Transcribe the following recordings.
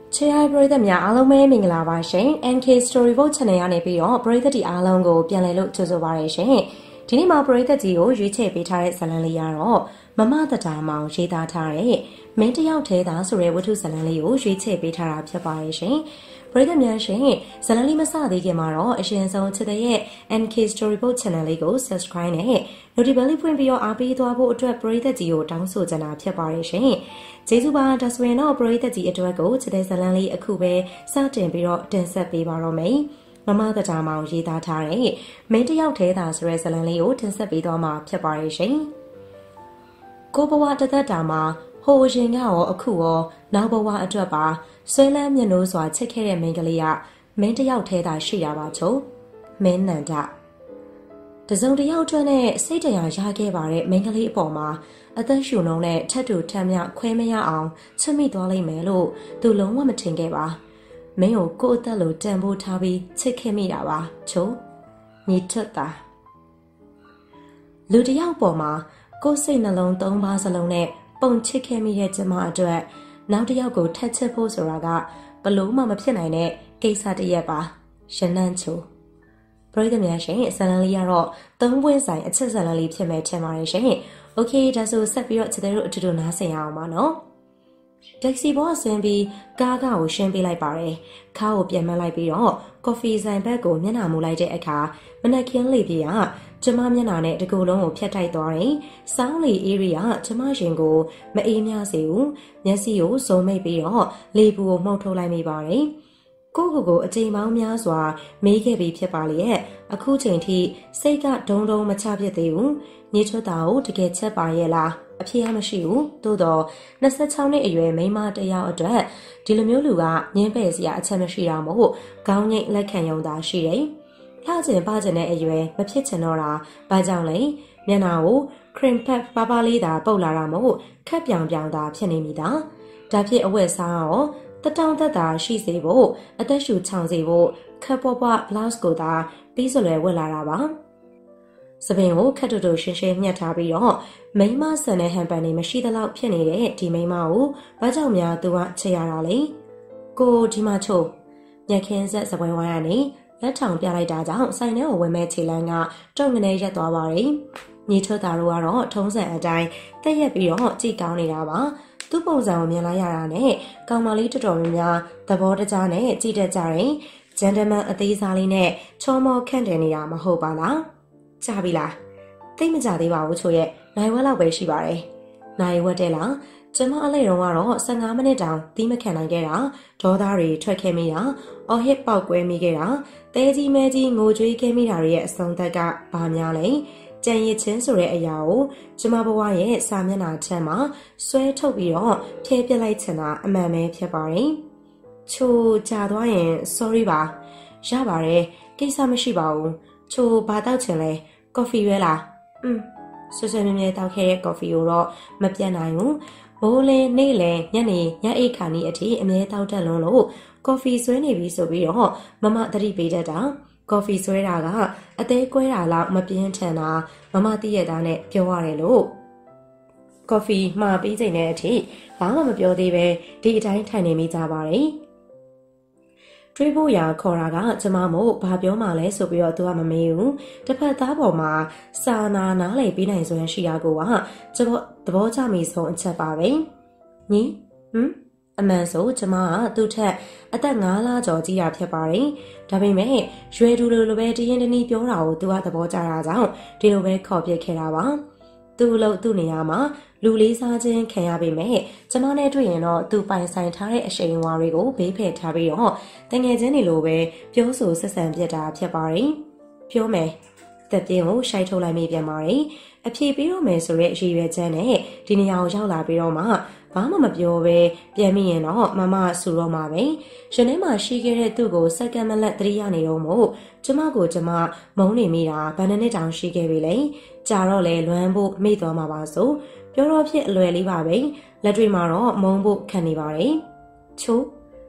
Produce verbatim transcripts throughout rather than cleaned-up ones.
ချေအိုင်ပရိသတ်များအားလုံးပဲမင်္ဂလာပါရှင် N K Storybook Channel ကနေပြီးတော့ပရိသတ်ဒီအားလုံးကိုပြန်လည်လို့ကြိုဆိုပါရရှင်ဒီနေ့မှာပရိသတ်ကြီးကိုရွေးချယ်ပေးထားတဲ့ဇာတ်လမ်းလေးကတော့မမတတာမောင်ရေးသားထားတဲ့မင်းတယောက်ထဲသာဆိုတဲ့ဝတ္ထုဇာတ်လမ်းလေးကိုရွေးချယ်ပေးထားတာဖြစ်ပါရရှင်ပရိသတ်များရှင်ဇာတ်လမ်းလေးမစသေးခင်မှာတော့အရှင်ဆုံးချစ်တဲ့ရဲ့ N K Storybook Channel လေးကို Subscribe နဲ့ Notification ဖွင့်ပြီးတော့အားပေးသွားဖို့အတွက်ပရိသတ်ကြီးကိုတောင်းဆိုချင်တာဖြစ်ပါရရှင်ကျေးဇူးပါဒါဆိုရင်တော့ပရိသတ်ကြီးအတွက်ကိုချစ်တဲ့ဇာတ်လမ်းလေးအခုပဲစတင်ပြီးတော့တင်ဆက်ပေးပါတော့မယ်မမတတာမောင်ရေးသားထားတဲ့မင်းတယောက်ထဲသာဆိုတဲ့ဇာတ်လမ်းလေးကိုတင်ဆက်ပေးသွားမှာဖြစ်ပါရရှင်ကိုဘဝတသက်တာမှာဟိုအရင်ကရောအခုရောနောက်ဘဝအတွက်ပါဆွဲလန်းမျက်နှိုးစွာချစ်ခဲ့တဲ့မိန်းကလေးကမင်းတယောက်ထဲသာရှိတာပါချုံမင်းနန္ဒတစုံတယောက်အတွက်နဲ့စိတ်တရားရခဲ့ပါတဲ့မိန်းကလေးအပေါ်မှာအသက်ရှူနှုံးနဲ့ထက်တူထမ်းမြခွဲမရအောင်ချစ်မိသွားလိမ့်မယ်လို့သူလုံးဝမထင်ခဲ့ပါမင်းကိုကိုယ့်အသက်လိုတန်ဖိုးထားပြီးချစ်ခဲ့မိတာပါချုံညီထွတ်တာလူတယောက်ပေါ်မှာကိုယ်စိတ်နှလုံးသုံးပါးစလုံးနဲ့ပုံချစ်ခဲ့မိတဲ့ကျမအတွက်နောက်တစ်ယောက်ကိုထပ်ချစ်ဖို့ဆိုတာကဘလို့မှမဖြစ်နိုင်တဲ့ကိစ္စတစ်ရက်ပါရနန်းချိုပရိသတ်များရှင်ဇာတ်လမ်းလေးကတော့သုံးပွင့်ဆိုင်အချက်ဇာတ်လမ်းလေးဖြစ်မဲ့ထင်ပါတယ်ရှင်။ Okay ဒါဆိုဆက်ပြီးတော့ချစ်တဲ့တို့အတူတူနားဆင်ရအောင်ပါနော်။တက်ဆီဘောဆင်းပြီးကားကားကိုရှင်းပေးလိုက်ပါတယ်။ခါးကိုပြန်မလိုက်ပြီးတော့ကော်ဖီဆိုင်ဘက်ကိုမျက်နှာမူလိုက်တဲ့အခါမနက်ခင်းလေးပြေကကျမမျက်နှာနဲ့တကူလုံးကိုဖျက်တိုက်သွားတယ်။စောင်းလီအေးရီကကျမရှင်ကိုမအေးမြစေဘူး။မျက်စိကိုစုံမိတ်ပြီးတော့လေပူကိုမှုတ်ထုတ်လိုက်မိပါတယ်။ကိုကိုကိုအချိန်ပေါင်းများစွာမေးခဲ့ပြီးဖြစ်ပါလေရဲ့အခုချိန်ထိစိတ်ကဒုံဒုံမချဖြစ်သေးဘူးညှိထွက်တာကိုတကယ်ချက်ပါရဲ့လားအဖြေမရှိဘူးသို့တော့နှစ်ဆယ့်ခြောက်နှစ်အရွယ်မိန်းမတစ်ယောက်အတွက်ဒီလိုမျိုးလူကငင်းပယ်စရာအချက်မရှိတာမို့ခေါင်းငိတ်လက်ခံရုံသာရှိတယ်လှကျင်ပကျင်တဲ့အရွယ်မဖြစ်ချင်တော့တာဘာကြောင့်လဲမျက်နှာကိုခရင်ဖက်ပါပါလေးသာပုတ်လာတာမို့ခက်ပြောင်ပြောင်သာဖြစ်နေမိတာဒါဖြစ်အဝတ်စားရောတတောင်သက်သာရှိစေဖို့အသက်ရှူချောင်စေဖို့ခပ်ပွားပွား blouse ကိုသာပြီးစွယ်ဝတ်လာတာပါစပင်ကိုခက်တူတူရှင်းရှင်းညှက်ထားပြီးတော့မိန်းမဆန်တဲ့ဟန်ပန်တွေမရှိသလောက်ဖြစ်နေတဲ့ဒီမိန်းမကိုဘာကြောင့်များသူကချေရတာလဲကိုဒီမှာချို့ညက်ခင်းဆက်စပွဲဝိုင်းကနေလက်ထောင်ပြလိုက်တာကြောင့်ဆိုင်ထဲကိုဝင်မဲ့ခြေလမ်းကတုံငနေရက်သွားပါတယ်ညီထွတ်တာတို့ကတော့ထုံးစံအတိုင်းတက်ရက်ပြီးတော့ကြည်ကောင်းနေတာပါသူ့ပုံစံကိုမြင်လိုက်ရတာနဲ့ကောင်မလေးတော်တော်များများသဘောတကြားနဲ့ကြည်တတ်ကြတယ်ဂျန်တမန်အသေးစားလေးနဲ့ချောမောခန့်တယ်နေတာမဟုတ်ပါလားကြပြီလားသိမကြသေးပါဘူးချို့ရဲ့နိုင်ဝက်လောက်ပဲရှိပါတယ်နိုင်ဝက်တဲ့လားကျမအလိုက်တော့ကတော့ဆယ်ငါးမိနစ်တောင်သီးမခံနိုင်ခဲ့တာဒေါသတွေထွက်ခဲ့မိတာအော်ဟစ်ပေါက်ကွဲမိခဲ့တာတဲကြီးမဲကြီးငိုကြွေးခဲ့မိတာတွေရဲ့အဆုံးသက်ကဘာများလဲကြံရစ်ချင်းဆိုတဲ့အရာကိုကျမဘဝရဲ့စာမျက်နှာထက်မှာဆွဲထုတ်ပြီးတော့ဖြဲပြလိုက်ချင်တာအမှန်ပဲဖြစ်ပါတယ်ချိုကြာသွားရင် sorry ပါရပါတယ်ကိစ္စမရှိပါဘူးချိုဘာတောက်ချင်လဲကော်ဖီရွေးလားอืมဆွဆွမြဲမြဲတောက်ခဲ့တဲ့ကော်ဖီကိုတော့မပြတ်နိုင်ဘူးဘိုးလေးနေ့လယ်ညနေညအိတ်ခါနီးအထိအမြဲတောက်တတ်လုံးလို့ကော်ဖီဆွဲနေပြီဆိုပြီးတော့မမသတိပေးတတ်တာကော်ဖီဆွဲတာကအသေးကွဲတာလောက်မပြင်းထန်တာမမသိရတာနဲ့ပြောရတယ်လို့ကော်ဖီမှာပြီးချိန်တဲ့အထိဘာမှမပြောသေးပဲဒီအတိုင်းထိုင်နေမိကြပါတယ်တွေးဖို့ရာခေါ်တာကကျမမို့ဘာပြောမှလဲဆိုပြီးတော့သူကမမေးဘူးတစ်ဖက်သားပေါ်မှာစာနာနားလည်ပြီးနိုင်စွမ်းရှိတာကိုကကျမသဘောကျမိဆုံးအချက်ပါပဲညီဟမ်အမှန်ဆိုကျမကသူ့ထက်အသက်ငါးလကျော်ကြီးတာဖြစ်ပါတယ်ဒါပေမဲ့ရွယ်တူလိုလိုပဲတရင်တနည်းပြောတာကိုသူကသဘောကျတာကြောင့်ဒီလိုပဲခေါ်ပြခဲ့တာပါသူ့လို့သူ့နေရာမှာလူလေးစားခြင်းခံရပေမဲ့ကျမနဲ့တွေ့ရင်တော့သူပိုင်ဆိုင်ထားတဲ့အရှိန်အဝါတွေကိုဘေးဖယ်ထားပြီးတော့တငယ်ချင်းတွေလိုပဲပြောဆိုဆက်ဆံပြတာဖြစ်ပါတယ်ပြောမယ်သက်ပြင်းကိုရှိုက်ထုတ်လိုက်မိပြန်ပါတယ်အဖြေပေးတော့မယ်ဆိုရဲအရည်ရွယ်ချက်နဲ့ဒီနေရာကိုရောက်လာပြီးတော့မှဘာမှမပြောပဲပြန်မိရင်တော့မမဆူတော့မှာပဲရှင်ထဲမှာရှိခဲ့တဲ့သူ့ကိုစက္ကန့်မလက်သတိရနေတော့မို့ကျမကိုကျမမုန်းနေမိတာဘယ်နှစ်တောင်ရှိခဲ့ပြီလဲကြာတော့လေလွမ်းဖို့မိသွားမှာပါဆိုပြောတော့ဖြစ်အလွယ်လေးပါပဲလက်တွေမှာတော့မုန်းဖို့ခံနေပါတယ်ချိုး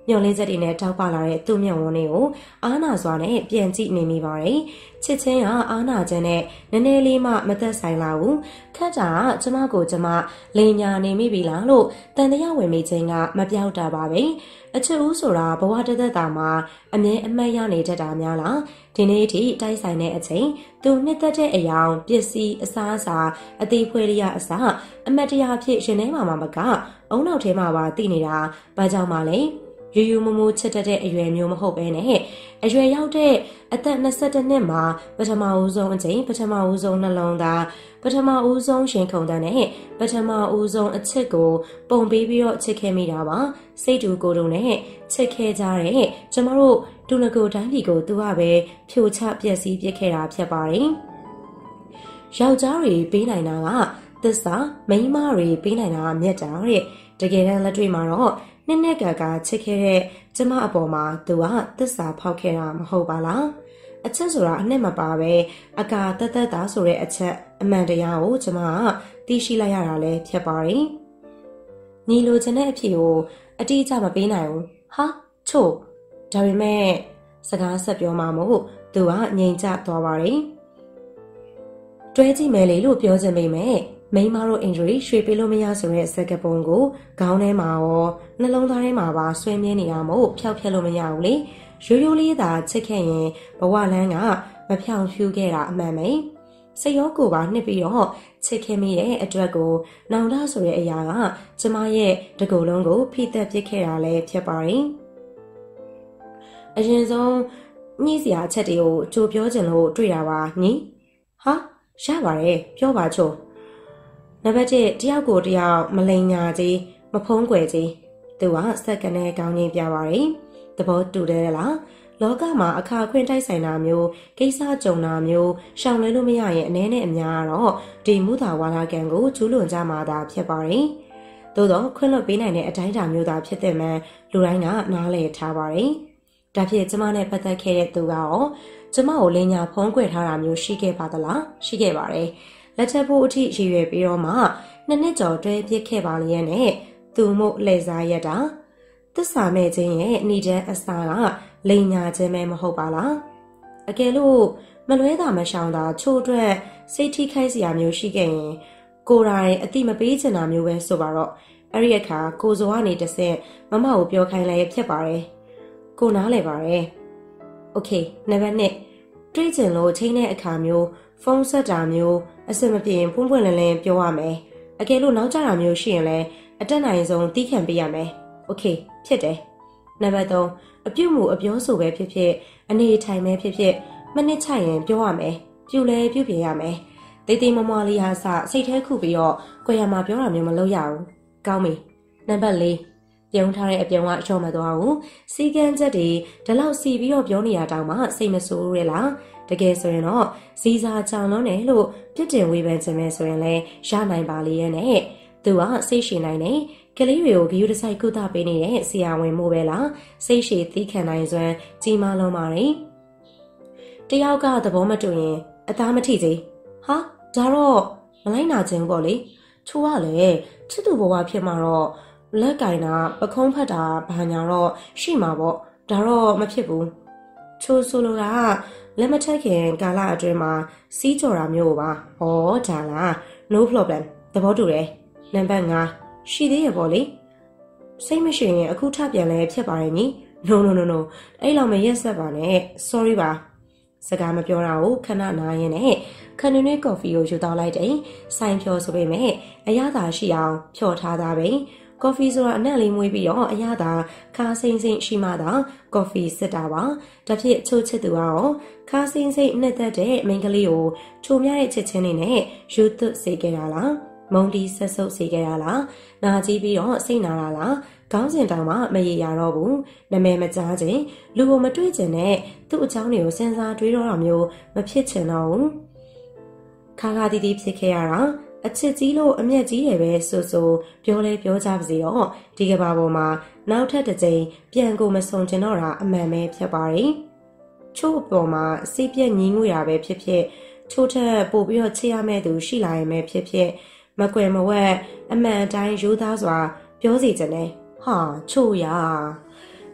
မျောလင်းချက်တွေနဲ့တောက်ပလာတဲ့သူ့မျက်ဝန်းတွေကိုအာနာစွာနဲ့ပြန်ကြည့်နေမိပါတယ်ချစ်ချင်းကအာနာခြင်းနဲ့နည်းနည်းလေးမှမသက်ဆိုင်လာဘူးခက်တာကကျမကိုကျမလိန်ညာနေမိပြီလားလို့တန်တရားဝင်မိခြင်းကမပြောက်တာပါပဲအချစ်ဦးဆိုတာဘဝတသက်တာမှာအမြဲအမှတ်ရနေတတ်တာများလားဒီနေ့အထိတိုက်ဆိုင်တဲ့အချိန်သူနှစ်သက်တဲ့အရာပစ္စည်းအစားအစာအသေးဖွဲရအစားအမတ်တရားဖြစ်ရှင်နေမှာမကအုံနောက်ထဲမှာပါတည်နေတာဘာကြောင့်မှလဲယူယူမမူချစ်တတ်တဲ့အရွယ်မျိုးမဟုတ်ပဲနဲ့အရွယ်ရောက်တဲ့အသက်နှစ်ဆယ့်တစ်နှစ်မှာပထမဦးဆုံးအချိန်ပထမဦးဆုံးနှလုံးသားပထမဦးဆုံးရှင်ခုန်တဲ့နဲ့ပထမဦးဆုံးအချစ်ကိုပုံပေးပြီးတော့ချစ်ခဲ့မိတာပါစိတ်တူကိုယ်တို့နဲ့ချစ်ခဲ့ကြတဲ့ကျမတို့ဒုနကိုတိုင်းပြည်ကိုသူကပဲဖြိုချပျက်စီးပစ်ခဲ့တာဖြစ်ပါတယ်ယောက်ျားတွေပေးနိုင်တာကသစ္စာမိန်းမတွေပေးနိုင်တာကမြတ်တာတဲ့တကယ်တမ်းလက်တွေ့မှာတော့နှစ်နှစ်ကာကာချစ်ခဲ့တဲ့ကျမအပေါ်မှာသူကသစ္စာဖောက်ခဲ့တာမဟုတ်ပါလားအချက်ဆိုတာအနှစ်မပါပဲအကာတသက်တာဆိုတဲ့အချက်အမှန်တရားကိုကျမကသိရှိလိုက်ရတာလည်းဖြစ်ပါတယ်ညီလိုချင်တဲ့အဖြစ်ကိုအတိအကျမပေးနိုင်ဘူးဟာချို့ဒါပေမဲ့စကားဆက်ပြောမှမို့သူကငြိမ်ချသွားပါတယ်တွဲကြည့်မယ်လေလို့ပြောချင်ပေမဲ့မိန်းမတို့အင်ဂျရီရွှေပေးလို့မရဆိုတဲ့စကားပုံကိုခေါင်းထဲမှာရောနှလုံးသားထဲမှာပါဆွဲမြဲနေတာမို့ဖျောက်ဖျက်လို့မရဘူးလေရိုးရိုးလေးသာချစ်ခဲ့ရင်ဘဝလန်းကမဖြောင်ဖြူးခဲ့တာအမှန်ပဲစိတ်ရောကိုယ်ပါနှစ်ပြီးတော့ချစ်ခဲ့မိတဲ့အတွက်ကိုနောင်တဆိုတဲ့အရာကကျမရဲ့တကူလုံးကိုဖိသက်ပစ်ခဲ့တာလည်းဖြစ်ပါတယ်အရင်ဆုံးညှိစရာအချက်တွေကိုကြိုပြောချင်လို့တွေ့တာပါညီဟာရပါတယ်ပြောပါချို့နံပါတ်တစ်တယောက်ကိုတယောက်မလိန်ညာကြီးမဖုံးကွယ်ကြီးသူကစက္ကန့်နဲ့ကောင်းကြီးပြပါတယ်သဘောတူတယ်လားလောကမှာအခါခွင့်တိုက်ဆိုင်တာမျိုးကိစ္စကြုံတာမျိုးရှောင်လဲလို့မရရင်အနည်းနဲ့အများတော့ဒီမူတာဝါဒကံကိုကျူးလွန်ကြမှာသာဖြစ်ပါတယ်သို့တော့ခွင့်လွှတ်ပေးနိုင်တဲ့အတိုင်းအတာမျိုးသာဖြစ်တဲ့မှန်လူတိုင်းကနားလည်ထားပါတယ်ဒါဖြစ်ကျမနဲ့ပတ်သက်ခဲ့တဲ့သူကရောကျမကိုလင်းညာဖုံးကွယ်ထားတာမျိုးရှိခဲ့ပါသလားရှိခဲ့ပါတယ်လက်ချက်ဖို့အထိရည်ရွယ်ပြီးတော့မှနှစ်နှစ်ကျော်တွဲပြစ်ခဲ့ပါလျက်နဲ့သူမို့လှည့်စားရတာသစ္စာမဲ့ခြင်းရဲ့အနိဒန်းအစာကလိန်ညာခြင်းပဲမဟုတ်ပါလားအကယ်လို့မလွဲတာမရှောင်တာချို့အတွက်စိတ်ထိခိုက်စရာမျိုးရှိခဲ့ရင်ကိုယ်တိုင်အတိမပေးချင်တာမျိုးပဲဆိုပါတော့အဲ့ဒီအခါကိုစောကနေတဆင့်မမကိုပြောခိုင်းလိုက်ဖြစ်ပါတယ်ကိုနားလဲပါတယ်โอเคနံပါတ်နှစ်တွေ့ချင်လို့ချိန်တဲ့အခါမျိုးဖုန်းဆက်တာမျိုးအစမပြေရင်ဖွင့်ဖွင့်လင်းလင်းပြောရမယ်အကယ်လို့နောက်ကျတာမျိုးရှိရင်လည်းအတက်နိုင်ဆုံးတီးခံပေးရမယ်โอเคဖြစ်တယ်နံပါတ်သုံးအပြုတ်မှုအပြောဆိုပဲဖြစ်ဖြစ်အနေထိုင်ပဲဖြစ်ဖြစ်မနစ်ချရင်ပြောရမယ်ပြုလဲပြုပြင်ရမယ်တိတ်တိတ်မမလေးဟာစစိတ်ထဲခုပြီးတော့ကိုရမှာပြောတာမျိုးမလုပ်ရဘူးကောင်းပြီနံပါတ်လေးပြုံးထားတဲ့အပြုံးကရော့မသွားဘူးစီကန်းချက်တွေဒီလောက်စီပြီးတော့ပြောနေတာတောင်မှစိတ်မဆိုးရလားတကယ်ဆိုရင်တော့ဇီစာကြောင်လုံးတယ်လို့ပြစ်တင်ဝေဖန်ခြင်းပဲဆိုရင်လည်းရနိုင်ပါလေရဲ့နဲ့သူကစိတ်ရှည်နိုင်တယ်ကလေးတွေကိုဂယုတစိုက်ကုသပေးနေတဲ့ဆရာဝန်မို့ပဲလားစိတ်ရှည်သီးခံနိုင်စွမ်းကြီးမားလုံးပါတယ်တယောက်ကသဘောမတူရင်အသားမထိစေဟာဒါတော့မလိုက်နာခြင်းပေါ့လေချိုးကလည်းချစ်သူဘဝဖြစ်မှာတော့လက်ကင်တာပခုံးဖတ်တာဘာညာတော့ရှိမှာပေါ့ဒါတော့မဖြစ်ဘူးချိုးဆိုလိုတာကလက်မထက်ခင်ကာလအတွင်းမှာစီးကြော်တာမျိုးပါဟောဒါလား no problem သဘောတူတယ်နံပါတ်ငါးရှိသေးရပေါ့လေစိတ်မရှိရင်အခုထပြန်လဲဖြစ်ပါရဲ့ညီ no no no no အဲ့လောက်မရက်ဆက်ပါနဲ့ sorry ပါစကားမပြောတာကိုခဏနားရင်နဲ့ခဏနွေးကော်ဖီကိုယူတော့လိုက်တယ်ဆိုင်ဖြော်ဆိုပေမဲ့အရသာရှိအောင်ဖြော်ထားတာပဲကော်ဖီဆိုတာအနံ့လေးမွေးပြီးတော့အရသာခါစိမ့်စိမ့်ရှိမှသာကော်ဖီစစ်တာပါဒါဖြစ်ချိုးချစ်သူကတော့ခါစိမ့်စိမ့်နဲ့သက်တဲ့မိန်းကလေးကိုချိုးမြတဲ့ချစ်ချင်းလေးနဲ့ယူသွတ်စေခဲ့တာလားမုံတီဆက်ဆုပ်စေခဲ့တာလားနာကြည့်ပြီးတော့စိတ်နာတာလားခေါင်းစဉ်တောင်မှမရေရတော့ဘူးနာမည်မကြားခြင်းလူကိုမတွေ့ခြင်းနဲ့သူ့အကြောင်းတွေကိုစဉ်းစားတွေးတော့တာမျိုးမဖြစ်ချင်တော့ဘူးခါခါတီးတီးဖြစ်ခဲ့ရတာအချစ်ကြီးလို့အမျက်ကြီးတယ်ပဲဆိုဆိုပြောလဲပြောကြပါစေတော့ဒီကဘာပေါ်မှာနောက်ထပ်တစ်ကြိမ်ပြန်ကိုမဆုံကျင်တော့တာအမှန်ပဲဖြစ်ပါတယ်ချို့အပေါ်မှာစိတ်ပြက်ငြင်းငွေတာပဲဖြစ်ဖြစ်ချို့ထက်ပို့ပြီးတော့ချစ်ရမယ့်သူရှိလာရင်ပဲဖြစ်ဖြစ်မကွယ်မဝက်အမှန်တိုင်းရိုးသားစွာပြောစီခြင်းနဲ့ဟာချို့ရ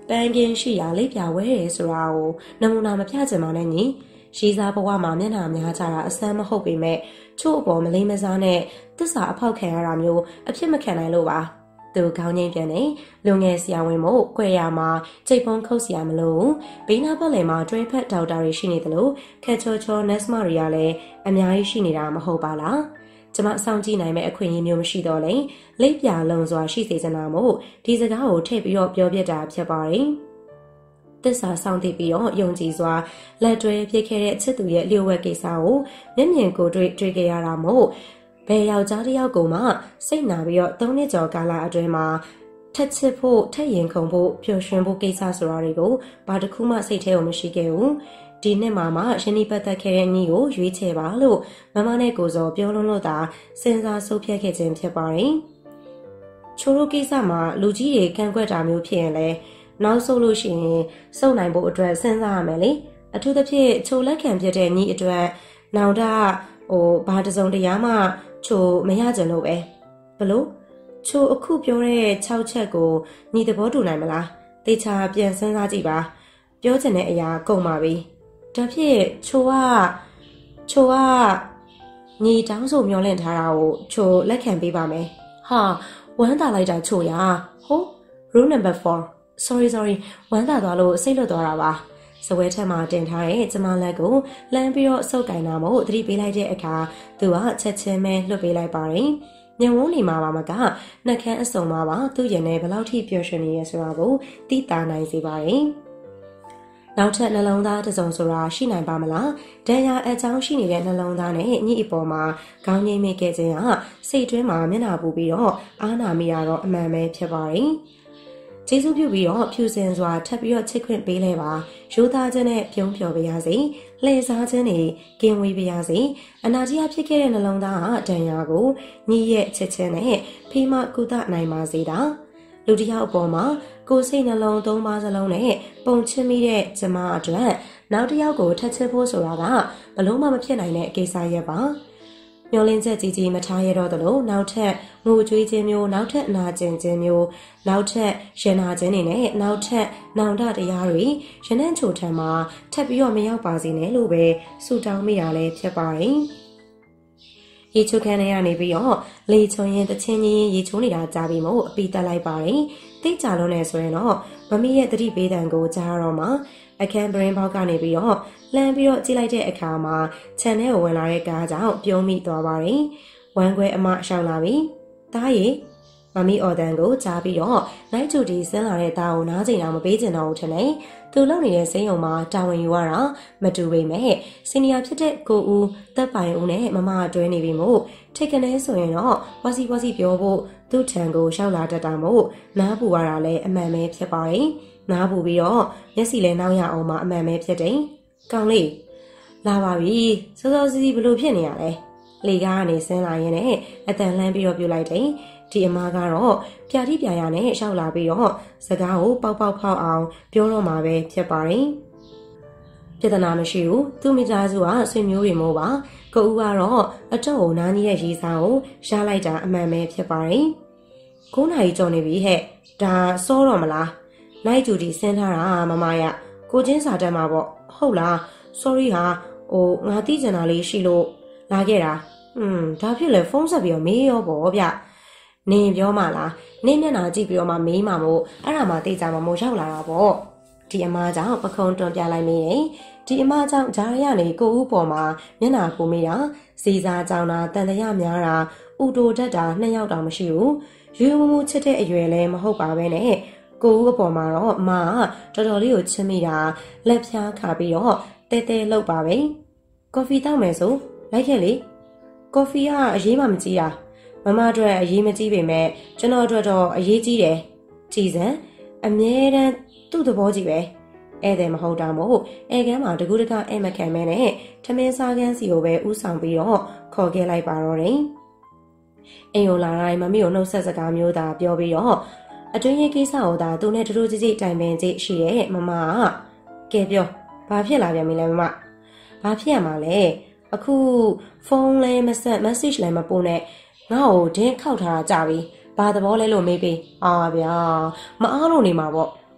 ပန်းကင်းရှိရာလိပ်ပြဝဲရဲဆိုတာကိုနမူနာမပြချင်ပါနဲ့ညီရှိစားဘဝမှာမျက်နှာများကြတာအဆန်းမဟုတ်ပေမဲ့ချို့အပေါ်မလေးမစားနဲ့သစ္စာအဖောက်ခံရတာမျိုးအဖြစ်မခံနိုင်လို့ပါသူခေါင်းငိမ့်ပြန်နေလူငယ်ဆရာဝန်မို့ခွဲရမှာစိတ်ဖုံးခုတ်စရာမလိုဘေးနားပတ်လည်မှာတွဲဖက်ဒေါက်တာတွေရှိနေတယ်လို့ခက်ချောချောနက်စမတွေကလည်းအများကြီးရှိနေတာမဟုတ်ပါလားကျမစောင့်ကြည့်နိုင်မဲ့အခွင့်အရေးမျိုးမရှိတော့လေလိပ်ပြလုံစွာရှိစေချင်တာမို့ဒီစကားကိုထည့်ပြီးတော့ပြောပြတာဖြစ်ပါတယ်သစ္စာဆောင်တည်ပြီးတော့ယုံကြည်စွာလက်တွဲဖြစ်ခဲ့တဲ့ချစ်သူရဲ့လျှို့ဝှက်ကိစ္စကိုမျက်မြင်ကိုတွေ့တွေ့ကြရတာမို့ဘယ်ယောက်ျားတစ်ယောက်ကိုမှစိတ်နာပြီးတော့သုံးနှစ်ကျော်ကာလအတွင်းမှာထက်ချစ်ဖို့ထက်ရင်ခုန်ဖို့ပျော်ရွှင်ဖို့ကိစ္စဆိုတာတွေကိုဘာတစ်ခုမှစိတ်ထဲကိုမရှိခဲ့ဘူးဒီနှစ်မှာမှရင်းနှီးပတ်သက်ခဲ့တဲ့ညီကိုရွေးချယ်ပါလို့မမနဲ့ကိုစောပြောလုံးလို့သာစဉ်းစားဆုတ်ဖြတ်ခဲ့ခြင်းဖြစ်ပါတယ်ချိုးတို့ကိစ္စမှာလူကြီးတွေကန့်ကွက်တာမျိုးဖြစ်ရင်လည်းနောက်ဆုတ်လို့ရှိရင်စုံနိုင်ဖို့အတွက်စဉ်းစားရမယ်လေအထူးသဖြင့်ချိုလက်ခံပြတဲ့ညီအတွက်နောင်တဟိုဘာတစုံတရားမှချိုမရကြလို့ပဲဘလို့ချိုအခုပြောတဲ့၆ချက်ကိုညီသဘောတူနိုင်မလားတေချာပြန်စဉ်းစားကြည့်ပါပြောချင်တဲ့အရာကုန်ပါပြီဒါဖြစ်ချိုကချိုကညီတောင်းဆိုမျောလင့်ထားတာကိုချိုလက်ခံပေးပါမယ်ဟာဝမ်းသာလိုက်တာချိုရဟို rule number four sorry sorry ဝမ်းသာသွားလို့စိတ်လွတ်သွားတာပါစပွဲထက်မှာတင်ထားတဲ့ကျမလက်ကိုလှမ်းပြီးတော့စုပ်ကင်တာမို့သတိပေးလိုက်တဲ့အခါသူကချက်ချင်းပဲလွတ်ပေးလိုက်ပါတယ်ညဝန်းနေမှာပါမကနှက်ခမ်းအစုံမှာပါသူ့ရင်ထဲဘယ်လောက်ထိပျော်ရွှင်နေရဆိုတာကိုသိတာနိုင်စေပါတယ်နောက်ထပ်နှလုံးသားတစ်စုံဆိုတာရှိနိုင်ပါမလားဒဏ်ရာအကြောင်းရှိနေတဲ့နှလုံးသားနဲ့ညှိအပေါ်မှာခေါင်းငိမ့်မိခဲ့ခြင်းဟာစိတ်တွင်းမှာမျက်နှာပူပြီးတော့အားနာမိရတော့အမှန်ပဲဖြစ်ပါတယ်ကျေးဇူးပြုပြီးတော့ဖြူစင်စွာထပ်ပြီးတော့ချစ်ခွင့်ပေးလဲပါရိုးသားခြင်းနဲ့ပြုံးပျော်ပါရစေလှည့်စားခြင်းနဲ့ကင်းဝေးပါရစေအနာကြီးအဖြစ်ခဲ့တဲ့နှလုံးသားဟာဒဏ်ရာကိုညီရဲ့ချစ်ခြင်းနဲ့ဖိမကုသနိုင်ပါစေတာလူတစ်ယောက်အပေါ်မှာကိုယ်စိတ်နှလုံးသုံးပါးစလုံးနဲ့ပုံချမိတဲ့ကျမအတွက်နောက်တစ်ယောက်ကိုထပ်ချစ်ဖို့ဆိုတာကဘလို့မှမဖြစ်နိုင်တဲ့ကိစ္စရဲ့ပါမျောလင်းချက်ကြီးကြီးမထားရတော့သလိုနောက်ထပ်ငိုကြွေးခြင်းမျိုးနောက်ထပ်အနာကျင်ခြင်းမျိုးနောက်ထပ်ရင်နာခြင်းတွေနဲ့နောက်ထပ်နောင်တတရားတွေရနှံ့ချိုထံမှာထပ်ပြီးတော့မရောက်ပါစေနဲ့လို့ပဲဆုတောင်းမိရလဲဖြစ်ပါတယ်ရေချိုခန်းထဲကနေပြီးတော့လေချုံရင်တချင်းချင်းရေချိုးနေတာကြားပြီးမို့အပီတက်လိုက်ပါတယ်တိတ်ကြလုံးနေဆိုရင်တော့မမီရဲ့တတိပေးတံကိုကြားတော့မှအခန်းပရင်ပေါက်ကနေပြီးတော့လှမ်းပြီးတော့ကြည့်လိုက်တဲ့အခါမှာခြံထဲကိုဝင်လာတဲ့ကားကြောင့်ပြုံးမိသွားပါတယ်ဝမ်းခွဲအမရှောင်လာပြီတားရီမမီအော်တန်ကိုကြားပြီးတော့နိုင်ကျူတီဆင်းလာတဲ့သားကိုနားကျင်အောင်မပေးချင်တော့ဘူးထင်တယ်သူလုံနေတဲ့စိမ်းုံမှာတာဝန်ယူရတာမတူပေမဲ့စီနီယာဖြစ်တဲ့ကိုဦးတပ်ပိုင်ဦးနဲ့မမအတွဲနေပြီမို့ထိတ်ကနေဆိုရင်တော့ဝစီဝစီပြောဖို့သူ့ထံကိုရှောက်လာတတ်တာမို့နားပူရတာလည်းအမှန်ပဲဖြစ်ပါတယ်နားပူပြီးတော့မျက်စိလည်းနောက်ရအောင်မှအမှန်ပဲဖြစ်တယ်ကောင်းလေးလာပါပြီစောစောစီးစီးဘလို့ဖြစ်နေရလဲလေကားကနေဆင်းလာရင်လည်းအတန်လှမ်းပြီးတော့ပြလိုက်တယ်ဒီအမားကတော့ပြာတိပြာရနဲ့ရှောက်လာပြီးတော့စကားကိုပေါက်ပေါက်ဖောက်အောင်ပြောတော့မှာပဲဖြစ်ပါတယ်ပြဿနာမရှိဘူးသူမိသားစုကဆွေမျိုးတွေမို့ပါကိုဦးကတော့အတော့ကိုနားကြီးရဲ့ရေးစားကိုရလိုက်တာအမှန်ပဲဖြစ်ပါတယ်၉နာရီကျော်နေပြီဟဲ့ဒါစောတော့မလားနိုင်ကျူတီဆင်းထားတာမမရကိုချင်းစာတက်မှာပေါ့ဟုတ်လား sorry ဟာဟိုငါသိချင်တာလေးရှိလို့လာခဲ့တာอืมဒါဖြစ်လေဖုန်းဆက်ပြီးတော့မေးရောပေါ့ဗျနင်ပြောမှလားနင်မျက်နှာကြည့်ပြီးတော့မှမေးမှာမို့အဲ့ဒါမှသိကြမှာမို့ရောက်လာတာပေါ့ဒီအမကြောင့်ပခုံးတွန်ပြလိုက်မိရင်ဒီအမကြောင့်ဂျာရရနေကိုဦးပေါ်မှာမျက်နှာပူမိတာစီစာကြောင်တာတန်တရာများတာဥတိုတက်တာနှစ်ယောက်တောင်မရှိဘူးယူမမှုချစ်တဲ့အရွယ်လည်းမဟုတ်ပါပဲနဲ့ကိုဦးအပေါ်မှာတော့အမကတော်တော်လေးကိုချစ်မိတာလက်ဖြားခါပြီးတော့တဲတဲလောက်ပါပဲကော်ဖီတောက်မယ်ဆိုလိုက်ခဲ့လေကော်ဖီကအရေးမှမကြီးတာမမအတွက်အရေးမကြီးပေမဲ့ကျွန်တော်အတွက်တော့အရေးကြီးတယ်ကြည်စံအမြဲတမ်းသူ့သဘောကြီးပဲဧည့်သည်မဟုတ်တာမို့ဧကန်းမှာတကူးတကအဲ့မခံမဲနဲ့ထမင်းစားကန်းစီကိုပဲဥဆောင်ပြီးတော့ခေါ်ခဲ့လိုက်ပါတော့တယ်အိမ်ကိုလာတိုင်းမမီကိုနှုတ်ဆက်စကားမျိုးသာပြောပြီးတော့အတွင်းရေးကိစ္စကိုသာသူနဲ့တူတူကြည်ကြည်တိုင်ပင်ကြည့်ရှိတဲ့မမကကဲပြောဘာဖြစ်လာပြန်ပြီလဲမမဘာဖြစ်ရမှာလဲအခုဖုန်းလဲမဆက် message လည်းမပို့နဲ့ငါ့ကိုဒင်းခောက်ထားတာကြပြီဘာသဘောလဲလို့မေးပြီးအာဗျာမအားလို့နေမှာပေါ့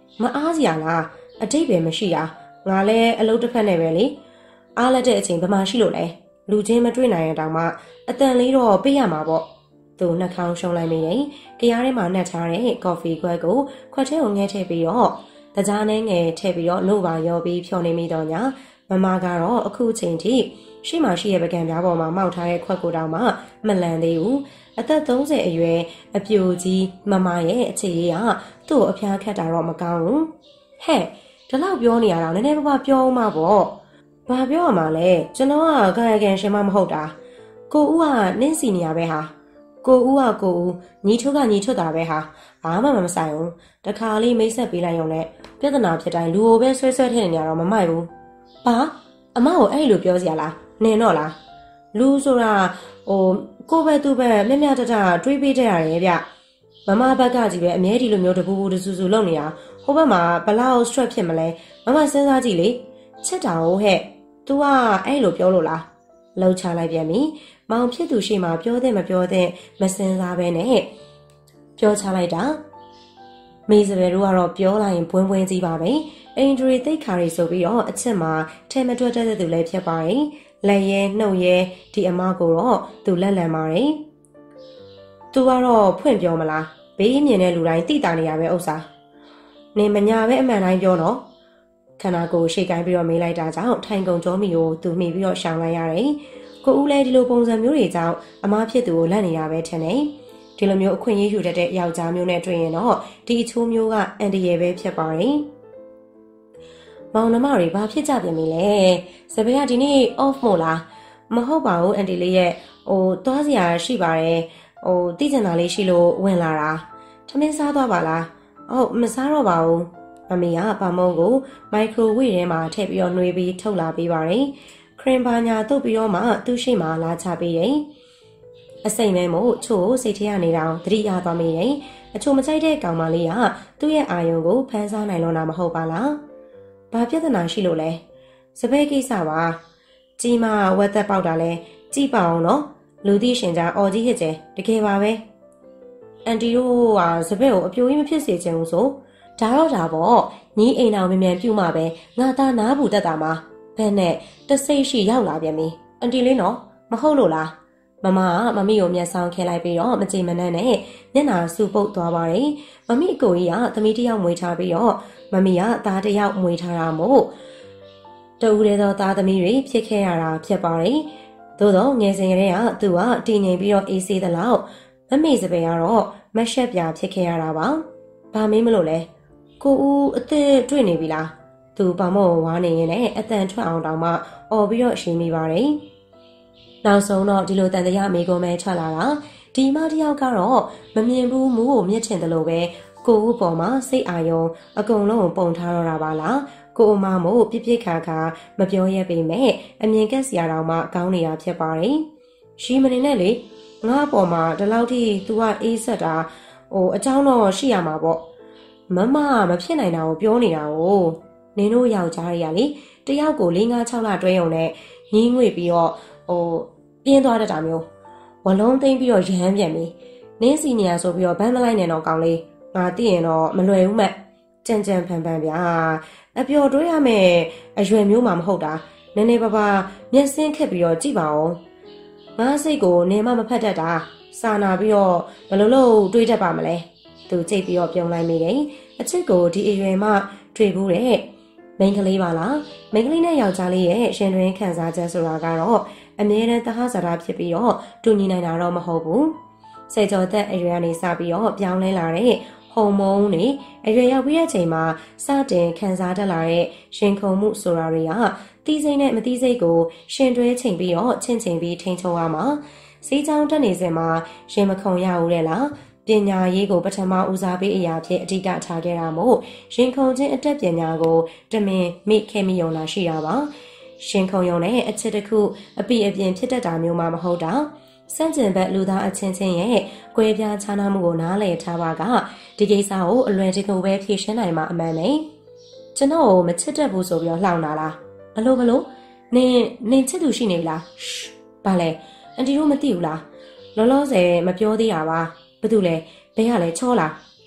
မအားစရာလားအတိတ်ပဲမရှိတာငါလည်းအလုပ်တစ်ဖက်နဲ့ပဲလေအားလက်တဲ့အချိန်ဘယ်မှာရှိလို့လဲလူချင်းမတွေ့နိုင်ရင်တောင်မှအတန်လေးတော့ပေးရမှာပေါ့သူနှာခေါင်းရှုံလိုက်မိတယ်။ကြားထဲမှာနှက်ထားတဲ့ကော်ဖီခွက်ကိုခွက်ထဲကိုငဲထည့်ပြီးတော့တကြားနဲ့ငယ်ထည့်ပြီးတော့နို့ပါရောပြီးဖြောနေမိတော့ညာမမကတော့အခုချိန်ထိရှိမှရှိရဲ့ပကံပြားပေါ်မှာမောက်ထားတဲ့ခွက်ကိုတောင်မှမလန်သေးဘူး။အသက်သုံးဆယ်အရွယ်အပြိုကြီးမမရဲ့အခြေရကသူ့ကိုအဖျားခတ်တာတော့မကောင်းဘူး။ဟဲ့ဒီလောက်ပြောနေရတော့နည်းနည်းပါးပါးပြောမှပေါ့။ဘာပြောရမှာလဲကျွန်တော်ကကာယကံရှင်မမဟုတ်တာ။ကိုဦးကနင်းစီနေရပဲဟာ။ကိုဦးကကိုဦးညီထွတ်ကညီထွတ်တာပဲဟာဘာမှမဆိုင်ဘူးတခါလေးမိတ်ဆက်ပေးလိုက်ရုံနဲ့ပြဿနာဖြစ်တိုင်းလူကိုပဲဆွဲဆွဲထည့်နေကြတော့မမိုက်ဘူးဘာအမကိုအဲ့လိုပြောစရာလားနင်တော့လားလူဆိုတာဟိုကိုပဲသူပဲမျက်မျက်တတတွေးပေးကြရတယ်ဗျမမဘက်ကကြီးပဲအမြဲဒီလိုမျိုးတပူပူတဆူဆူလုပ်နေတာဟိုဘက်မှာဘလောက် stress ဖြစ်မလဲမမစဉ်းစားကြည့်လေချစ်တာဟုတ်ဟဲ့ तू ကအဲ့လိုပြောလို့လားလှုပ်ချလိုက်ပြန်ပြီမောင်ဖြစ်သူရှိမှပြောတဲ့မပြောတဲ့မစင်စားပဲနဲ့ပြောချလိုက်တာမေစပယ်တို့ကတော့ပြောလိုက်ရင်ဘွင်းဘွင်းကြီးပါပဲအင်ဒရီသိတ်ခါရီဆိုပြီးတော့အချစ်မှာထဲမတွက်တဲ့သူလည်းဖြစ်ပါတယ်လက်ရဲနှုတ်ရဲဒီအမကိုတော့သူလက်လန်ပါတယ်သူကတော့ဖွင့်ပြောမလားဘေးမြင်တဲ့လူတိုင်းတိတာနေရပဲဥစ္စာနေမညာပဲအမှန်တိုင်းပြောတော့ခန္ဓာကိုယ်ရှေ့ကိုင်းပြီးတော့မေးလိုက်တာကြောင့်ထိုင်ကုန်ကြောမီကိုသူမှီပြီးတော့ရှောင်လိုက်ရတယ်ကိုဦးလည်းဒီလိုပုံစံမျိုးတွေကြောင့်အမားဖြစ်သူကိုလက်နေတာပဲထင်တယ်ဒီလိုမျိုးအခွင့်အရေးယူတတ်တဲ့ယောက်ျားမျိုးနဲ့တွေ့ရင်တော့ဒီအချိုးမျိုးကအန်တီရဲ့ပဲဖြစ်ပါတယ်မောင်နှမတွေဘာဖြစ်ကြပြန်ပြီလဲစပယ်ကဒီနေ့ off မို့လားမဟုတ်ပါဘူးအန်တီလေးရဲ့ဟိုသွားစရာရှိပါတယ်ဟိုသိကျင်တာလေးရှိလို့ဝင်လာတာထမင်းစားသွားပါလားဟုတ်မစားတော့ပါဘူးမမေကပါမုံကိုမိုက်ခရိုဝေ့ထဲမှာထည့်ပြီးတော့နှွေးပြီးထုတ်လာပေးပါတယ်ခရင်ပါညာတုပ်ပြီးတော့မှသူ့ရှိမှလာချပေးတယ်အစိမ့်မဲမို့ချို့စိတ်ထဲကနေတောင်သတိရသွားမိတယ်အချို့မကြိုက်တဲ့ကောင်မလေးကသူ့ရဲ့အာယုံကိုဖမ်းစားနိုင်လို့နာမဟုတ်ပါလားဘာပြဿနာရှိလို့လဲစပယ်ကိစ္စပါကြီးမဝက်သက်ပေါက်တာလဲကြည့်ပါအောင်နော်လူသိရှင်ကြားအော်ကြီးဟစ်ကျဲတကယ်ပါပဲအန်တီတို့ကစပယ်ကိုအပြိုကြီးမဖြစ်စေချင်ဘူးဆိုဒါတော့ဒါပေါ့ညီအိမ်အောင်မြန်မြန်ပြုတ်မှပဲငါသားနားဘူးတက်တာမှာဘယ်နဲ့တစိတ်ရှိရောက်လာပြန်ပြီအန်တီလေးနော်မဟုတ်လို့လားမမကမမီကိုမျက်စောင်းခဲလိုက်ပြီးတော့မကြည်မနှံ့နဲ့မျက်နှာစူပုတ်သွားပါတယ်မမီအကိုကြီးကသမီးတစ်ယောက်မွေးထားပြီးတော့မမီကသားတစ်ယောက်မွေးထားတာမို့တူတဲ့သောသားသမီးတွေဖြစ်ခဲ့ရတာဖြစ်ပါတယ်သို့တော့ငယ်စဉ်ကတည်းကသူကတည်ငြိမ်ပြီးတော့အေးဆေးသလောက်မမေစပယ်ကတော့မရှက်ပြဖြစ်ခဲ့ရတာပါဘာမင်းမလို့လဲကိုဦးအသက်တွေ့နေပြီလားသူဘာမို့ဝါနေရင်လည်းအတန်ထွက်အောင်တောင်မှអော်ပြီးတော့ရှင်းနေပါတယ်နောက်ဆုံးတော့ဒီလိုတန်တရားမိကုန်ပဲထွက်လာတာဒီမတယောက်ကတော့မမြင်ဘူးမူးကိုမြင့်ချင်တယ်လို့ပဲကိုဦးပေါ်မှာစိတ်အာရုံအကုန်လုံးပုံထားတော့တာပါလားကိုအမမို့ပြစ်ပြစ်ခါခါမပြောရပေမဲ့အမြင်ကက်စရာတောင်မှကောင်းနေတာဖြစ်ပါတယ်ရှိမနေနဲ့လေငါ့ပေါ်မှာဒီလောက်ထိ तू ကအေးဆက်တာဟိုအเจ้าတော့ရှိရမှာပေါ့မမမဖြစ်နိုင်တာကိုပြောနေတာကိုနင်တို့ယောက်ျားတွေကလေတယောက်ကို၄၅၆လတွဲရုံနဲ့ငင်းငွေပြီးတော့ဟိုပြင်းသွားတတ်တာမျိုးဝလုံးသိမ့်ပြီးတော့ရမ်းပြန်ပြီနင်းစီနီယာဆိုပြီးတော့ဘန်းမလိုက်နဲ့တော့ကောင်းလေးငါသိရင်တော့မလွယ်ဘူးမဲ့ကြံကြံဖန်ဖန်ဗျာအပျော်တွေးရမယ်အရွယ်မျိုးမှမဟုတ်တာနည်းနည်းပါးပါးမျက်စင်းခက်ပြီးတော့ကြည့်ပါဦးငါစိတ်ကိုနင်မမဖတ်တတ်တာစာနာပြီးတော့ဘယ်လိုလုပ်တွေးတတ်ပါမလဲသူကြိတ်ပြီးတော့ပြုံးလိုက်မိတယ်အချစ်ကိုဒီအရွယ်မှတွေ့ဘူးတဲ့မိန်းကလေးပါလားမိန်းကလေးနဲ့ယောက်ျားလေးရဲ့ရှင်တွင်ခံစားချက်ဆိုတာကတော့အမြဲတမ်းသဟဇာတာဖြစ်ပြီးတော့တူညီနိုင်တာတော့မဟုတ်ဘူးစေကျော်သက်အရွယ်ကနေစပြီးတော့ပြောင်းလဲလာတဲ့ဟော်မုန်းတွေအရွယ်ရောက်ပြီးတဲ့အချိန်မှာစတင်ခံစားတတ်လာတဲ့ရှင်ခုန်မှုဆိုတာတွေကတီးစိမ့်နဲ့မတီးစိမ့်ကိုရှင်တွဲချိန်ပြီးတော့ချင့်ချိန်ပြီးထိန်းချုပ်ရမှာစီးချောင်းတက်နေစဉ်မှာရှင်မခုန်ရဘူးတဲ့လားပညာရေးကိုပထမဦးစားပေးအရာဖြစ်အဓိကထားခဲ့တာမို့ရှင်ခုန်ခြင်းအတတ်ပညာကိုတမင်မိခဲမိယုံလာရှိတာပါရှင်ခုံယုံနဲ့အချစ်တစ်ခုအပိအပြင်ဖြစ်တတ်တာမျိုးမှမဟုတ်တာစန့်ကျင်ဘက်လူသားအချင်းချင်းရဲ့ကွဲပြားခြားနားမှုကိုနားလည်ထားပါကဒီကိစ္စကိုအလွယ်တကူပဲဖြေရှင်းနိုင်မှာအမှန်ပဲကျွန်တော်ကိုမချစ်တတ်ဘူးဆိုပြီးတော့လှောင်တာလားဘလို့ဘလို့နင်နင်ချစ်သူရှိနေလားဘာလဲအန်တီတို့မသိဘူးလားလောလောဆယ်မပြောသေးတာပါဘာတူလဲဘဲကလဲချောလားဟ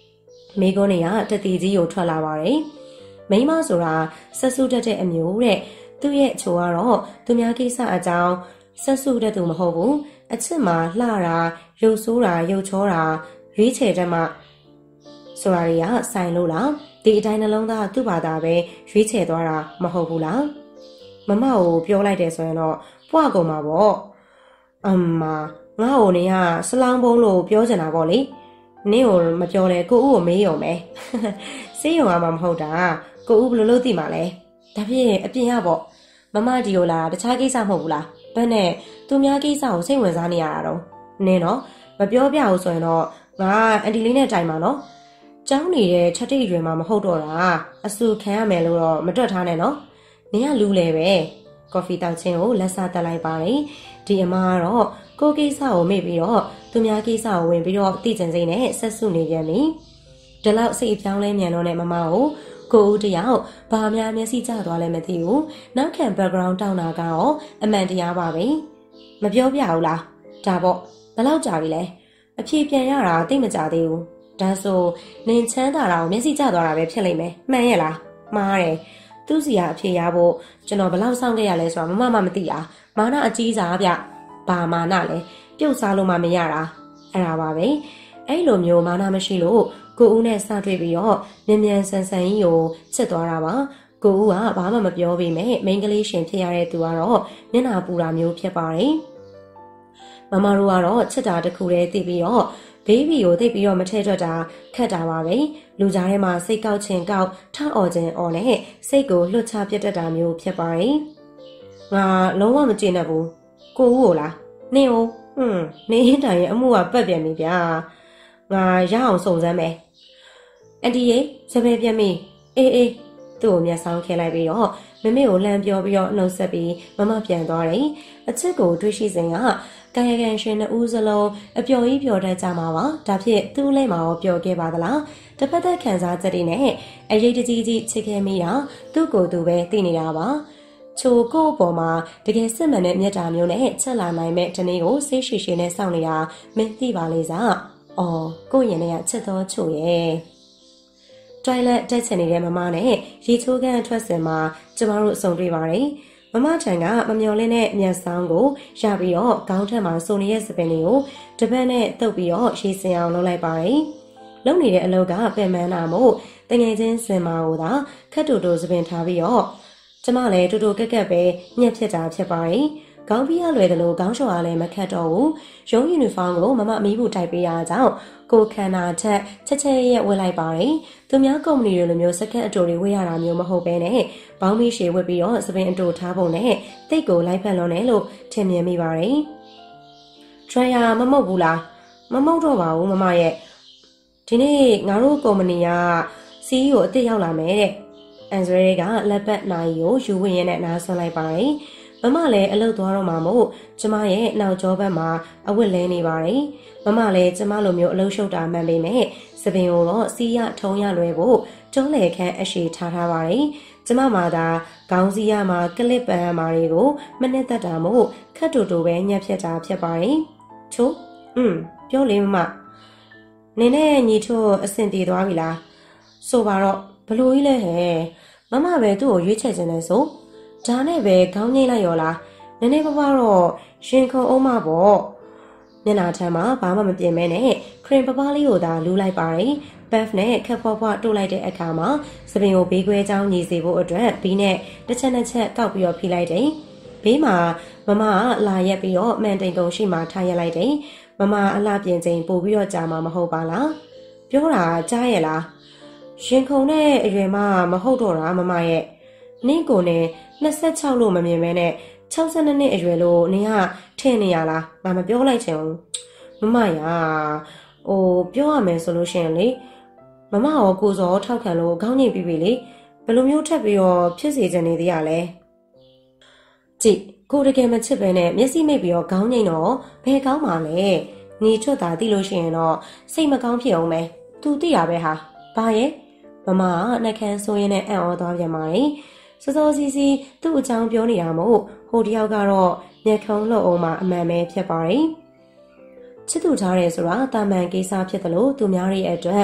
မိကုန်းနေရတတိကြီးကိုထွက်လာပါတယ်မိမဆိုတာဆက်စုတတ်တဲ့အမျိုးတဲ့သူ့ရဲ့ချိုကတော့သူများကိစ္စအကြောင်းဆက်စုတတ်သူမဟုတ်ဘူးအချစ်မှာလှတာရုပ်ဆိုးတာရုပ်ချောတာရွေးချယ်တတ်မှဆိုတာတွေကဆိုင်လို့လားဒီအတိုင်းနှလုံးသားသူ့ဘာသာပဲရွေးချယ်သွားတာမဟုတ်ဘူးလားမမကိုပြောလိုက်တယ်ဆိုရင်တော့ပွားကုန်မှာပေါ့အမငါ့ကိုနေကဆလောင်းပုံးလို့ပြောချင်တာပေါ့လေနင့်ကိုမပြောလဲကိုဦးကိုမေးရုံပဲစေးရုံကမှမဟုတ်တာကိုဦးဘယ်လိုလုပ်သိမှာလဲဒါဖြင့်အပြင်ရပေါ့မမဒီကိုလာတခြားကိစ္စမဟုတ်ဘူးလားဘယ်နဲ့သူများကိစ္စကိုစိတ်ဝင်စားနေရတာတော့နင်းတော့မပြောပြဘူးဆိုရင်တော့ငါအန်တီလေးနဲ့တိုင်ပါနော်ကျောင်းနေတဲ့ချက်တိရွယ်မှာမဟုတ်တော့တာအဆူခံရမယ်လို့တော့မတွက်ထားနဲ့နော်နင်ကလူလေပဲကော်ဖီတောက်ချင်းကိုလက်စားတက်လိုက်ပါတယ်ဒီအမကတော့ကိုကိစ္စကိုမေ့ပြီးတော့သူများကိစ္စကိုဝင်ပြီးတော့တိကျင်စိမ့်နဲ့ဆက်စုနေပြန်ပြီဒီလောက်စိတ်ပြောင်းလဲမြန်တော့တဲ့မမကိုကိုဦးတယောက်ဘာများမျက်စိကျသွားလဲမသိဘူးနောက်ခံ background တောင်းတာကတော့အမှန်တရားပါပဲမပြောပြဘူးလားဒါပေါ့ဘယ်လောက်ကြာပြီလဲအဖြေပြန်ရတာသိမကြသေးဘူးဒါဆိုနင်ချမ်းသာတာကိုမျက်စိကျသွားတာပဲဖြစ်လိမ့်မယ်မှန်ရဲ့လားမှားတယ်သူ့စီကအဖြေရဖို့ကျွန်တော်ဘယ်လောက်စောင့်ခဲ့ရလဲဆိုတာမမမမသိတာမာနအကြီးစားဗျဘာမာနလဲပြုတ်စားလို့မှမရတာအဲ့ဒါပါပဲအဲ့လိုမျိုးမာနမရှိလို့ကိုဦးနဲ့စတွေ့ပြီးတော့မြန်မြန်ဆန်ဆန်ကြီးကိုချစ်သွားတာပါကိုဦးကဘာမှမပြောပေမဲ့မိန်းကလေးရှင်ဖြစ်ရတဲ့သူကတော့မျက်နှာပူတာမျိုးဖြစ်ပါတယ်မမတို့ကတော့ချစ်တာတစ်ခုတည်းသိပြီးတော့ဘေဘီကိုသိပြီးတော့မထည့်ထွက်တာခက်တာပါပဲလူကြားထဲမှာစိတ်ကောက်ခြင်းကောက်ထအော်ခြင်းအော်နဲ့စိတ်ကိုလွတ်ချပြတ်တတ်တာမျိုးဖြစ်ပါတယ်ငါလုံးဝမကျေနပ်ဘူးကိုဦးကိုလားနင်ကိုဟွန်းနေဟင်းတိုင်ရဲ့အမှုကပတ်ပြန်ပြီဗျာငါရအောင်စုံစမ်းမယ်အန်တီရေစပယ်ပြန်ပြီအေးအေးသူ့ကိုမျက်စောင်းခဲလိုက်ပြီးတော့မမေကိုလှမ်းပြောပြီးတော့နှုတ်ဆက်ပြီးမမပြန်သွားတယ်အချစ်ကိုတွေးရှိစဉ်ကကာယကံရှင်နှစ်ဦးစလုံးအပျော်ကြီးပျော်တတ်ကြမှာပါဒါဖြင့်သူ့လဲမှာရောပျော်ခဲ့ပါသလားတစ်ဖက်သက်ခံစားချက်တွေနဲ့အရေးတကြီးကြီးချစ်ခဲ့မိတာသူ့ကိုယ်သူပဲသိနေတာပါချိုကိုအပေါ်မှာတကယ်စစ်မှန်တဲ့မြတ်တာမျိုးနဲ့ချက်လာနိုင်မဲ့ဒီနေ့ကိုစိတ်ရှိရှိနဲ့စောင့်နေတာမင်းသိပါလေစားအော်ကိုရင်နဲ့ချစ်တော်ချိုရဲ့တွိုင်လက်တက်ချင်နေတဲ့မမနဲ့ရေချိုးခန်းထွက်စင်မှာကျမတို့စုံတွေ့ပါတယ်မမချန်ကမမျော်လင့်တဲ့မျက်စောင်းကိုရပြီးတော့ခေါင်းထက်မှာစုံနေတဲ့စပင်တွေကိုတပတ်နဲ့တုပ်ပြီးတော့ရေစင်အောင်လုပ်လိုက်ပါတယ်။လုပ်နေတဲ့အလုပ်ကပင်မနာမို့တငယ်ချင်းစင်မာကိုသာခက်တူတူစပင်ထားပြီးတော့ကျမလည်းတူတူကက်ကက်ပဲညက်ဖြစ်တာဖြစ်ပါတယ်။ခေါင်းပြီးရလွယ်တယ်လို့ခေါင်းလျှော်အားလည်းမခက်တော့ဘူး။ရုံးယူနီဖောင်းကိုမမအမီးဘူးတိုက်ပေးရကြောင်းကိုခန္ဓာထက်ချက်ချက်ရက်ဝတ်လိုက်ပါတယ်။သူများကုမ္ပဏီတွေလိုမျိုးစက္ကန့်အတူတွေဝတ်ရတာမျိုးမဟုတ်ဘဲနဲ့ဘောင်းမီးရှည်ဝတ်ပြီးတော့စပင်အတူထားပုံနဲ့တိတ်ကိုလိုက်ဖက်လုံးနဲ့လို့ထင်မြင်မိပါတယ်။ထရယာမမုတ်ဘူးလားမမုတ်တော့ပါဘူးမမရဲ့ဒီနေ့ငါတို့ကုမ္ပဏီကစီးကိုအစ်စ်ရောက်လာမယ်တဲ့အန်ဇရဲကလက်ပတ်နိုင်ကိုယူဝင်ရတဲ့နားဆွလိုက်ပါတယ်။မမလည်းအလုပ်သွားတော့မှာမို့ကျမရဲ့နောက်ကျောဘက်မှာအဝတ်လဲနေပါတယ်။မမလည်းကျမလိုမျိုးအလုပ်ရှုပ်တာမှန်ပေမဲ့စပင်ကိုတော့စီးရထုံးရလွယ်ဖို့ကျောလေခန့်အရှိထားထားပါတယ်။ကျမမှာသာခေါင်းစည်းရမှာကလစ်ပန်မာတွေကိုမနစ်သက်တာမို့ခက်တူတူပဲညက်ဖြတ်တာဖြစ်ပါတယ်။ချိုးอืมပြောလေမမနင်းနဲ့ညီချို့အဆင်ပြေသွားပြီလားဆိုပါတော့ဘလို့ကြီးလဲဟဲ့မမပဲသူ့ကိုရွေးချယ်ခြင်းလဲဆိုဒါနဲ့ပဲခေါင်းငိမ့်လိုက်ရောလားနည်းနည်းပါးပါးတော့ရှင်ခုံအောင်မပေါ့မျက်နှာထမ်းမှာဘာမှမပြင်မဲနဲ့ခရင်ပပားလေးကိုသာလူးလိုက်ပါတယ်ဘက်နဲ့ခက်ဖွားဖွားတိုးလိုက်တဲ့အခါမှာစပင်ကိုဘေးခွဲချောင်းညီစေဖို့အတွက်ဘီးနဲ့တစ်ချက်နှစ်ချက်ကောက်ပြီးတော့ဖိလိုက်တယ်ဘေးမှာမမကလာရက်ပြီးတော့မန်တိန်ကုံရှိမှထားရက်လိုက်တယ်မမအလှပြင်ချိန်ပို့ပြီးတော့ကြာမှာမဟုတ်ပါလားပြောတာကြားရဲ့လားရှင်ခုံတဲ့အရွယ်မှမဟုတ်တော့တာမမရဲ့နင့်ကိုနဲ့နှစ်ဆယ့်ခြောက်လို့မမြင်မဲနဲ့ခြောက်ဆယ်နှစ်အရွယ်လို့နင်ကထင်နေရလားငါမပြောလိုက်ချင်ဘူးမမရာဟိုပြောရမယ်ဆိုလို့ရှိရင်လေမမရောကိုစောထောက်ခံလို့ခေါင်းညိတ်ပြီးပြီလေဘယ်လိုမျိုးထပ်ပြီးတော့ဖြစ်စေချင်နေသေးရလဲကြည့်ကိုတကယ်မချစ်ပဲနဲ့မျက်စိမိတ်ပြီးတော့ခေါင်းညိတ်တော့ဘယ်ကောင်းပါလဲညီချွတ်တာသိလို့ရှိရင်တော့စိတ်မကောင်းဖြစ်အောင်ပဲသူသိရပဲဟာဘာရဲ့မမကနှက်ခမ်းဆိုးရင်းနဲ့အံ့ဩသွားပြန်ပါတယ်စောစောစီးစီးသူ့အကြောင်းပြောနေတာမို့ဟိုတယောက်ကတော့မျက်ခုံးလှုပ်အောင်မှအမှန်ပဲဖြစ်ပါတယ်ချစ်သူထားတယ်ဆိုတာတာမန်ကိစ္စဖြစ်တယ်လို့သူများရဲ့အတွက်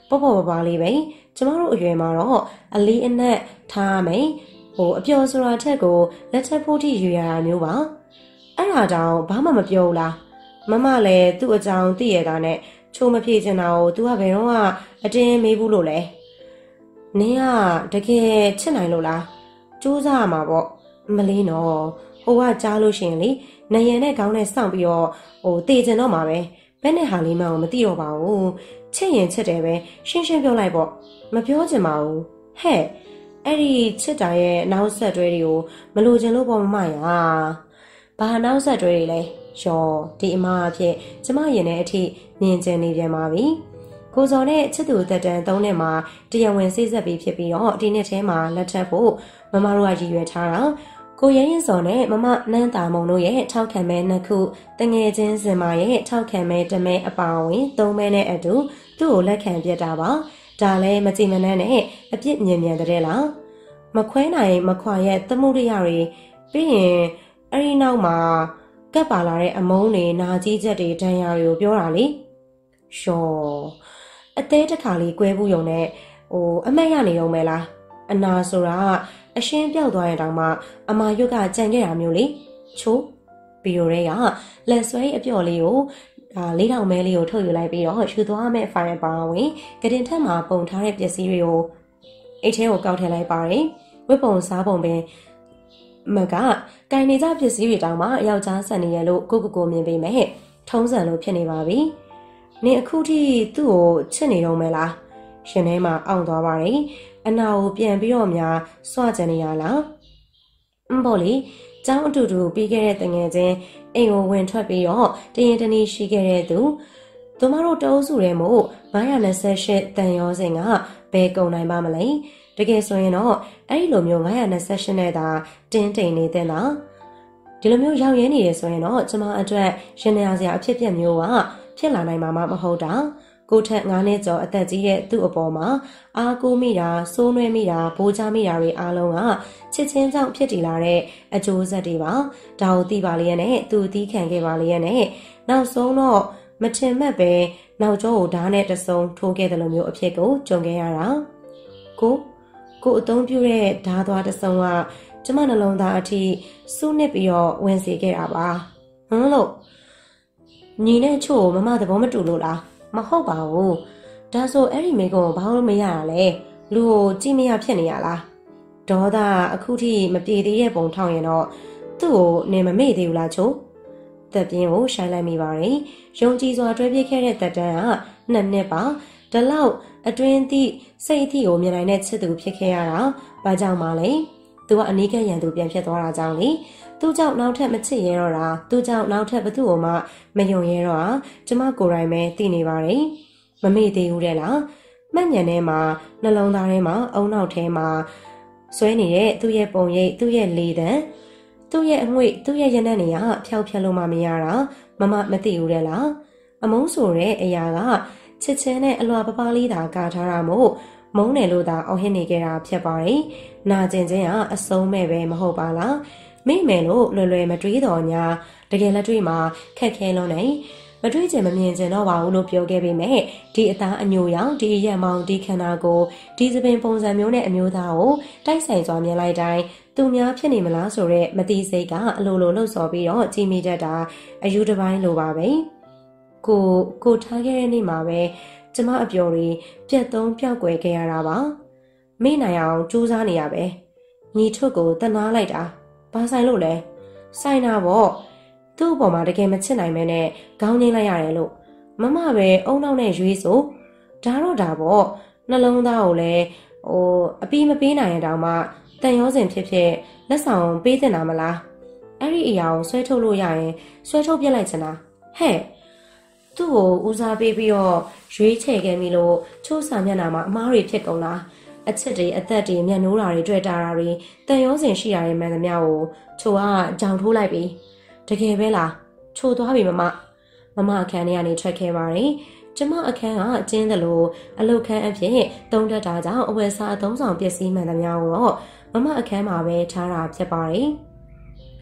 ပေါ့ပေါ့ပါပါလေးပဲကျမတို့အရွယ်မှာတော့အလေးအနက်ထားမယ်ဟိုအပျော်ဆိုတာထက်ကိုလက်ထက်ဖို့ထိယူရတာမျိုးပါအဲ့ဒါတောင်ဘာမှမပြောဘူးလားမမလည်းသူ့အကြောင်းသိရတာနဲ့ချိုးမဖြေချင်တာကို तू ကဘယ်တော့မှအတင်းမေးဘူးလို့လဲနင်ကတကယ်ချစ်နိုင်လို့လားစူးစမ်းရမှာပေါ့မလေးနော်ဟိုကကြားလို့ရှိရင်လေနယံနဲ့ခေါင်းနဲ့စောင့်ပြီးတော့ဟိုတည်ကျင်တော့မှာပဲဘယ်နဲ့ဟာလေးမှမသိတော့ပါဘူးချစ်ရင်ချစ်တယ်ပဲရှင်းရှင်းပြောလိုက်ပေါ့မပြောချင်ပါဘူးဟဲ့အဲ့ဒီချစ်တာရဲ့နောက်ဆက်တွဲတွေကိုမလိုချင်လို့ပေါ့မမရဘာနောက်ဆက်တွဲတွေလဲရောဒီအမအဖြစ်ကျမရင်တဲ့အထိမြင်ကျင်နေပြန်ပါပြီကိုစော်နဲ့ချစ်သူတက်တန်သုံးနှစ်မှာတရားဝင်စိတ်ဆက်ပြီးဖြစ်ပြီးတော့ဒီနှစ်ထဲမှာလက်ထပ်ဖို့မမတို့ကရည်ရွယ်ထားတာကိုရဲရင်စော်နဲ့မမနန်းတာမုံတို့ရဲ့ထောက်ခံမဲနှစ်ခုတငယ်ချင်းစင်မရဲ့ထောက်ခံမဲတမဲအပါအဝင်သုံးမဲနဲ့အတူသူ့ကိုလက်ခံပြတာပါဒါလည်းမကြည်မနှမ်းနဲ့အပြစ်မြင်မြန်တဲ့လားမခွဲနိုင်မခွာရဲ့သမှုရိယတွေပြီးရင်အဲ့ဒီနောက်မှာကပ်ပါလာတဲ့အမုန်းတွေနာကြီးချက်တွေဒဏ်ရာတွေကိုပြောတာလေရှောအသေးတစ်ခါလေးကွဲဘူးယုံနဲ့ဟိုအမက်ရနေတော့မဲလားအနာဆိုတာအရှင်းပြောက်သွားရင်တောင်မှအမာရွတ်ကကြံခဲ့တာမျိုးလေချိုးဗီဒီယိုတွေကလက်ဆွဲအပြော့လေးကိုဒါလေးထောင်မဲလေးကိုထုတ်ယူလိုက်ပြီးတော့ယူသွားမဲ့ဖိုင်ပါဝင်ကတင်ထက်မှာပုံထားတဲ့ပစ္စည်းတွေကိုအိတ်ထဲကိုကောက်ထည့်လိုက်ပါတယ်ဝတ်ပုံစားပုံပင်မကကင်နေကြပစ္စည်းတွေတောင်မှယောက်ျားဆန်နေရလို့ကိုကိုကိုမြင်ပေမဲ့ထုံးစံလို့ဖြစ်နေပါပြီနင်အခုထိသူ့ကိုချစ်နေတော့မဲလားရှင်ထဲမှာအောင့်သွားပါတယ်အနာကိုပြန်ပြီးတော့များစွကြနေရလားအမ်ဘော်လီကျောင်းအတူတူပြီးခဲ့တဲ့တငယ်ချင်းအိမ်ကိုဝင်ထွက်ပြီးတော့တရင်တနည်းရှိခဲ့တဲ့သူသူမတို့တအုပ်စုထဲမို့ငါးရာ၂၈တန်ရောစင်ကဘယ်ကုန်နိုင်ပါမလဲတကယ်ဆိုရင်တော့အဲ့ဒီလိုမျိုးငါးရာ၂၈နဲ့သာတင်းတိမ်နေတဲ့လားဒီလိုမျိုးရောက်ရဲနေရဆိုရင်တော့ကျမအတွက်ရင်နာစရာအဖြစ်ပြက်မျိုးကဖြစ်လာနိုင်မှာမဟုတ်တာကိုထက်ငါးနှစ်ကျော်အသက်ကြီးတဲ့သူ့အပေါ်မှာအားကိုးမိတာစိုးနွဲမိတာဘိုးချမိတာတွေအားလုံးကချစ်ချင်းကြောင့်ဖြစ်တည်လာတဲ့အကျိုးဆက်တွေပါဒါကိုသိပါလျက်နဲ့သူအသီးခံခဲ့ပါလျက်နဲ့နောက်ဆုံးတော့မထင်မှတ်ပဲနောက်ကျောကိုဓာတ်နဲ့တဆုံထိုးခဲ့တယ်လို့မျိုးအဖြစ်ကိုကြုံခဲ့ရတာကိုကိုအသုံးပြုတဲ့ဓာတ်သွားတဆုံကကျမနှလုံးသားအထိစူးနစ်ပြီးတော့ဝင်စေခဲ့တာပါဟမ်လို့ညီနဲ့ချို့မမသဘောမတူလို့လားမဟုတ်ပါဘူးဒါဆိုအဲ့ဒီမိကုံကိုဘာလို့မရရလဲလူကိုကြည့်မရဖြစ်နေရလားဒေါသအခုထိမပြေသေးတဲ့ပုံထောက်ရင်တော့သူ့ကိုနေမမေ့သေးဘူးလားချို့သက်ပြင်းကိုရှိုင်းလိုက်မိပါတယ်ယုံကြည်စွာတွဲပြခဲ့တဲ့တက်တန်းကနှစ်နှစ်ပါဒီလောက်အတွင်းသည့်စိတ်အသည့်ကိုမြင်နိုင်တဲ့ချစ်သူဖြစ်ခဲ့ရတာဘာကြောင့်မလဲသူကအနီးကပ်ရန်သူပြန်ဖြစ်သွားတာကြောင့်လေသူ့ကြောင့်နောက်ထပ်မချစ်ရဲတော့တာသူ့ကြောင့်နောက်ထပ်ဘသူ့ကိုမှမယုံရဲတော့တာကျမကိုယ်တိုင်ပဲသိနေပါတယ်မမေ့သေးဘူးတဲ့လားမှတ်ဉာဏ်ထဲမှာနှလုံးသားထဲမှာအုံနောက်ထဲမှာဆွဲနေတဲ့သူ့ရဲ့ပုံရိပ်သူ့ရဲ့လေတံသူ့ရဲ့အငွေ့သူ့ရဲ့ရနံ့နေရဖျောက်ဖျက်လို့မှမရတာမမမသိဘူးတဲ့လားအမုန်းဆိုတဲ့အရာကချစ်ချင်းနဲ့အလွာပပလေးသာကာထားတာမို့မုန်းတယ်လို့သာအော်ဟစ်နေကြတာဖြစ်ပါတယ်နာကျင်ခြင်းကအဆုံးမဲ့ပဲမဟုတ်ပါလားမိမယ်လို့လွယ်လွယ်မတွေးတော်ညာတကယ်လက်တွေ့မှာခက်ခဲလုံးနေမတွေးချင်မမြင်ချင်တော့ပါဘူးလို့ပြောခဲ့ပေမဲ့ဒီအသားအညိုရောင်ဒီရက်မောင်ဒီခန္ဓာကိုဒီသပင်ပုံစံမျိုးနဲ့အမျိုးသားကိုတိုက်ဆိုင်စွာမြင်လိုက်တိုင်းသူများဖြစ်နေမလားဆိုတော့မတိစိတ်ကအလိုလိုလှုပ်ဆော်ပြီးတော့ကြည်မိတတ်တာအယူတစ်ပိုင်းလိုပါပဲကိုကိုထားခဲ့တဲ့နေ့မှာပဲကျမအပျော်တွေပြက်သုံးပြောက်ွယ်ခဲ့ရတာပါမိနိုင်အောင်ကြိုးစားနေရပဲညီထွတ်ကိုတနာလိုက်တာဘာဆိုင်လို့လဲဆိုင်တာပေါ့သူ့အပေါ်မှာတကယ်မချစ်နိုင်မဲနဲ့ခေါင်းငိမ့်လိုက်ရတယ်လို့မမပဲအုံနောက်နဲ့ရွေးဆိုဒါတော့ဒါပေါ့နှလုံးသားကိုလည်းဟိုအပီးမပေးနိုင်ရင်တောင်မှတန်ရောစင်ဖြစ်ဖြစ်လက်ဆောင်ပေးတင်တာမလားအဲ့ဒီအရာကိုဆွဲထုတ်လို့ရရင်ဆွဲထုတ်ပြစ်လိုက်ချင်တာဟဲ့သူ့ကိုဦးစားပေးပြီးတော့ရွေးချယ်ခဲ့ပြီလို့ချိုးစာမျက်နှာမှာအမားတွေဖြစ်ကုန်လားအချစ်တွေအသက်တွေမျက်နှိုးတာတွေတွေ့တာတွေတန်ရောစင်ရှိရတဲ့မှန်သမျှကိုချိုကကြောင်ထိုးလိုက်ပြီးတကယ်ပဲလားချိုသွားပြီမမမမအခန်းထဲကနေထွက်ခဲ့ပါတယ်ကျမအခန်းကအကျဉ်းသလိုအလုတ်ခန်းအဖြစ်တုံးတက်တာကြောင့်အဝယ်စားအသုံးဆောင်ပစ္စည်းမှန်သမျှကိုတော့မမအခန်းမှာပဲထားတာဖြစ်ပါတယ်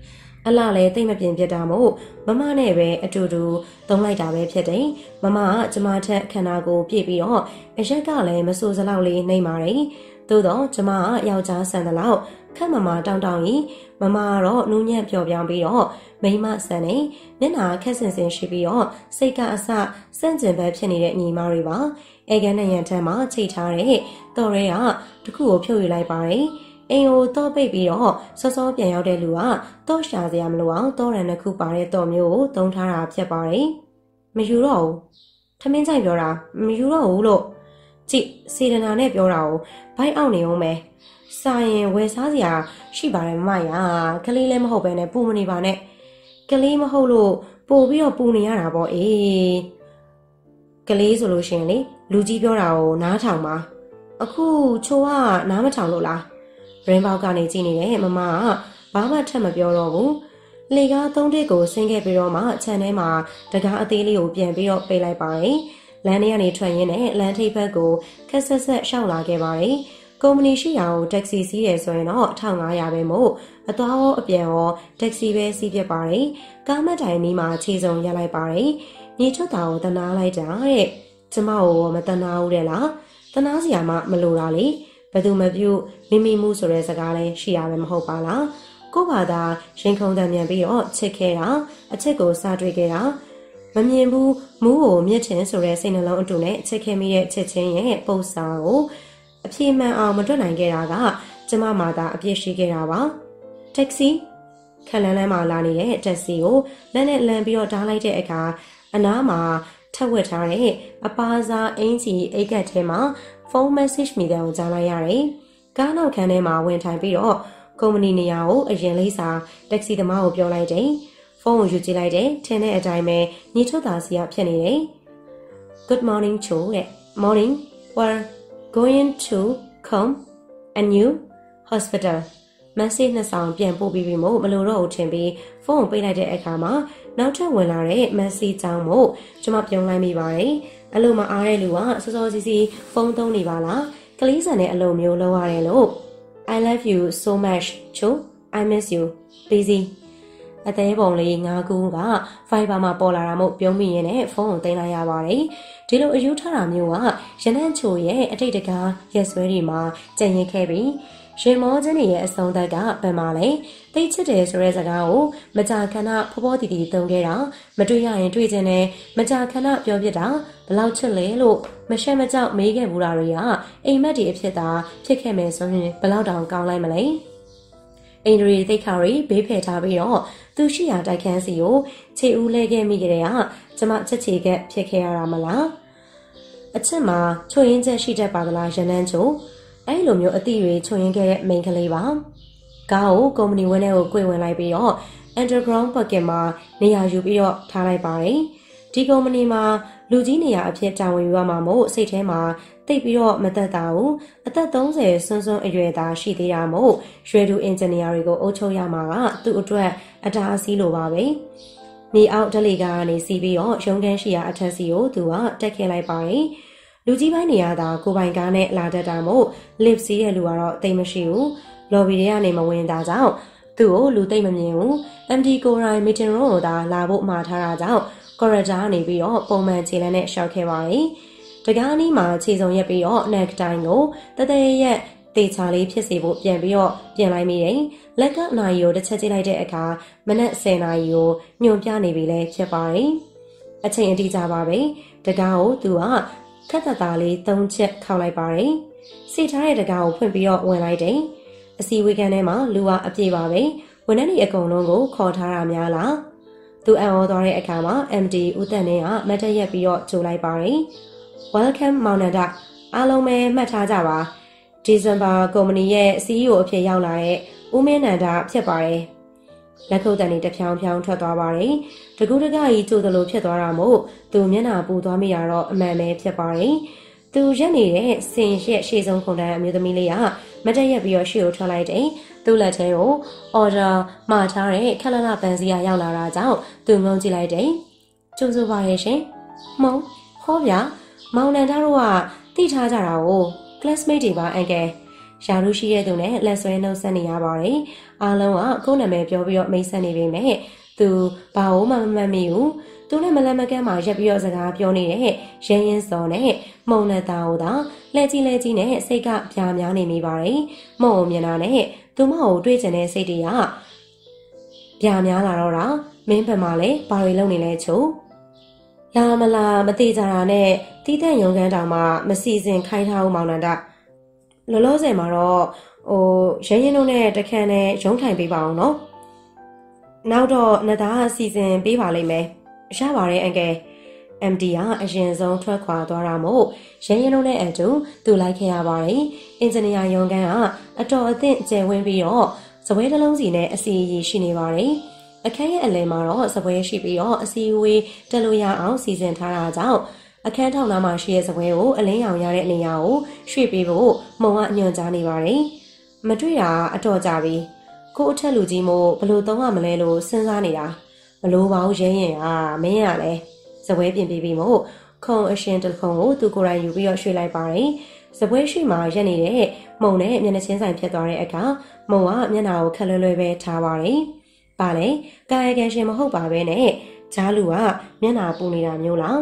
အလှလည်းတိတ်မပြင်းဖြစ်တာမို့မမနဲ့ပဲအတူတူသုံးလိုက်တာပဲဖြစ်တယ်မမကကျမထက်ခန္ဓာကိုယ်ပြည့်ပြီးတော့အရက်ကလည်းမဆိုးစလောက်လေးနှိမ့်ပါတယ်သို့တော့ကျမကယောက်ျားဆန်တဲ့လောက်ခက်မမတောင်းတောင်းရင်မမကတော့နူးညံ့ပျော်ပြောင်းပြီးတော့မိမဆန်နေမျက်နှာခက်ဆင်ဆင်ရှိပြီးတော့စိတ်ကအစစန့်ကျင်ဘက်ဖြစ်နေတဲ့ညီမတွေပါအဲကန်းနဲ့ရန်ထက်မှာချိတ်ထားတဲ့တော်ရဲကတခုကိုဖြုတ်ယူလိုက်ပါတယ်အိမ်ကိုတော့ပိတ်ပြီးတော့စောစောပြန်ရောက်တဲ့လူကတော့ရှာစရာမလိုအောင်တော့ရန်တစ်ခုပါတဲ့တော့မျိုးကိုသုံးထားတာဖြစ်ပါတယ်မယူတော့ဘူးထမင်းကြိုင်ပြောတာမယူတော့ဘူးလို့ကြည့်စေတနာနဲ့ပြောတာကိုဘိုက်အောက်နေအောင်မယ်စာရင်ဝယ်စားစရာရှိပါတယ်မမရကလေးလည်းမဟုတ်ပဲနဲ့ပူမနေပါနဲ့ကလေးမဟုတ်လို့ပို့ပြီးတော့ပူနေရတာပေါ့အေးကလေးဆိုလို့ရှိရင်လေလူကြီးပြောတာကိုနားထောင်ပါအခုချိုးကနားမထောင်လို့လားရင်းပေါက်ကနေကြည့်နေတဲ့မမကဘာမှထပ်မပြောတော့ဘူးလေကားသုံးတစ်ကိုဆင်းခဲ့ပြီးတော့မှခြံထဲမှာတကားအသေးလေးကိုပြန်ပြီးတော့ပိတ်လိုက်ပါတယ်လမ်းထဲကနေထွက်ရင်းနဲ့လမ်းထိပ်ဘက်ကိုခက်ဆက်ဆက်ရှောက်လာခဲ့ပါတယ်ကုမ္ပဏီရှိရာကိုတက္ကစီစီးတယ်ဆိုရင်တော့တစ်ထောင်ငါးရာပဲမို့အသွားရောအပြန်ရောတက္ကစီပဲစီးပြပါတယ်ကားမတိုင်နီးမှာခြေစုံရလိုက်ပါတယ်ညီချွတ်တာကိုတနာလိုက်တာတဲ့ကျမကိုမတနာဘူးတဲ့လားတနာစရာမှမလိုတာလေဘယ်သူမပြုမိမိမှုဆိုတဲ့စကားလည်းရှိရမယ်မဟုတ်ပါလားကို့ဘာသာရင်ခုန်တံမြန်ပြီးတော့ချစ်ခဲ့တာအချစ်ကိုစားတွေ့ခဲ့တာမမြင်ဘူးမူးကိုမြစ်ချင်ဆိုတဲ့စိတ်နှလုံးအတူနဲ့ချစ်ခဲ့မိတဲ့ချစ်ချင်းရဲ့ပုံစံကိုအပြေမှန်အောင်မတွက်နိုင်ခဲ့တာကကျမမှသာအပြစ်ရှိခဲ့တာပါတက္ကစီခက်လန်းလန်းမှာလာနေတဲ့တက္ကစီကိုလက်နဲ့လမ်းပြီးတော့ဓားလိုက်တဲ့အခါအနားမှာထပ်ဝက်ထားတဲ့အပါစားအင်ဂျီအိတ်ကတ်ထဲမှာဖုန်း message မိတဲ့ကိုကြားလိုက်ရတယ်ကားနောက်ခန်းထဲမှာဝင်ထိုင်ပြီးတော့ကုမ္ပဏီနေရာကိုအရင်လေးစာတက္ကစီသမားကိုပြောလိုက်တယ်ဖုန်းကိုယူကြည့်လိုက်တယ်ထင်တဲ့အတိုင်းပဲညီထွတ်သားစီကဖြစ်နေတယ် Good morning ချိုတဲ့ Morning we're going to come a new hospital message နှစ်ဆောင်ပြန်ပို့ပြီးပြီမို့မလို့တော့ဦးထင်ပြီးဖုန်းကိုပိတ်လိုက်တဲ့အခါမှာနောက်ထပ်ဝင်လာတဲ့ message ကြောင့်မို့ကျွန်မပြုံးလိုက်မိပါတယ်အလိုမအားတဲ့လူကစောစောစီစီဖုန်းသုံးနေပါလားကလေးဆန်တဲ့အလိုမျိုးလုပ်ရတယ်လို့ I love you so much ချို I miss you busy အသေးပုံလေးငါးခုက Viber မှာပေါ်လာတာမို့ပြုံးမိရင်လည်းဖုန်းကိုတင်လိုက်ရပါတယ်ဒီလိုအယူထားတာမျိုးကရနန့်ချိုရဲ့အတိတ်တကားရက်စွဲတွေမှာကြံ့ရင်ခဲ့ပြီးရှင်မောချင်းရဲ့အဆုံးသက်ကဘယ်မှာလဲသိချစ်တယ်ဆိုတဲ့စကားကိုမကြာခဏဖောဖောတီတီသုံးခဲ့တာမတွေ့ရရင်တွေ့ခြင်းနဲ့မကြာခဏပြောပြတာဘလောက်ချစ်လဲလို့မရှက်မကြောက်မေးခဲ့ဘူးတာတွေကအိမ်မက်တွေအဖြစ်သာဖြစ်ခဲ့မယ်ဆိုရင်ဘလောက်တောင်ကောင်းလိုက်မလဲအိန္ဒြေသိခါရီဘေးဖယ်ထားပြီးတော့သူရှိရာတိုက်ခန်းစီကိုခြေဦးလဲခဲ့မိကြတဲ့ကကျမချက်ချေကဖြစ်ခဲ့ရတာမလားအချစ်မှာချွေရင်းချက်ရှိတတ်ပါသလားရနန်းချိုအဲ့လိုမျိုးအသည့်တွေချွေရင်းခဲ့တဲ့မိန်းကလေးပါကားကိုကုမ္ပဏီဝင်းထဲကို꿰ဝင်လိုက်ပြီးတော့ underground pocket မှာနေရာယူပြီးတော့ထားလိုက်ပါတယ်ဒီကုမ္ပဏီမှာလူကြီးနေရာအဖြစ်တာဝန်ယူရမှာမို့စိတ်ထဲမှာတိတ်ပြီးတော့မသက်သာဘူးအသက်သုံးဆယ်စွန်းစွန်းအရွယ်သားရှိသေးတာမို့ရွယ်တူအင်ဂျင်နီယာတွေကိုအုပ်ချုပ်ရမှာကသူ့အတွက်အတားအဆီးလိုပါပဲနေအောက်ဒလီကနေစီးပြီးတော့ရုံးခန်းရှိရာအထက်စီကိုသူကတက်ခဲ့လိုက်ပါတယ်လူကြီးပိုင်းနေရတာကိုပိုင်ကားနဲ့လာတတ်တာမို့ lift စီးတဲ့လူကတော့တိတ်မရှိဘူး lobby ထဲကနေမဝင်တာကြောင့်သူ့ကိုလူသိမ့်မမြင်ဘူး M D ကိုရိုင်း meeting room ကိုသာလာဖို့မှာထားတာကြောင့် corridor ကနေပြီးတော့ပုံမှန်ခြေလမ်းနဲ့ရှောက်ခဲ့ပါတယ်တကားနီးမှာခြေစုံရက်ပြီးတော့ neck time ကိုတသက်ရက်တေချာလေးဖြစ်စေဖို့ပြန်ပြီးတော့ပြင်လိုက်မိတယ်လက်ကနာရီကိုတစ်ချက်ကြည့်လိုက်တဲ့အခါမနက်ဆယ်နာရီကိုညွန်ပြနေပြီလဲဖြစ်ပါတယ်အချိန်အတိအကျပါပဲတကားကိုသူကခက်သက်သားလေးသုံးချက်ခောက်လိုက်ပါတယ်စိတ်ထားတဲ့တကားကိုဖွင့်ပြီးတော့ဝင်လိုက်တယ်အစီဝေးကန်ထဲမှာလူကအပြည့်ပါပဲဝန်ထမ်းတွေအကုန်လုံးကိုခေါ်ထားတာများလားသူအံ့ဩသွားတဲ့အခါမှာ M D ဦးသက်နှင်းကမတ်တက်ရက်ပြီးတော့ကြိုလိုက်ပါတယ် Welcome မောင်နန္ဒအားလုံးပဲမှတ်ထားကြပါဒီဇင်ဘာကုမ္ပဏီရဲ့ C E O အဖြစ်ရောက်လာတဲ့ဦးမင်းနန္ဒဖြစ်ပါတယ်လက်ခုပ်တန်တွေတဖြောင်းဖြောင်းထွက်သွားပါတယ်တကူးတကကြီးကြိုသလိုဖြစ်သွားတာမို့သူမျက်နှာပူသွားမိရတော့အမှန်ပဲဖြစ်ပါတယ်သူရက်နေတဲ့စင်ရက်ရှေ့ဆုံးခုန်တန်းအမျိုးသမီးလေးကမတ်တက်ရက်ပြီးတော့ရှေ့ကိုထွက်လိုက်တယ်သူ့လက်ထဲကို order မှာထားတဲ့ခက်လလပန်းစီကရောက်လာတာကြောင့်သူငုံကြည့်လိုက်တယ်ကျိုးဆိုပါရဲ့ရှင်မုံဟောဗျာမောင်နန္ဒတို့ကတိထားကြတာကို classmate တွေပါအန်ကယ်ရာထူးရှိတဲ့သူနဲ့လက်ဆွဲနှုတ်ဆက်နေရပါတယ်အားလုံးကကိုယ့်နာမည်ပြောပြီးတော့မိတ်ဆက်နေပေမဲ့သူဘာလို့မှမမှတ်မိဘူးသူနဲ့မလန့်မကန့်မှာရက်ပြီးတော့စကားပြောနေတဲ့ရဲရင်စော်နဲ့မုံနဲ့သားကိုသာလဲကြီးလဲကြီးနဲ့စိတ်ကပြာများနေမိပါတယ်မုံကိုမြင်တာနဲ့သူမကိုတွေ့ကျင်တဲ့စိတ်တွေကပြာများလာတော့တာမင်းဘက်မှာလဲဘာတွေလုပ်နေလဲချို့လာမလားမသေးကြတာနဲ့တီးတဲ့ရုံခန်းတောင်မှမစီစဉ်ခိုင်းထားဦးမောင်နန္ဒလောလောဆယ်မှာတော့ဟိုရဲရင်တို့နဲ့တခန့်နဲ့ရုံးထိုင်ပေးပါအောင်နော်နောက်တော့နသားအစီအစဉ်ပေးပါလိမ့်မယ်ရပါတယ်အန်ကယ် အမ် ဒီ ကအရင်ဆုံးထွက်ခွာသွားတာမို့ရဲရင်တို့နဲ့အတူသူလိုက်ခဲ့ရပါတယ်အင်ဂျင်နီယာရုံးခန်းကအတော်အသင့်ကျယ်ဝန်းပြီးတော့စပွဲတစ်လုံးစီနဲ့အစီအရီရှိနေပါတယ်အခန်းရဲ့အလယ်မှာတော့စပွဲရှိပြီးတော့အစီအဝေးတက်လို့ရအောင်စီစဉ်ထားတာကြောင့်အခန်းထောင်နားမှာရှိတဲ့စပွဲကိုအလင်းရောင်ရတဲ့နေရာကိုရွှေ့ပေးဖို့မုံကညွှန်ကြားနေပါတယ်မတွေ့တာအတော်ကြပြီကို့အထက်လူကြီးမို့ဘလို့သုံးရမလဲလို့စဉ်းစားနေတာမလို့ပါဘူးရဲရင်อ่ะမင်းရလဲစပွဲပြင်ပြီးပြီမို့ခုံအရှင်တယ်ဖုန်းကိုသူကိုယ်တိုင်ယူပြီးတော့ရွှေ့လိုက်ပါတယ်စပွဲရှိမှရက်နေတဲ့မုံနဲ့မျက်နှာချင်းဆိုင်ဖြစ်သွားတဲ့အခါမုံကမျက်နှာကိုခက်လွယ်လွယ်ပဲထားပါတယ်ပါလေကာယကံရှင်မဟုတ်ပါပဲနဲ့ဂျားလူကမျက်နှာပူနေတာမျိုးလား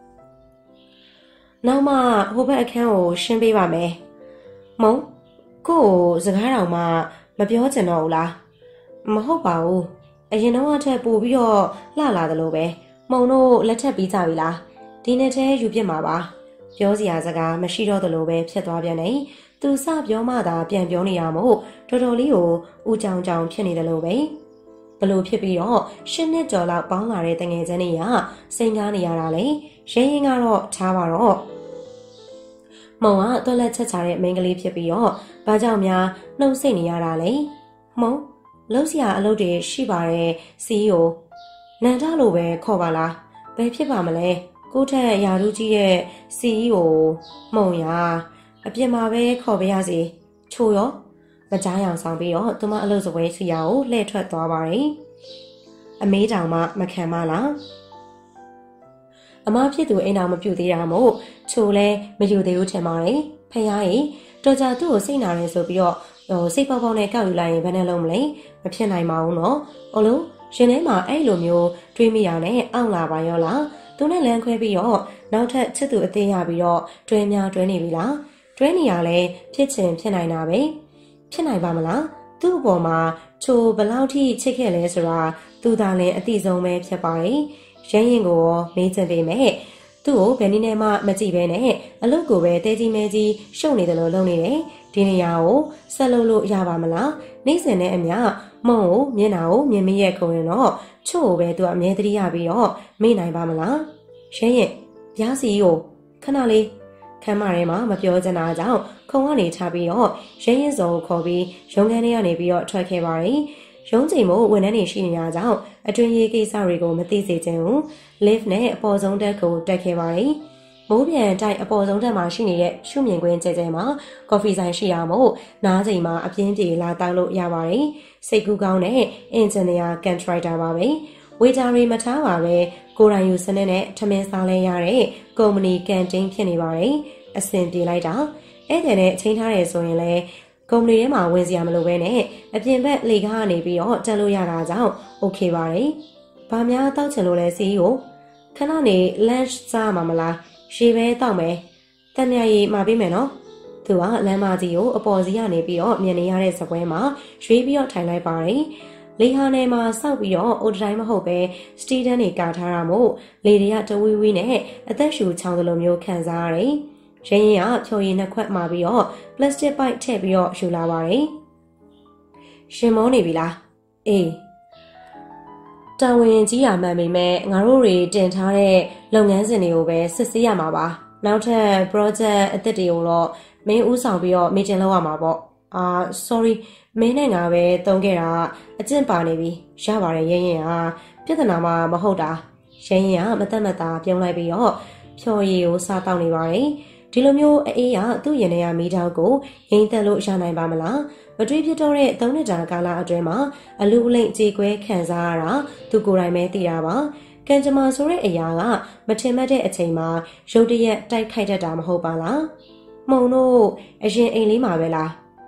နောက်မှဟိုဘက်အခန်းကိုရှင်းပေးပါမယ်မုံကို့ကိုစကားတော်မှမပြောချင်တော့ဘူးလားမဟုတ်ပါဘူးအရင်တော့အထက်ပို့ပြီးတော့လှလာတယ်လို့ပဲမုံတို့လက်ထက်ပြီးကြပြီလားဒီနေ့တည်းယူပြစ်မှာပါပြောစရာစကားမရှိတော့တယ်လို့ပဲဖြစ်သွားပြန်တယ်သူစပြောမှသာပြန်ပြောနေရမို့တော်တော်လေးကိုဦးကြောင်ကြောင်ဖြစ်နေတယ်လို့ပဲဘလို့ဖြစ်ပြီးတော့ရှစ်နှစ်ကျော်လောက်ပေါင်းလာတဲ့တငယ်ချင်းတွေကစိန်ကားနေရတာလေရဲရင်ကတော့ထားပါတော့မုံကတော်လက်ချက်ချတဲ့မိန်းကလေးဖြစ်ပြီးတော့ဘာကြောင့်များနှုတ်ဆက်နေရတာလဲမုံလုံးစရာအလုပ်တွေရှိပါတယ်စီးကိုနန္ဒလိုပဲခေါ်ပါလားဘယ်ဖြစ်ပါမလဲကိုထက်ရာထူးကြီးရဲ့စီးကိုမုံရအပြစ်မှာပဲခေါ်ပေးရစီချိုရောမကြားရောင်ဆောင်ပြီးတော့သူမအလုပ်စပွဲစီရာကိုလှည့်ထွက်သွားပါတယ်အမေးတောင်မှမခံမလားအမဖြစ်သူအိမ်တော်မပြုတ်သေးတာမို့ချိုလဲမယူသေးဘူးထင်ပါတယ်ဖះရေတော်ကြသူ့ကိုစိတ်နာတယ်ဆိုပြီးတော့ဟိုစိတ်ပေါက်ပေါက်နဲ့ကောက်ယူလိုက်ရင်ဘယ်နဲ့လုံးမလဲမဖြစ်နိုင်ပါဘူးနော်ဟုတ်လို့ရှင်ထဲမှာအဲ့လိုမျိုးတွေးမိရနဲ့အောင့်လာပါရောလားသူနဲ့လမ်းခွဲပြီးတော့နောက်ထပ်ချစ်သူအသေးရပြီးတော့တွဲများတွဲနေပြီလားတွဲနေရလဲဖြစ်ချင်ဖြစ်နိုင်တာပဲဖြစ်နိုင်ပါမလားသူ့အပေါ်မှာချိုဘလောက်ထိချစ်ခဲ့လဲဆိုတာသူသာလင်အတိဆုံးပဲဖြစ်ပါတယ်ရဲရင်ကိုရောမေးချင်ပေမဲ့သူ့ကိုဘယ်နည်းနဲ့မှမကြည့်ပဲနဲ့အလုပ်ကိုပဲတဲကြီးမဲကြီးရှုပ်နေတယ်လို့လုပ်နေတယ်ဒီနေရာကိုဆက်လုပ်လို့ရပါမလားနေ့စဉ်နဲ့အမျှမုံကိုမျက်နှာကိုမြင်မရက်ခုံရင်တော့ချို့ကိုပဲသူကအမြဲတမ်းရပြီးတော့မေ့နိုင်ပါမလားရဲရင်ပြားစီကိုခဏလေးခမ်းမထဲမှာမပြောချင်တာကြောင့်ခုံကနေထားပြီးတော့ရဲရင်စုံကိုခေါ်ပြီးရုံးခန်းထဲကနေပြီးတော့ထွက်ခဲ့ပါတယ်ရုံးချိန်မို့ဝန်ထမ်းတွေရှိနေတာကြောင့်အတွင်းရေးကိစ္စတွေကိုမသိစေချင်ဘူး lift နဲ့အပေါ်ဆုံးတက်ကိုတက်ခဲ့ပါတယ်မိုးပြန်တိုက်အပေါ်ဆုံးတက်မှာရှိနေတဲ့ရှုမြင်ကွင်းကျဲကျဲမှာကော်ဖီဆိုင်ရှိရမို့နားချိန်မှာအပြင်းပြေလာတောက်လို့ရပါတယ်စိတ်ကူးကောင်းတဲ့အင်ဂျင်နီယာကန်ထရိုက်တာပါပဲဝေဂျာရီမထားပါပဲကိုရိုင်းယူစနစ်နဲ့ထမင်းစားလဲရတဲ့ကုမ္ပဏီကန်တင်းဖြစ်နေပါတယ်အဆင်ပြေလိုက်တာအဲ့တဲ့နဲ့ချိန်ထားတယ်ဆိုရင်လည်းကုမ္ပဏီထဲမှာဝင်စရာမလိုပဲနဲ့အပြင်ဘက်လေကားကနေပြီးတော့တက်လို့ရတာကြောင့်โอเคပါတယ်။ဘာများတောက်ချင်လို့လဲစီးကိုခဏနေ lunch စားမှာမလားရေပဲတောက်မယ်။တန်မြာရီမှာပေးမယ်နော်။သူကလမ်းမကြီးကိုအပေါ်စီးကနေပြီးတော့မြင်နေရတဲ့စပွဲမှာရွေးပြီးတော့ထိုင်လိုက်ပါတယ်။လေဟာနယ်မှာစောက်ပြီးတော့အိုတတိုင်းမဟုတ်ပဲစတီဒန်တွေကာထားတာမို့လေတွေကတဝီဝီနဲ့အသက်ရှူချောင်းလိုမျိုးခံစားရတယ်။ရင်းရင်ကဖြိုရည်နှစ်ခွက်မှာပြီးတော့ပလတ်စတစ်ပိုက်ထည့်ပြီးတော့ယူလာပါတယ်။ရှင်မောနေပြီလား။အေးတာဝန်ကြီးရမှန်ပေမဲ့ငါတို့တွေတင်ထားတဲ့လုပ်ငန်းစဉ်တွေကိုပဲစစ်ဆေးရမှာပါ။နောက်ထပ် project အသစ်တွေကိုတော့မင်းဦးဆောင်ပြီးတော့ meeting လုပ်ရမှာပေါ့။အာ sorry မင်းနဲ့ငါပဲတုံးခဲ့တာအကျင့်ပါနေပြီ။ရပါတယ်ရင်းရင်ဟာပြဿနာမှမဟုတ်တာ။ရင်းရင်ကမသက်မသာပြုံးလိုက်ပြီးတော့ဖြိုရည်ကိုစားတောက်နေပါတယ်။ဒီလိုမျိုးအေးရသူ့ရင်ထဲကမိသားကိုငိမ့်သက်လို့ရနိုင်ပါမလားမတွေးဖြစ်တော့တဲ့သုံးနှစ်ကြာကာလအတွင်းမှာအလူအလိမ့်ကြေကွဲခံစားရတာသူကိုယ်တိုင်ပဲသိတာပါကံကြမ္မာဆိုတဲ့အရာကမထင်မှတ်တဲ့အချိန်မှာရုတ်တရက်တိုက်ခိုက်တတ်တာမဟုတ်ပါလားမုံတို့အရင်အိမ်လေးမှာပဲလား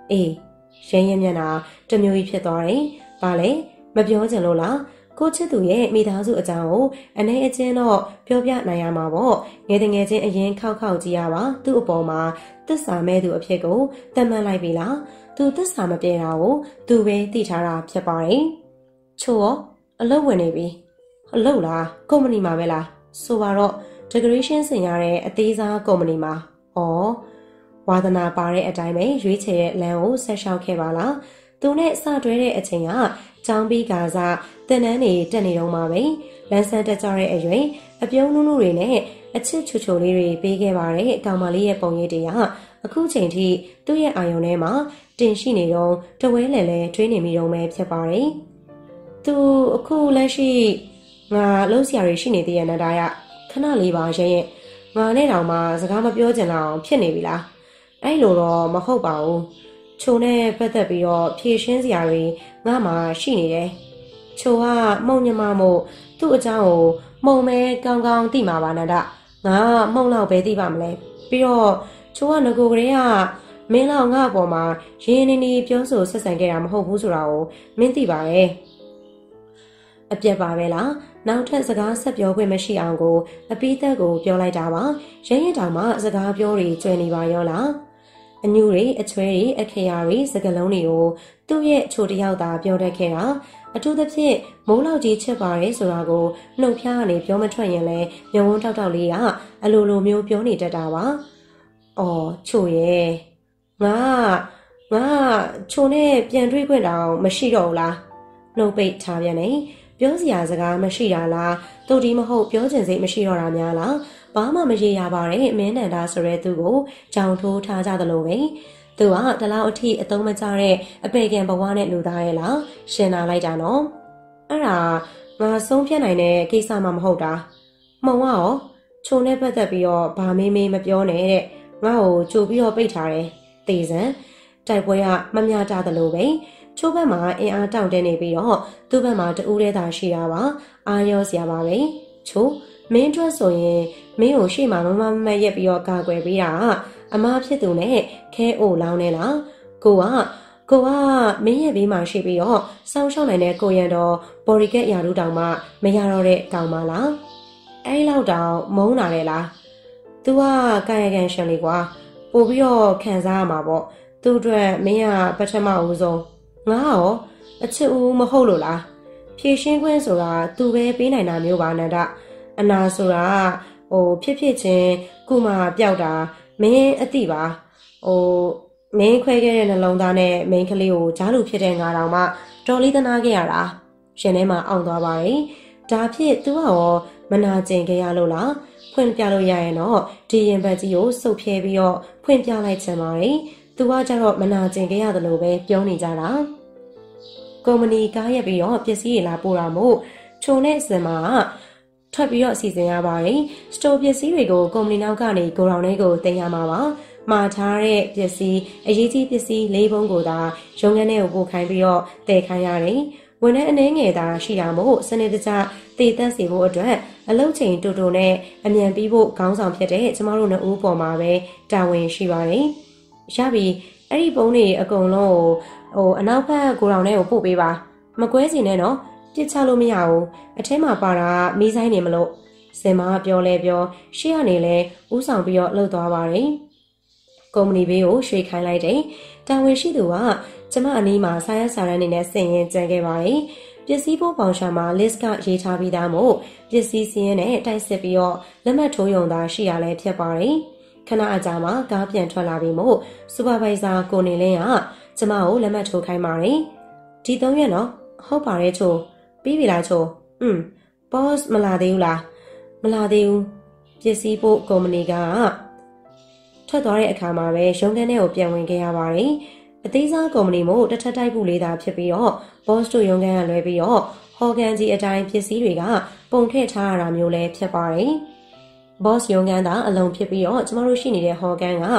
အေးရင်းရင်မျက်နှာတမျိုးကြီးဖြစ်သွားတယ်ဘာလဲမပြောချင်လို့လားကိုချစ်သူရဲ့မိသားစုအကြောင်းကိုအနေအချင်းတော့ပြောပြနိုင်ရမှာပေါ့ငယ်တငယ်ချင်းအရင်ခောက်ခောက်ကြည့်ရပါသူ့အပေါ်မှာသစ္စာမဲ့သူအဖြစ်ကိုတတ်မှတ်လိုက်ပြီလားသူသစ္စာမပြေတာကိုသူပဲသိထားတာဖြစ်ပါတယ်ချို့ရောအလုပ်ဝင်နေပြီအလုပ်လားကုမ္ပဏီမှာပဲလားဆိုပါတော့ decoration ဆင်ရတဲ့အသေးစားကုမ္ပဏီမှာဩဝါသနာပါတဲ့အတိုင်းပဲရွေးချယ်တဲ့လမ်းကိုဆက်လျှောက်ခဲ့ပါလားသူနဲ့စတွဲတဲ့အချိန်ကကျောင်းပြီးကစားတင်တန်းနေတက်နေတော့မှပဲလမ်းဆန်းတက်ကြတဲ့အရွယ်အပြုံးနုနုတွေနဲ့အချစ်ချူချူလေးတွေပေးခဲ့ပါတဲ့ကောင်မလေးရဲ့ပုံရိပ်တွေကအခုချိန်ထိသူ့ရဲ့အာရုံထဲမှာတင်ရှိနေတော့တဝဲလဲလဲထွေးနေမိတော့မဲဖြစ်ပါတယ်သူအခုလက်ရှိငါလုံးစရာတွေရှိနေသေးရဲ့နန္ဒာရခဏလေးပါရဲ့ရဲ့ငါနဲ့တောင်မှစကားမပြောချင်တော့ဖြစ်နေပြီလားအဲ့လိုတော့မဟုတ်ပါဘူးချိုနဲ့ပတ်သက်ပြီးတော့ဖြည့်ရှင်းစရာတွေငါမှရှိနေတယ်ချိုကမှုံညမမို့သူ့အကြောင်းကိုမှုံမဲကောင်းကောင်းသိမှာပါနန္ဒငါမှုံလောက်ပဲသိပါမလဲပြီးတော့ချိုကငကိုကလေးကမင်းလောက်ငါ့အပေါ်မှာရင်းနေနေပြောဆိုဆက်ဆံခဲ့တာမဟုတ်ဘူးဆိုတာကိုမင်းသိပါရဲ့အပြက်ပါပဲလားနောက်ထပ်စကားဆက်ပြောခွင့်မရှိအောင်ကိုအပိသက်ကိုပြောလိုက်တာပါရရင်တောင်မှစကားပြောတွေကျွဲနေပါရောလားအညူတွေအချွဲတွေအခရာတွေစကလုံးတွေကိုသူ့ရဲ့ချိုတယောက်သာပြောတတ်ခဲ့တာအထူးသဖြင့်မိုးလောက်ကြီးချစ်ပါရဲဆိုတာကိုနှုတ်ဖျားကနေပြောမထွက်ရင်လဲမျက်ဝန်းတောက်တောက်လေးကအလိုလိုမျိုးပြောနေတတ်တာပါအော်ချိုရဲ့ငါငါချိုနဲ့ပြန်တွေ့ခွင့်တောင်မရှိတော့ဘူးလားနှုတ်ပိတ်ထားပြန်နေပြောစရာစကားမရှိတာလားတူတီမဟုတ်ပြောချင်စိတ်မရှိတော့တာများလားဘာမှမရေရပါနဲ့မင်းနန္ဒာဆိုတဲ့သူကိုကြောင်ထိုးထားကြသလိုပဲသူကတလောက်အထိအသုံးမကျတဲ့အပေကံဘဝနဲ့လူသားရဲ့လားရှင်နာလိုက်တာနော်အဲ့ဒါငါဆုံးဖြတ်နိုင်တဲ့ကိစ္စမှမဟုတ်တာမှုံကရောခြုံနဲ့ပတ်သက်ပြီးတော့ဘာမေးမေးမပြောနဲ့တဲ့ငါ့ကိုကြိုပြီးတော့ပိတ်ထားတယ်တေစံတိုက်ပွဲကမမျှတသလိုပဲချိုးဘက်မှာအင်အားတောင့်တင်းနေပြီးတော့သူ့ဘက်မှာတူးရဲတာရှိတာပါအာရောစရာပါပဲချိုးမင်းအတွက်ဆိုရင်မင်းကိုရှေ့မှာမမမရက်ပြီးတော့ကာကွယ်ပေးတာအမားဖြစ်သူနဲ့ခဲအိုလောင်းနေလားကိုကကိုကမင်းရဲ့ဘေးမှာရှိပြီးတော့စောင်းရှောက်နိုင်တဲ့ကိုရန်တော်ဘော်ရီကက်ရာထူးတောင်မှမရတော့တဲ့ကောင်မလားအဲ့လောက်တောင်မုန်းလာတယ်လား तू ကကာယကံရှင်လေးကွာပို့ပြီးတော့ခံစားရမှာပေါ့သူ့အတွက်မင်းကပထမဦးဆုံးငါရောအချစ်ဦးမဟုတ်လို့လားဖြည့်ရှင်းခွင့်ဆိုတာသူပဲပေးနိုင်တာမျိုးပါနန္ဒအနာဆိုတာဟိုဖြစ်ဖြစ်ချင်းကုမပျောက်တာမင်းအတိပါဟိုမင်းခွဲခဲ့တဲ့နှလုံးသားနဲ့မိန်းကလေးကိုဂျားလူဖြစ်တဲ့ငါတောင်မှတော်လေးသနာခဲ့ရတာရှင်ထဲမှာအောင်သွားပါတယ်ဒါဖြစ်သူကရောမနာကျင်ခဲ့ရလို့လားဖွင့်ပြလို့ရရင်တော့ဒီရင်ဘတ်ကြီးကိုစုပ်ဖြဲပြီးတော့ဖွင့်ပြလိုက်ချင်ပါတယ်သူကကြတော့မနာကျင်ခဲ့ရတယ်လို့ပဲပြောနေကြတာကုမ္ပဏီကားရက်ပြီးတော့ပစ္စည်းတွေလာပို့တာမို့ခြုံနဲ့စင်မှာထွက်ပြီးတော့အစီအစဉ်ရပါတယ်စတိုပစ္စည်းတွေကိုကုမ္ပဏီနောက်ကနေဂိုဒေါင်ထဲကိုတင်ရမှာပါမှာထားတဲ့ပစ္စည်းအရေးကြီးပစ္စည်းလေးပုံးကိုသာရုံငန်းထဲကိုပို့ခိုင်းပြီးတော့တည်ခိုင်းရတယ်ဝန်ထမ်းအနေငယ်သာရှိတာမို့စနစ်တကျတည်သက်စေဖို့အတွက်အလုပ်ချိန်တူတူနဲ့အမြန်ပြီးဖို့ခေါင်းဆောင်ဖြစ်တဲ့ကျမတို့နှစ်ဦးပေါ်မှာပဲတာဝန်ရှိပါတယ်ရပြီအဲ့ဒီပုံးတွေအကုန်လုံးကိုဟိုအနောက်ဘက်ကိုတောင်ထဲကိုပို့ပေးပါမကွဲစီနဲ့နော်ပြစ်ချလို့မရဘူးအထဲမှာပါတာမီးဆိုင်နေမလို့စင်မပြောလဲပြောရှေ့ကနေလဲဥဆောင်ပြီးတော့လှုပ်သွားပါတယ်ကုမ္ပဏီဘေးကိုရွှေ့ခိုင်းလိုက်တယ်တာဝန်ရှိသူကကျမအနီးမှာစာရွက်စာတမ်းတွေနဲ့စင်ရင်ကြံခဲ့ပါတယ်ပစ္စည်းပို့ပေါင်ရှာမှာ list ကရေးထားပြီးသားမို့ပစ္စည်းစင်းရဲနဲ့တိုက်စစ်ပြီးတော့လက်မှတ်ထိုးရုံသာရှိရလဲဖြစ်ပါတယ်ခဏအကြာမှာကားပြန်ထွက်လာပြီးမို့စူပါဗိုင်ဇာကိုနေလင်းကကျမကိုလက်မှတ်ထိုးခိုင်းပါတယ်ဒီသုံးရက်နော်ဟုတ်ပါတယ်ချိုးပြီးပြီလားချိုးอืม boss မလာသေးဘူးလားမလာသေးဘူးပစ္စည်းပို့ကုမ္ပဏီကထွက်သွားတဲ့အခါမှာပဲရုံးခန်းထဲကိုပြန်ဝင်ခဲ့ရပါတယ်အသေးစားကုမ္ပဏီမို့တထက်တိုက်ဖို့လေးသာဖြစ်ပြီးတော့ boss တို့ရုံးခန်းကလွဲပြီးတော့ဟော်ကန်ကြီးအတိုင်းပစ္စည်းတွေကပုံထည့်ထားရတာမျိုးလည်းဖြစ်ပါတယ်boss ရုံးခန်းသာအလုံးဖြစ်ပြီးတော့ကျမတို့ရှိနေတဲ့ဟော်ကန်က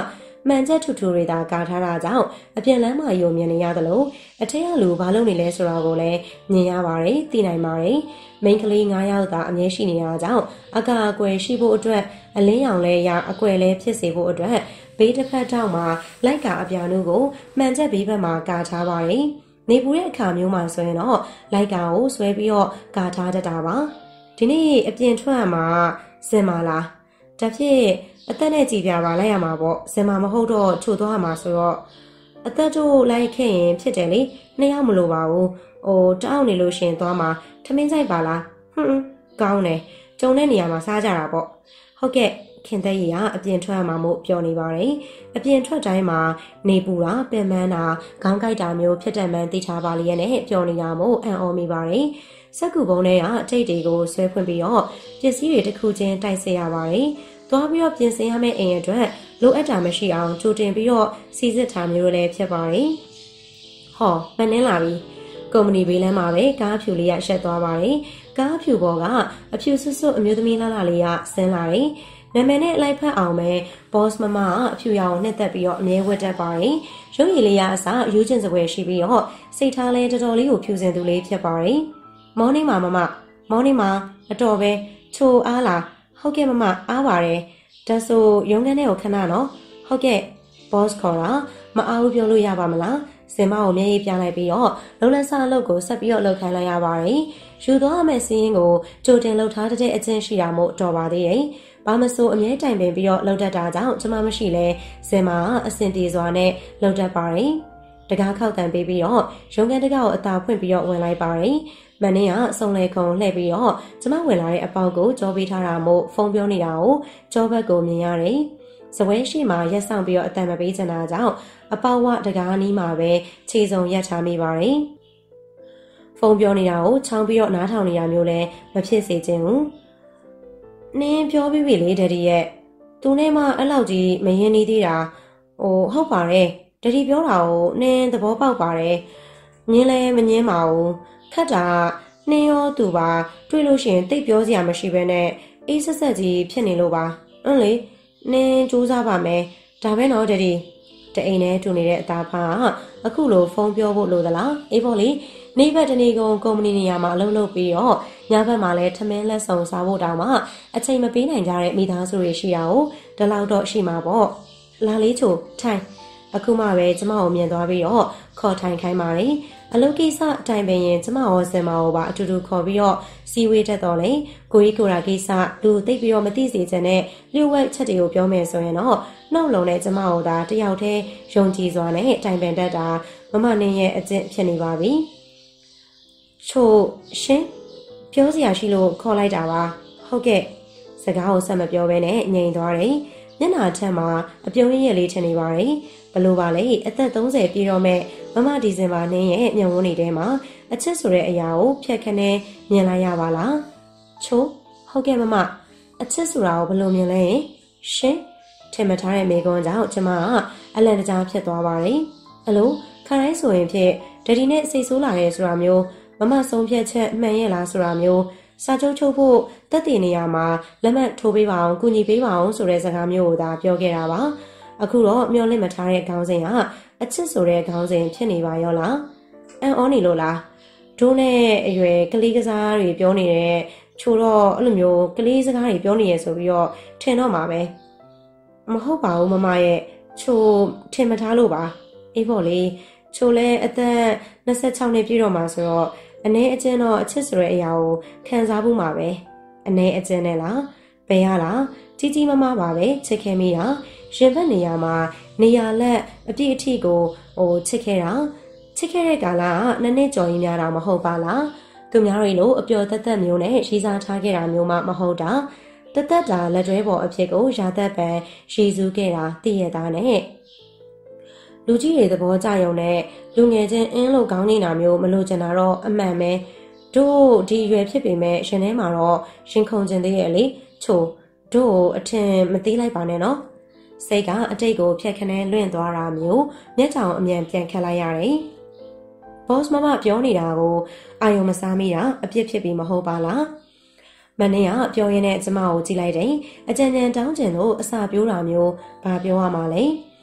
မှန်ချက်ထူထူတွေသာကာထားတာကြောင့်အပြင်လမ်းမှာယုံမြင်နေရတယ်လို့အထက်ကလူဘာလုပ်နေလဲဆိုတာကိုလည်းမြင်ရပါတယ်သိနိုင်ပါတယ်မိန်းကလေး၅ယောက်သာအမြဲရှိနေတာကြောင့်အကာအကွယ်ရှိဖို့အတွက်အလင်းရောင်လဲရအကွယ်လဲဖြစ်စေဖို့အတွက်ဘေးတစ်ဖက်ထောက်မှာလိုက်ကာအပြာနုကိုမှန်ချက်ဘေးဘက်မှာကာထားပါတယ်နေပူတဲ့အခါမျိုးမှာဆိုရင်တော့လိုက်ကာကိုဆွဲပြီးတော့ကာထားတတ်တာပါဒီနေ့အပြင်ထွက်မှာစင်မာလားဒါဖြစ်အသက်နဲ့ကြည်ပြပါလိုက်ရမှာပေါ့စင်မာမဟုတ်တော့ချို့သွားမှာဆိုတော့အသက်တို့လိုက်ခဲ့ရင်ဖြစ်တယ်လေနှစ်ယောက်မလို့ပါဘူးဟိုတောက်နေလို့ရှင်သွားမှာထမင်းဆိုင်ပါလားဟွန်းကောင်းတယ်ကျုံတဲ့နေရာမှာစားကြတာပေါ့ဟုတ်ကဲ့ခင်သက်ရီကအပြင်ထွက်မှာမို့ပြောနေပါတယ်အပြင်ထွက်တိုင်းမှာနေပူတာပင်ပန်းတာခေါင်းကိုက်တာမျိုးဖြစ်တဲ့မှန်းသိထားပါလျက်နဲ့ပြောနေတာမို့အံ့ဩမိပါတယ်စက်ကူပုံးထဲကအထိတ်တွေကိုဆွဲဖွင့်ပြီးတော့ပစ္စည်းတွေတစ်ခုချင်းတိုက်ဆက်ရပါတယ်သွားပြီးတော့ပြင်ဆင်ရမယ့်အိမ်အတွက်လိုအပ်တာမရှိအောင်ကြိုတင်ပြီးတော့စီစစ်ထားမျိုးလည်းဖြစ်ပါတယ်ဟောမနှင်းလာပြီကုမ္ပဏီဘေးလမ်းမှာပဲကားဖြူလေးရရှက်သွားပါတယ်ကားဖြူပေါ်ကအဖြူဆွဆွအမျိုးသမီးလာလာလေးကဆင်းလာတယ်နာမည်နဲ့လိုက်ဖက်အောင်ပဲ boss မမကအဖြူရောင်နှစ်သက်ပြီးတော့အမြဲဝတ်တတ်ပါတယ်ရုပ်ရည်လေးရအစားရိုးကျင်စပွဲရှိပြီးတော့စိတ်ထားလဲတော်တော်လေးကိုဖြူစင်သူလေးဖြစ်ပါတယ်မော်นิ่งမှာမမမော်นิ่งမှာအတော်ပဲချိုအားလားဟုတ်ကဲ့မမအားပါတယ်ဒါဆိုရုံးခန်းထဲကိုခဏနော်ဟုတ်ကဲ့ boss ခေါ်တာမအားဘူးပြောလို့ရပါမလားစင်မကိုမျက်ရည်ပြလိုက်ပြီးတော့လုံလက်စားအလုပ်ကိုဆက်ပြီးတော့လုပ်ခိုင်းလိုက်ရပါတယ်ယူသွားရမယ့်စီးရင်ကိုကြိုတင်လှုပ်ထားတဲ့အကျင့်ရှိတာမို့တော်ပါသေးတယ်ဘာမဆိုအမြဲတိုင်ပင်ပြီးတော့လှုပ်တတ်တာကြောင့်ကျမမရှိလဲစင်မကအဆင်ပြေစွာနဲ့လှုပ်တတ်ပါတယ်တကားခောက်တန်ပေးပြီးတော့ရုံးခန်းတကားကိုအသာဖွင့်ပြီးတော့ဝင်လိုက်ပါတယ်မနေ့ကစုံလေခုံလှည့်ပြီးတော့ကျမဝင်လာတဲ့အပေါက်ကိုကြောပေးထားတာမို့ဖုန်းပြောနေတာကိုကြောဘက်ကိုမြင်ရတယ်။စပွဲရှိမှရက်ဆောင်ပြီးတော့အတန်မပေးချင်တာကြောင့်အပေါက်ဝတကားနီးမှာပဲခြေစုံရက်ချမိပါတယ်။ဖုန်းပြောနေတာကိုချောင်းပြီးတော့နားထောင်နေတာမျိုးလည်းမဖြစ်စေချင်ဘူး။နင်းပြောပြီးပြီလေဒဒီရဲ့သူနဲ့မှအဲ့လောက်ကြီးမရင်နေသေးတာဟိုဟုတ်ပါတယ်ဒဒီပြောတာကိုနင်းသဘောပေါက်ပါတယ်။ညင်းလဲမညင်းပါဘူး။ခက်တာနှင်းရောသူပါတွေ့လို့ရှိရင်တိတ်ပြောစရာမရှိဘဲနဲ့အေးဆက်ဆက်ကြီးဖြစ်နေလို့ပါအင်းလေနင်းစူးစမ်းပါမယ်ဒါပဲနော်ဒဒီတအိမ်နဲ့တူနေတဲ့အသားဖာအခုလိုဖုန်းပြောဖို့လိုသလားအေးပေါ့လေနေဘက်တနေကုန်ကုမ္ပဏီနေရာမှာအလုပ်လုပ်ပြီးတော့ညဘက်မှာလည်းထမင်းလက်ဆောင်စားဖို့တောင်မှအချိန်မပေးနိုင်ကြတဲ့မိသားစုတွေရှိတာကိုဒီလောက်တော့ရှိမှာပေါ့လာလေးချိုထိုင်အခုမှပဲကျမကိုမြင်သွားပြီးတော့ခေါ်ထိုင်ခိုင်းပါတယ်အလုပ်ကိစ္စအတိုင်းပင်ရင်ကျမရောစင်မရောပါအတူတူခေါ်ပြီးတော့စီဝေးတတ်တော်လေကိုကြီးကိုရာကိစ္စလူသိပြီးတော့မသိစေချင်တဲ့လျှို့ဝှက်ချက်တွေကိုပြောမယ်ဆိုရင်တော့နှုတ်လုံးနဲ့ကျမရောဒါတယောက်တည်းယုံကြည်စွာနဲ့တိုင်ပင်တတ်တာမမနင်းရဲ့အကျင့်ဖြစ်နေပါပြီချို့ရှင်ပြောစရာရှိလို့ခေါ်လိုက်တာပါဟုတ်ကဲ့စကားကိုဆက်မပြောဘဲနဲ့ငြိမ်သွားတယ်မျက်နှာထက်မှာအပြုံးရည်လေးထင်နေပါတယ်ဘလို့ပါလေအသက်သုံးဆယ်ပြည့်တော့မဲ့မမဒီဇင်ဘာနင်းရဲ့ညဝန်းနေထဲမှာအချစ်ဆိုတဲ့အရာကိုဖြတ်ခနဲမြင်လိုက်ရပါလားချိုးဟုတ်ကဲ့မမအချစ်ဆိုတာကိုဘလို့မြင်လဲရှင်ထင်မထားတဲ့မိကွန်းကြောင့်ကျမကအလန့်တကြားဖြစ်သွားပါတယ်အလိုခါတိုင်းဆိုရင်ဖြစ်ဒဒီနဲ့စိတ်ဆိုးလာတယ်ဆိုတာမျိုးမမဆုံးဖြတ်ချက်မှန်ရဲ့လားဆိုတာမျိုးစာချုပ်ချုပ်ဖို့တက်တည်နေရမှာလက်မှတ်ထိုးပေးပါအောင်ကူညီပေးပါအောင်ဆိုတဲ့စကားမျိုးကိုသာပြောခဲ့တာပါအခုတော့မျောလင့်မထားတဲ့ခေါင်းစဉ်ကအချစ်ဆိုတဲ့ခေါင်းစဉ်ဖြစ်နေပါရောလားအန်အောနေလို့လားဒိုးနဲ့အရွယ်ကလေးကစားတွေပြောနေတဲ့ချို့တော့အဲ့လိုမျိုးကလေးစကားတွေပြောနေရဆိုပြီးတော့ထင်တော့မှာပဲမဟုတ်ပါဘူးမမရဲ့ချို့ထင်မထားလို့ပါအေးပေါ့လေချို့လဲအသက်နှစ်ဆယ့်ခြောက်နှစ်ပြည့်တော့မှာဆိုတော့အနေအကျဉ်းတော့အချစ်ဆိုတဲ့အရာကိုခံစားဖို့မှာပဲအနေအကျဉ်းနဲ့လားဘယ်ရလားကြီးကြီးမားမားပါပဲချစ်ခဲ့မိတာရင်ဘက်နေရာမှာနေရာလက်အပြည့်အထိကိုဟိုချစ်ခဲ့တာချစ်ခဲ့တဲ့ကာလကနှစ်နှစ်ကျော်ရင်းများတာမဟုတ်ပါလားသူများတွေလိုအပျော်သက်သက်မျိုးနဲ့ရီစားထားခဲ့တာမျိုးမှမဟုတ်တာတသက်တာလက်တွဲပေါ်အဖြစ်ကိုရာသက်ပံရှည်စူးခဲ့တာသိရတာနဲ့လူကြီးတွေသဘောကျရုံနဲ့လူငယ်ချင်းအင်းလို့ကောင်းနေတာမျိုးမလို့ကျင်တာတော့အမှန်ပဲတို့ဒီရွယ်ဖြစ်ပေမဲ့ရှင်ထဲမှာတော့ရှင်ခုန်ကျင်သေးရဲ့လေချို့တို့အထင်မသေးလိုက်ပါနဲ့နော်စိတ်ကအတိတ်ကိုဖြတ်ခနဲလွင့်သွားတာမျိုးမျက်ကြောင်အမြန်ပြန်ခတ်လိုက်ရတယ်။ boss မမပြောနေတာကိုအာယုံမစားမိတာအပြစ်ဖြစ်ပြီးမဟုတ်ပါလား။မနေ့ကပြောရင်းနဲ့ကျမကိုကြည့်လိုက်တယ်။အကြံဉာဏ်တောင်းကျင်လို့အစာပြိုးတာမျိုးဘာပြောရမှာလဲ။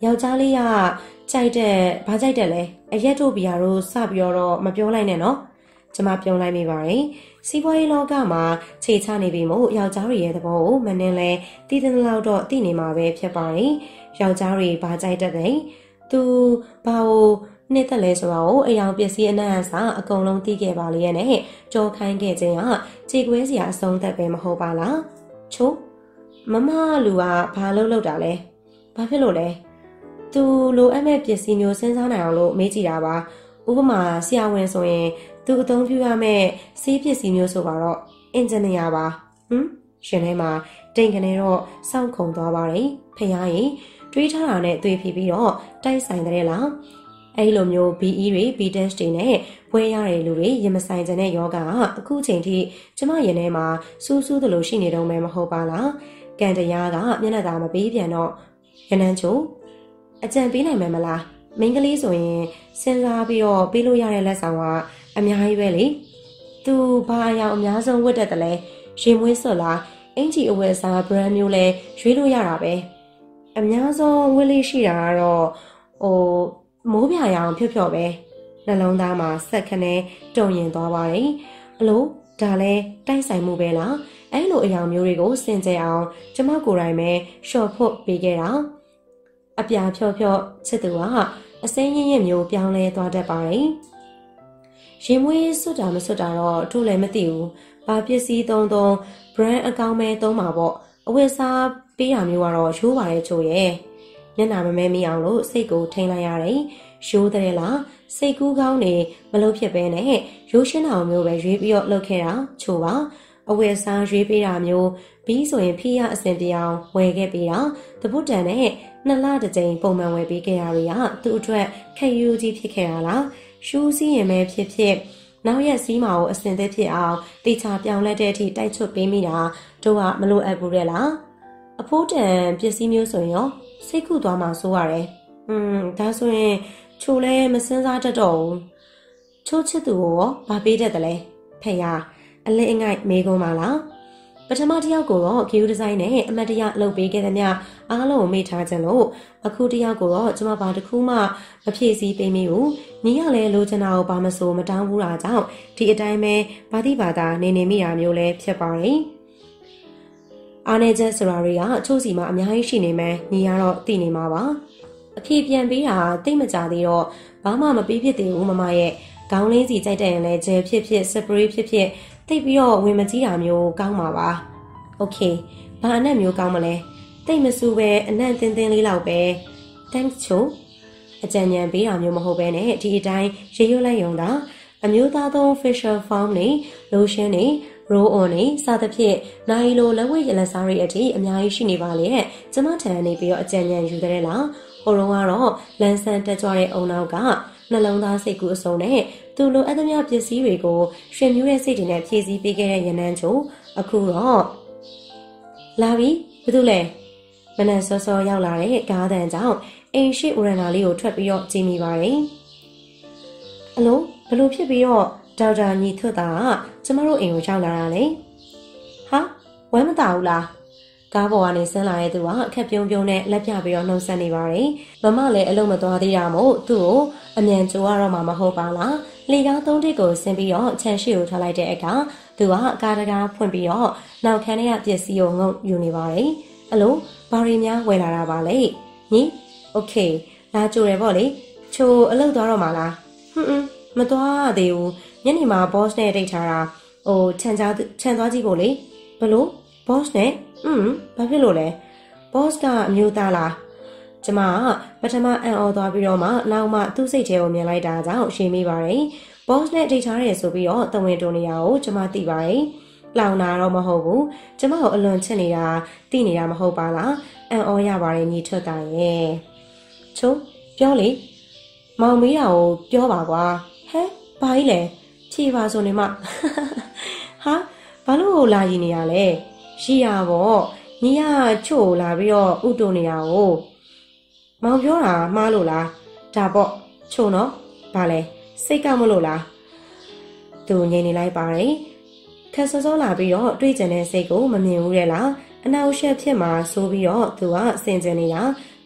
ယောက်ျားလေးကကြိုက်တဲ့ဘာကြိုက်တယ်လဲအရက်တို့ဘီယာတို့စပြီးတော့မပြောလိုက်နဲ့နော်ကျမပြုံးလိုက်မိပါတယ်စီးပွားရေးလောကမှာခြေချနေပြီမို့ယောက်ျားတွေရဲ့သဘောကိုမနှင်းလဲတည်တဲ့လောက်တော့သိနေမှာပဲဖြစ်ပါတယ်ယောက်ျားတွေဘာကြိုက်တတ်တယ်သူဘာကိုနှစ်သက်လဲဆိုတာကိုအယောင်ပစ္စည်းအနံ့အစားအကုန်လုံးသိခဲ့ပါလေရဲ့နဲ့ကြောခိုင်းခဲ့ခြင်းကခြေခွဲစရာအဆုံးသက်ပဲမဟုတ်ပါလားချို့မမလူကဘာလုပ်လို့တာလဲဘာဖြစ်လို့လဲသူလိုအပ်မဲ့ပစ္စည်းမျိုးစဉ်းစားနိုင်အောင်လို့မေးကြည့်တာပါဥပမာဆရာဝန်ဆိုရင်သူအသုံးပြုရမယ့်ဆေးပစ္စည်းမျိုးဆိုပါတော့အင်ဂျင်နီယာပါဟမ်ရှင်ထဲမှာတိမ်ကနေတော့စောင့်ခုံသွားပါတယ်ဖះရင်တွေးထားတာနဲ့တွေးပြီးပြီးတော့တိုက်ဆိုင်တဲ့လားအဲ့လိုမျိုး ဘီ အီ တွေ B test တွေနဲ့ဘွဲရတဲ့လူတွေရင်မဆိုင်တဲ့ယောဂကအခုချိန်ထိကျမရင်ထဲမှာစူးစူးသလိုရှိနေတော့မှမဟုတ်ပါလားကံတရားကမျက်နှာသာမပေးပြန်တော့ရနန်းချိုအကြံပေးနိုင်မယ်မလားမိန်းကလေးဆိုရင်စဉ်းစားပြီးတော့ပေးလို့ရတဲ့လက်ဆောင်ကအများကြီးပဲလေသူဘာအယောင်အများဆုံးဝတ်တတ်တယ်လဲရင်မွေးစွတ်လားအင်ဂျီအဝယ်စား brand မျိုးလဲရွေးလို့ရတာပဲအများဆုံးဝတ်လေးရှိတာကတော့ဟိုမိုးပြရအောင်ဖြော့ဖြော့ပဲနှလုံးသားမှာဆက်ခနဲတုံရင်သွားပါတယ်အလို့ဒါလဲတိုက်ဆိုင်မှုပဲလားအဲ့လိုအယောင်မျိုးတွေကိုစင်ကြယ်အောင်ကျမကိုယ်တိုင်ပဲရှော့ဖို့ပေးခဲ့တာအပြာဖြော့ဖြော့ချစ်သူကအစိမ်းရင်းရင်းမျိုးပြောင်းလဲသွားတတ်ပါတယ်ရင်မွေးစွတ်တာမစွတ်တာတော့ထို့လည်းမသိဘူးဘာပစ္စည်းသုံးသုံး brand အကောင်းပဲသုံးမှာပေါ့အဝတ်စားပေးရမျိုးကတော့ရိုးပါတယ်ချို့ရဲ့မျက်နှာမမဲမိအောင်လို့စိတ်ကိုထိန်းလိုက်ရတယ်ရိုးတဲ့လားစိတ်ကူးကောင်းနေမလို့ဖြစ်ပဲနဲ့ရိုးရှင်းအောင်မျိုးပဲရွေးပြီးတော့လုပ်ခဲ့တာချို့ပါအဝတ်စားရွေးပေးတာမျိုးပြီးဆိုရင်ဖီးရအစင်ပြောင်းဝယ်ခဲ့ပေးတာတပုတ်တန်နဲ့နှစ်လတစ်ကြိမ်ပုံမှန်ဝယ်ပေးခဲ့ရတွေကသူ့အတွက်ခက်ယူကြီးဖြစ်ခဲ့တာလားရှူးစီးရင်ပဲဖြစ်ဖြစ်နောက်ရက်စီးမှာကိုအစင်သက်ဖြစ်အောင်တေချာပြောင်းလဲတဲ့အထိတိုက်ချွတ်ပေးမိတာတို့ကမလိုအပ်ဘူးတဲ့လားအဖိုးတန်ပစ္စည်းမျိုးဆိုရင်ရောစိတ်ကူသွားမှဆိုရတယ်။อืมဒါဆိုရင်ချိုလဲမစင်းစားတတ်တော့ဘူး။ချိုချစ်သူကိုရောဗာပေးတတ်တယ်လဲ။ဖေရအလေးအငိုက်မေးကုန်ပါလား။ပထမတစ်ယောက်ကိုတော့ Q design နဲ့အမတ်တရလုပ်ပေးခဲ့တဲ့မြအားလုံးကိုမေ့ထားခြင်းလို့အခုတစ်ယောက်ကိုတော့ကျမဘာတစ်ခုမှမဖြည့်ဆည်းပေးမိဘူး။ညီကလည်းလိုချင်တာကိုဘာမဆိုမတောင်းဘူးတာကြောင့်ဒီအတိုင်းပဲဘာတိဘာသာနေနေမိတာမျိုးလဲဖြစ်ပါတယ်။အားနေချက်ဆိုတာတွေကချို့စီမှာအများကြီးရှိနေမယ်ညီရတော့သိနေမှာပါအဖြေပြန်ပေးတာတိတ်မကြသေးတော့ဘာမှမပေးဖြစ်သေးဘူးမမရဲ့ခေါင်းလေးစီကြိုက်တဲ့ရင်လည်းဂျယ်ဖြစ်ဖြစ်စပရေးဖြစ်ဖြစ်တိတ်ပြီးတော့ဝင်မကြီးတာမျိုးကောင်းပါပါโอเคဘာအနက်မျိုးကောင်းမလဲတိတ်မစူးပဲအနက်တင်းတင်းလေးလောက်ပဲ thanks ချို့အကြံဉာဏ်ပေးတာမျိုးမဟုတ်ပဲနဲ့ဒီအတိုင်းရေရွတ်လိုက်ရုံတာအမျိုးသားသုံး facial foam နဲ့ lotion နဲ့roll on နဲ့စသဖြင့်နိုင်လိုလက်ဝဲရလက်စားတွေအထိအများကြီးရှိနေပါလေတဲ့ကျမထံနေပြီးတော့အကြံဉာဏ်ယူတဲ့လားဟိုတုန်းကတော့လန်ဆန်တက်ကြွတဲ့အုံနောက်ကနှလုံးသားစိတ်ကူးအစုံနဲ့သူလိုအပ်သမျှပစ္စည်းတွေကိုရွှေမြူးတဲ့စိတ်တွေနဲ့ဖြည့်ဆည်းပေးခဲ့တဲ့ရနန်းချိုအခုတော့လာပြီဘာလို့လဲမနက်စောစောရောက်လာတဲ့ကားတန်ကြောင့်အိမ်ရှိဥရနာလေးကိုထွက်ပြီးတော့ကြည့်မိပါတယ်အလိုဘလို့ဖြစ်ပြီးတော့ဒေါက်တာညီထွတ်တာကကျမတို့အိမ်ကိုရောက်လာတာလေဟာဝမ်းမသာဘူးလားကားပေါ်ကနေဆင်းလာတဲ့သူကအခက်ပြုံးပြုံးနဲ့လက်ပြပြီးတော့နှုတ်ဆက်နေပါတယ်မမလည်းအလုံးမသွားသေးတာမို့သူ့ကိုအမြန်ကြိုးရတော့မှာမဟုတ်ပါလားလေကားသုံးတစ်ကိုဆင်းပြီးတော့ခြံရှိကိုထားလိုက်တဲ့အခါသူကကားတကားဖွင့်ပြီးတော့နောက်ခန်းထဲကပစ္စည်းကိုငုံယူနေပါတယ်အလိုဘာရီများဝယ်လာတာပါလေညီโอเคလာကြိုတယ်ပေါ့လေချိုအလုပ်သွားတော့မှာလားဟွန်းဟွန်းမသွားသေးဘူးညနေမှာ boss နဲ့ဒိတ်ထားတာဟိုခြံကြားခြံသွားကြည့်ဖို့လေဘလို့ boss နဲ့อืมဘာဖြစ်လို့လဲ boss ကအမျိုးသားလားကျမကပထမအံ့ဩသွားပြီးတော့မှနောက်မှသူ့စိတ်ထဲကိုမြင်လိုက်တာကြောင့်ရှင်းမိပါတယ် boss နဲ့ဒိတ်ထားတယ်ဆိုပြီးတော့တဝင်တုံနေရကိုကျမသိပါတယ်လောင်တာတော့မဟုတ်ဘူးကျမကိုအလွန်ချစ်နေတာသိနေတာမဟုတ်ပါလားအံ့ဩရပါတယ်ညီထွတ်တာရဲ့ချိုးပြောလေမောင်မေးတာကိုပြောပါကွာဟဲဘာကြီးလဲဖြေပါဆိုနေမှဟာဘာလို့လာရည်နေရလဲရှိရပေါ့ညီကချို့လာပြီးတော့ဥတုနေရကိုမောင်ပြောတာမှားလို့လားဒါပေါ့ချို့နော်ဘာလဲစိတ်ကောက်မလို့လားသူငြိမ်နေလိုက်ပါတယ်ခက်စောစောလာပြီးတော့တွေးကြတဲ့စိတ်ကိုမမြင်ဘူးတဲ့လားအနောက်ရှက်ဖြစ်မှာဆိုပြီးတော့သူကစင်ကြင်နေတာ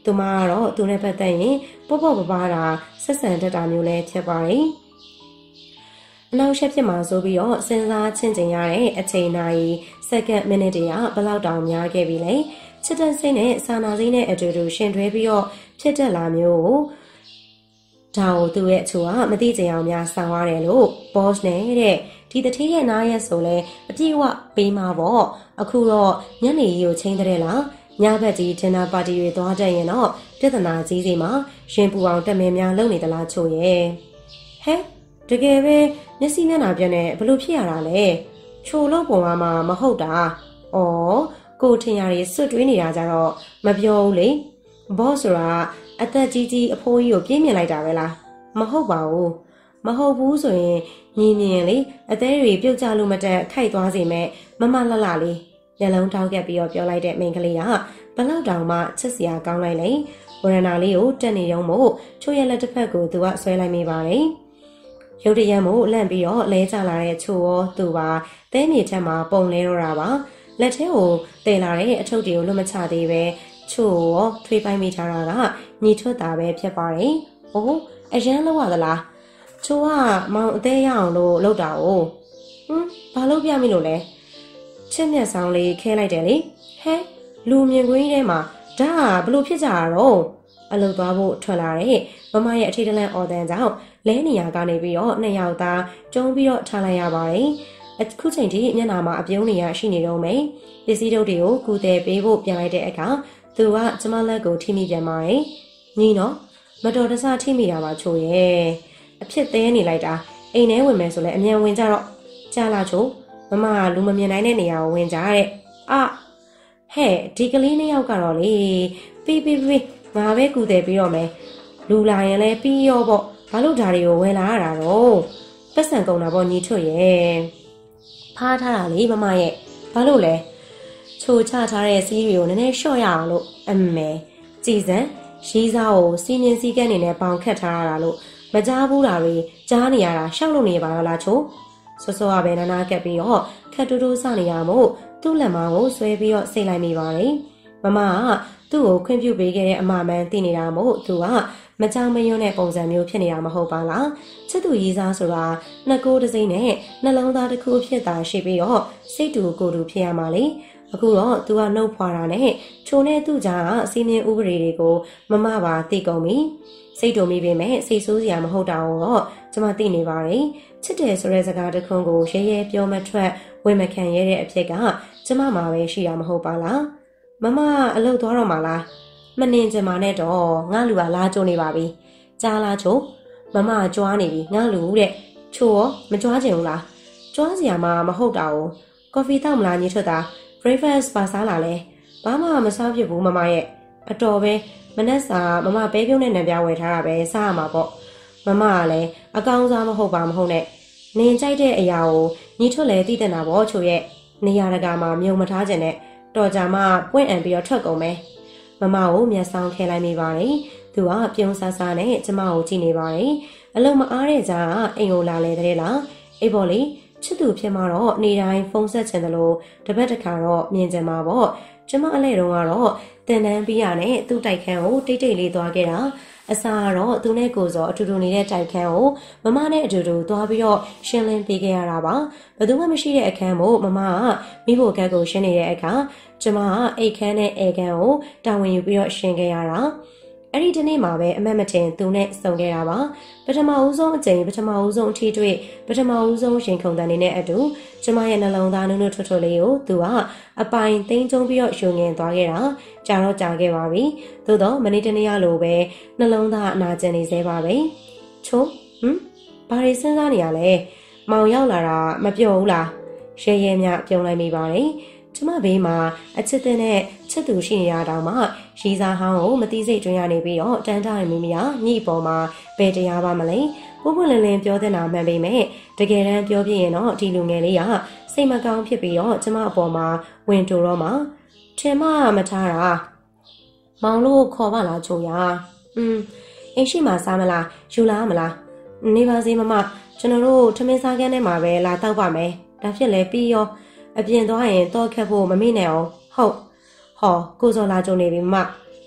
သူမကတော့သူနဲ့ပတ်သက်ရင်ပေါ့ပေါ့ပပတာဆက်ဆံတတ်တာမျိုးလည်းဖြစ်ပါတယ်အနောက်ရှက်ဖြစ်မှာဆိုပြီးတော့စဉ်းစားချင့်ချိန်ရတဲ့အချိန်နာရီစက္ကန့်မိနစ်တရာဘယ်လောက်တောင်များခဲ့ပြီလဲချစ်တဲ့စိတ်နဲ့စာနာစိတ်နဲ့အတူတူရှင်တွဲပြီးတော့ဖြစ်တတ်လာမျိုးကိုဒါကိုသူ့ရဲ့အချို့ကမသိကြအောင်များဆောင်ရတယ်လို့ boss နဲ့တဲ့ဒီတတိယနားရက်ဆိုလဲအပြည့်အဝပေးမှာပေါ့အခုတော့ညနေကြီးကိုချိန်တဲ့လားညဘက်ကြီးဒင်နာပါတီတွေသွားတတ်ရင်တော့ပြဿနာကြီးစီမှာရင်ပူအောင်တက်မင်းများလုပ်နေသလားချို့ရဲ့ဟဲ့တကယ်ပဲမျက်စိမျက်နှာပြတ်နေဘလို့ဖြစ်ရတာလဲချိုလို့ပုံမှာမဟုတ်တာဩကိုထင်ရည်စွတ်တွေးနေတာကြတော့မပြောဘူးလေဘော့ဆိုတာအသက်ကြီးကြီးအဖိုးကြီးကိုပြင်းမြင်လိုက်တာပဲလားမဟုတ်ပါဘူးမဟုတ်ဘူးဆိုရင်ညီမြင်လေအသေးတွေပြုတ်ကျလို့မတက်ခိုက်သွားစေမဲ့မမလှလှလေးမျက်လုံးတောက်ကပ်ပြီးတော့ပြောလိုက်တဲ့မိန်းကလေးကဘလောက်တောင်မှချစ်စရာကောင်းလိုက်လေဝရဏလေးကိုတက်နေရုံမို့ချိုးရဲ့လက်တစ်ဖက်ကိုသူကဆွဲလိုက်မိပါတယ်ရုတ်တရက်မို့လန့်ပြီးတော့လဲကျလာတဲ့ချိုးရောသူပါသဲမြေထက်မှာပုံလဲတော့တာပါလက်ထဲကိုတည်လာတဲ့အထုပ်တွေကိုလွတ်မချသေးပဲချို့ရောထွေးပိုင်းမိထားတာကညီထွတ်တာပဲဖြစ်ပါတယ်။အိုးအရန်လောက်ရသလား။ချို့ကမောင်အသေးရအောင်လို့လုပ်တာ哦။ဟွန်းဘာလို့ပြမိလို့လဲ။ချစ်မျက်ဆောင်လေးခဲလိုက်တယ်လေ။ဟဲလူမြင်ကွင်းထဲမှာဒါကဘလို့ဖြစ်ကြတာတော့အလုပ်သွားဖို့ထွက်လာတဲ့မမရဲ့အထီးတလန့်အော်တန်ကြောင့်လဲနေရကနေပြီးတော့နှစ်ယောက်သားကျုံပြီးတော့ထားလိုက်ရပါတယ်။အခုချိန်ထိမျက်နှာမှာအပြုံးနေရရှိနေတော့မယ်ပစ္စည်းတို့တွေကိုကူတယ်ပေးဖို့ပြန်လိုက်တဲ့အခါသူကကျမလက်ကိုထိမိပြန်ပါတယ်ညီနော်မတော်တဆထိမိတာပါချို့ရဲ့အဖြစ်သေးနေလိုက်တာအိမ်ထဲဝင်မယ်ဆိုလဲအမြန်ဝင်ကြတော့ကြားလာချို့မမကလူမမြင်နိုင်တဲ့နေရာကိုဝင်ကြတဲ့အာဟဲ့ဒီကလေးနှစ်ယောက်ကတော့လေပြီးပြီးပြီးငါပဲကူတယ်ပြီးတော့မယ်လူလာရင်လဲပြီးရောပေါ့ဘာလို့ဓာတွေကိုဝင်လာရတာတော့ပတ်စံကုန်တာပေါ့ညီထွတ်ရဲ့ဖားထားတာလေမမရဲ့ဘာလို့လဲချိုချထားတဲ့စီးတွေကိုနည်းနည်းလျှော့ရအောင်လို့အမေကြည်စံရီးစားကိုစီးမြင်စည်းကမ်းနေနဲ့ပေါင်ခတ်ထားရတာလို့မကြားဘူးတာတွေကြားနေရတာရှောက်လို့နေပါတော့လားချိုစောစောကပဲနာနာကပ်ပြီးတော့ခက်တူတူစနေရမို့သူ့လက်မကိုဆွဲပြီးတော့စိတ်လိုက်မိပါတယ်မမကသူ့ကိုခွင့်ပြုပေးခဲ့တဲ့အမမှန်သိနေတာမို့သူကမကြောင်မယွန်းတဲ့ပုံစံမျိုးဖြစ်နေတာမဟုတ်ပါလားချစ်သူရေးစားဆိုတာနှစ်ကိုယ်တစ်စိမ့်နဲ့နှလုံးသားတစ်ခုဖြစ်တာရှိပြီးတော့စိတ်တူကိုယ်တူဖြစ်ရမှာလေအခုတော့သူကနှုတ်ဖွာတာနဲ့ချိုနဲ့သူ့ကြားကစီမင်းဥပဒေတွေကိုမမပါသိကုန်ပြီစိတ်တူမိပေမဲ့စိတ်ဆိုးစရာမဟုတ်တာတော့ကျမသိနေပါတယ်ချစ်တယ်ဆိုတဲ့စကားတစ်ခုကိုရဲရဲပြောမထွက်ဝေမခံရတဲ့အဖြစ်ကကျမမှာပဲရှိတာမဟုတ်ပါလားမမအလုပ်သွားတော့မှာလားမနှင်ချင်ပါနဲ့တော့ငါလူကလာကြိုနေပါပြီကြားလားချိုမမကြွားနေပြီငါလူတဲ့ချိုရောမကြွားချင်ဘူးလားကြွားစရာမှမဟုတ်တာကိုကော်ဖီတောက်မလားညီထွက်တာ breakfast ပါစားလာလဲဘာမှမစားဖြစ်ဘူးမမရဲ့အတော်ပဲမနက်စာမမပဲပြုံးတဲ့နံပြဝယ်ထားတာပဲစားရမှာပေါ့မမကလည်းအကောင်းစားမဟုတ်ပါမဟုတ်နဲ့နင်ကြိုက်တဲ့အရာကိုညီထွက်လဲသိတဲ့နာပေါ့ချိုရဲ့နေရာတကာမှာမြုံမထားခြင်းနဲ့တော်ကြမှာပွင့်အံပြီးတော့ထွက်ကုန်မယ်မမကိုမျက်စောင်းခဲလိုက်မိပါတယ်သူကပြုံးဆာဆာနဲ့ကျမကိုကြည့်နေပါတယ်အလုံးမအားတဲ့ကြားကအိမ်ကိုလာလေတဲ့လားအေးပေါ့လေချစ်သူဖြစ်မှာတော့နေတိုင်းဖုန်းဆက်ချင်တယ်လို့တပတ်တစ်ခါတော့မြင်ကြမှာပေါ့ကျမအလဲတုန်းကတော့တင်တန်းပြီးရနဲ့သူ့တိုက်ခန်းကိုတိတ်တိတ်လေးသွားခဲ့တာအစားကတော့သူနဲ့ကိုစောအတူတူနေတဲ့တိုက်ခန်းကိုမမနဲ့အတူတူသွားပြီးတော့ရှင်းလင်းပေးခဲ့ရတာပါဘယ်သူမှမရှိတဲ့အခန်းမို့မမကမိဖို့ကတ်ကိုရှင်းနေတဲ့အခါကျမကအိတ်ခန်းနဲ့အေခန်းကိုတာဝန်ယူပြီးတော့ရှင်းခဲ့ရတာအဲ့ဒီတနေ့မှာပဲအမတ်မတင်သူနဲ့စုံခဲ့တာပါပထမဦးဆုံးအကြိမ်ပထမဦးဆုံးအထီးတွေ့ပထမဦးဆုံးရှင်ခုံတန်နေတဲ့အတူကျမရဲ့နှလုံးသားနုနုထွတ်ထွတ်လေးကိုသူကအပိုင်သိမ်းကျုံပြီးတော့ရှုံငင်သွားခဲ့တာကြာတော့ကြာခဲ့ပါပြီသို့တော့မနေ့တနေ့လိုပဲနှလုံးသားအနာကျင်နေသေးပါပဲချိုးဟမ်ဘာတွေစဉ်းစားနေရလဲမောင်ရောက်လာတာမပြောဘူးလားရဲရဲမြပြုံးလိုက်မိပါတယ်ကျမဘေးမှာအချစ်တဲ့နဲ့ချစ်သူရှိနေရတောင်မှရီစားဟောင်းကိုမသိစိတ်တွင်းရနေပြီးတော့တန်းတာမိမိကညှိပေါ်မှာဘယ်တရားပါမလဲပွပွလင်းလင်းပြောတဲ့နာမှန်ပေမဲ့တကယ်တမ်းပြောပြရင်တော့ဒီလူငယ်လေးကစိတ်မကောင်းဖြစ်ပြီးတော့ကျမအပေါ်မှာဝင်တူတော့မှထင်မှမထားတာမောင်လို့ခေါ်ပါလားချိုရอืมအိမ်ရှိမှစားမလားယူလာမလားနေပါစေမမကျွန်တော်တို့ထမင်းစားခန်းထဲမှာပဲလာတောက်ပါမယ်ဒါဖြစ်လဲပြီးရောအပြင်သွားရင်တော့ခက်ဖို့မမေ့နဲ့အောင်ဟုတ်ဟောကိုစောလာကြုံနေပြီမ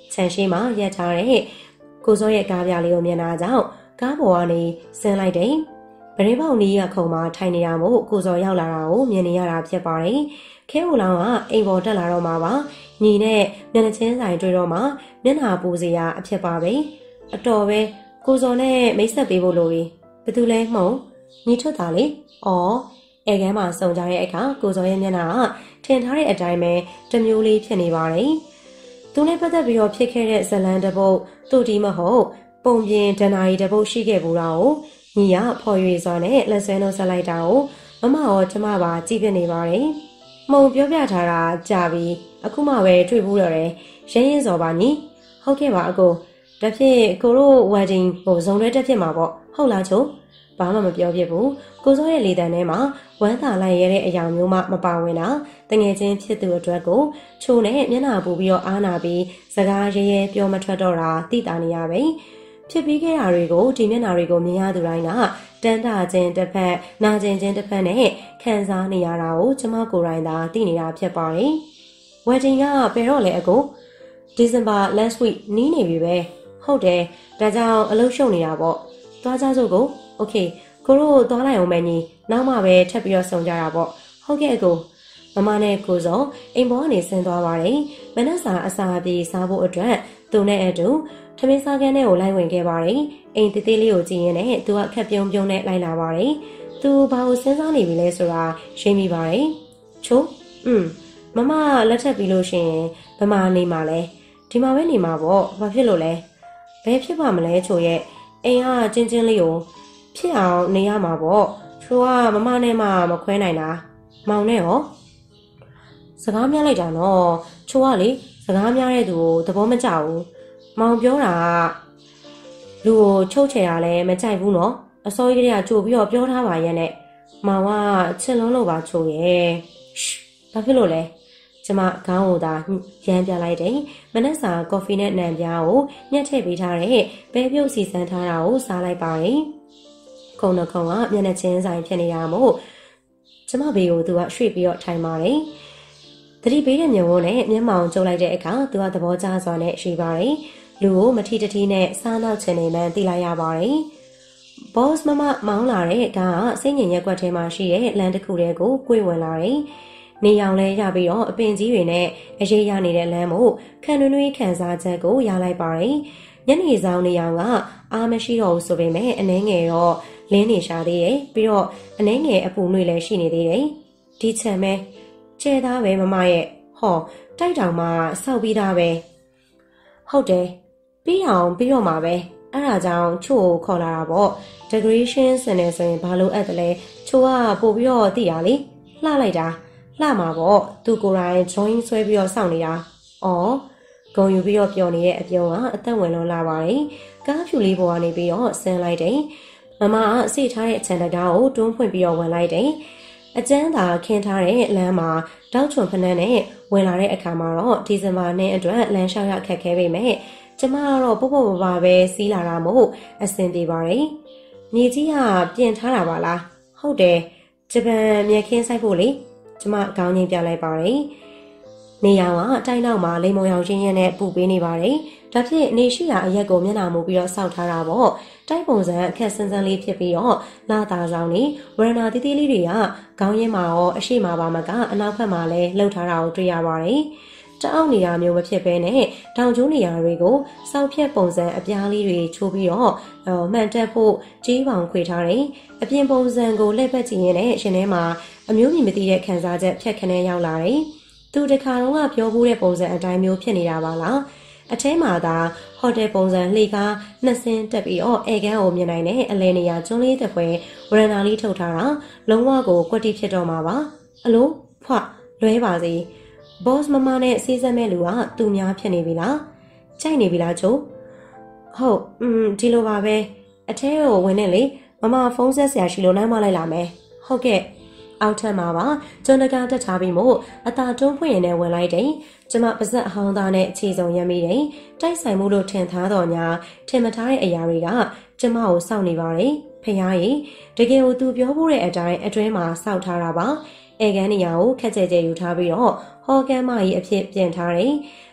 ခြံရှိမှရက်ထားတဲ့ကိုစောရဲ့ကားပြလေးကိုမြင်လာကြောင်းကားပေါ်ကနေဆင်းလိုက်တယ်။ဗရင်ပေါက်နီးရခုံမှာထိုင်နေရမို့ကိုစောရောက်လာတာကိုမြင်နေရတာဖြစ်ပါတယ်။ခဲဟိုလောင်ကအိမ်ပေါ်တက်လာတော့မှပါညီနဲ့မျက်နှာချင်းဆိုင်တွေ့တော့မှမျက်နှာပူစရာအဖြစ်ပါပဲ။အတော်ပဲကိုစောနဲ့မိတ်ဆက်ပေးဖို့လိုပြီ။ဘယ်သူလဲမှုံညီထွက်တာလေ။အော်အဲကမ်းမှာစုံကြတဲ့အခါကိုစောရဲ့မျက်နှာကထင်ထားတဲ့အတိုင်းပဲတမျိုးလေးဖြစ်နေပါတယ်။သူနဲ့ပတ်သက်ပြီးတော့ဖြစ်ခဲ့တဲ့ဇလန်တပုတ်သူ့ဒီမဟုတ်ပုံပြင်ဒဏ္ဍာရီတပုတ်ရှိခဲ့ဘူးတာကိုညီကဖော်ရွေစွာနဲ့လက်ဆွဲနှုတ်ဆက်လိုက်တာကိုမမရောကျမပါကြည့်ပြနေပါတယ်။မှုံပြောပြထားတာကြာပြီအခုမှပဲတွေ့ဘူးတော့တယ်ရင်းရင်စော်ပါညီဟုတ်ကဲ့ပါအကိုဒါဖြင့်ကိုတို့ wedding ဟိုဇုံရဲတက်ဖြစ်မှာပေါ့ဟုတ်လားချို့ဘာမှမပြောပြဘူးကိုစောရဲ့လေတံထဲမှာဝမ်းသာလိုက်ရတဲ့အရာမျိုးမှမပါဝင်တာတငယ်ချင်းဖြစ်သူအတွက်ကိုချိုးနဲ့မျက်နှာပူပြီးတော့အားနာပြီးစကားရဲရဲပြောမထွက်တော့တာသိတာနေရပဲဖြစ်ပြီးခဲ့တာတွေကိုဒီမျက်နှာတွေကိုမြင်ရသူတိုင်းကတန်းတာချင်းတစ်ဖက်နာကျင်ချင်းတစ်ဖက်နဲ့ခံစားနေရတာကိုကျမကိုယ်တိုင်သာသိနေတာဖြစ်ပါတယ် wedding ကဘယ်တော့လဲအကို December last week နီးနေပြီပဲဟုတ်တယ်ဒါကြောင့်အလုပ်ရှုပ်နေတာပေါ့သွားကြစို့ကို okay ကိုတို့သွားလိုက်အောင်မယ်ညီနောက်မှပဲထပ်ပြီးတော့ဆုံကြတာပေါ့ဟုတ်ကဲ့အကိုမမနဲ့ကိုစောအိမ်ပေါ်ကနေဆင်းသွားပါတယ်မနက်စာအစာပြေးစားဖို့အတွက်သူနဲ့အတူထမင်းစားခန်းထဲကိုလိုက်ဝင်ခဲ့ပါတယ်အိမ်တေးသေးလေးကိုကြည့်ရင်းနဲ့သူကခက်ပြုံးပြုံးနဲ့လိုက်လာပါတယ်သူဘာကိုစဉ်းစားနေပြီလဲဆိုတာရှင်းမိပါတယ်ချိုးอืมမမလက်ထပ်ပြီးလို့ရှိရင်ဘယ်မှာနေမှာလဲဒီမှာပဲနေမှာပေါ့ဘာဖြစ်လို့လဲဘယ်ဖြစ်ပါမလဲချိုရဲ့အိမ်ကချင်းချင်းလေးကိုဖြစ်အောင်နေရမှာပေါ့ချိုကမမနဲ့မှမခွဲနိုင်တာမောင်နဲ့ရောစကားများလိုက်တာနော်ချိုကလေစကားများတဲ့သူကိုသဘောမကျဘူးမောင်ပြောတာလူကိုချုပ်ချယ်တာလည်းမကြိုက်ဘူးနော်အစိုးရကကြိုပြီးတော့ပြောထားပါရဲ့နဲ့မောင်ကချစ်လုံးလို့ပါချိုရဲ့ဘာဖြစ်လို့လဲကျမခေါင်းကိုသာရမ်းပြလိုက်တယ်မနက်စာကော်ဖီနဲ့နံပြားကိုညှက်ထည့်ပေးထားတဲ့ပဲပြုတ်စီစမ်းထားတာကိုစားလိုက်ပါတယ်ခုံနှခုံကမျက်နှာချင်းဆိုင်ဖြစ်နေတာမို့ကျမဘေးကိုသူကရွှေ့ပြီးတော့ထိုင်ပါတယ်တတိပေးတဲ့မျက်ဝန်းနဲ့မျက်မှောင်ကျုပ်လိုက်တဲ့အခါသူကသဘောကျစွာနဲ့ရှိပါတယ်လူကိုမထီတထီနဲ့စားနောက်ချင်နေမှန်းသိလိုက်ရပါတယ်။ boss မမမောင်းလာတဲ့ကားကစိတ်ငြိမ်ရက်ကွက်ထဲမှာရှိတဲ့လမ်းတစ်ခုတည်းကိုကွေ့ဝင်လာတယ်။နေရောင်လဲရပြီးတော့အပင်ကြီးတွေနဲ့အရေးရနေတဲ့လမ်းမို့ခံနွေးနွေးခံစားချက်ကိုရလိုက်ပါတယ်။ညနေဆောင်နေရောင်ကအားမရှိတော့ဘူးဆိုပေမဲ့အနှဲငယ်တော့လင်းနေရှာသေးတယ်။ပြီးတော့အနှဲငယ်အပူနွေလည်းရှိနေသေးတယ်။ဒီချံမဲကျဲသားပဲမမရဲ့ဟောတိုက်တောင်မှစောက်ပြီးသားပဲဟုတ်တယ်ပြီးအောင်ပြီးတော့မှာပဲအဲ့ဒါကြောင့်ချို့ကိုခေါ်လာတာပေါ့ decoration ဆင်နေဆိုရင်ဘာလို့အဲ့တလဲချို့ကပို့ပြီးတော့သိရလေလှလိုက်တာလှမှာပေါ့သူကိုယ်တိုင် join ဆွဲပြီးတော့စောင့်နေတာအော်ဂုံယူပြီးတော့ပျော်နေတဲ့အပြုံးကအသက်ဝင်လုံးလာပါတယ်ကားဖြူလေးပေါ်ကနေပြီးတော့ဆင်းလိုက်တယ်မမကစိတ်ထားတဲ့အချန်တကားကိုတွန်းဖွင့်ပြီးတော့ဝင်လိုက်တယ်အကျန်းသာခင်းထားတဲ့လမ်းမှာတောက်ချွန်ဖနန်းနဲ့ဝင်လာတဲ့အခါမှာတော့ဒီဇင်ဘာနဲ့အတွက်လမ်းလျှောက်ရခက်ခဲပေမဲ့ကျမကတော့ပုတ်ပုတ်ပပပဲစီးလာတာမို့အဆင်ပြေပါတယ်။မြေကြီးကပြင်ထားတာပါလား။ဟုတ်တယ်။ဂျပန်မြေခင်းဆိုင်ဖို့လေကျမခေါင်းငင်းပြလိုက်ပါတယ်။နေရောင်ကအတိုင်းနောက်မှာလိမ်မုံရောင်ချင်းရဲနဲ့ပူပေးနေပါတယ်။ဒါဖြင့်နေရှိရာအရက်ကိုမျက်နှာမူပြီးတော့စောက်ထားတာပေါ့။တိုက်ပုံစံအခက်ဆန်းဆန်းလေးဖြစ်ပြီးတော့လာတာဆောင်နေဝရဏတီးတီးလေးတွေကခေါင်းရင်းမှာရောအရှိမပါမကအနောက်ဘက်မှာလည်းလှုပ်ထားတာကိုတွေ့ရပါတယ်။တအောက်နေရာမျိုးမဖြစ်ဘဲနဲ့တောင်ကျိုးနေရာတွေကိုစောက်ဖြက်ပုံစံအပြားလေးတွေချိုးပြီးတော့မှန်တက်ဖို့ကြီးပေါင်ခွေထားတယ်။အပြင်ပုံစံကိုလက်ပတ်ကြည့်ရင်းနဲ့ရှင်ထဲမှာအမျိုးမြင်မသိတဲ့ခံစားချက်ဖြတ်ခနဲရောက်လာတယ်။သူတခါတော့ကပြောဖို့တဲ့ပုံစံအတိုင်းမျိုးဖြစ်နေတာပါလား။အထဲမှာသာဟိုတယ်ပုံစံလှေကားနှစ်ဆင်းတက်ပြီးတော့အေကန်းကိုမြင်နိုင်တဲ့အလဲနေရာကျွန်းလေးတစ်ဖွဲဝရဏာလေးထုတ်ထားတာလုံးဝကိုကွက်တိဖြစ်တော့မှာပါအလိုဖွလွဲပါစေ boss မမနဲ့စီးစက်မဲ့လူကသူများဖြစ်နေပြီလားကြိုက်နေပြီလားချို့ဟုတ်อืมဒီလိုပါပဲအထဲကိုဝင်နေလေမမဖုန်းဆက်ဆရာရှိလို့နိုင်မလိုက်လာမယ်ဟုတ်ကဲ့အောက်ထပ်မှာပါကျွန်းတကားတက်ထားပြီးမို့အသာတွန်းဖွင့်ရင်လည်းဝင်လိုက်တယ်ကျမပါဇက်အဟောင်းသားနဲ့အခြေစုံရမိတယ်တိုက်ဆိုင်မှုလို့ထင်ထားတော်ညာထင်မထားတဲ့အရာတွေကကျမကိုစောင့်နေပါတယ်ဖခင်ကြီးတကယ်ကိုသူပြောဖို့တဲ့အတိုင်းအတွင်းမှာစောက်ထားတာပါအဲကန်းနေရာကိုခက်ကြဲကြဲယူထားပြီးတော့ဟော်ကန်မကြီးအဖြစ်ပြင်ထားတယ်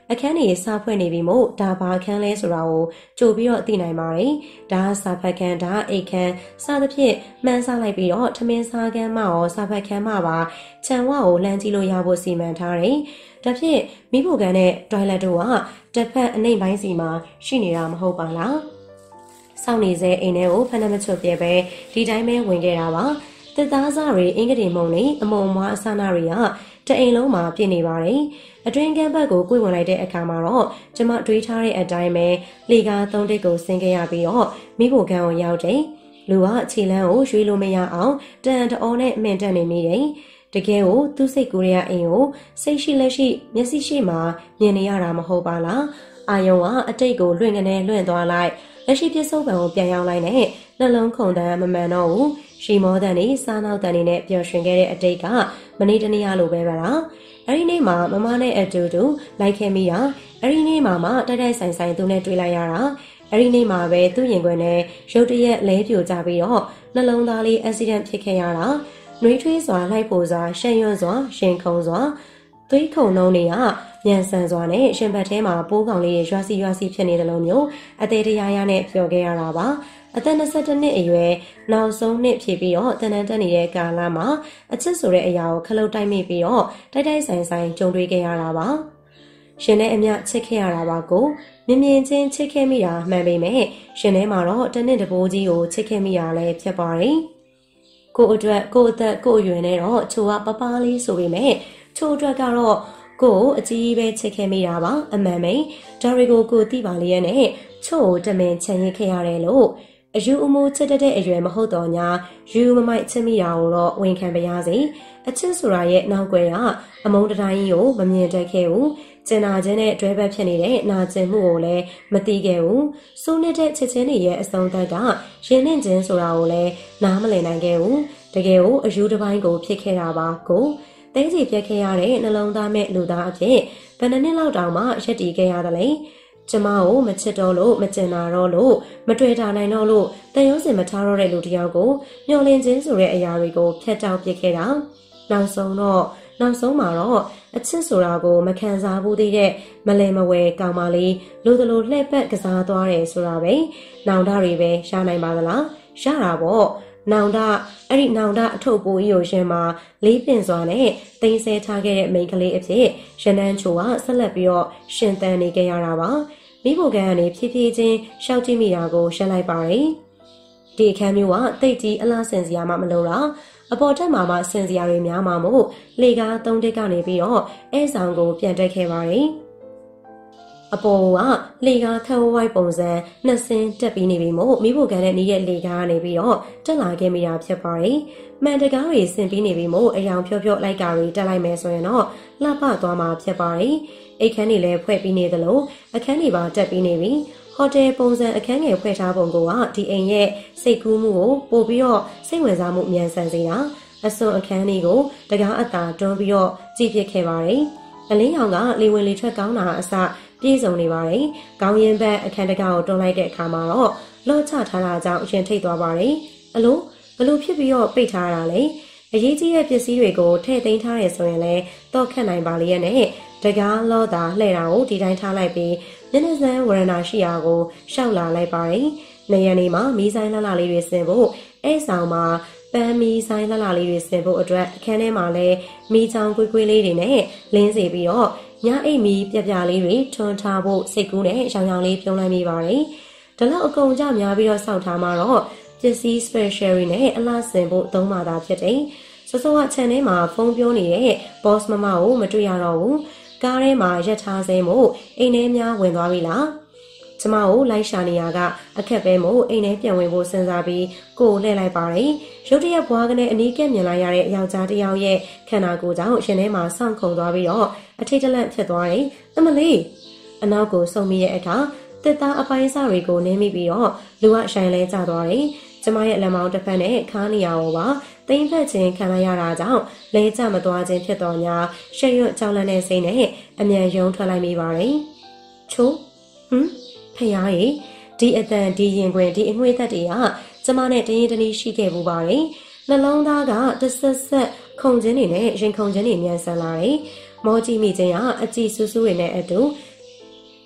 အခန်းကြီးစာဖွင့်နေပြီမို့ဒါဘာခန်းလဲဆိုတာကိုကြိုပြီးတော့သိနိုင်ပါတယ်ဒါစာဖတ်ခန်းဒါအိတ်ခန်းစသဖြင့်မှန်းစားလိုက်ပြီးတော့ထမင်းစားခန်းမှရောစာဖတ်ခန်းမှပါခြံဝကိုလှမ်းကြည့်လို့ရဖို့စီမံထားတယ်ဒါဖြင့်မိဖို့ကန်နဲ့တွိုင်လက်တို့ကတစ်ဖက်အနှိမ်ပိုင်းစီမှာရှိနေတာမဟုတ်ပါလားစောင့်နေစေအိမ်ထဲကိုဖဏမချွတ်ပြဲပဲဒီတိုင်းပဲဝင်ခဲ့တာပါတစ်သားစားတွေအင်္ဂတိမုံလေးအမုံမွားအစနာတွေကတအိမ်လုံးမှာပြည့်နေပါတယ်အတွင်းကမ်းဘက်ကိုကိုယ်ဝင်လိုက်တဲ့အခါမှာတော့ကျမတွေးထားတဲ့အတိုင်းပဲလေကားသုံးတစ်ကိုဆင်းခဲ့ရပြီးတော့မိဖို့ကန်ကိုရောက်တယ်လူကခြေလမ်းကိုရွှေ့လို့မရအောင်တန်တောနဲ့အမင်တက်နေမိတယ်တကယ်ကိုသူ့စိတ်ကူးရအိမ်ကိုစိတ်ရှိလက်ရှိမျက်စိရှိမှမြင်နေရတာမဟုတ်ပါလားအာယုံကအတိတ်ကိုလွင့်ကနေလွင့်သွားလိုက်လက်ရှိပြစ္ဆုတ်ပံကိုပြန်ရောက်လိုက်နဲ့နှလုံးခုန်တန်းမမှန်တော့ဘူးရှီမောတန်နေစားနောက်တန်နေနဲ့ပျော်ရွှင်ခဲ့တဲ့အတိတ်ကမနေ့တနေ့ရလိုပဲပါလားအဲ့ဒီနေ့မှာမမနဲ့အတူတူလိုက်ခဲ့မိရအဲ့ဒီနေ့မှာမှတိုက်တိုက်ဆိုင်ဆိုင်သူနဲ့တွေ့လိုက်ရတာအဲ့ဒီနေ့မှာပဲသူ့ရင်ခွင်နဲ့ရုတ်တရက်လဲပြိုကျပြီးတော့နှလုံးသားလေးအက်ဆီဒန့်ဖြစ်ခဲ့ရတာနှွေးထွေးစွာလိုက်ပိုစွာရှန်ရွံ့စွာရှင်ခုံစွာသွေးခုံနှုံးတွေကမြန်ဆန်စွာနဲ့ရှင်ဘတ်ထဲမှာပိုးကောင်လေးရွာစီရွာစီဖြစ်နေတယ်လို့မျိုးအသေးတရားရနဲ့ပြောခဲ့ရတာပါအသက်၂၁နှစ်အရွယ်နောက်ဆုံးနှစ်ဖြစ်ပြီးတော့တန်တန်တက်နေတဲ့ကာလမှာအချစ်ဆိုတဲ့အရာကိုခလုတ်တိုက်မိပြီးတော့တိုက်တိုက်ဆိုင်ဆိုင်ကြုံတွေ့ခဲ့ရတာပါရှင်နဲ့အမျှချစ်ခဲ့ရတာပါကိုမြင်မြင်ချင်းချစ်ခဲ့မိတာမှန်ပေမဲ့ရှင်ထဲမှာတော့တနစ်တဘိုးကြီးကိုချစ်ခဲ့မိရလဲဖြစ်ပါတယ်ကိုအတွက်ကိုအသက်ကိုအရွယ်နဲ့တော့ချိုကပပလေးဆိုပေမဲ့ချိုအတွက်ကတော့ကိုအကြီးပဲချစ်ခဲ့မိတာပါအမှန်ပဲဒါတွေကိုကိုသိပါလေရဲ့နဲ့ချို့တမင်ချန်ရစ်ခဲ့ရတယ်လို့အယူအမူချစ်တဲ့အရွယ်မဟုတ်တော့ညာယူမမိုက်ချစ်မိတာကိုတော့ဝန်ခံပါရစေအချစ်ဆိုတာရဲ့နောက်ွယ်ကအမုန်းတိုင်းကြီးကိုမမြင်တတ်ခဲ့ဘူးကျင်နာခြင်းနဲ့တွဲဘက်ဖြစ်နေတဲ့နာကျင်မှုကိုလည်းမသိခဲ့ဘူးစိုးနေတဲ့ချစ်ချင်းတွေရဲ့အဆုံးသတ်ကရင်နှင့်ခြင်းဆိုတာကိုလည်းနားမလည်နိုင်ခဲ့ဘူးတကယ်ကိုအယူတစ်ပိုင်းကိုဖြစ်ခဲ့တာပါကိုတဲစီပြက်ခဲ့ရတဲ့နှလုံးသားမဲ့လူသားအဖြစ်ဘယ်နှစ်လောက်တောင်မှရက်တီခဲ့ရတယ်လေကျမကိုမချစ်တော့လို့မကျင်နာတော့လို့မတွေ့တာနိုင်တော့လို့တန်ရုံးစင်မထားတော့တဲ့လူတယောက်ကိုမျောလင့်ခြင်းဆိုတဲ့အရာတွေကိုဖျက်တောက်ပစ်ခဲ့တာနောက်ဆုံးတော့နောက်ဆုံးမှာတော့အချစ်ဆိုတာကိုမခံစားဘူးသေးတဲ့မလဲမဝဲကောင်းပါလေလူတလူလှည့်ပတ်ကစားသွားတယ်ဆိုတာပဲနောင်တတွေပဲရနိုင်ပါသလားရတာပေါ့နောင်တအဲ့ဒီနောင်တအထုပ်ပိုးကြီးကိုရှင်မှာလေးပင်စွာနဲ့တင်ဆဲထားခဲ့တဲ့မိန်းကလေးအဖြစ်ရနန်းချိုကဆက်လက်ပြီးတော့ရှင်သန်နေကြရတာပါမိဖို့ကန်ကနေဖြည်းဖြည်းချင်းရှောက်ကြည့်မိတာကိုရှင်းလိုက်ပါတယ်ဒီအခန်းမျိုးကတိတ်ကြီးအလားဆင်စရာမှမလိုတာအပေါ်တက်မှာမှဆင်စရာတွေများမှာမို့လေကားသုံးတစ်ကနေပြီးတော့အဲဆောင်ကိုပြန်တက်ခဲ့ပါတယ်အပေါ်ကလေကားခက်ဝိုက်ပုံစံနှစ်စင်းတက်ပြီးနေပြီမို့မိဖို့ကန်နဲ့နေတဲ့လေကားကနေပြီးတော့တက်လာခဲ့မိတာဖြစ်ပါတယ်မှန်တကားတွေဆင်ပြီးနေပြီမို့အယောင်ဖြောဖြောလိုက်ကာတွေတက်လိုက်မယ်ဆိုရင်တော့လှပသွားမှာဖြစ်ပါတယ်အိတ်ခန်းတွေလည်းဖွဲ့ပြီးနေသလိုအခန်းတွေပါတက်ပြီးနေပြီဟိုတယ်ပုံစံအခန်းငယ်ဖွဲ့ထားပုံကဒီအိမ်ရဲ့စိတ်ကူးမှုကိုပို့ပြီးတော့စိတ်ဝင်စားမှုအမြန်ဆန်စေတာအစွန်အခန်းလေးကိုတကားအသာတွန်းပြီးတော့ကြည့်ပြခဲ့ပါတယ်အလင်းရောင်ကလေဝင်လေထွက်ကောင်းတာအစပြည့်စုံနေပါတယ်ခေါင်းရင်းဘက်အခန်းတကားကိုတွန်းလိုက်တဲ့အခါမှာတော့လော့ချထားတာကြောင့်အရင်ထိတ်သွားပါတယ်အလိုဘလို့ဖြစ်ပြီးတော့ပိတ်ထားတာလေအရေးကြီးတဲ့ပစ္စည်းတွေကိုထည့်သိမ်းထားရဆိုရင်လည်းတော့ခတ်နိုင်ပါလေရဲ့နဲ့တကားလော့တာလှဲ့တာကိုဒီတိုင်းထားလိုက်ပြီးမျက်နှာစမ်းဝရဏရှိရာကိုရှောက်လာလိုက်ပါတယ်နေရနေမှာမီးဆိုင်လှလှလေးတွေဆင်ဖို့အဲဆောင်မှာပန်းမီးဆိုင်လှလှလေးတွေဆင်ဖို့အတွက်အခန်းထဲမှာလည်းမီးချောင်းကွေးကွေးလေးတွေနဲ့လင်းစီပြီးတော့ညအိမ်မီးပြပြလေးတွေထွန်းထားဖို့စိတ်ကူးနဲ့ရောင်ရောင်လေးပြုံးလိုက်မိပါတယ်ဒါလောက်အကုန်ကြများပြီးတော့စောင့်ထားမှာတော့ပစ္စည်း special တွေနဲ့အလားဆင်ဖို့သုံးပါတာဖြစ်တယ်စစောက channel မှာဖုန်းပြောနေတဲ့ boss မမကိုမတွေ့ရတော့ဘူးကားထဲမှာရက်ထားစဲမို့အိမ်ထဲများဝင်သွားပြီလားကျမကိုလိုက်ရှာနေရကအခက်ပဲမို့အိမ်ထဲပြန်ဝင်ဖို့စဉ်းစားပြီးကိုလှည့်လိုက်ပါတယ်ရုတ်တရက်ဘွားကနေအနီးကပ်မြင်လိုက်ရတဲ့ယောက်ျားတစ်ယောက်ရဲ့ခန္ဓာကိုယ်ကြောင့်ရှင်ထဲမှာစောင့်ခုံသွားပြီးတော့အထိတ်တလန့်ဖြစ်သွားတယ်အမလေးအနောက်ကိုဆုံမိတဲ့အခါတစ်သားအပိုင်းစားတွေကိုနင်းမိပြီးတော့လူကရှိုင်လဲကျသွားတယ်ကျမရဲ့လက်မောင်းတစ်ဖက်နဲ့ခါးနေရကိုပါသိမ့်ဖက်ခြင်းခံလိုက်ရတာကြောင့်လဲကျမသွားခြင်းဖြစ်တော်ညာရှက်ရွံ့ကြောက်လန့်တဲ့စိတ်နဲ့အမြန်ယုံထွက်လိုက်မိပါတယ်ချိုးဟမ်ဖယားရေဒီအတန်ဒီရင်ခွင်ဒီအငွေသက်တွေကကျမနဲ့တရင်တနည်းရှိခဲ့မှုပါတယ်နှလုံးသားကတဆက်ဆက်ခုန်ခြင်းတွေနဲ့ရင်ခုန်ခြင်းတွေမြန်ဆန်လာတယ်မောကြည့်မိခြင်းကအကြည့်ဆူဆူတွေနဲ့အတူ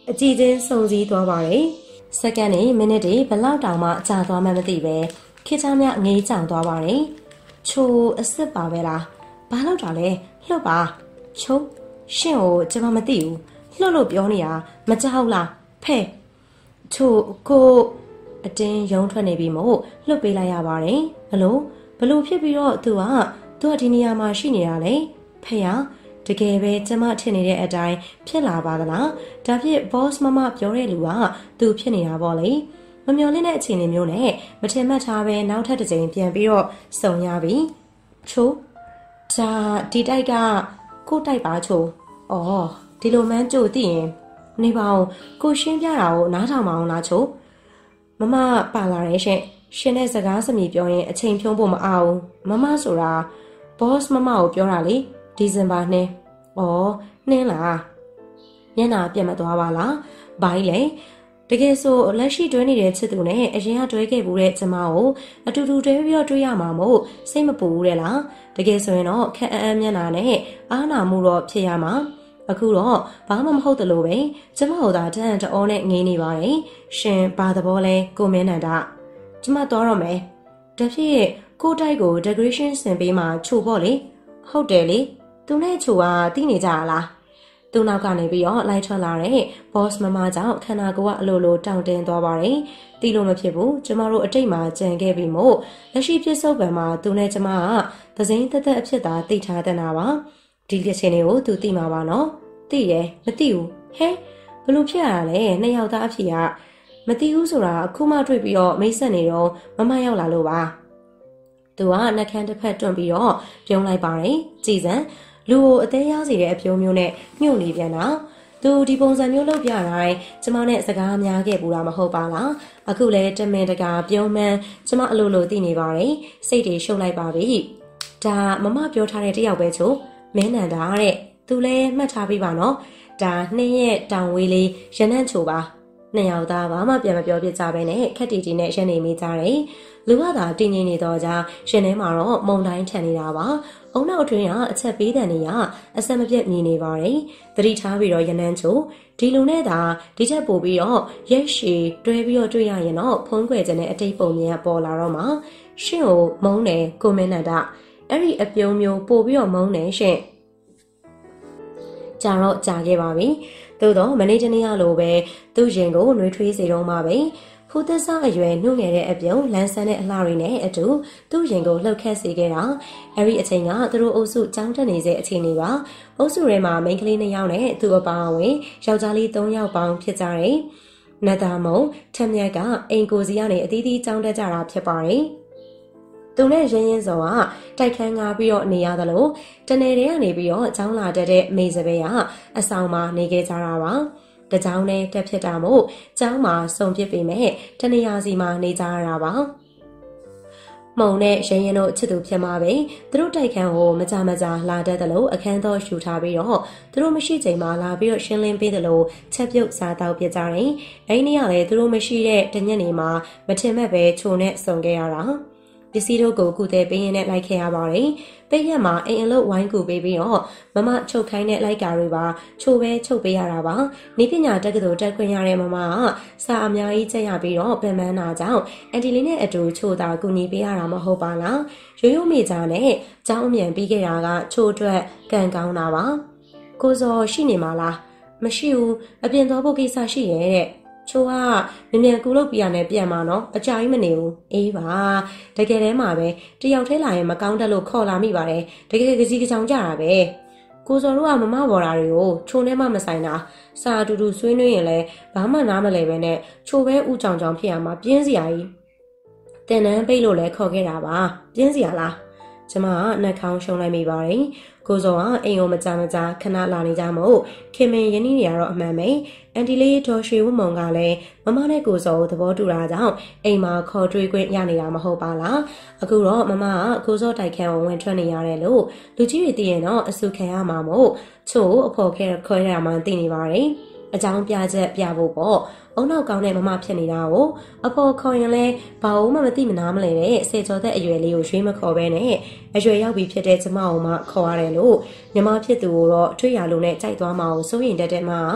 အကြည့်ချင်းစုံစည်းသွားပါတယ်စက္ကန့်နဲ့မိနစ်တွေဘလောက်တောင်မှကြာသွားမှမသိပဲခေချားများငေးကြောင်သွားပါတယ်ချိုအစ်စ်ပါပဲလားဘာလို့တာလဲလှုပ်ပါချိုရှင့်ကိုကျွန်မမသိဘူးလှုပ်လို့ပြောနေတာမကြောက်လားဖဲချိုကိုအတင်းရုံထွက်နေပြီမို့လှုပ်ပေးလိုက်ရပါတယ်ဘလို့ဘလို့ဖြစ်ပြီးတော့သူကသူကဒီနေရာမှာရှိနေတာလေဖေရတကယ်ပဲကျမထင်နေတဲ့အတိုင်းဖြစ်လာပါသလားဒါဖြစ် boss မမပြောတဲ့လူကသူဖြစ်နေတာပေါ့လေမမျော်လင့်တဲ့အခြေအနေမျိုးနဲ့မထင်မှတ်ထားပဲနောက်ထပ်တစ်ကြိမ်ပြန်ပြီးတော့စုံရပြီချိုးဒါဒီတိုက်ကကိုတိုက်ပါချိုးအော်ဒီလိုမှန်းကြိုသိရင်နေပါဦးကိုရှင်းပြတာကိုနားထောင်မအောင်လားချိုးမမပါလာတယ်ရှင်ရှင်နဲ့စကားစမြည်ပြောရင်အချိန်ဖြုံးဖို့မအောင်မမဆိုတာ boss မမကိုပြောတာလေဒီဇင်ဘာနှင်းဩနှင်းလားမျက်နှာပြတ်မသွားပါလားဘိုင်းလေတကယ်ဆိုလက်ရှိတွဲနေတဲ့ချစ်သူနဲ့အရင်ကတွဲခဲ့ဘူးတဲ့ကျမကိုအတူတူတွဲပြီးတော့တွေ့ရမှာမို့စိတ်မပူဘူးတဲ့လားတကယ်ဆိုရင်တော့ခက်အန်းမျက်နှာနဲ့အားနာမှုတော့ဖြစ်ရမှာအခုတော့ဘာမှမဟုတ်တယ်လို့ပဲကျမတို့သာတန်တအောနဲ့ငေးနေပါတယ်ရှင်ဘာသဘောလဲကိုမင်းနန္ဒကျမသွားတော့မယ်တဖြစ်ကိုတိုက်ကို decoration ဆင်ပေးမှချို့ပေါ့လေဟုတ်တယ်လေသူနဲ့ချို့ကတီးနေကြလားသူနောက်ကနေပြီးတော့လိုက်ထွက်လာတဲ့ boss မမကြောင့်ခန္ဓာကိုယ်ကအလိုလိုတောင့်တင်းသွားပါတယ်တီးလို့မဖြစ်ဘူးကျမတို့အတိတ်မှာကြံခဲ့ပြီးမို့လက်ရှိဖြစ်စုပ်ပံမှာသူနဲ့ကျမကသစိမ်းသက်သက်အဖြစ်သာသိထားတဲ့နာပါဒီလက်ချင်းတွေကိုသူသိမှာပါနော်သိတယ်မသိဘူးဟဲဘလို့ဖြစ်ရတာလဲနှစ်ယောက်သားအဖြစ်ကမသိဘူးဆိုတာအခုမှတွေ့ပြီးတော့မိတ်ဆက်နေတော့မမရောက်လာလို့ပါသူကနှက်ခမ်းတစ်ဖက်တွန့်ပြီးတော့ပြုံးလိုက်ပါတယ်ကြည်စံလူကိုအသေးရောက်စီတဲ့အပြုံးမျိုးနဲ့ညှို့နေပြန်တာသူဒီပုံစံမျိုးလုပ်ပြတိုင်းကျမနဲ့စကားများခဲ့ပူတာမဟုတ်ပါလားအခုလဲတမင်တကာပြုံးမှန်းကျမအလိုလိုသိနေပါတယ်စိတ်တွေရှုပ်လိုက်ပါပြီဒါမမပြောထားတဲ့တယောက်ပဲချို့မင်းနန္ဒာတဲ့သူလဲမှတ်ထားပြီးပါနော်ဒါနှစ်ရက်တောင်ဝေးလေးရနန့်ချိုပါနှစ်ယောက်သားဘာမှပြန်မပြောပြကြပဲနဲ့ခက်တီတီနဲ့ရနေမိကြတယ်လူကသာတင်းငိမ့်နေတော့ကြရှင်ထဲမှာတော့မုံတိုင်းထန်နေတာပါအုံနောက်အတွင်းကအချက်ပေးတဲ့နေရအဆက်မပြတ်မြင်နေပါတယ်သတိထားပြီးတော့ရနန်းချိုဒီလူနဲ့သာဒီချက်ပို့ပြီးတော့ရက်ရှည်တွဲပြီးတော့တွေ့ရရင်တော့ဖုံးကွယ်ခြင်းနဲ့အတိတ်ပုံမြင်ပေါ်လာတော့မှရှင်ကိုမုံတယ်ကိုမင်းနန္ဒအဲ့ဒီအပြုံးမျိုးပို့ပြီးတော့မုံတယ်ရှင်ကြာတော့ကြာခဲ့ပါပြီသို့တော့မနေ့တနေ့ကလိုပဲသူ့ရင်ကိုနှွေးထွေးစေတော့မှပဲဖူးသက်စားအရွယ်နှုတ်ငယ်တဲ့အပြုံးလန်းဆန်းတဲ့အလှတွေနဲ့အတူသူ့ရင်ကိုလှုပ်ခတ်စေခဲ့တာအဲ့ဒီအချိန်ကသူတို့အုပ်စုကြောင်းတက်နေစေအချိန်တွေပါအုပ်စုထဲမှာမိန်းကလေးနှစ်ယောက်နဲ့သူ့အပေါင်းအဝင်ယောက်ျားလေးသုံးယောက်ပေါင်းဖြစ်ကြတယ်နတ်သားမုံထက်မြက်ကအိမ်ကိုစီကနေအသီးသီးကြောင်းတက်ကြတာဖြစ်ပါတယ်သူနဲ့ရင်းရင်းစောကတိုက်ခန်းငါပြီးတော့နေရသလိုတနေတွေကနေပြီးတော့ကျောင်းလာတတ်တဲ့မေစပယ်ကအဆောင်မှာနေခဲ့ကြတာပါတကြောင်နဲ့တက်ဖြစ်တာမို့ကျောင်းမှာစုံဖြစ်ပေမဲ့တနေရာစီမှာနေကြရတာပါမုံနဲ့ရင်းရင်တို့ချစ်သူဖြစ်မှာပဲသူတို့တိုက်ခန်းကိုမကြမကြလာတတ်တယ်လို့အခန်းတော့ယူထားပြီးတော့သူတို့မရှိချိန်မှာလာပြီးတော့ရှင်းလင်းပေးတယ်လို့ချက်ပြုတ်စားတော့ပြကြတယ်အဲဒီနေ့ကလည်းသူတို့မရှိတဲ့တညနေမှာမထင်မဲ့ပဲခြုံနဲ့စုံခဲ့ရတာပစ္စည်းတို့ကိုကုတဲ့ပေးရင်နဲ့လိုက်ခဲ့ရပါတယ်။ပိတ်ရက်မှာအိမ်အလုပ်ဝိုင်းကူပေးပြီးတော့မမချုပ်ခိုင်းတဲ့လိုက်ကာတွေပါချိုပဲချုပ်ပေးရတာပါ။နေပညာတက္ကသိုလ်တက်ခွင့်ရတဲ့မမကစာအများကြီးချက်ရပြီးတော့ပင်ပန်းတာကြောင့်အန်တီလေးနဲ့အတူချိုတာကူညီပေးရတာမဟုတ်ပါလား။ရိုးရိုးမိသားနဲ့ကျောင်းအမြန်ပြီးခဲ့တာကချိုအတွက်ကံကောင်းတာပါ။ကိုစောရှိနေမှာလား။မရှိဘူးအပြင်သွားဖို့ကိစ္စရှိရဲ့တဲ့။ချိုကမြင်မြန်ကူလုပ်ပြရနဲ့ပြန်มาနော်အကြာကြီးမနေဘူးအေးပါတကယ်တည်းမှာပဲတယောက်ထဲလာရင်မကောင်းတတ်လို့ခေါ်လာမိပါတယ်တကယ်ကစီကကြောင်ကြတာပဲကိုစောတို့ကမမဘော်တာတွေကိုချိုနဲ့မှမဆိုင်တာစာအတူတူဆွေးနွေးရင်လည်းဘာမှနားမလဲပဲနဲ့ချိုပဲဥကြောင်ကြောင်ဖြစ်ရမှာပြင်းစရာကြီးတင်နန်းပိတ်လို့လဲခေါ်ခဲ့တာပါပြင်းစရာလားကျမကနှက်ခေါင်းရှုံလိုက်မိပါတယ်ကိုစောကအိမ်ကိုမကြမကြခဏလာနေကြမို့ခင်မင်ရင်းနှီးနေရတော့အမှန်ပဲအန်တီလေးဒေါ်ရွှေဝမုံကလည်းမမနဲ့ကိုစောကိုသဘောတူတာကြောင့်အိမ်မှာခေါ်တွေ့ခွင့်ရနေတာမဟုတ်ပါလားအခုတော့မမကကိုစောတိုက်ခန်းကိုဝင်ထွက်နေရတယ်လို့လူကြီးတွေသိရင်တော့အဆူခံရမှာမို့ချို့အဖော်ခဲခွဲရမှသိနေပါတယ်အကြောင်းပြချက်ပြဖို့ပေါ့အုံနောက်ကောင်းတဲ့မမဖြစ်နေတာကိုအဖော်ခေါ်ရင်လဲဘာလို့မှမသိမနာမလဲတဲ့ဆယ်ကျော်သက်အရွယ်လေးကိုရွှေးမခေါ်ပဲနဲ့အရွယ်ရောက်ပြီးဖြစ်တဲ့ကျမအောင်မှခေါ်ရတယ်လို့ညီမဖြစ်သူကိုတော့ထွေးရလို့နဲ့ကြိုက်သွားမအောင်စိုးရင်တက်တဲ့မက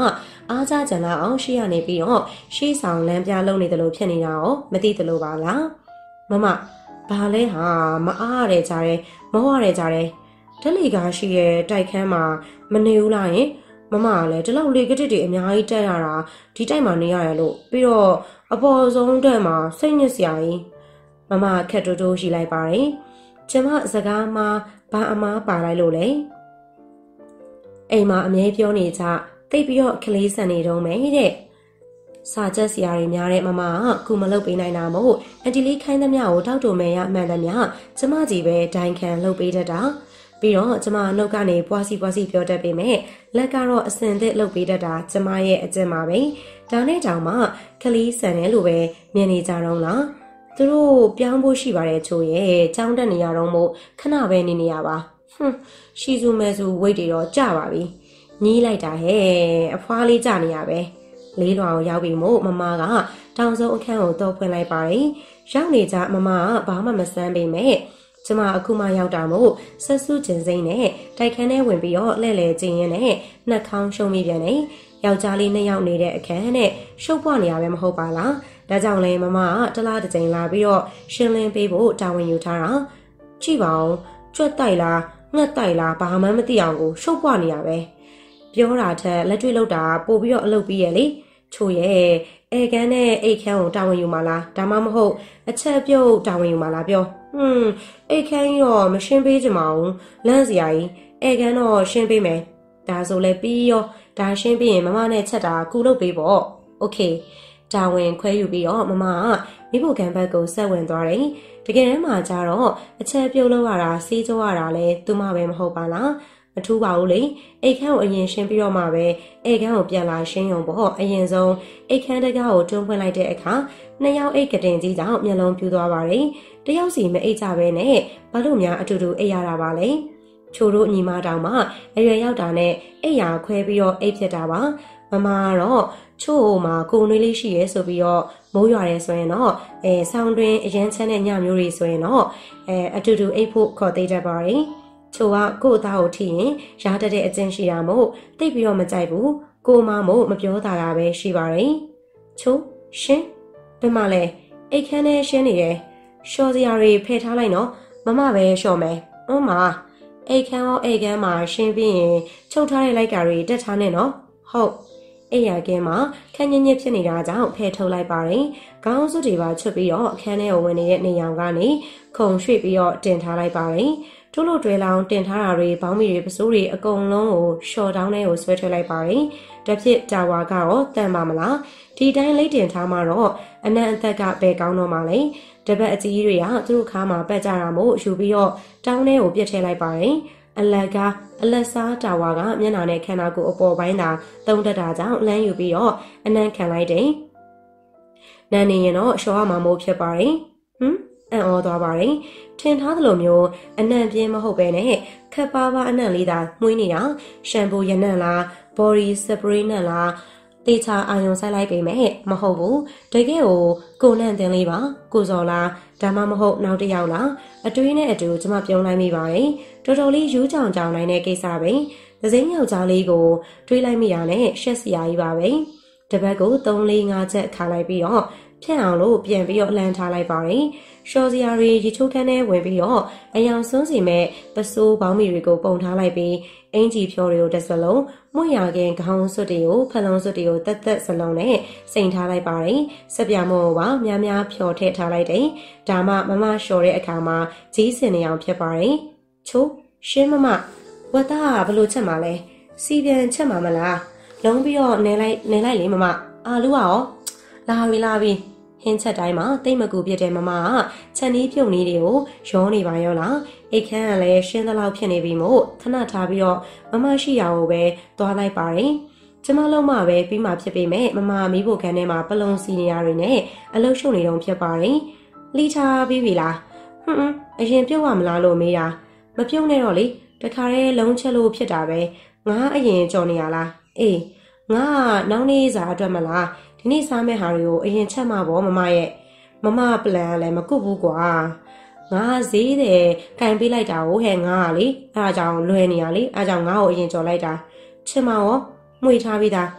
အားကြကြံလာအောင်ရှေ့ရနေပြီးတော့ရှေ့ဆောင်လမ်းပြလုံးနေတယ်လို့ဖြစ်နေတာရောမသိတယ်လို့ပါလားမမဘာလဲဟာမအားရတဲ့ကြားတယ်မောရတဲ့ကြားတယ်ဓလီကားရှိရဲ့တိုက်ခန်းမှာမနေဘူးလားယင်မမကလည်းဒီလောက်လေကတစ်တွေအများကြီးတက်ရတာဒီတိုက်မှာနေရရလို့ပြီးတော့အပေါ်ဆုံးတက်မှာစိတ်ညစ်စရာကြီးမမခက်တိုးတိုးရှိလိုက်ပါတယ်ကျမစကားမှာဘာအမားပါလိုက်လို့လဲအိမ်မှာအမြဲပြောနေကြတိတ်ပြီးတော့ကလေးဆန်နေတော့မယ်တဲ့စာချက်စရာတွေများတဲ့မမကကုမလုပ်ပေးနိုင်တာမို့အန်တီလေးခိုင်းသမျှကိုတောက်တုံမဲရမှန်သမျှကျမကြီးပဲဒိုင်ခံလုပ်ပေးတတ်တာပြီးတော့ကျမအနှုတ်ကနေပွားစီပွားစီပြောတတ်ပေမဲ့လက်ကတော့အစင်သစ်လုပ်ပေးတတ်တာကျမရဲ့အကျင့်ပါပဲဒါနဲ့တောင်မှကလေးဆန်တယ်လို့ပဲမြင်နေကြတော့လားသူတို့ပြောင်းဖို့ရှိပါတယ်ချို့ရဲ့ကြောင်းတက်နေရတော့မို့ခဏပဲနေနေရပါဟွန်းရှီစုမဲစုဝိတ်တွေတော့ကြပါပြီညီးလိုက်တာဟဲ့အဖွားလေးကြနေရပဲလေးလွာကိုရောက်ပြီမို့မမကတောင်စုံအခန်းကိုတော့ဖွင့်လိုက်ပါတယ်ရောက်နေကြမမကဘာမှမစမ်းပေမဲ့ကျမအခုမှရောက်တာမို့ဆက်စုကျင်စိမ့်နဲ့တိုက်ခန်းထဲဝင်ပြီးတော့လှဲ့လေကျင်းရင်နဲ့နှက်ခေါင်းရှုံးမိပြန်နေယောက်ျားလေးနှစ်ယောက်နေတဲ့အခန်းနဲ့ရှုပ်ပွားနေရပဲမဟုတ်ပါလားဒါကြောင့်လဲမမကတလားတစ်ချိန်လာပြီးတော့ရှင်းလင်းပေးဖို့တာဝန်ယူထားတာကြည့်ပါဦးကြွက်တိုက်လားငှက်တိုက်လားဘာမှမသိအောင်ကိုရှုပ်ပွားနေရပဲပြောတာထက်လက်တွေ့လောက်တာပို့ပြီးတော့အလုပ်ပြီးရလေချို့ရဲ့အဲကန်းနဲ့အိတ်ခမ်းကိုတာဝန်ယူမှာလားဒါမှမဟုတ်အချက်ပြုတ်တာဝန်ယူမှာလားပြောဟွန်းအိတ်ခမ်းကြီးတော့မရှင်းပေးကြပါဘူးလန့်စရာကြီးအဲကန်းတော့ရှင်းပေးမယ်ဒါဆိုလဲပြီးရောဒါရှင်းပြီးရင်မမနဲ့ချက်တာကူလုပ်ပေးပေါ့โอเคတာဝန်ခွဲယူပြီးတော့မမကမိဖို့ကန်ဘက်ကိုဆက်ဝင်သွားတယ်တကယ်တမ်းမှာကျတော့အချက်ပြုတ်လို့ရတာစီးကြရတာလဲသူမှပဲမဟုတ်ပါလားမထူးပါဘူးလေအိတ်ခမ်းကိုအရင်ရှင်းပြီးတော့မှပဲအိတ်ခမ်းကိုပြန်လာရှင်းရုံပေါ့အရင်ဆုံးအိတ်ခမ်းတကားကိုတွန်းဖွင့်လိုက်တဲ့အခါနှစ်ယောက်အိတ်ကတင်ကြီးကြောင့်မျက်လုံးပြူသွားပါတယ်တယောက်စီမအိတ်ကြပဲနဲ့ဘာလို့များအတူတူအိတ်ရတာပါလဲချိုတို့ညီမတောင်မှအရွယ်ရောက်တာနဲ့အိတ်ရာခွဲပြီးတော့အိတ်ဖြစ်တာပါမမကတော့ချို့မှာကိုနွေးလေးရှိရဲဆိုပြီးတော့မိုးရွာရဲဆိုရင်တော့အဲဆောင်းတွင်အရန်ချမ်းတဲ့ညမျိုးတွေဆိုရင်တော့အဲအတူတူအိတ်ဖို့ခေါ်သေးတတ်ပါတယ်ချိုကကို့အသားကိုထိရင်ရားတတ်တဲ့အကျင့်ရှိတာမို့တိတ်ပြီးတော့မကြိုက်ဘူးကိုမမို့မပြောတာတာပဲရှိပါတယ်ချိုရှင်းဘယ်မှာလဲအိတ်ခမ်းနဲ့ရှင်းနေတယ်ရှော်စရာတွေဖယ်ထားလိုက်နော်မမပဲရှော်မယ်အမအိတ်ခမ်းရောအိတ်ခမ်းမှာရှင်းပြီးရင်ချုပ်ထားတဲ့လိုက်ကာတွေတက်ထားနေနော်ဟုတ်အိယာကင်းမှာခန်းညင်ညစ်ဖြစ်နေတာကြောင့်ဖယ်ထုတ်လိုက်ပါတယ်ခေါင်းစွပ်တွေပါချွတ်ပြီးတော့အခန်းထဲကိုဝင်နေတဲ့နေရောင်ကနေခုံရွှေ့ပြီးတော့တင်ထားလိုက်ပါတယ်တို့လို့တွဲလောင်းတင်ထားတာတွေဘောင်းမီတွေပစိုးတွေအကုန်လုံးကိုရှော့ဒေါင်းထဲကိုဆွဲထွက်လိုက်ပါတယ်။တစ်ဖြစ်တာဝါကတော့တန်ပါမလား။ဒီတိုင်းလိတ်တင်ထားမှတော့အနံ့အသက်ကဘယ်ကောင်းတော့မှလဲ။တပတ်အကြီးတွေကသူတို့ခါမှာပက်ကြတာမို့ယူပြီးတော့တောင်းထဲကိုပြစ်ထည့်လိုက်ပါတယ်။အလတ်ကအလက်စားတာဝါကမျက်နှာနဲ့ခန္ဓာကိုယ်အပေါ်ပိုင်းသာသုံးတက်တာကြောင့်လမ်းယူပြီးတော့အနံ့ခံလိုက်တယ်။နန်းနေရင်တော့ရှော့ရမှာမို့ဖြစ်ပါတယ်။ဟမ်အံ့ဩသွားပါတယ်ထင်ထားသလိုမျိုးအနံ့ပြင်းမဟုတ်ပဲနဲ့ခက်ပါးပါးအနံ့လေးသာမှုေးနေတာရှမ်ပူရနံ့လား body spray နံ့လားတေချာအာယုံဆိုင်လိုက်ပေမဲ့မဟုတ်ဘူးတကယ်ကိုကိုနံ့တင်လေးပါကိုစော်လားဒါမှမဟုတ်နောက်တစ်ယောက်လားအတွေးနဲ့အတူကျမပြုံးလိုက်မိပါတယ်တော်တော်လေးယူးကြောင်ကြောင်နိုင်တဲ့ကိစ္စပဲသစိမ်းယောက်ျားလေးကိုတွေးလိုက်မိတာနဲ့ရှက်စရာကြီးပါပဲတပတ်ကိုသုံးလေးငါးချက်ခါလိုက်ပြီးတော့ဖြန့်အောင်လို့ပြန်ပြီးတော့လှမ်းထားလိုက်ပါတယ်ရှော်စရာတွေရေချိုးခန်းထဲဝင်ပြီးတော့အယောင်စွန်းစီမဲ့ပစိုးပေါင်းမီတွေကိုပုံထားလိုက်ပြီးအင်ကြီးဖြောတွေကိုတစ်စလုံးမွှရခင်ခေါင်းစွပ်တွေကိုဖလုံးစွပ်တွေကိုတက်တက်စလုံးနဲ့စိန်ထားလိုက်ပါတယ်စက်ပြမို့ပါများများဖြောထည့်ထားလိုက်တယ်ဒါမှမမလျှော်တဲ့အခါမှာကြီးစင်နေအောင်ဖြစ်ပါတယ်ချိုးရှင်းမမဝတ်သားကဘလို့ချက်မှာလဲစီပြန်ချက်မှာမလားလုံးပြီးတော့နေလိုက်နေလိုက်လေမမအာလူကရောလာပြီလာပြီဟင်းချက်တိုင်းမှာတိတ်မကူပြတဲ့မမကချက်နီးပြုတ်နီးတွေကိုရောနေပါရောလားအိတ်ခမ်းကလည်းရှင်းသလောက်ဖြစ်နေပြီမို့ခဏထားပြီးတော့မမရှိရကိုပဲသွားလိုက်ပါတယ်ကျမလုံးမပဲပြီးမှဖြစ်ပေမဲ့မမမီးဖို့ခန်းထဲမှာပလုံစီနေရတွေနဲ့အလုတ်ရှုပ်နေတော့ဖြစ်ပါတယ်လီထားပြီးပြီလားဟွန်းအရင်ပြုတ်ရမလားလို့မေးတာမပြုတ်နဲ့တော့လေတခါတည်းလုံးချက်လို့ဖြစ်တာပဲငါအရင်ကြော်နေရလားအေးငါနောက်နေ့စာအတွက်မလားဒီနေ့စားမဲ့ဟာတွေကိုအရင်ချက်မှာပေါ့မမရဲ့မမပလန်လည်းမကုတ်ဘူးကွာငါဈေးတယ်ကန်ပေးလိုက်တာကိုဟဲ့ငါကလေအဲဒါကြောင့်လွယ်နေရလေအဲဒါကြောင့်ငါ့ကိုအရင်ကြော်လိုက်တာချစ်မရောမှွေထားပြီးသားဟ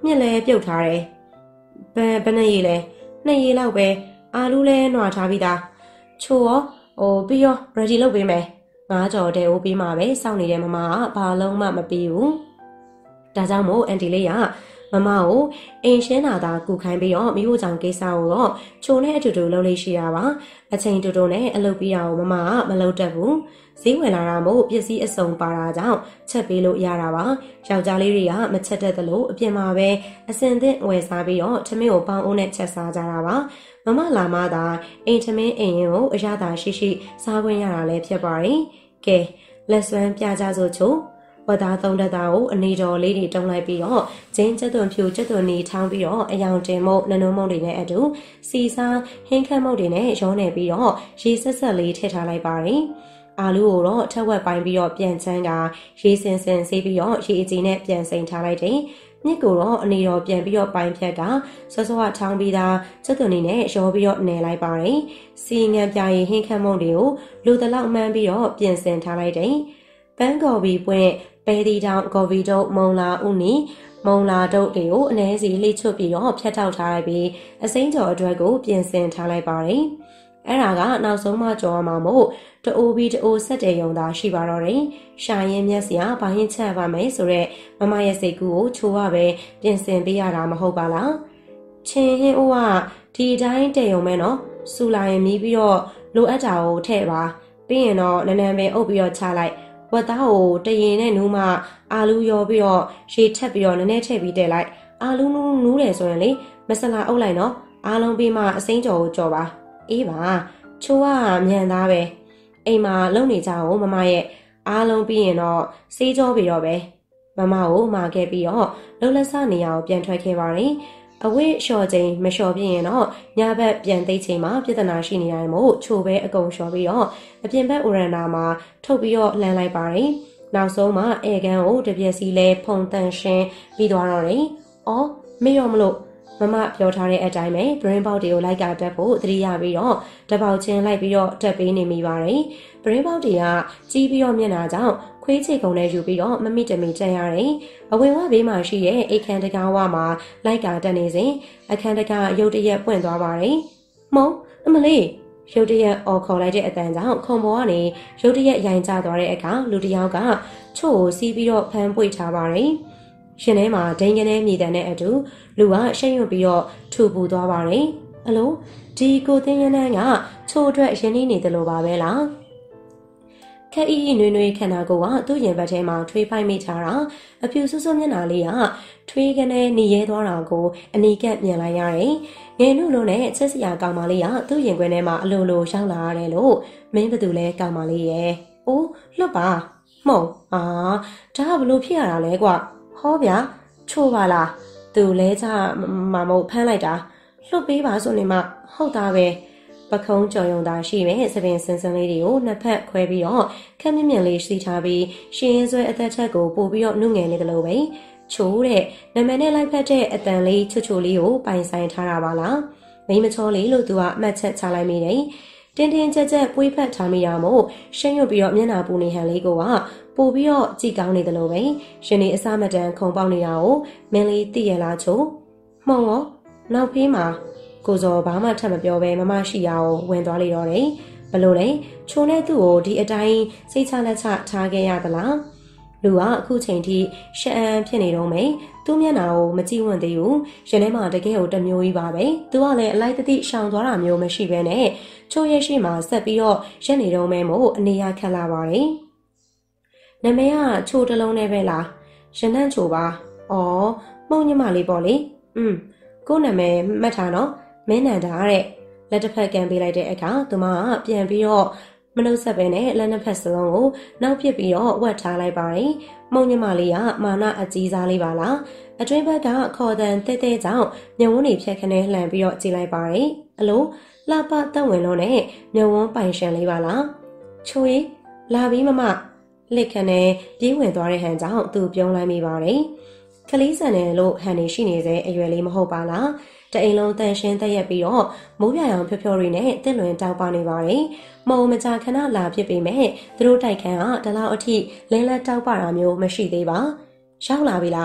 မြက်လဲပြုတ်ထားတယ်ဘယ်ဘယ်နဲ့ရည်လဲနှစ်ရည်လောက်ပဲအာလူးလဲနွာထားပြီးသားချိုရောဟိုပြီးရော ready လုပ်ပေးမယ်ငါးကြော်တဲ့အိုးပြီးမှပဲစောင့်နေတဲ့မမကဘာလုံးမှမပြီးဘူးဒါကြောင့်မို့အန်တီလေးကမမကိုအိမ်ရှင်းတာသာကူခိုင်းပြီးတော့မိဖို့ကြောင့်ကိစ္စကိုတော့ချိုနဲ့အတူတူလုပ်လို့ရှိရပါအချိန်တူတူနဲ့အလုပ်ပြီးတာကိုမမကမလုပ်တတ်ဘူးဈေးဝင်လာတာမို့ပစ္စည်းအစုံပါတာကြောင့်ချက်ပေးလို့ရတာပါယောက်ျားလေးတွေကမချက်တတ်သလိုအပြင်မှာပဲအစင်သင့်ဝယ်စားပြီးတော့ထမင်းကိုပေါင်းအိုးနဲ့ချက်စားကြတာပါမမလာမသာအိမ်ထမင်းအိမ်ရင်ကိုအရသာရှိရှိစားခွင့်ရတာလည်းဖြစ်ပါတယ်ကဲလက်စွမ်းပြကြစို့ချိုဝတ်သားသုံးတသားကိုအနေတော်လေးတွေတုံးလိုက်ပြီးတော့ဂျင်းကျက်သွန်ဖြူကျက်သွန်နီထောင်းပြီးတော့အယောင်တင်မုတ်နနုံးမုတ်တွေနဲ့အတူစီစားဟင်းခမ်းမုတ်တွေနဲ့ရောနေပြီးတော့ရေဆက်ဆက်လေးထည့်ထားလိုက်ပါတယ်အာလူကိုတော့ထက်ဝက်ပိုင်းပြီးတော့ပြန်ချမ်းကရေစင်စင်ဆေးပြီးတော့ရေအကြီးနဲ့ပြန်စိန်ထားလိုက်တယ်မြစ်ကိုတော့အနေတော်ပြန်ပြီးတော့ပိုင်းဖြတ်ကစောစောကထောင်းပြီးသားကျက်သွန်နီနဲ့ရောပြီးတော့နယ်လိုက်ပါတယ်စီငံပြာရည်ဟင်းခမ်းမုတ်တွေကိုလူတလောက်မှန်းပြီးတော့ပြင်ဆင်ထားလိုက်တယ်ပန်းကော်ဘီပွင့်ပဲဒီတောင်ကော်ဖီတုပ်မုံလာဥနီမုံလာတုပ်တွေကိုအနည်းစီလှိချွတ်ပြီးတော့ဖြတ်ထောက်ထားလိုက်ပြီးအစိမ်းကြော်အတွက်ကိုပြင်ဆင်ထားလိုက်ပါတယ်။အဲ့ဒါကနောက်ဆုံးမှကြော်ရမှာမို့တအိုးပြီးတအိုးဆက်တဲ့ယုံသာရှိပါတော့တယ်။ရှာရင်မျက်စရာဘာရင်ချက်ပါမယ်ဆိုတော့မမရဲ့စိတ်ကူးကိုချိုးရပဲပြင်ဆင်ပေးရတာမဟုတ်ပါလား။ချင်းဟင်းအိုးကဒီတိုင်းတဲ့ယုံမဲနော်။စူလာရင်မြည်ပြီးတော့လိုအပ်တာကိုထည့်ပါ။ပြီးရင်တော့နန်းနန်းပဲအုပ်ပြီးတော့ချလိုက်ဝတ်သားကိုတရင်နဲ့နူးမှအာလူရောပြီးတော့ရေထက်ပြီးတော့နည်းနည်းထည့်ပြီးတည်လိုက်အာလူနူးနူးတယ်ဆိုရင်လေမဆလာအုပ်လိုက်နော်အားလုံးပြီးမှအစိမ်းကြော်ကိုကြော်ပါအေးပါချိုးကမြန်သားပဲအိမ်မှာလုံနေကြအောင်မမရဲ့အားလုံးပြီးရင်တော့စေးကြောပြီးတော့ပဲမမကိုမာခဲ့ပြီးတော့လုံလက်စနေရာကိုပြန်ထွက်ခဲ့ပါတယ်အဝိလျှော်ချိန်မလျှော်ပြင်းရင်တော့ညဘက်ပြန်သိချိန်မှာပြဿနာရှိနေတယ်မို့ချိုပဲအကုန်လျှော်ပြီးတော့အပြင်ဘက်ဥရန်နာမှာထုတ်ပြီးတော့လှမ်းလိုက်ပါတယ်နောက်ဆုံးမှအဲကန်ကိုတပြက်စီလဲဖုံတန်ရှင်းပြီးသွားတော့တယ်အော်မေ့ရောမလို့မမပြောထားတဲ့အတိုင်းပဲ brain box တွေကိုလိုက်ကတက်ဖို့သတိရပြီးတော့တပေါက်ချင်းလိုက်ပြီးတော့တက်ပေးနေမိပါတယ် brain box တွေကကြီးပြီးတော့မျက်နှာကြောင့်ခွေးချေကုန်နဲ့ယူပြီးတော့မမိတမီတက်ရတယ်အဝင်ဝဘေးမှာရှိတဲ့အိတ်ခမ်းတကားဝမှာလိုက်ကာတက်နေစဉ်အခန်းတကားရုတ်တရက်ပွင့်သွားပါတယ်မုံအမလေးရုတ်တရက်အော်ခေါ်လိုက်တဲ့အတန်ကြောင့်ခုံပေါ်ကနေရုတ်တရက်ရိုင်ကျသွားတဲ့အခါလူတစ်ယောက်ကချို့ကိုစီးပြီးတော့ဖမ်းပွေထားပါတယ်ရှင်ထဲမှာဒိန်ကနေမြေတန်တဲ့အတူလူကရှက်ရွံ့ပြီးတော့ထူပူသွားပါတယ်အလိုဒီကိုသိန်းရနန်းကချို့အတွက်ရင်းနှီးနေတယ်လို့ပါပဲလားခက်အီအီနွေနွေခန္ဓာကိုယ်ကသူ့ရင်ဘတ်ထဲမှာထွေးပိုက်မိထားတာအဖြူဆူဆူမျက်နှာလေးကထွေးကနေနေရဲသွားတာကိုအနီးကပ်မြင်လိုက်ရတယ်ငယ်နုလုံးနဲ့ချက်စရာကောင်မလေးကသူ့ရင်ခွင်ထဲမှာအလိုလိုရောက်လာရတယ်လို့မင်းဘသူလဲကောင်မလေးရဲ့အိုးလွတ်ပါမှုံအာဒါကဘလို့ဖြစ်ရတာလဲကွာဟောဗျာချိုးပါလားသူလဲကြမမဖမ်းလိုက်တာလွတ်ပေးပါဆိုနေမှဟုတ်တာပဲပခုံးကြော်ရုံသာရှိမဲ့သပင်စင်စင်လေးတွေကိုနှစ်ဖက်ခွဲပြီးတော့ခက်မြင့်မြင့်လေးစီထားပြီးရှင်ရင်ဆွဲအသက်ချက်ကိုပို့ပြီးတော့နှုတ်ငယ်နေတယ်လို့ပဲချိုးတဲ့နာမည်နဲ့လိုက်ဖက်တဲ့အတန်လေးချွတ်ချွတ်လေးကိုပိုင်ဆိုင်ထားတာပါလားမိမချောလေးလို့သူကအမှတ်ချက်ချလိုက်မိတယ်တင်းတင်းကြပ်ကြပ်ပွေးဖက်ထားမိရမို့ရှင်းရွတ်ပြီးတော့မျက်နှာပူနေဟန်လေးကိုကပို့ပြီးတော့ကြည်ကောင်းနေတယ်လို့ပဲရှင်နေအစမတန်ခုံပေါက်နေတာကိုမင်းလေးသိရလားချိုးမှုံရောနောက်ဖေးမှာကိုစောဘာမှထပ်မပြောဘဲမမရှိရအောင်ဝင်သွားလေတော့တယ်ဘလို့လဲချိုးနဲ့သူ့ကိုဒီအတိုင်းစိတ်ချလက်ချထားခဲ့ရသလားလူကအခုချိန်ထိရှက်အံဖြစ်နေတော့မယ်သူ့မျက်နှာကိုမကြည့်ဝန့်သေးဘူးရင်ထဲမှာတကယ်ကိုတမျိုးကြီးပါပဲသူကလည်းအလိုက်တတိရှောင်သွားတာမျိုးမရှိဘဲနဲ့ချိုးရဲ့ရှိမှဆက်ပြီးတော့ရက်နေတော့မယ်မို့အနေရခက်လာပါတယ်နာမည်ကချိုးတလုံးနဲ့ပဲလားရနန့်ချိုပါအော်မှုံညမလေးပေါ့လေอืมကို့နာမည်မှတ်ထားနော်မင်းနန္ဒာတဲ့လက်တစ်ဖက်ကန်ပေးလိုက်တဲ့အခါသူမကပြန်ပြီးတော့မနှုတ်ဆက်ပဲနဲ့လက်နှစ်ဖက်စလုံးကိုနောက်ပစ်ပြီးတော့ဝတ်ထားလိုက်ပါတယ်။မုံညမလေးကမာနအကြီးစားလေးပါလား။အတွင်းဘက်ကခေါ်တန်တဲတဲကြောင့်မျက်ဝန်းတွေဖြတ်ခနဲလှန်ပြီးတော့ကြည့်လိုက်ပါတယ်။အလိုလှပတက်ဝင်လို့နဲ့မျက်ဝန်းပိုင်ရှင်လေးပါလား။ချိုးရီလာပြီးမမလက်ခနဲပြေးဝင်သွားတဲ့ဟန်ကြောင့်သူပြုံးလိုက်မိပါတယ်။ကလေးဆန်တယ်လို့ဟန်နေရှိနေတဲ့အရွယ်လေးမဟုတ်ပါလား။တအိမ်လုံးတန်ရှင်းတက်ရက်ပြီးတော့မိုးပြရောင်ဖြောဖြောတွေနဲ့တက်လွင်တောက်ပါနေပါတယ်။မုံမကြခဏလာဖြစ်ပေမဲ့သူတို့တိုက်ခန်းကတလောက်အထိလင်းလက်တောက်ပါတာမျိုးမရှိသေးပါ။ရောက်လာပြီလား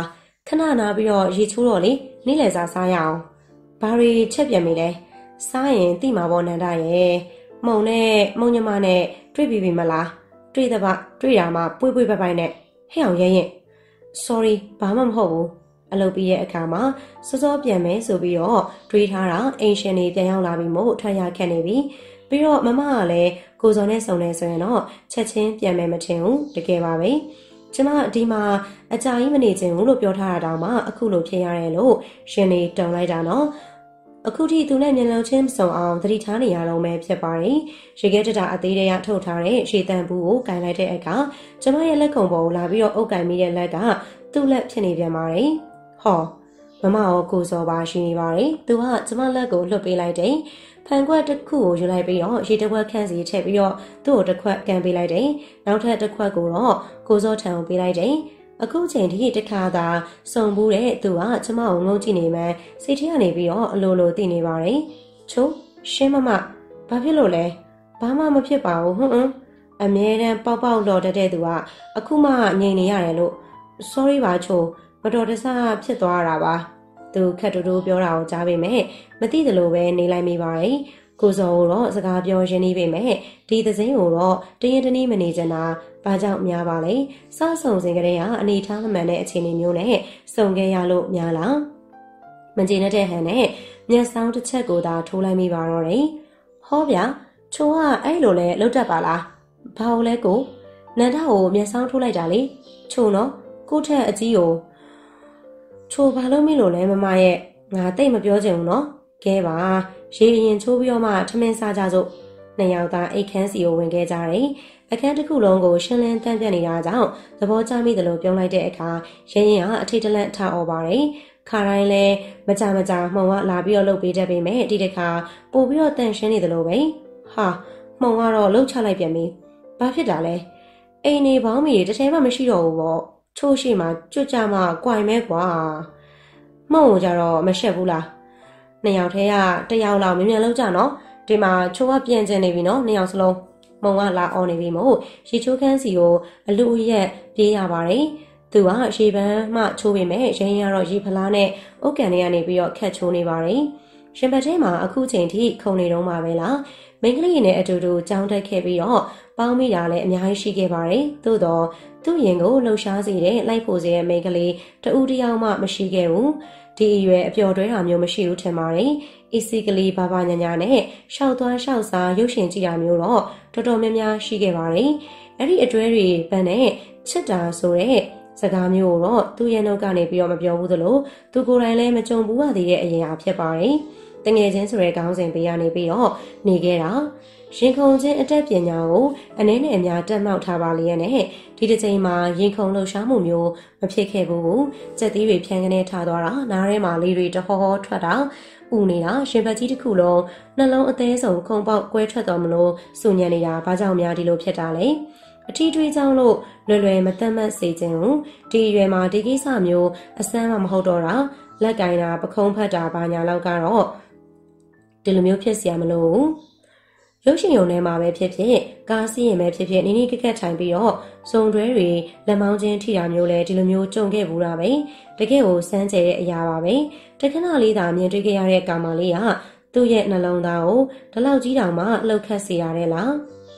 ခဏနာပြီးတော့ရေချိုးတော့လေနေ့လယ်စာစားရအောင်ဘာတွေချက်ပြန်ပြီလဲစားရင်တိမှာပေါ့နန္ဒရဲ့မုံနဲ့မုံညမနဲ့တွေ့ပြီပြီမလားတွေ့တဲ့ပါတွေ့ရမှာပွေးပွေးပိုက်ပိုက်နဲ့ဟဲ့အောင်ရဲရင် sorry ဘာမှမဟုတ်ဘူးအလုပ်ပြီးရဲ့အခါမှာစောစောပြန်မယ်ဆိုပြီးတော့တွေးထားတာအင်ရှင်နေပြန်ရောက်လာပြီးမို့ထွက်ရခက်နေပြီပြီးတော့မမကလည်းကိုစောနဲ့စုံနေဆိုရင်တော့ချက်ချင်းပြန်မယ်မထင်ဘူးတကယ်ပါပဲကျမဒီမှာအကြာကြီးမနေချင်ဘူးလို့ပြောထားတာတောင်မှအခုလိုဖြစ်ရတယ်လို့ရှင်နေတုံလိုက်တာနော်အခုထိသူနဲ့မျက်လုံးချင်းစုံအောင်သတိထားနေရတော့မယ်ဖြစ်ပါတယ်ရေခဲတတာအသေးတွေကထုတ်ထားတဲ့ရှေတန်ဘူးကိုကင်လိုက်တဲ့အခါကျမရဲ့လက်ခုံပေါ်ကိုလာပြီးတော့အုပ်ကင်မိတဲ့လက်ကသူ့လက်ဖြစ်နေပြန်ပါတယ်ဟောမမရောကိုစောပါရှိနေပါတယ်သူကကျမလက်ကိုလွတ်ပေးလိုက်တယ်ဖန်ခွက်တစ်ခုကိုယူလိုက်ပြီးတော့ရေတစ်ခွက်ခန့်စီထည့်ပြီးတော့သူ့ကိုတစ်ခွက်ကန်ပေးလိုက်တယ်နောက်ထပ်တစ်ခွက်ကိုတော့ကိုစောထံကိုပေးလိုက်တယ်အခုချိန်ထိတစ်ခါသာစုံဘူးတဲ့သူကကျမကိုငုံကြည့်နေမှစိတ်ထဲကနေပြီးတော့အလိုလိုသိနေပါတယ်ချိုးရှင်းမမဘာဖြစ်လို့လဲဘာမှမဖြစ်ပါဘူးဟွန်းဟွန်းအမြဲတမ်းပေါက်ပေါက်လော်တတ်တဲ့သူကအခုမှငြိမ်နေရတယ်လို့ sorry ပါချိုးမတော်တဆဖြစ်သွားတာပါသူခက်တူတူပြောတာကိုကြားပေမဲ့မသိသလိုပဲနေလိုက်မိပါတယ်ကိုစောကိုတော့စကားပြောရင်းနေပေမဲ့ဒီသစင်းကိုတော့တရင်တနည်းမနေချင်တာဘာကြောင့်များပါလဲစဆုံစဉ်ကလေးကအနေထားမမှန်တဲ့အခြေအနေမျိုးနဲ့စုံခဲ့ရလို့များလားမကျေနပ်တဲ့ဟန်နဲ့မျက်စောင်းတစ်ချက်ကိုသာထိုးလိုက်မိပါတော့တယ်ဟောဗျာချိုးကအဲ့လိုလဲလှုပ်တတ်ပါလားဘာလို့လဲကိုနန္ဒကိုမျက်စောင်းထိုးလိုက်တာလေချိုးနော်ကိုထက်အကြီးကိုချိုးဘာလို့မိလို့လဲမမရဲ့ငါတိတ်မပြောချင်ဘူးနော်ကဲပါရေရင်ချိုးပြီးတော့မှထမင်းစားကြစို့နှစ်ယောက်သားအိတ်ခမ်းစီကိုဝင်ခဲ့ကြတယ်အခန်းတစ်ခုလုံးကိုရှင်းလင်းတန့်ပြတ်နေတာကြောင့်သဘောကျမိတယ်လို့ပြောလိုက်တဲ့အခါရဲရင်ကအထိတ်တလန့်ထအော်ပါတယ်ခါတိုင်းလဲမကြမကြမှုံကလာပြီးတော့လှုပ်ပေးတတ်ပေမဲ့ဒီတစ်ခါပို့ပြီးတော့တန့်ရှင်းနေတယ်လို့ပဲဟာမှုံကတော့လှုပ်ချလိုက်ပြန်ပြီဘာဖြစ်တာလဲအိမ်နေပေါင်းမီတထဲမှမရှိတော့ဘူးပေါ့ချိုးရှိမှကြွကြမှကြွိုင်မဲကွာမှုံကိုကြတော့မရှက်ဘူးလားနှစ်ယောက်ထဲကတစ်ယောက်လောက်မြင်မြန်လောက်ကြနော်ဒီမှာချိုးကပြန်ကျင်နေပြီနော်နှစ်ယောက်စလုံးမုံကလာအော်နေပြီမို့ရေချိုးခန်းစီကိုအလူအရက်ပြေးရပါတယ်သူကရေပန်းမှချိုးပေမဲ့ရင်းရတော့ရေဖလားနဲ့အုတ်ကန်တွေကနေပြီးတော့ခက်ချိုးနေပါတယ်ရှင်ဘတ်ထဲမှာအခုချိန်ထိခုံနေတော့မှာပဲလားမိန်းကလေးနဲ့အတူတူကြောင်းတက်ခဲ့ပြီးတော့ပေါင်းမိတာလည်းအများကြီးရှိခဲ့ပါတယ်သို့တော့သူ့ရင်ကိုလှုပ်ရှားစေတဲ့လိုက်ဖို့စေတဲ့မိန်းကလေးတဦးတယောက်မှမရှိခဲ့ဘူးဒီအရွယ်အပျော်တွဲတာမျိုးမရှိဘူးထင်ပါတယ်အီစီကလေးဘာဘာညာညာနဲ့ရှောက်သွားရှောက်စားရုပ်ရှင်ကြည့်တာမျိုးတော့တော်တော်များများရှိခဲ့ပါတယ်အဲ့ဒီအတွဲတွေဗန်းနဲ့ချစ်တာဆိုတဲ့စကားမျိုးတော့သူ့ရဲ့နှုတ်ကနေပြီးတော့မပြောဘူးသလိုသူကိုယ်တိုင်လည်းမကြုံဘူးပါသေးတဲ့အရင်အဖြစ်ပါတယ်တငယ်ချင်းဆိုတဲ့ခေါင်းစဉ်ပေးရနေပြီးတော့နေခဲ့တာရင်ခုန်ခြင်းအတက်ပညာကိုအနည်းနဲ့အများတက်မှောက်ထားပါလျက်နဲ့ဒီတစ်ချိန်မှာရင်ခုန်လှုပ်ရှားမှုမျိုးမဖြစ်ခဲ့ဘူးစက်သီးတွေဖြန်းကနေထားသွားတာနားထဲမှာလေးတွေတဟောဟောထွက်တာဥနေတာရှင်ဘက်ကြီးတစ်ခုလုံးနှလုံးအသေးဆုံးခုံပေါက်ကွဲထွက်တော်မလို့စူညံနေတာဘာကြောင့်များဒီလိုဖြစ်တာလဲအထီးတွေးကြောင့်လို့လွယ်လွယ်မသက်မတ်စေခြင်းကိုဒီအရွယ်မှာဒီကိစ္စမျိုးအစမ်းမှမဟုတ်တော့တာလက်ကင်တာပခုံးဖတ်တာဘာညာလောက်ကတော့ဒီလိုမျိုးဖြစ်เสียမလို့ရုပ်ရှင်ရုံထဲမှာပဲဖြစ်ဖြစ်ကားစီးရင်ပဲဖြစ်ဖြစ်နီးနီးကက်ကက်ထိုင်ပြီးတော့စုံတွဲတွေလက်မောင်းချင်းထိတာမျိုးလဲဒီလိုမျိုးကြုံခဲ့ဘူးတာပဲတကယ်ကိုစမ်းကြဲတဲ့အရာပါပဲတခဏလေးသာမြင်တွေ့ခဲ့ရတဲ့ကောင်မလေးကသူ့ရဲ့နှလုံးသားကိုဒီလောက်ကြီးတောင်မှလှုပ်ခတ်စေရတယ်လား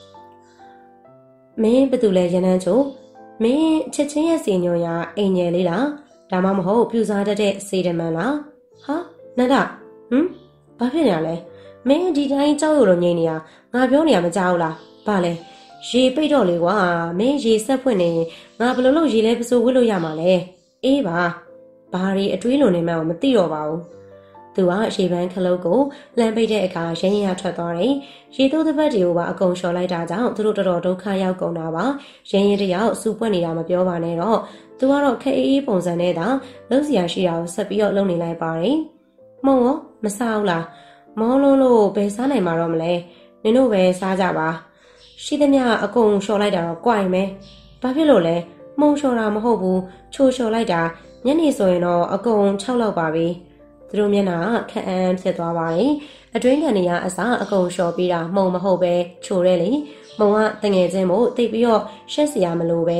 မင်းဘယ်သူလဲရနန်းချိုမင်းချက်ချင်းရဲ့စီညွန်ရာအိမ်ငယ်လေးလားဒါမှမဟုတ်ပြူစားတတ်တဲ့စေတမန်လားဟာနန္ဒဟမ်ဘာဖြစ်နေရလဲမင်းဒီတိုင်းကြောက်ရွံ့လို့ငြိမ်နေရငါပြောနေရမကြောက်လားဘာလဲရေပိတ်တော့လေကွာမင်းရေဆက်ဖွင့်နေငါဘယ်လိုလုပ်ရေလဲပစိုးဝစ်လို့ရမှာလဲအေးပါဘာတွေအတွေးလုံးနေမှမသိတော့ပါဘူးသူကရေပန်းခလုတ်ကိုလမ်းပိတ်တဲ့အခါရင်းရထွက်သွားတယ်ရေတိုးတစ်ပတ်တွေကိုပါအကုန်လျှော်လိုက်တာကြောင့်သူတို့တော်တော်ဒုက္ခရောက်ကုန်တာပါရင်းရတယောက်စူပွက်နေတာမပြောပါနဲ့တော့သူကတော့ခက်အေးအေးပုံစံနဲ့သာလုံးစရာရှိတာကိုဆက်ပြီးတော့လုပ်နေလိုက်ပါတယ်မုံရောမစားဘူးလားမောလုံးလို့ဘယ်စားနိုင်မှာတော့မလဲနင်တို့ပဲစားကြပါရှိသမျှအကုန်လျှော်လိုက်တာတော့ကြွိုင်မယ်ဘာဖြစ်လို့လဲမုံလျှော်တာမဟုတ်ဘူးချိုးလျှော်လိုက်တာညနေဆိုရင်တော့အကုန်၆လောက်ပါပြီသူတို့မျက်နှာခက်အန်းဖြစ်သွားပါတယ်အတွင်းခံနေရအစားအကုန်လျှော်ပြီးတာမှုံမဟုတ်ပဲချိုးရဲလေမုံကတငယ်ချင်းမို့တိတ်ပြီးတော့ရှက်စရာမလိုပဲ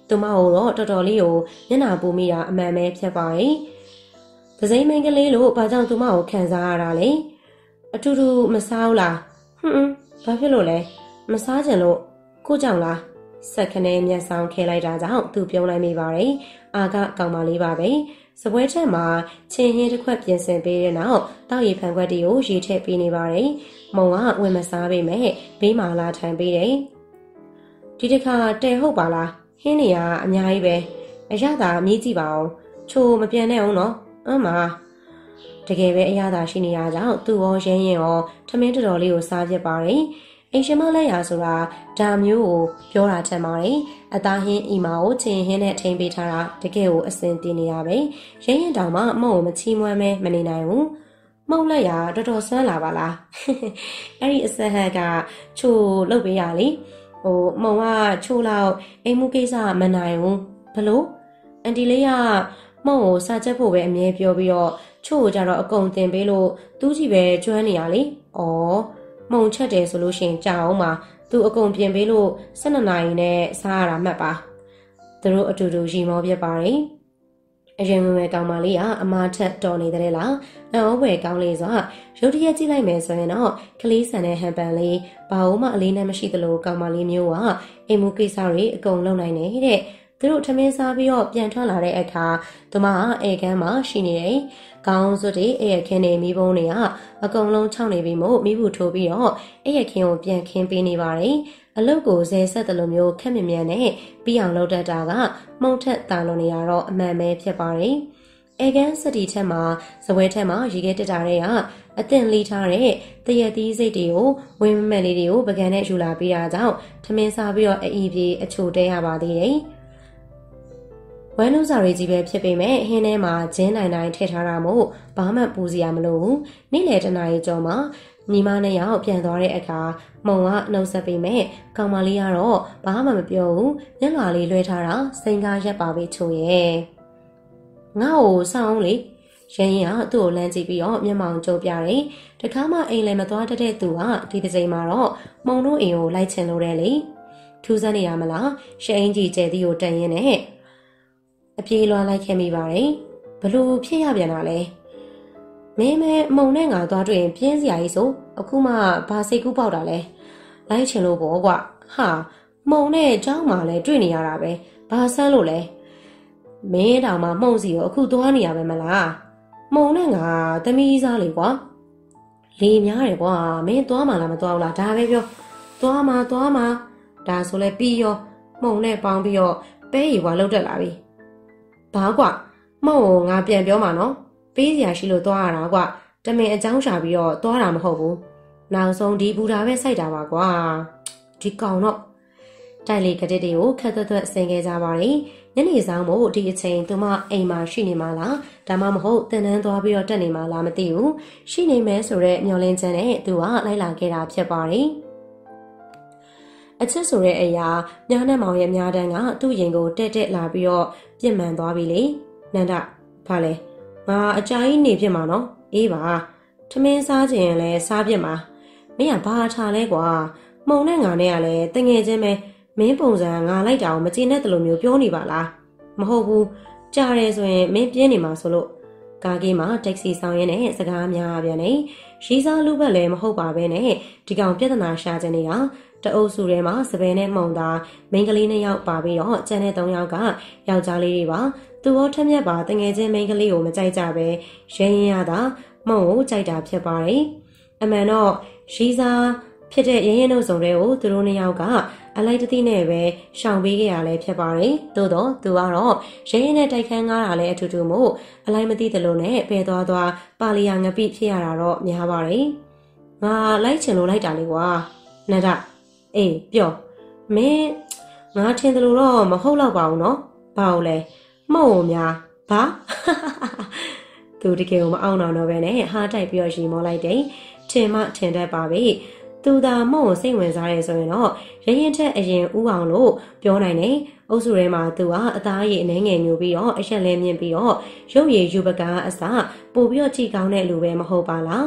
သူမကိုတော့တော်တော်လေးကိုမျက်နှာပူမိတာအမှန်ပဲဖြစ်ပါရဲ့။ဒဇိမင်းကလေးလို့ဘာကြောင့်သူမကိုခံစားရတာလဲ။အတူတူမစားဘူးလား။ဟွန်းဘာဖြစ်လို့လဲ။မစားကြလို့ကိုကြောင့်လား။ဆက်ခနဲ့မျက်စောင်းခဲလိုက်တာကြောင့်သူပြုံးလိုက်မိပါတယ်။အာကကောင်မလေးပါပဲ။စပွဲချက်မှာချင်းဟင်းတစ်ခွက်ပြင်ဆင်ပေးတဲ့နောက်တောက်ရည်ဖန်ခွက်တွေကိုရေထည့်ပေးနေပါတယ်။မုံကဝင်မစားပေမဲ့ဘေးမှာလာထိုင်ပေးတယ်။ဒီတစ်ခါတဲဟုတ်ပါလား။ဟင်းနေရအများကြီးပဲ။အရသာမြည်ကြည့်ပါအောင်။ချိုမပြန်နဲ့အောင်နော်။အမတကယ်ပဲအရသာရှိနေရကြောင်းသူ့ရောရင်းရင်ရောထမင်းတော်တော်လေးကိုစားပြပါတယ်။အိမ်ရှင်မလက်ရဆိုတာဒါမျိုးကိုပြောတာထင်ပါတယ်။အသားဟင်းအီမာကိုချင်းဟင်းနဲ့ထိမ့်ပေးထားတာတကယ်ကိုအစင်တင်နေရပဲ။ရင်းရင်တောင်မှအမုံကိုမချီးမွမ်းမဲမနေနိုင်ဘူး။မုံလက်ရတော်တော်ဆွမ်းလာပါလား။အဲ့ဒီအစဟက်ကချိုလုတ်ပေးရလေ။ဟိုမုံကချိုလောက်အိမ်မှုကိစ္စမနိုင်ဘူး။ဘလို့အန်တီလေးကမုံကိုစားချက်ဖို့ပဲအမြဲပြောပြီးတော့ချို့ကိုကြတော့အကုန်တင်ပေးလို့သူ့ကြီးပဲကျွမ်းနေရလေ။အော်မုံချက်တယ်ဆိုလို့ရှိရင်ကြာအောင်ပါသူအကုန်ပြင်ပေးလို့၁၂နာရီနဲ့စားရတာမှတ်ပါသူတို့အတူတူရီမောပြပါတယ်အရင်ကကောင်မလေးကအမထက်တော်နေတယ်လားအံ့ဩဖွယ်ကောင်းလေးဆိုရုတ်တရက်ကြည့်လိုက်မယ်ဆိုရင်တော့ကလေးဆန်တဲ့ဟန်ပန်လေးဘာလို့မှအလေးနဲ့မရှိသလိုကောင်မလေးမျိုးကအိမ်မူကိစ္စတွေအကုန်လုပ်နိုင်နေတဲ့သူတို့ထမင်းစားပြီးတော့ပြန်ထွက်လာတဲ့အခါသူမကအေကန်းမှာရှိနေတယ်။ကောင်းစွတ်တွေအေရခင်းနေမိဘုံတွေကအကုန်လုံးခြောက်နေပြီးမို့မိဘူးထိုးပြီးတော့အေရခင်းကိုပြန်ခင်းပေးနေပါတယ်။အလုတ်ကိုဇဲဆက်တယ်လို့မျိုးခက်မြမြန်နဲ့ပြီးအောင်လုပ်တတ်တာကမှုန်ထက်တာလို့နေရတော့အမှန်ပဲဖြစ်ပါတယ်။အေကန်းစတီချက်မှာဇပွဲထက်မှာရေခဲတက်တာတွေကအသင်လီထားတဲ့တရက်သီးစိတ်တွေကိုဝင်းမက်လေးတွေကိုပကံနဲ့ယူလာပေးတာကြောင့်ထမင်းစားပြီးတော့အီးပြေအချိုတဲရပါသေးတယ်။ဝမ်းလုံးစာရီကြီးပဲဖြစ်ပေမဲ့ဟင်းထဲမှာဂျင်းနိုင်နိုင်ထည့်ထားတာမို့ဘာမှပူစရာမလိုဘူးနေ့လယ်တနာရီကျော်မှာညီမနဲ့ရောက်ပြန်သွားတဲ့အခါမုံကနှုတ်ဆက်ပေမဲ့ကောင်မလေးကတော့ဘာမှမပြောဘူးမျက်လွှာလေးလွှဲထားတာစိန်ကားရက်ပါပဲချို့ရဲ့ငါ့ကိုစောင်းလေရင်းရင်ကသူ့ကိုလမ်းကြည့်ပြီးတော့မျက်မှောင်ကျုပ်ပြတယ်တခါမှအိမ်လည်းမသွားတတ်တဲ့သူကဒီတစ်ချိန်မှာတော့မုံတို့အိမ်ကိုလိုက်ချင်လို့တယ်လေထူးဆန်းနေရမလားရှအင်းကြီးကျဲသီးကိုတန်ရင်နဲ့အပြေးလွှားလိုက်ခဲ့မိပါတယ်ဘလို့ဖြစ်ရပြန်တာလဲမင်းမဲမုံနဲ့ငါသွားတွေ့ရင်ပြင်းစရာကြီးဆိုအခုမှဘာစိတ်ကူးပေါက်တာလဲလိုက်ချင်လို့ပေါ့ကွာဟာမုံနဲ့เจ้าမှလည်းတွေ့နေရတာပဲဘာဆန်းလို့လဲမင်းတောင်မှမှုံစီကိုအခုသွားနေရပဲမလားမုံနဲ့ငါသမီးစားလေကွာလေများတယ်ကွာမင်းသွားမှလားမသွားဘူးလားဒါပဲပြောသွားမှသွားမှဒါဆိုလဲပြီးရောမုံနဲ့ပေါင်းပြီးတော့ပဲရီကွာလောက်တက်လာပြီဘာကွာမုံငါပြန်ပြောမှာနော်ပေးစရာရှိလို့သွားရတာကွာတမင်အကြောင်းရှာပြီးတော့သွားတာမဟုတ်ဘူးနောက်ဆုံးဒီဘူတာပဲစိုက်တာပါကွာဒီကောင်တော့တိုက်လေကတစ်တွေကိုခက်သွက်သွက်ဆင်ခဲ့ကြပါလေညနေဆောင်မို့ဒီအချိန်သူမအိမ်မှာရှိနေမှာလားဒါမှမဟုတ်တင်တန်းသွားပြီးတော့တက်နေမှာလားမသိဘူးရှိနေမယ်ဆိုတော့မျောလင်းချမ်းနဲ့သူကလိုက်လာခဲ့တာဖြစ်ပါတယ်အချစ်ဆိုတဲ့အရာညနဲ့မောင်ရဲ့များတန်းကသူ့ရင်ကိုတက်တက်လာပြီးတော့ပြစ်မှန်သွားပြီလေနန္ဒဘာလဲငါအကြာကြီးနေဖြစ်မှာနော်အေးပါထမင်းစားခြင်းရင်လည်းစားပြစ်မှာမင်းကဘာထားလဲကွာမုံနဲ့ငါနဲ့ကလည်းတငယ်ချင်းပဲမင်းပုံစံငါလိုက်တာကိုမကျေနပ်တယ်လို့မျိုးပြောနေပါလားမဟုတ်ဘူးကြားတယ်ဆိုရင်မင်းပြင်းနေမှာဆိုလို့ကားကြီးမှာတက္ကစီဆောင်ရင်းနဲ့စကားများပြန်နေရီးစားလူဘက်လည်းမဟုတ်ပါပဲနဲ့ဒီကောင်ပြဿနာရှာချင်နေတာတအုပ်စုထဲမှာစပယ်နဲ့မှုံသားမိန်းကလေးနှစ်ယောက်ပါပြီးတော့ကျန်တဲ့သုံးယောက်ကယောက်ျားလေးတွေပါသူရောထက်မြက်ပါတငယ်ချင်းမိန်းကလေးကိုမကြိုက်ကြပဲရင်းရင်ရတာမုံကိုကြိုက်တာဖြစ်ပါတယ်အမှန်တော့ရီးစားဖြစ်တဲ့ရင်းရင်တို့စုံတွေကိုသူတို့နှစ်ယောက်ကအလိုက်တသိနဲ့ပဲရှောင်ပေးခဲ့ရလဲဖြစ်ပါတယ်သို့တော့သူကတော့ရင်းရင်နဲ့တိုက်ခန်းကားတာလဲအထူးထူးမို့အလိုက်မသိသလိုနဲ့ပယ်သွားသွားပါလီယာငပိဖြစ်ရတာတော့များပါတယ်ငါလိုက်ချင်လို့လိုက်တာလေကွာနန္ဒအေးပြောမင်းငါထင်တယ်လို့တော့မဟုတ်တော့ပါဘူးနော်ဘာလို့လဲမဟုတ်များဘာသူတကယ်ကိုမအောင်တော့တော့ပဲနဲ့ဟားတိုက်ပြီးတော့ရီမောလိုက်တယ်ထင်မှထင်တတ်ပါပြီသူသာမုံကိုစိတ်ဝင်စားရဲဆိုရင်တော့ရရင်ထက်အရင်ဥအောင်လို့ပြောနိုင်တယ်အုပ်စုထဲမှာသူကအသားရည်အနှဲငယ်ညိုပြီးတော့အရက်လဲမြင့်ပြီးတော့ရုပ်ရည်ယူပကားအစပို့ပြီးတော့ကြည်ကောင်းတဲ့လူပဲမဟုတ်ပါလား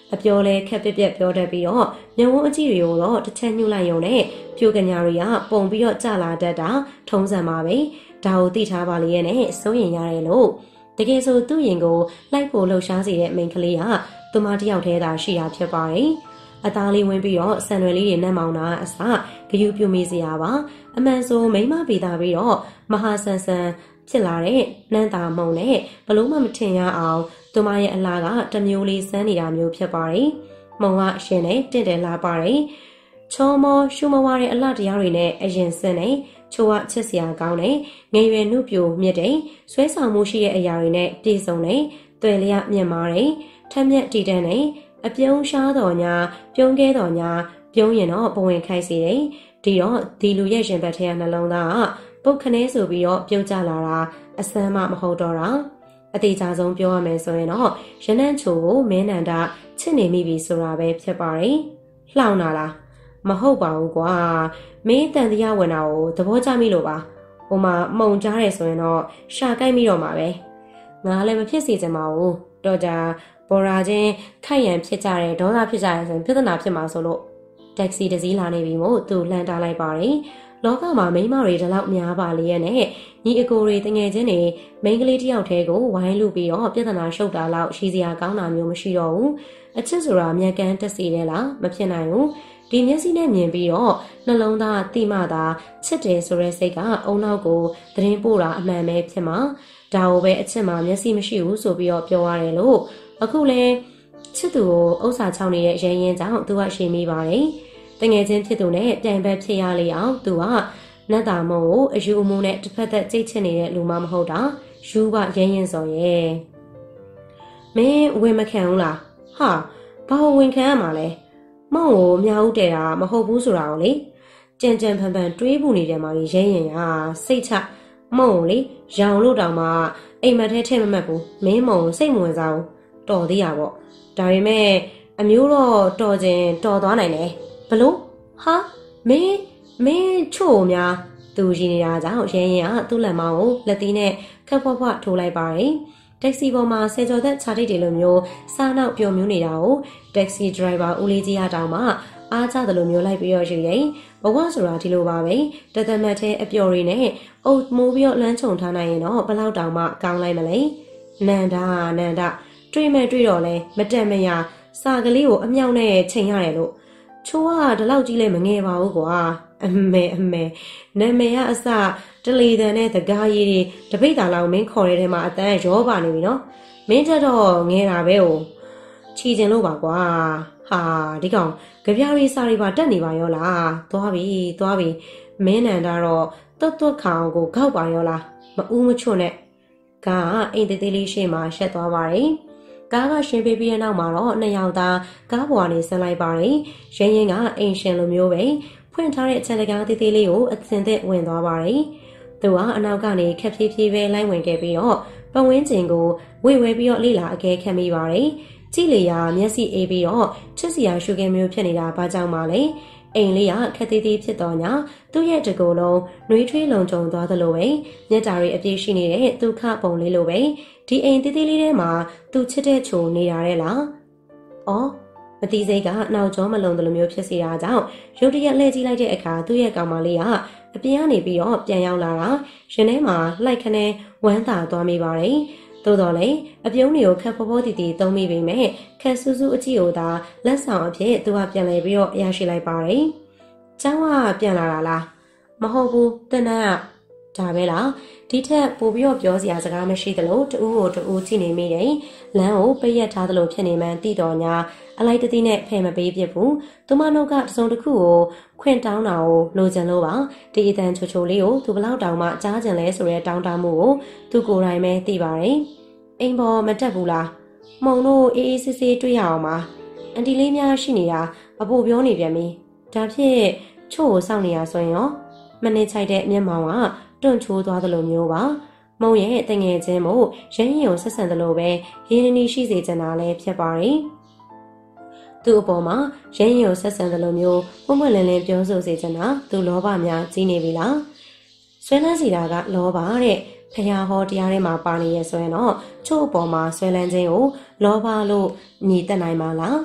အပြောလဲခက်ပြက်ပြက်ပြောတတ်ပြီးတော့မျက်ဝန်းအကြည့်တွေကိုတော့တစ်ချက်ညှို့လိုက်ရုံနဲ့ဖြိုကညာတွေကပုံပြီးတော့ကြလာတတ်တာထုံးစံပါပဲဒါကိုသိထားပါလေရဲ့နဲ့စိုးရင်ရတယ်လို့တကယ်ဆိုသူ့ရင်ကိုလိုက်ဖို့လှုပ်ရှားစေတဲ့မိန်းကလေးကသူမတယောက်တည်းသာရှိတာဖြစ်ပါတယ်အသားလေးဝင်ပြီးတော့ဆန်ရွယ်လေးတွေနဲ့မောင်းတာအစဂယူပြူမိစရာပါအမှန်ဆိုမိမပေတာပြီးတော့မဟာဆန်ဆန်ဖြစ်လာတဲ့နန်းတာမုံနဲ့ဘလို့မှမထင်ရအောင်သူမရဲ့အလားကတမျိုးလေးစမ်းနေတာမျိုးဖြစ်ပါတယ်မုံကအရှင်နဲ့တင့်တယ်လာပါတယ်ချောမောရှူမဝါတဲ့အလှတရားတွေနဲ့အရင်စင်းနေချိုးဝချစ်စရာကောင်းနေငယ်ရွယ်နှုတ်ပြိုမြစ်တဲ့ဆွဲဆောင်မှုရှိတဲ့အရာတွေနဲ့ပြည့်စုံနေတွေ့လျက်မြင်ပါတယ်ထက်မြက်တည်တဲ့နေအပြုံးရှားတော်ညာပြုံးခဲတော်ညာပြုံးရင်တော့ပဝင်ခိုက်စီတယ်ဒီတော့ဒီလူရဲ့ရှင်ဘက်ထဲကနှလုံးသားကပုတ်ခနဲဆိုပြီးတော့ပြုံးကြလာတာအစမ်းမှမဟုတ်တော့တာအသေးချာဆုံးပြောရမယ်ဆိုရင်တော့ရနန့်ချိုကိုမင်းနန္ဒချစ်နေမိပြီဆိုတာပဲဖြစ်ပါတယ်လှောင်လာလားမဟုတ်ပါဘူးကွာမင်းတန်တရားဝင်တာကိုသဘောကျမိလို့ပါဟိုမှာမှုံကြားတယ်ဆိုရင်တော့ရှာကိုက်မိတော့မှာပဲငါလည်းမဖြစ်စေချင်ပါဘူးတော့ကြဘော်ရာချင်းခိုက်ရန်ဖြစ်ကြတဲ့ဒေါသဖြစ်ကြရဆိုရင်ပြဿနာဖြစ်မှာဆိုလို့တက္ကစီတစ်စီးလာနေပြီမို့သူလှမ်းတားလိုက်ပါတယ်လောကမှာမိန်းမတွေဒီလောက်များပါလေရဲ့နဲ့ညီအကိုတွေတငယ်ချင်းတွေမိန်းကလေးတယောက်တည်းကိုဝိုင်းလူပြီးတော့ပြဿနာရှုပ်တာလောက်ရှိစရာကောင်းတာမျိုးမရှိတော့ဘူးအချစ်ဆိုတာမျက်ကန်းတက်စီတယ်လားမဖြစ်နိုင်ဘူးဒီမျက်စိနဲ့မြင်ပြီးတော့နှလုံးသားတိမသာချစ်တယ်ဆိုတဲ့စိတ်ကအုံနောက်ကိုသတင်းပို့တာအမှန်ပဲဖြစ်မှာဒါကိုပဲအချစ်မှာမျက်စိမရှိဘူးဆိုပြီးတော့ပြောရတယ်လို့အခုလဲချစ်သူကိုဥစ္စာချောင်းနေတဲ့ရရင်ကြောင့်သူကရှင်းမိပါတယ်တငယ်ချင်းဖြစ်သူနဲ့တိုင်ပတ်ဖြစ်ရလေအောင်သူကနတ်တာမုံကိုအယူအမူနဲ့တစ်ဖက်သက်ကြိတ်ချစ်နေတဲ့လူမမဟုတ်တာယူပါရရင်စော်ရဲ့မင်းဝင်မခံဘူးလားဟာဘာဝင်ခံရမှာလဲမောင်ကိုမြောက်ဦးတယ်တာမဟုတ်ဘူးဆိုတာကိုလေကြံကြံဖန်ဖန်တွေးပူနေတယ်မှာရရင်ဟာစိတ်ချမောင်ကိုလေရောင်လို့တောင်မှအိမ်မက်ထဲထည့်မမှတ်ဘူးမင်းမောင်ကိုစိတ်မဝင်စားဘူးတော်သေးရပေါ့ဒါပေမဲ့အမျိုးတော့တော်ခြင်းတော်သွားနိုင်တယ်ဘလို့ဟာမင်းမင်းချို့များသူရည်နေတာကြောင့်ရရင်ကသူ့လက်မောင်းကိုလက်သီးနဲ့ခက်ဖွားဖွားထိုးလိုက်ပါတယ်တက္ကစီပေါ်မှာဆယ်ကျော်သက်ခြားတိတ်တွေလိုမျိုးစားနောက်ပျော်မျိုးနေတာကိုတက္ကစီဒရိုင်ဘာဦးလေးကြီးကတောင်မှအားကျတယ်လို့မျိုးလိုက်ပြီးတော့ယူရင်ဘဝဆိုတာဒီလိုပါပဲတသက်မတ်တဲ့အပျော်တွေနဲ့အုပ်မိုးပြီးတော့လမ်းချုံထားနိုင်ရင်တော့ဘလောက်တောင်မှကောင်းလိုက်မလဲနန္ဒာနန္ဒတွေ့မဲ့တွေ့တော့လဲမတက်မရစာကလေးကိုအမြောက်နဲ့ချိန်ရတယ်လို့ချိုးကဒီလောက်ကြီးလဲမငယ်ပါဘူးကွာအမေအမေနာမည်ကအစတလီတန်နဲ့တကားရည်တွေတပိတ်တာလောက်မင်းခေါ်တဲ့ထဲမှာအတန်းရောပါနေပြီနော်မင်းတက်တော့ငဲတာပဲဟိုချီကျင်လို့ပါကွာဟာဒီကောင်ကြပြားရီစာရီပါတက်နေပါရောလားသွားပြီသွားပြီမင်းနန္ဒတော့တွတ်တွတ်ခေါင်ကိုခောက်ပါရောလားမဦးမချွတ်နဲ့ကအိမ်သေးသေးလေးရှေ့မှာရှက်သွားပါတယ်ကားကရှင်ပေးပြီးတဲ့နောက်မှာတော့နှစ်ယောက်သားကားပေါ်ကနေဆင်းလိုက်ပါတယ်ရင်းရင်ကအိမ်ရှင်လိုမျိုးပဲဖွင့်ထားတဲ့အချက်လကားသေးသေးလေးကိုအစင်သက်ဝင်သွားပါတယ်သူကအနောက်ကနေခက်ဖြည်းဖြည်းပဲလိုက်ဝင်ခဲ့ပြီးတော့ပဝင်းကျင်ကိုဝေဝဲပြီးတော့လိလာအကဲခံမိပါတယ်ကြည့်လေရာမျက်စိအေးပြီးတော့ချစ်စရာရှုခဲ့မျိုးဖြစ်နေတာဘာကြောင့်မှလဲအိမ်လေးကခက်သေးသေးဖြစ်တော့ညာသူ့ရဲ့တကူလုံးနှွေးထွေးလုံခြုံသွားသလိုပဲမျက်တာတွေအပြည့်ရှိနေတဲ့ဒုက္ခပုံလေးလိုပဲဒီအိမ်သေးသေးလေးထဲမှာသူချစ်တဲ့ချိုနေရတဲ့လား။အော်မတိစိတ်ကနောက်ကျောမလုံတယ်လို့မျိုးဖြစ်စီတာကြောင့်ရုတ်တရက်လှည့်ကြည့်လိုက်တဲ့အခါသူ့ရဲ့ကောင်မလေးကအပြင်ကနေပြီးတော့ပြန်ရောက်လာတာရင်ထဲမှာလိုက်ခနဲ့ဝမ်းသာသွားမိပါတယ်။သို့တော်လည်းအပြုံးတွေကိုခက်ဖောဖောတီတီသုံးမိပေမဲ့ခက်ဆူးဆူးအကြည့်ကိုသာလက်ဆောင်အဖြစ်သူကပြန်လဲပြီးတော့ရရှိလိုက်ပါတယ်။ကျောင်းကပြန်လာတာလားမဟုတ်ဘူးတင်တန်းကဒါပဲလားဒီထက်ပိုပြီးတော့ပြောစရာစကားမရှိသလိုတူကိုတူကြည့်နေမိတယ်လမ်းကိုပိတ်ရက်ထားသလိုဖြစ်နေမှန်းသိတော်ညာအလိုက်တသိနဲ့ဖယ်မပေးပြဘူးသူမနှုတ်ကတစုံတစ်ခုကိုခွင့်တောင်းတာကိုလိုချင်လို့ပါဒီအတန်ချိုချိုလေးကိုသူဘလောက်တောင်မှကြားကျင်လဲဆိုတဲ့တောင်းတမှုကိုသူကိုယ်တိုင်ပဲသိပါတယ်အိမ်ပေါ်မတက်ဘူးလားမှုံတို့အေးအေးဆေးဆေးတွေ့ရအောင်ပါအန်တီလေးများရှိနေတာအဖို့ပြောနေပြန်ပြီဒါဖြစ်ချို့ကိုစောင့်နေရဆိုရင်ရောမနေချိုက်တဲ့မျက်မှောင်ကတွန့်ချိုးသွားသလိုမျိုးပါမုံရဲ့တငယ်ချင်းမို့ရင်းရင်ကိုဆက်ဆံသလိုပဲရင်းနှီးရှိစေချင်တာလည်းဖြစ်ပါတယ်သူ့အပေါ်မှာရင်းရင်ကိုဆက်ဆံသလိုမျိုးပုံမှန်လင်းလင်းပြောဆိုစေချင်တာသူလောဘများကြီးနေပြီလားဆွဲလန်းစီတာကလောဘတဲ့ဖျားဟောတရားထဲမှာပါနေရဆိုရင်တော့ချို့အပေါ်မှာဆွဲလန်းခြင်းကိုလောဘလို့ညီတက်နိုင်မှာလား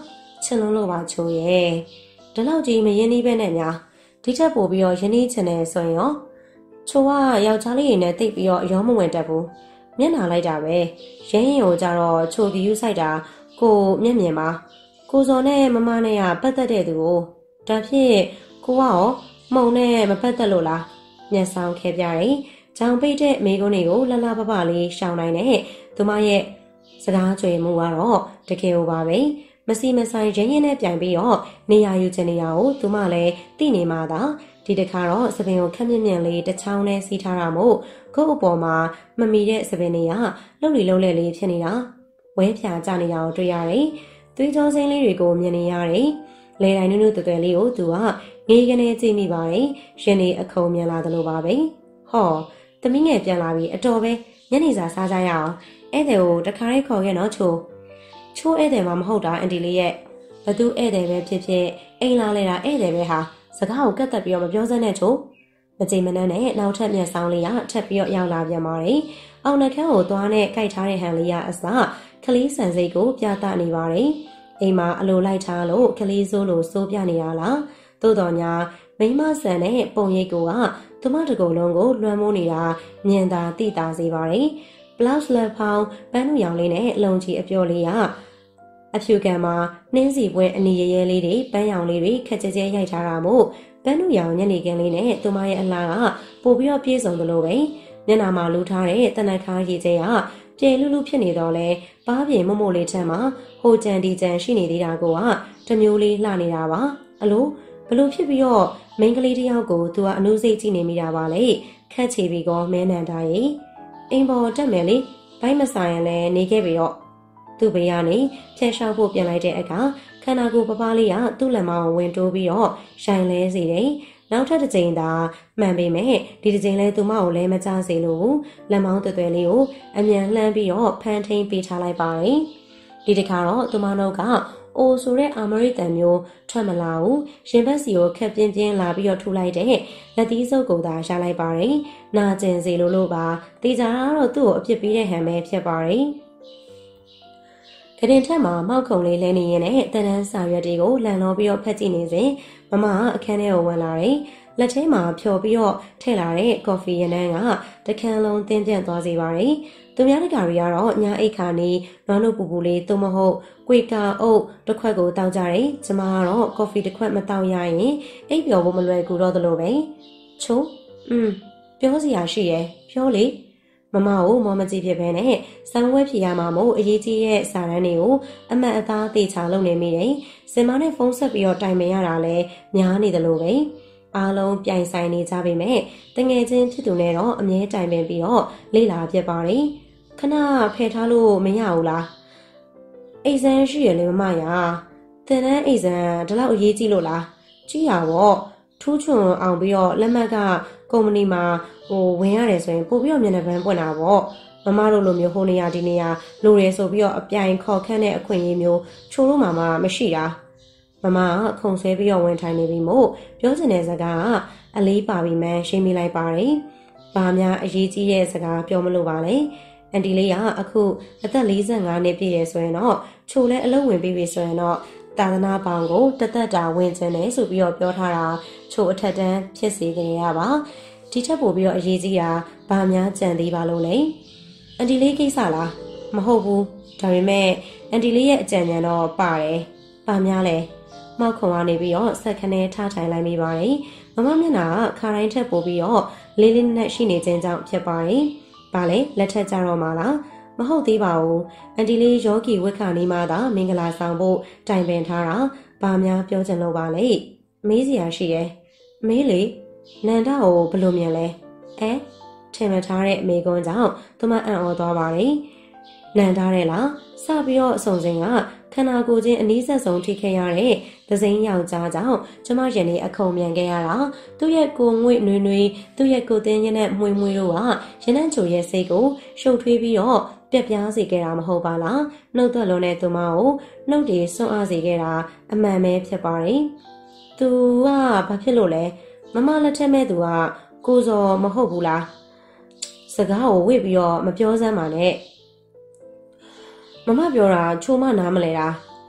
ချစ်လုံးလို့ပါချိုရဲ့ဒီလောက်ကြီးမရင်းနှီးပဲနဲ့များဒီထက်ပိုပြီးတော့ရင်းနှီးချင်တယ်ဆိုရင်ရောချိုကယောက်ျားလေးတွေနဲ့တိတ်ပြီးတော့ရောမဝင်တတ်ဘူးမျက်နှာလိုက်တာပဲရင်းရင်ကိုကြတော့ချိုဒီယူဆိုင်တာကိုမျက်မြင်ပါကိုစော်နဲ့မမနဲ့ကပတ်သက်တဲ့သူကိုဒါဖြစ်ကိုကရောမုံနဲ့မပတ်သက်လို့လားမျက်ဆောင်ခဲပြတယ်။ကြောင်ပိတ်တဲ့မိကုန်းတွေကိုလှလှပပလေးရှောင်နိုင်တဲ့သူမရဲ့စကားကြွေမှုကတော့တကယ်ပါပဲ။မစီမဆိုင်ရင်းရင်းနဲ့ပြိုင်ပြီးတော့နေရာယူချင်နေရကိုသူမလည်းသိနေမှသာဒီတခါတော့စပင်ကိုခက်မြင့်မြင့်လေးတစ်ချောင်းနဲ့စီးထားတာမို့ကို့အပေါ်မှာမမီတဲ့စပင်တွေကလှုပ်လီလှုပ်လဲလေးဖြစ်နေတာဝဲဖြာကျနေတာကိုတွေ့ရတယ်။သွေးကြောစိမ့်လေးတွေကိုမြင်နေရတယ်။လေတိုင်းနုနုတွယ်လေးကိုသူကငေးကနေကြည့်မိပါတယ်ရှင်နေအခုံမြန်လာသလိုပါပဲဟောသမီးငယ်ပြန်လာပြီအတော်ပဲညနေစာစားကြရအောင်ဧည့်သည်ကိုတခါလေးခေါ်ခဲ့နော်ချိုချိုဧည့်သည်မှမဟုတ်တာအန်တီလေးရဲ့ဘသူဧည့်သည်ပဲဖြစ်ဖြစ်အိမ်လာလဲတာဧည့်သည်ပဲဟာစကားကိုကတ်သက်ပြီးတော့မပြောစမ်းနဲ့ချိုမကြိမ်မနှမ်းနဲ့နောက်ထပ်မျက်စောင်းလေးကထပ်ပြီးတော့ရောက်လာပြန်ပါတယ်အောင်နှခမ်းကိုသွားနဲ့ကြိုက်ထားတဲ့ဟန်လေးကအစခလီးဆန်စိတ်ကိုပြသနေပါတယ်အိမ်မှာအလိုလိုက်ထားလို့ခလီးစိုးလို့စိုးပြနေတာလားသို့တော်ညာမိမဆန်တဲ့ပုံရိပ်ကိုကသူမတကူလုံးကိုလွှမ်းမိုးနေတာမြင်သာသိသာစေပါတယ်။ blouse လက်ဖောင်းပန်းနုရောင်လေးနဲ့လုံချီအပျော်လေးကအဖြူကံမှာနှင်းစီပွဲအနီရဲရဲလေးတွေပန်းရောင်လေးတွေခက်ကြဲကြဲရိုက်ထားတာမို့ပန်းနုရောင်ညနေခင်းလေးနဲ့သူမရဲ့အလားကပို့ပြီးတော့ပြေးစုံသလိုပဲမျက်နှာမှာလူထားတဲ့တနက်ခါရည်ကျဲကပြေလူလူဖြစ်နေတော့လဲပါးပြေမမို့လေးထက်မှာဟိုကြံဒီကြံရှိနေသေးတာကိုကတမျိုးလေးလှနေတာပါအလိုဘလို့ဖြစ်ပြီးတော့မိန်းကလေးတယောက်ကိုသူကအနုစိတ်ကြည့်နေမိတာပါလေခက်ချီပြီးကောမဲနန်တာရဲ့အိမ်ပေါ်တက်မယ်လေဘိုင်းမဆိုင်ရင်လည်းနေခဲ့ပြီးတော့သူ့ဘေးကနေဖြဲလျှောက်ဖို့ပြန်လိုက်တဲ့အခါခန္ဓာကိုယ်ပပလေးကသူ့လက်မောင်းကိုဝင်တိုးပြီးတော့ရိုင်လဲစေတယ်နောက်ထပ်တစ်ကြိမ်သာမှန်ပေမဲ့ဒီတစ်ကြိမ်လဲသူမကိုလဲမကြစေလို့လက်မောင်းသွယ်သွယ်လေးကိုအမြန်လှမ်းပြီးတော့ဖန်ထိန်ပေးထားလိုက်ပါတယ်ဒီတစ်ခါတော့သူမတို့ကအိုဆိုတဲ့အာမရိတန်မျိုးထွက်မလာဘူးရင်ဘက်စီကိုခက်ပြင်းပြင်းလာပြီးတော့ထူလိုက်တဲ့လက်သီးစုပ်ကိုသာရလိုက်ပါတယ်နာကျင်စေလို့လို့ပါတေချာကတော့သူ့ကိုအပြစ်ပေးတဲ့ဟန်ပဲဖြစ်ပါတယ်ကရင်ထက်မှာမောက်ခုံလေးလဲနေရင်နဲ့တန်တန်းစာရွက်တွေကိုလန်လောပြီးတော့ဖက်ကြည့်နေစဉ်မမအခန်းထဲကိုဝင်လာတယ်လက်ထဲမှာဖြော်ပြီးတော့ထည့်လာတဲ့ကော်ဖီရနန်းကတခန်းလုံးတင်းပြန့်သွားစေပါတယ်သူများတကာတွေကတော့ညာအိတ်ခါနေနွားလို့ပူပူလေးသို့မဟုတ်ကွေကာအုပ်တစ်ခွက်ကိုတောက်ကြတယ်ကျမကတော့ကော်ဖီတစ်ခွက်မတောက်ရရင်အိပ်ပျော်ဖို့မလွယ်ကူတော့သလိုပဲချိုးอืมပြောစရာရှိရဲ့ပြောလေမမကိုမော်မကြည့်ဖြစ်ပဲနဲ့စံဝဲဖြေရမှာမို့အရေးကြီးတဲ့စာရန်တွေကိုအမှတ်အသားသေချာလုပ်နေမိတယ်စင်မနဲ့ဖုန်းဆက်ပြီးတော့တိုင်ပင်ရတာလဲများနေတယ်လို့ပဲအားလုံးပြိုင်ဆိုင်နေကြပေမဲ့တငယ်ချင်းဖြစ်သူနဲ့တော့အမြဲတိုင်ပင်ပြီးတော့လေ့လာဖြစ်ပါတယ်ခဏဖယ်ထားလို့မရဘူးလားအိမ်ဆန်းရှိရလေမမရတင်တန်းအိမ်ဆန်းဒီလောက်အရေးကြီးလို့လားကြည့်ရပေါ့ထူးချွန်အောင်ပြီးတော့လက်မှတ်ကကုမ္ပဏီမှာဟိုဝင်ရတယ်ဆိုရင်ပို့ပြီးတော့မျက်နှာပန်းပွင့်တာပေါ့မမတို့လိုမျိုးဟိုနေရာဒီနေရာလိုရဲဆိုပြီးတော့အပြိုင်ခေါ်ခန့်တဲ့အခွင့်အရေးမျိုးချိုးလို့မှမရှိတာမမကခုံဆွဲပြီးတော့ဝင်ထိုင်နေပြီမို့ပြောချင်တဲ့စကားကအလေးပါပြီးမှရှင်းမိလိုက်ပါတယ်။ဘာများအရေးကြီးတဲ့စကားပြောမလို့ပါလဲ။အန်တီလေးကအခုအသက်၄၅နှစ်ပြည့်ရဆိုရင်တော့ချိုလဲအလုပ်ဝင်ပြီးပြီဆိုရင်တော့သာသနာပေါင်းကိုတသက်တာဝင်ချင်တယ်ဆိုပြီးတော့ပြောထားတာချိုအထက်တန်းဖြစ်စေကြရပါ။ဒီထက်ပိုပြီးတော့အရေးကြီးတာဘာများကြံသေးပါလို့လဲ။အန်တီလေးကိစ္စလားမဟုတ်ဘူး။ဒါပေမဲ့အန်တီလေးရဲ့အကြံဉာဏ်တော့ပါတယ်။ဘာများလဲ။မောက်ခုံကနေပြီးတော့ဆက်ခနဲ့ထားထိုင်လိုက်မိပါတယ်။မမမျက်နှာကခါတိုင်းထက်ပိုပြီးတော့လေးလေးနက်ရှိနေခြင်းကြောင့်ဖြစ်ပါတယ်။ဘာလဲလက်ထက်ကြတော့မှလားမဟုတ်သေးပါဘူး။အန်တီလေးယောဂီဝက်ခါနီးမှသာမင်္ဂလာဆောင်ဖို့တိုင်ပင်ထားတာဘာများပြောချင်လို့ပါလဲ။မေးစရာရှိရဲ့။မေးလေနန္ဒကိုဘယ်လိုမြင်လဲ။အဲထင်မထားတဲ့အမေကွန်းကြောင့်သူမအံ့ဩသွားပါတယ်။နန္ဒတဲ့လားစပြီးတော့အစုံစင်ကခန္ဓာကိုယ်ချင်းအနည်းဆက်ဆုံးထိခဲ့ရတဲ့သစိမ်းယောက်ျားကြောင့်ကျမရင်နေအခုံမြန်ခဲ့ရတာသူ့ရဲ့ကိုငွေ့နွေ့နွေ့သူ့ရဲ့ကိုသင်းရနဲ့မွေမွေတို့ကရနံ့ချိုရဲ့စိတ်ကိုရှုပ်ထွေးပြီးတော့ပြက်ပြားစေခဲ့တာမဟုတ်ပါလားနှုတ်သက်လုံးနဲ့သူမကိုနှုတ်တွေဆွန့်အားစေခဲ့တာအမှန်ပဲဖြစ်ပါတယ်သူကဘာဖြစ်လို့လဲမမလက်ထက်မဲ့သူကကိုစော်မဟုတ်ဘူးလားစကားကိုဝိတ်ပြီးတော့မပြောစမ်းပါနဲ့မမပြောတာချိုးမနားမလဲတာ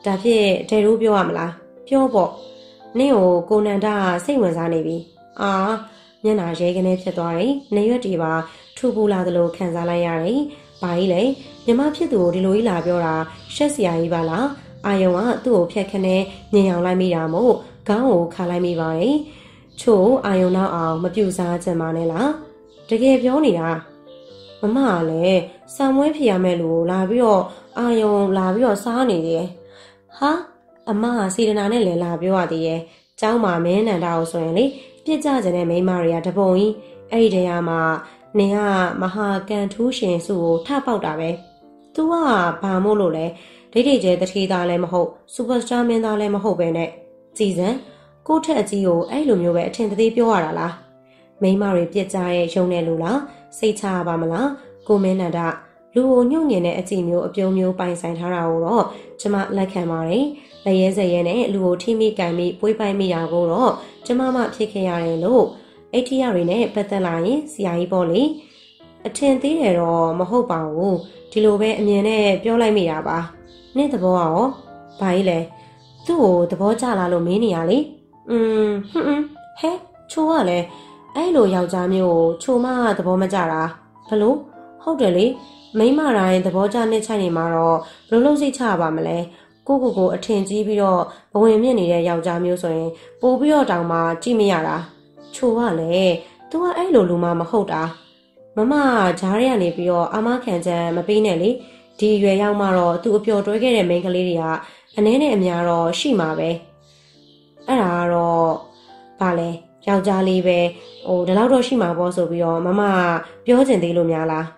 ဒါဖြင့်တဲရိုးပြောရမလားပြောပေါ့နင့်ကိုကိုနန္ဒစိတ်ဝင်စားနေပြီအာမျက်နှာရဲကနေဖြစ်သွားတယ်နေရွက်တွေပါထူပူလာသလိုခံစားလိုက်ရတယ်ဘာကြီးလဲမြမဖြစ်သူကိုဒီလိုကြီးလာပြောတာရှက်စရာကြီးပါလားအာယုံကသူ့ကိုဖြတ်ခနဲ့ညင်အောင်လိုက်မိတာမို့ခေါင်းကိုခါလိုက်မိပါတယ်ချို့အာယုံနောက်အောင်မပြူစားချင်ပါနဲ့လားတကယ်ပြောနေတာမမကလည်းဆံမွေးဖြစ်ရမဲ့လူကိုလာပြီးတော့အာယုံလာပြီးတော့စားနေတယ်ဟာအမကစေတနာနဲ့လည်းလာပြောရသေးရဲ့ကျောင်းမှာမင်းနန္ဒာကိုဆိုရင်လေပြစ်ကြကြတဲ့မိန်းမတွေကတပုံကြီးအဲ့ဒီတရားမှာနင်ကမဟာကန်ထူးရှင်စုကိုထပေါက်တာပဲ။ तू ကဘာမို့လို့လဲဒိတ်ဒိတ်ကျဲတထေးသားလည်းမဟုတ်စူပါစတာမင်းသားလည်းမဟုတ်ပဲနဲ့ကြည်စံကိုထက်အကြီးကိုအဲ့လိုမျိုးပဲအထင်သေးပြောရတာလား။မိန်းမတွေပြစ်ကြရဲ့ရုံနဲ့လို့လားစိတ်ချရပါမလားကိုမင်းနန္ဒလူကိုညှို့ညင်တဲ့အကြည့်မျိုးအပြုံးမျိုးပိုင်ဆိုင်ထားတာကိုတော့ကျမလက်ခံပါတယ်။လက်ရဲစရဲနဲ့လူကိုထိမိကန်မိပွေးပိုက်မိတာကိုတော့ကျမမှဖြစ်ခဲ့ရတယ်လို့အိတ်ထီယာတွေနဲ့ပတ်သက်လာရင်ဆရာကြီးပေါ့လေအထင်သေးတယ်တော့မဟုတ်ပါဘူးဒီလိုပဲအမြင်နဲ့ပြောလိုက်မိတာပါနေ့သဘောရောဘာကြီးလဲသူ့ကိုသဘောကျလာလို့မင်းနေရလေอืมဟွန်းဟဲ့ချိုးကလည်းအဲ့လိုယောက်ျားမျိုးကိုချိုမသဘောမကျတာဘလို့ဟုတ်တယ်လေမိန်းမတိုင်းသဘောကျနေချိုင်နေမှာတော့ဘလို့လုံးစိတ်ချပါမလဲကိုကိုကိုအထင်ကြီးပြီးတော့ဘဝင်မြင့်နေတဲ့ယောက်ျားမျိုးဆိုရင်ပို့ပြီးတော့တောင်မှကြည့်မရတာချိုကလည်းသူကအဲ့လိုလူမှမဟုတ်တာမမဂျားရကနေပြီးတော့အာမခံချက်မပေးနဲ့လေဒီရွယ်ရောက်မှတော့သူအပျော်တွဲခဲ့တဲ့မိန်းကလေးတွေကအနည်းနဲ့အများတော့ရှိမှာပဲအဲ့ဒါကတော့ဗာလဲယောက်ျားလေးပဲဟိုဒီလောက်တော့ရှိမှာပေါ့ဆိုပြီးတော့မမပြောချင်သေးလို့များလား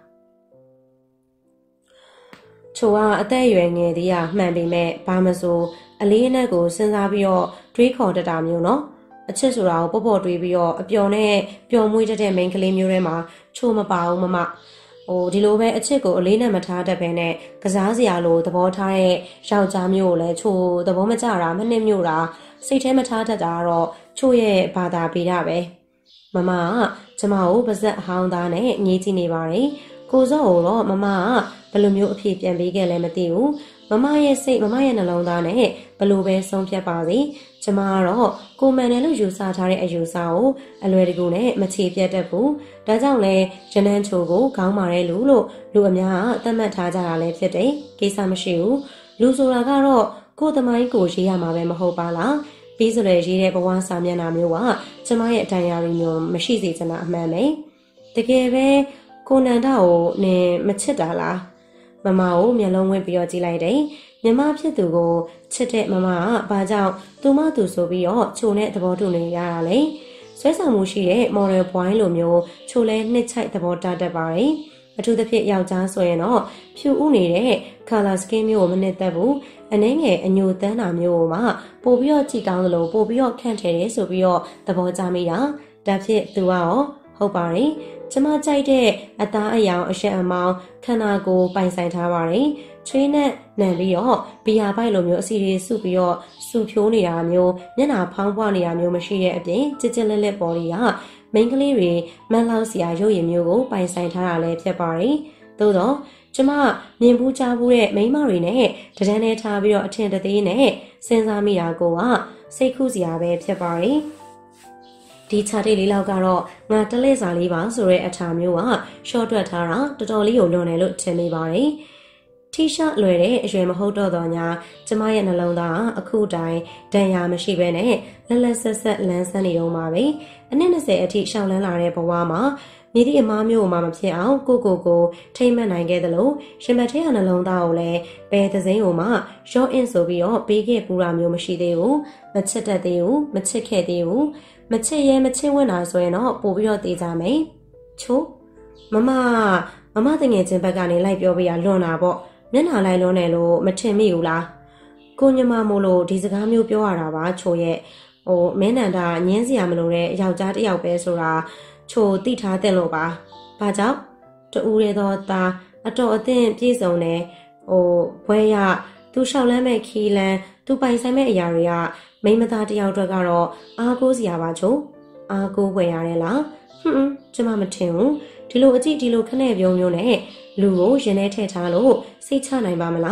ချိုကအသက်အရွယ်ငယ်သေးရမှန်ပေမဲ့ဘာမဆိုအလေးအနက်ကိုစဉ်းစားပြီးတော့တွေးခေါ်တတ်တာမျိုးနော်အချစ်ဆိုတာကိုပေါ့ပေါ့တွေးပြီးတော့အပျော်နဲ့ပျော်မွေးတတ်တဲ့မိန်းကလေးမျိုးတွေမှာချိုမပါဘူးမမဟိုဒီလိုပဲအချစ်ကိုအလေးနဲ့မထားတတ်ပဲနဲ့ကစားစရာလိုသဘောထားတဲ့ယောက်ျားမျိုးကိုလည်းချိုသဘောမကျတာမနှစ်မြို့တာစိတ်ထဲမထားတတ်တာတော့ချိုရဲ့ဘာသာပေတာပဲမမကကျမကိုပါဇက်အဟောင်းသားနဲ့ငေးကြည့်နေပါတယ်ကိုစောကိုတော့မမကဘယ်လိုမျိုးအဖြစ်ပြန်ပေးခဲ့လဲမသိဘူးမမရဲ့စိတ်မမရဲ့နှလုံးသားနဲ့ဘယ်လိုပဲဆုံးဖြတ်ပါစေကျမကတော့ကိုမန်တယ်လို့ယူဆထားတဲ့အယူဆကိုအလွယ်တကူနဲ့မချေပြတ်တတ်ဘူးဒါကြောင့်လဲရနန်းချိုကိုခေါင်းမာတဲ့လူလို့လူအများကသတ်မှတ်ထားကြတာလည်းဖြစ်တယ်ကိစ္စမရှိဘူးလူဆိုတာကတော့ကိုယ်သမိုင်းကိုရေးရမှာပဲမဟုတ်ပါလားပြီးဆိုလည်းရေးတဲ့ဘဝစာမျက်နှာမျိုးကကျမရဲ့အတန်ရာရီမျိုးမရှိစေချင်တာအမှန်ပဲတကယ်ပဲကိုနန္ဒကိုနင်မချစ်တာလားမမကိုမျက်လုံးဝင့်ပြီးတော့ကြည့်လိုက်တယ်မြမဖြစ်သူကိုချစ်တဲ့မမကဘာကြောင့်သူမသူဆိုပြီးတော့ချိုနဲ့သဘောတူနေရတာလဲဆွဲဆောင်မှုရှိတဲ့ model point လိုမျိုးချိုလဲနှစ်ချိုက်သဘောတတ်တတ်ပါတယ်အထူးသဖြင့်ယောက်ျားဆိုရင်တော့ဖြူဥနေတဲ့ color skin မျိုးကိုမနစ်သက်ဘူးအနှင်းငယ်အညိုတန်းတာမျိုးကိုမှပို့ပြီးတော့ကြည်ကောင်းသလိုပို့ပြီးတော့ခန့်ထည်တယ်ဆိုပြီးတော့သဘောကျမိတာဒါဖြစ်သူကရောဟုတ်ပါတယ်ကျမကြိုက်တဲ့အသားအယောင်အရှက်အမောင်းခန္ဓာကိုယ်ပိုင်ဆိုင်ထားပါတယ်ချွေးနဲ့နံပြီးတော့ဘီယာပိုက်လိုမျိုးအစီတွေစုပြီးတော့စူဖြိုးနေတာမျိုးမျက်နှာဖောင်းပွားနေတာမျိုးမရှိတဲ့အပြင်ကြစ်ကြစ်လက်လက်ပေါ်တွေကမိန်းကလေးတွေမန်းလောက်စရာရုပ်ရည်မျိုးကိုပိုင်ဆိုင်ထားတာလည်းဖြစ်ပါတယ်သို့တော့ကျမမြင်ဘူးကြားဘူးတဲ့မိန်းမတွေနဲ့တဒန်းနဲ့ထားပြီးတော့အထင်တသေးနဲ့စဉ်းစားမိတာကိုကစိတ်ခုစရာပဲဖြစ်ပါတယ်ဒီခြာတိတ်လေးလောက်ကတော့ငါတလဲစာလေးပါဆိုတဲ့အထာမျိုးကရှော့တွက်ထားတာတော်တော်လေးကိုလွန်တယ်လို့ထင်မိပါတယ်ထိရှလွယ်တဲ့အရွယ်မဟုတ်တော့တော့ညာကျမရဲ့နှလုံးသားအခုတိုင်ဒဏ်ရာမရှိဘဲနဲ့လက်လက်ဆက်ဆက်လန်းဆန်းနေတော့မှာပဲအနည်း၂၀အထိရှောင်လန်းလာတဲ့ဘဝမှာမြည်သည့်အမားမျိုးမှမဖြစ်အောင်ကိုကိုကိုထိမ့်မှတ်နိုင်ခဲ့သလိုရှင်မထဲရနှလုံးသားကိုလည်းဘယ်သစိမ်းကိုမှရော့အင်းဆိုပြီးတော့ပေးခဲ့ပူတာမျိုးမရှိသေးဘူးမချစ်တတ်သေးဘူးမချစ်ခဲ့သေးဘူးမချစ်ရဲမချစ်ဝင်တာဆိုရင်တော့ပို့ပြီးတော့သေးကြမယ်ချိုးမမမမတငယ်ချင်းဘက်ကနေလိုက်ပြောပေးရလွန်တာပေါ့မျက်နှာလိုက်လွန်တယ်လို့မထင်မိဘူးလားကိုညမမို့လို့ဒီစကားမျိုးပြောရတာပါချိုးရဲ့ဟိုမင်းနန္ဒာညင်းစရာမလိုတဲ့ယောက်ျားတစ်ယောက်ပဲဆိုတာချိုတိထားတဲ့လို့ပါဘာကြောင့်တူရဲတော့သားအတော်အသင့်ပြည့်စုံတယ်ဟိုဘွဲရသူလျှောက်လန်းမဲ့ခီလန်းသူပိုင်ဆိုင်မဲ့အရာတွေကမိမသားတယောက်အတွက်ကတော့အားကိုးစရာပါချို့အားကိုးဝယ်ရတယ်လားဟွန်းကျမမထင်ဘူးဒီလိုအကြည့်ဒီလိုခနဲ့ပြုံးမျိုးနဲ့လူကိုရင်ထဲထည့်ထားလို့စိတ်ချနိုင်ပါမလား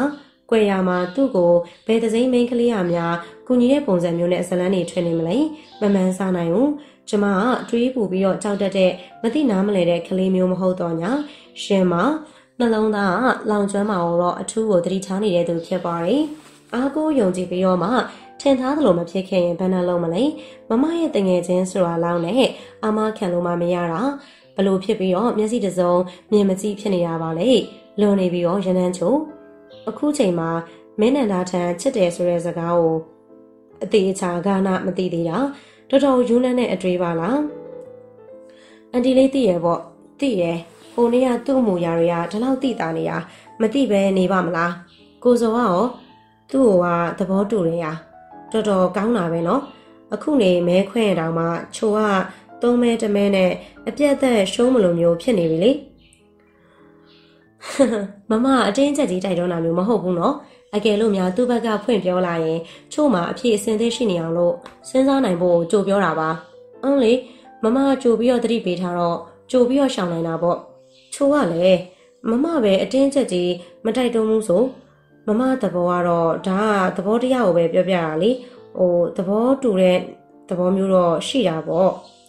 ကွယ်ရမှာသူ့ကိုဘယ်တစိမ့်မိန်းကလေးရများကုညီတဲ့ပုံစံမျိုးနဲ့ဇလန်းနေထွင်နေမလဲမမှန်စားနိုင်ဘူးကျမကတွေးပူပြီးတော့ကြောက်တတ်တဲ့မသိနားမလဲတဲ့ကလေးမျိုးမဟုတ်တော့ညာရှင်မနှလုံးသားကလောင်ကျွမ်းမှာတော့အထူးကိုတတိထားနေတဲ့သူဖြစ်ပါတယ်အားကိုးယုံကြည်ပြီးတော့မှထင်ထားသလိုမဖြစ်ခဲ့ရင်ဘယ်နှလုံးမလဲမမရဲ့တငယ်ချင်းဆိုတာလောင်းနဲ့အမခံလို့မှမရတာဘလို့ဖြစ်ပြီးတော့မျက်စိတစုံမြင်မကြည့်ဖြစ်နေတာပါလေလွန်နေပြီးတော့ရနန်းချိုအခုချိန်မှာမင်းနန္ဒာထံချစ်တယ်ဆိုတဲ့စကားကိုအသေးအချာဂါနာမသိသေးတာတော်တော်ယူနန်းနဲ့အတွေ့ပါလားအန်တီလေးသိရပေါ့သိရဟိုနေ့ကသူ့အမူအရာတွေကဒီလောက်သိတာနေတာမသိပဲနေပါမလားကိုစောကရောသူ့ကသဘောတူတယ်ရာတော်တော်ကောင်းတာပဲနော်အခုနေမဲခွဲရတောင်မှချိုကသုံးမဲတမဲနဲ့အပြတ်သက်ရှုံးမလို့မျိုးဖြစ်နေပြီလေမမအတင်းချက်ကြီးတိုက်တွန်းတာမျိုးမဟုတ်ဘူးနော်အကယ်လို့များသူ့ဘက်ကဖွင့်ပြောလာရင်ချို့မှာအဖြစ်အစင်သေးရှိနေအောင်လို့စဉ်းစားနိုင်ဖို့ကြိုပြောတာပါအင်းလေမမကြိုပြီးတော့တတိပေးထားတော့ကြိုပြီးတော့ရှောင်နိုင်တာပေါ့ချိုကလည်းမမပဲအတင်းချက်ကြီးမတိုက်တွန်းဘူးဆိုမမသဘောကတော့ဒါကသဘောတရားကိုပဲပြောပြတာလေဟိုသဘောတူတဲ့သဘောမျိုးတော့ရှိတာပေါ့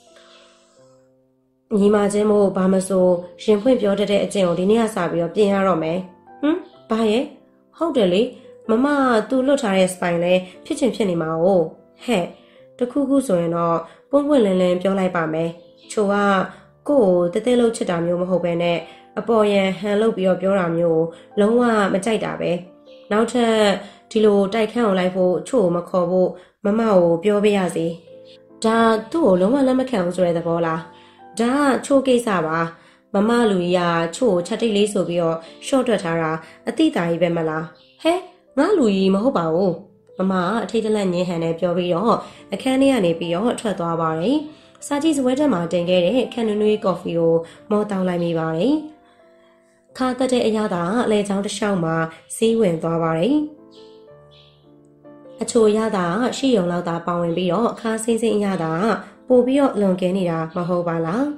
ညီမချင်းမို့ဘာမဆိုရင်ဖွင့်ပြောတတ်တဲ့အကျင့်ကိုဒီနေ့ကစပြီးတော့ပြင်ရတော့မယ်ဟမ်ဘာရဲ့ဟုတ်တယ်လေမမသူလွတ်ထားတဲ့စပိုင်လဲဖြစ်ချင်ဖြစ်နေမှာ哦ဟဲ့တခုခုဆိုရင်တော့ပွန့်ပွန့်လင်းလင်းပြောလိုက်ပါမယ်ချိုကကို့ကိုတဲတဲလို့ချစ်တာမျိုးမဟုတ်ဘဲနဲ့အပေါ်ယံဟန်လုပ်ပြီးတော့ပြောတာမျိုးလုံးဝမကြိုက်တာပဲနောက်ထပ်ဒီလိုတိုက်ခန့်အောင်လိုက်ဖို့ချို့မခေါ်ဖို့မမကိုပြောပေးရစီဒါသူ့ကိုလုံးဝလက်မခံဘူးဆိုတဲ့သဘောလားဒါကချို့ကိစ္စပါမမလူကြီးကချို့ကိုချက်တိတ်လေးဆိုပြီးတော့ရှော့တွက်ထားတာအတိတာကြီးပဲမလားဟဲငါလူကြီးမဟုတ်ပါဘူးမမအထိတ်တလန့်ညင်းဟန်နဲ့ပြောပြီးတော့အခန်းထဲကနေပြီးတော့ထွက်သွားပါတယ်စာကြည့်စပွဲတက်မှာတင်ခဲ့တဲ့ခန်နွနွေးကော်ဖီကိုမော်တောင်းလိုက်မိပါတယ်ခါတက်တဲ့အရာသာအလဲချောင်းတစ်လျှောက်မှာစီးဝင်သွားပါတယ်အချိုရတာရှိယုံလောက်သာပါဝင်ပြီးတော့အခါစင်းစင်းအရာသာပို့ပြီးတော့လွန်ကဲနေတာမဟုတ်ပါလား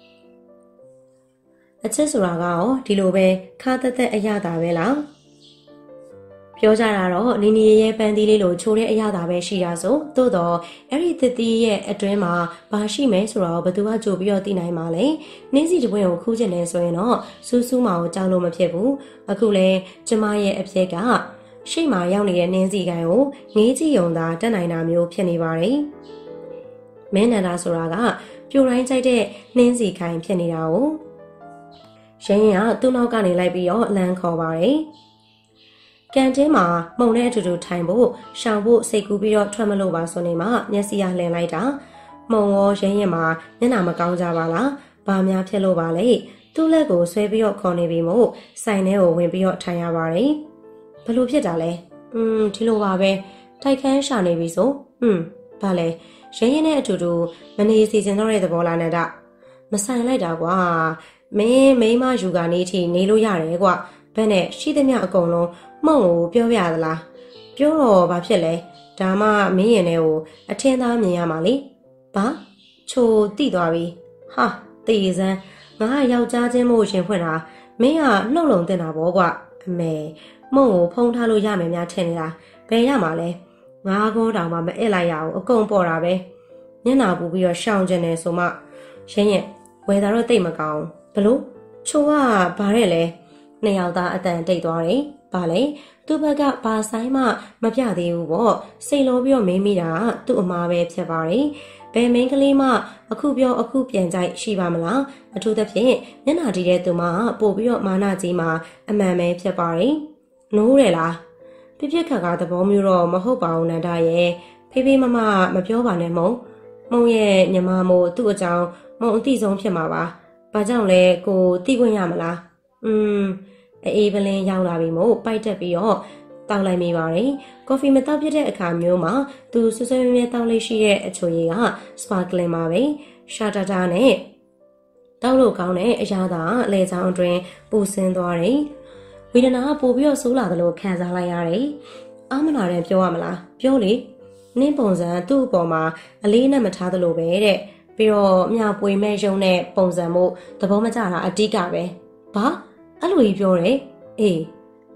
အချစ်ဆိုတာကရောဒီလိုပဲခါတက်တဲ့အရာသာပဲလားပြောကြတာတော့နီနီရဲရဲပန်းသီးလေးလိုချိုးတဲ့အရာသာပဲရှိတာဆိုသို့တော့အဲ့ဒီသစ်သီးရဲ့အတွင်းမှာဘာရှိမဲဆိုတော့ဘယ်သူကကြိုပြီးတော့သိနိုင်မှာလဲနင်းစီတပွင့်ကိုခူးကျင်နေဆိုရင်တော့စူးစူးမာကိုကြောက်လို့မဖြစ်ဘူးအခုလဲကျမရဲ့အဖြစ်ကရှေ့မှာရောက်နေတဲ့နင်းစီကိုင်ကိုငေးကြည့်ုံသာတက်နိုင်တာမျိုးဖြစ်နေပါတယ်မင်းနန္ဒာဆိုတာကပြိုတိုင်းကြိုက်တဲ့နင်းစီခိုင်ဖြစ်နေတာကိုရင်းရင်ကသူ့နောက်ကနေလိုက်ပြီးတော့အလန်းခေါ်ပါတယ်ကန်တင်းမှာမှုံတဲ့အတူတူထိုင်ဖို့ရှောင်ဖို့စိတ်ကူးပြီးတော့ထွက်မလို့ပါဆိုနေမှမျက်စိရလှန်လိုက်တာမှုံရောရင်းရင်မှာမျက်နှာမကောင်းကြပါလားဘာများဖြစ်လို့ပါလဲသူ့လက်ကိုဆွဲပြီးတော့ခေါ်နေပြီမို့ဆိုင်ထဲကိုဝင်ပြီးတော့ထိုင်ရပါတယ်ဘလို့ဖြစ်တာလဲอืมဒီလိုပါပဲထိုက်ခန်းရှာနေပြီဆိုอืมဘာလဲရင်းရင်နဲ့အတူတူမနေစီစဉ်တော့တဲ့သဘောလားနန္ဒမဆိုင်လိုက်တာကွာမင်းမိမယူကနေထိနေလို့ရတယ်ကွာဘယ်နဲ့ရှိသမျှအကုန်လုံးမှုံကိုပြောပြရသလားပြောတော့ဘာဖြစ်လဲဒါမှမင်းရင်ထဲကိုအထင်သားမြင်ရမှာလေဘာချိုတိသွားပြီဟာတေးစမ်းငါယောက်ျားချင်းမို့ရှင်ဖွင့်တာမင်းကနှုတ်လုံတင်တာပေါ့ကွာအမေမှုံကိုဖုံးထားလို့ရမယ်များထင်နေတာဘယ်ရမှာလဲငါးကောတောင်မှမအစ်လိုက်ရအောင်အကုန်ပေါ်တာပဲညနာပူပြီးတော့ရှောင်ကျင်နေဆိုမှရင်းရဲ့ဝယ်တာတော့တိတ်မကောင်းဘလို့ချိုကဘာတဲ့လဲနှစ်ယောက်သားအတန်တိတ်သွားတယ်ဘာလဲသူ့ဘက်ကဘာဆိုင်မှမပြသေးဘူးပေါ့စိတ်လောပြီးတော့မေးမိတာသူ့အမားပဲဖြစ်ပါတယ်ဘယ်မင်းကလေးမှအခုပြောအခုပြန်ကြိုက်ရှိပါမလားအထူးသဖြင့်မျက်နှာတီးတဲ့သူမှပို့ပြီးတော့မာနကြီးမှအမှန်ပဲဖြစ်ပါတယ်နိုးတယ်လားပြပြခါခါသဘောမျိုးတော့မဟုတ်ပါဘူးနန္ဒရဲ့ဖေးဖေးမမမပြောပါနဲ့မုံမုံရဲ့ညီမမို့သူ့အကြောင်းမုံအတိဆုံးဖြစ်မှာပါဘာကြောင့်လဲကိုသိခွင့်ရမလားอืมအေးပလင်းရောက်လာပြီမို့ပိုက်တက်ပြီးတော့တောက်လိုက်မိပါတယ်ကော်ဖီမတောက်ပြတဲ့အခါမျိုးမှာသူဆွဆွဲမြဲတောက်လေးရှိတဲ့အချိုရည်ကစပါကလင်ပါပဲရှာတာတာနဲ့တောက်လို့ကောင်းတဲ့အရာသာအလဲချောင်းအတွင်းပူဆင်းသွားတယ်ဝေဒနာကပိုပြီးတော့ဆိုးလာသလိုခံစားလိုက်ရတယ်အာမနာတဲ့ပြောရမလားပြောလေနင်းပုံစံသူ့အပေါ်မှာအလေးနဲ့မထားသလိုပဲတဲ့ပြီးတော့မြပွေမဲ့ရုံနဲ့ပုံစံမို့သဘောမကျတာအတိကပဲဘာအဲ့လိုကြီးပြောတယ်အေး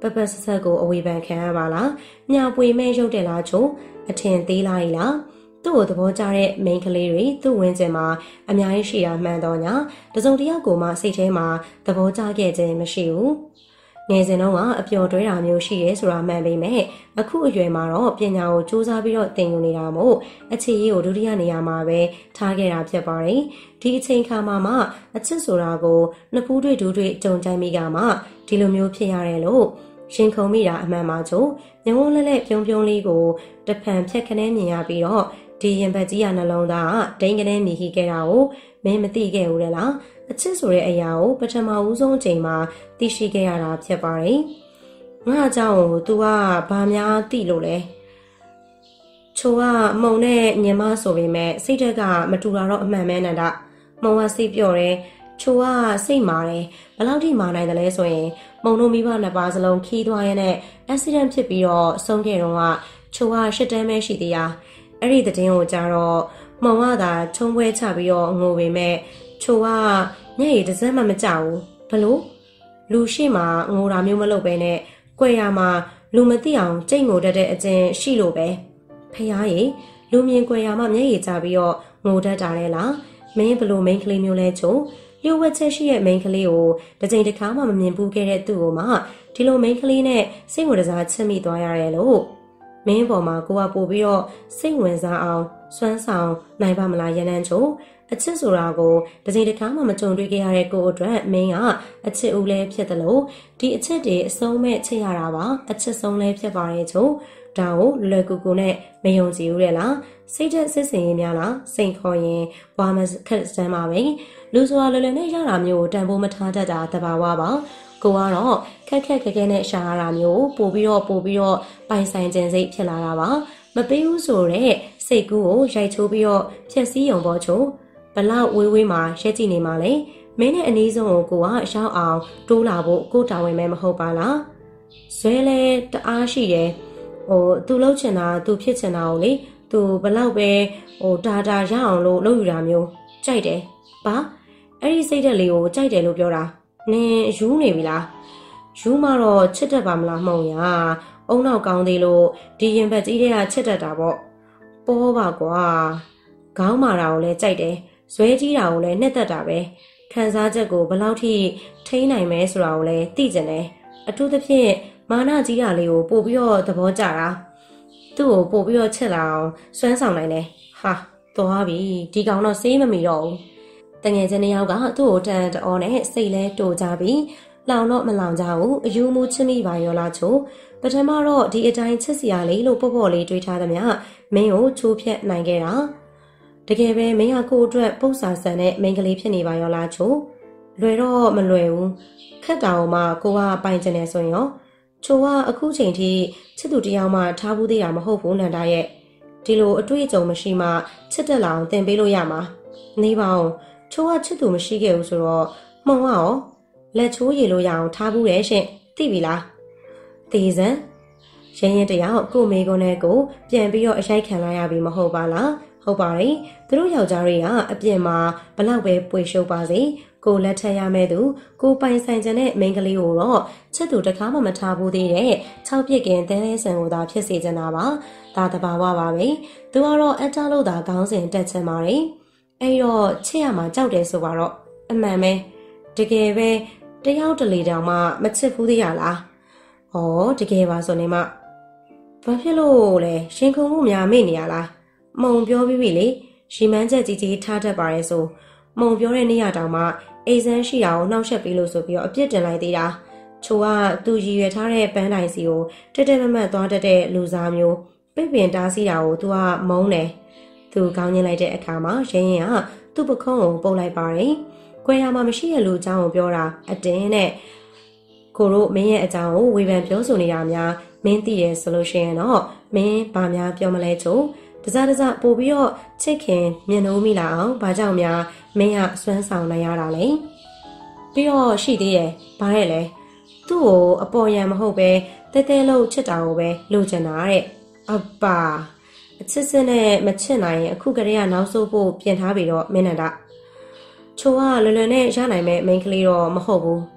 ပပဆက်ကိုအဝေဖန်ခံရပါလားညပွေမဲ့ရုပ်တယ်လားချိုအထင်သေးလားလားသူ့ကိုသဘောကျတဲ့မိန်းကလေးတွေသူ့ဝင်းကျင်မှာအများကြီးရှိတာမှန်တော့ညာတစုံတစ်ယောက်ကိုမှစိတ်ထဲမှာသဘောကျခဲ့ခြင်းမရှိဘူးငယ်စဉ်တုန်းကအပျော်တွဲတာမျိုးရှိရဲဆိုတာမှန်ပေမဲ့အခုအရွယ်မှာတော့ပညာကိုစူးစမ်းပြီးတော့သင်ယူနေတာမို့အခြေရေးကိုဒုတိယနေရာမှာပဲထားခဲ့တာဖြစ်ပါတယ်ဒီအချိန်ခါမှာမှအချစ်ဆိုတာကိုနှစ်ဖူးတွေ့ဒူးတွေ့ကြုံကြိုက်မိကမှဒီလိုမျိုးဖြစ်ရတယ်လို့ရှင်ခုံမိတာအမှန်ပါချို့ညဝန်းလဲလဲပြုံးပြုံးလေးကိုတဖန်ဖြက်ခနဲမြင်ရပြီးတော့ဒီရင်ဘတ်ကြီးရနှလုံးသားဒိန်ကနေမြည်ခဲ့တာကိုမင်းမသိခဲ့ဘူးလေလားအချစ်ဆိုတဲ့အရာကိုပထမဦးဆုံးအချိန်မှာသိရှိခဲ့ရတာဖြစ်ပါတယ်ငါအကြောင်းကို तू ကဘာများသိလို့လဲချိုကမုံနဲ့ညမဆိုပေမဲ့စိတ်ဓာတ်ကမတူတာတော့အမှန်ပဲနန္ဒမုံကစိတ်ပျော့တယ်ချိုကစိတ်မာတယ်ဘယ်လောက်ထိမာနိုင်တယ်လဲဆိုရင်မုံတို့မိဘနှစ်ပါးစလုံးခီးသွားရတဲ့ accident ဖြစ်ပြီးတော့ဆုံးခဲ့တော့ကချိုကရှစ်တန်းပဲရှိသေးတာအဲ့ဒီတဲ့င်းကိုကြတော့မုံကသာချုံပွဲချပြီးတော့ငိုပေမဲ့ချိုကညရည်တစ်စက်မှမကြောက်ဘူးဘလို့လူရှိမှငိုတာမျိုးမလုပ်ပဲနဲ့ကြွယ်ရမှာလူမသိအောင်ကြိတ်ငိုတတ်တဲ့အကျင့်ရှိလို့ပဲဖះရေလူမြင်ကြွယ်ရမှာမျက်ရည်ကျပြီးတော့ငိုတတ်တာလေလားမင်းဘလို့မိန်းကလေးမျိုးလဲချိုလျှို့ဝှက်ချက်ရှိရဲ့မိန်းကလေးကိုတစ်ချိန်တစ်ခါမှမမြင်ဘူးခဲ့တဲ့သူ့ကိုမှဒီလိုမိန်းကလေးနဲ့စိတ်ဝင်စားချစ်မိသွားရတယ်လို့မင်းပေါ်မှာကိုကပို့ပြီးတော့စိတ်ဝင်စားအောင်စွမ်းဆောင်နိုင်ပါမလားရန်နန်းချိုအချစ်ဆိုတာကိုတစ်ချိန်တစ်ခါမှမကြုံတွေ့ခဲ့ရတဲ့ကိုအတွက်မင်းကအချစ်ဦးလဲဖြစ်တယ်လို့ဒီအချစ်တွေအဆုံးမဲ့ချစ်ရတာပါအချစ်ဆုံးလဲဖြစ်ပါရဲ့ချိုဒါကိုလွယ်ကူကူနဲ့မယုံကြည်ဘူးလေလားစိတ်သက်စစ်စင်ရင်များလားစိန်ခေါ်ရင်ဘွားမခက်စမ်းပါပဲလူဆိုတာလွယ်လွယ်နဲ့ရတာမျိုးတန်ဖိုးမထားတတ်တာတဘာဝပါကိုကတော့ခက်ခက်ခဲခဲနဲ့ရှာရတာမျိုးပို့ပြီးတော့ပို့ပြီးတော့ပိုင်ဆိုင်ခြင်းစိတ်ဖြစ်လာတာပါမပေးဘူးဆိုတော့စိတ်ကူးကိုရိုက်ချိုးပြီးတော့ဖြက်စီးရုံပေါ်ချိုးဘလောက်ဝေးဝေးမှာရက်ကြည့်နေမှလဲမင်းနဲ့အနည်းဆုံးကိုကိုကရောက်အောင်တိုးလာဖို့ကိုတာဝန်မဲမဟုတ်ပါလားဇွဲလဲတအားရှိတယ်ဟိုသူလှုပ်ချင်တာသူဖြစ်ချင်တာကိုလေသူဘလောက်ပဲဟိုဒါဒါရအောင်လို့လုပ်ယူတာမျိုးကြိုက်တယ်ပါအဲ့ဒီစိတ်သက်လေးကိုကြိုက်တယ်လို့ပြောတာနင်ယူနေပြီလားယူမှတော့ချစ်တတ်ပါမလားမဟုတ်ရအုံနောက်ကောင်းသေးလို့ဒီရင်ဘတ်ကြီးတွေကချစ်တတ်တာပေါ့ပေါ်ပါကွာခေါင်းမာတာကိုလည်းကြိုက်တယ်ဇွဲကြီးတာကိုလည်းနှစ်သက်တာပဲခံစားချက်ကိုဘယ်လောက်ထိထိန်းနိုင်မဲဆိုတာကိုလည်းသိကြတယ်အထူးသဖြင့်မာနကြီးတာလေးကိုပို့ပြီးတော့သဘောကျတာသူ့ကိုပို့ပြီးတော့ချစ်လာအောင်စွမ်းဆောင်နိုင်တယ်ဟာသွားပြီဒီကောင်တော့စေးမမီတော့ဘူးတငယ်ချင်းတစ်ယောက်ကသူ့ကိုတန်တအောနဲ့စိတ်လဲတိုးကြပြီးလောင်တော့မလောင်ကြဘူးအယူမူချစ်မိပါရောလားချို့ပထမတော့ဒီအတိုင်းချစ်စရာလေးလို့ပေါ့ပေါ့လေးတွေးထားသမျှမင်းကိုချိုးဖြက်နိုင်ခဲ့တာတကယ်ပဲမင်းကကိုအတွက်ပုတ်စာဆန်တဲ့မိန်းကလေးဖြစ်နေပါရောလားချို့လွယ်တော့မလွယ်ဘူးခက်တာအောင်မှကိုကပိုင်ကျင်နေဆိုရင်ရောချိုကအခုချိန်ထိချစ်သူတယောက်မှထားဘူးသေးတာမဟုတ်ဘူးနန္ဒရဲ့ဒီလိုအတွေ့အကြုံမရှိမှချစ်တက်လာအောင်သင်ပေးလို့ရမှာနေပါအောင်ချိုကချစ်သူမရှိခဲ့ဘူးဆိုတော့မှုံကရောလက်ချိုးရည်လို့ရအောင်ထားဘူးတယ်ရှင်သိပြီလားတေးစံရရင်တယောက်ကိုမေကွန်းနဲ့ကိုပြန်ပြီးတော့အရိုက်ခံလိုက်ရပြီမဟုတ်ပါလားဟုတ်ပါတယ်သူတို့ယောက်ျားတွေကအပြင်မှာဘလောက်ပဲပွေရှုပ်ပါစေကိုလက်ထက်ရမဲ့သူကိုပိုင်ဆိုင်ခြင်းနဲ့မိန်းကလေးကိုတော့ချစ်သူတခါမှမထားဘူးသေးတဲ့၆ပြစ်ကင်သဲလဲဆန်ကိုသာဖြစ်စေချင်တာပါဒါတဘာဝပါပဲသူကတော့အတ္တလို့သာခေါင်းစဉ်တက်ချင်ပါတယ်အဲ့တော့ချစ်ရမှာကြောက်တယ်ဆိုတော့အမှန်ပဲတကယ်ပဲတယောက်တလေတောင်မှမချစ်ဘူးသေးရလားဩတကယ်ပါဆိုနေမှဘာဖြစ်လို့လဲရှင်ခုံမှုများမေ့နေရလားမုံပြောပြီးပြီလေရီမန်းချက်ကြီးကြီးထားတတ်ပါရဲ့ဆိုမုံပြောတဲ့နေ့ရတောင်မှအိမ်ဆန်းရှိတာကိုနှောက်ယှက်ပြီးလို့ဆိုပြီးတော့အပြစ်တင်လိုက်သေးတာချိုကသူရည်ရွယ်ထားတဲ့ပန်းတိုင်စီကိုတက်တက်မမတ်သွားတတ်တဲ့လူစားမျိုးပိတ်ပင်တားစီတာကိုသူကမုန်းတယ်သူကောင်းညင်လိုက်တဲ့အခါမှာရင်းရင်ကသူ့ပခုံးကိုပုတ်လိုက်ပါတယ်ကွယ်ရမှာမရှိတဲ့လူအကြောင်းကိုပြောတာအတင်းနဲ့ကိုတို့မင်းရဲ့အကြောင်းကိုဝေဖန်ပြောဆိုနေတာများမင်းသိတယ်ဆိုလို့ရှိရင်တော့မင်းဘာများပြောမလဲချို့တစားတစားပို့ပြီးတော့ချစ်ခင်မြင်လို့မိလာအောင်ဘာကြောင့်များမင်းကစွမ်းဆောင်နိုင်ရတာလဲပြီးတော့ရှိသေးရဲ့ဘာရဲ့လဲသူ့ကိုအပေါ်ယံမဟုတ်ပဲတဲတဲလို့ချစ်တာကိုပဲလိုချင်တာတဲ့အပါအချစ်စစ်နဲ့မချစ်နိုင်ရင်အခုကလေးကနောက်ဆုတ်ဖို့ပြင်ထားပြီတော့မင်းနန္ဒချိုကလွယ်လွယ်နဲ့ရနိုင်မဲ့မိန်းကလေးတော့မဟုတ်ဘူး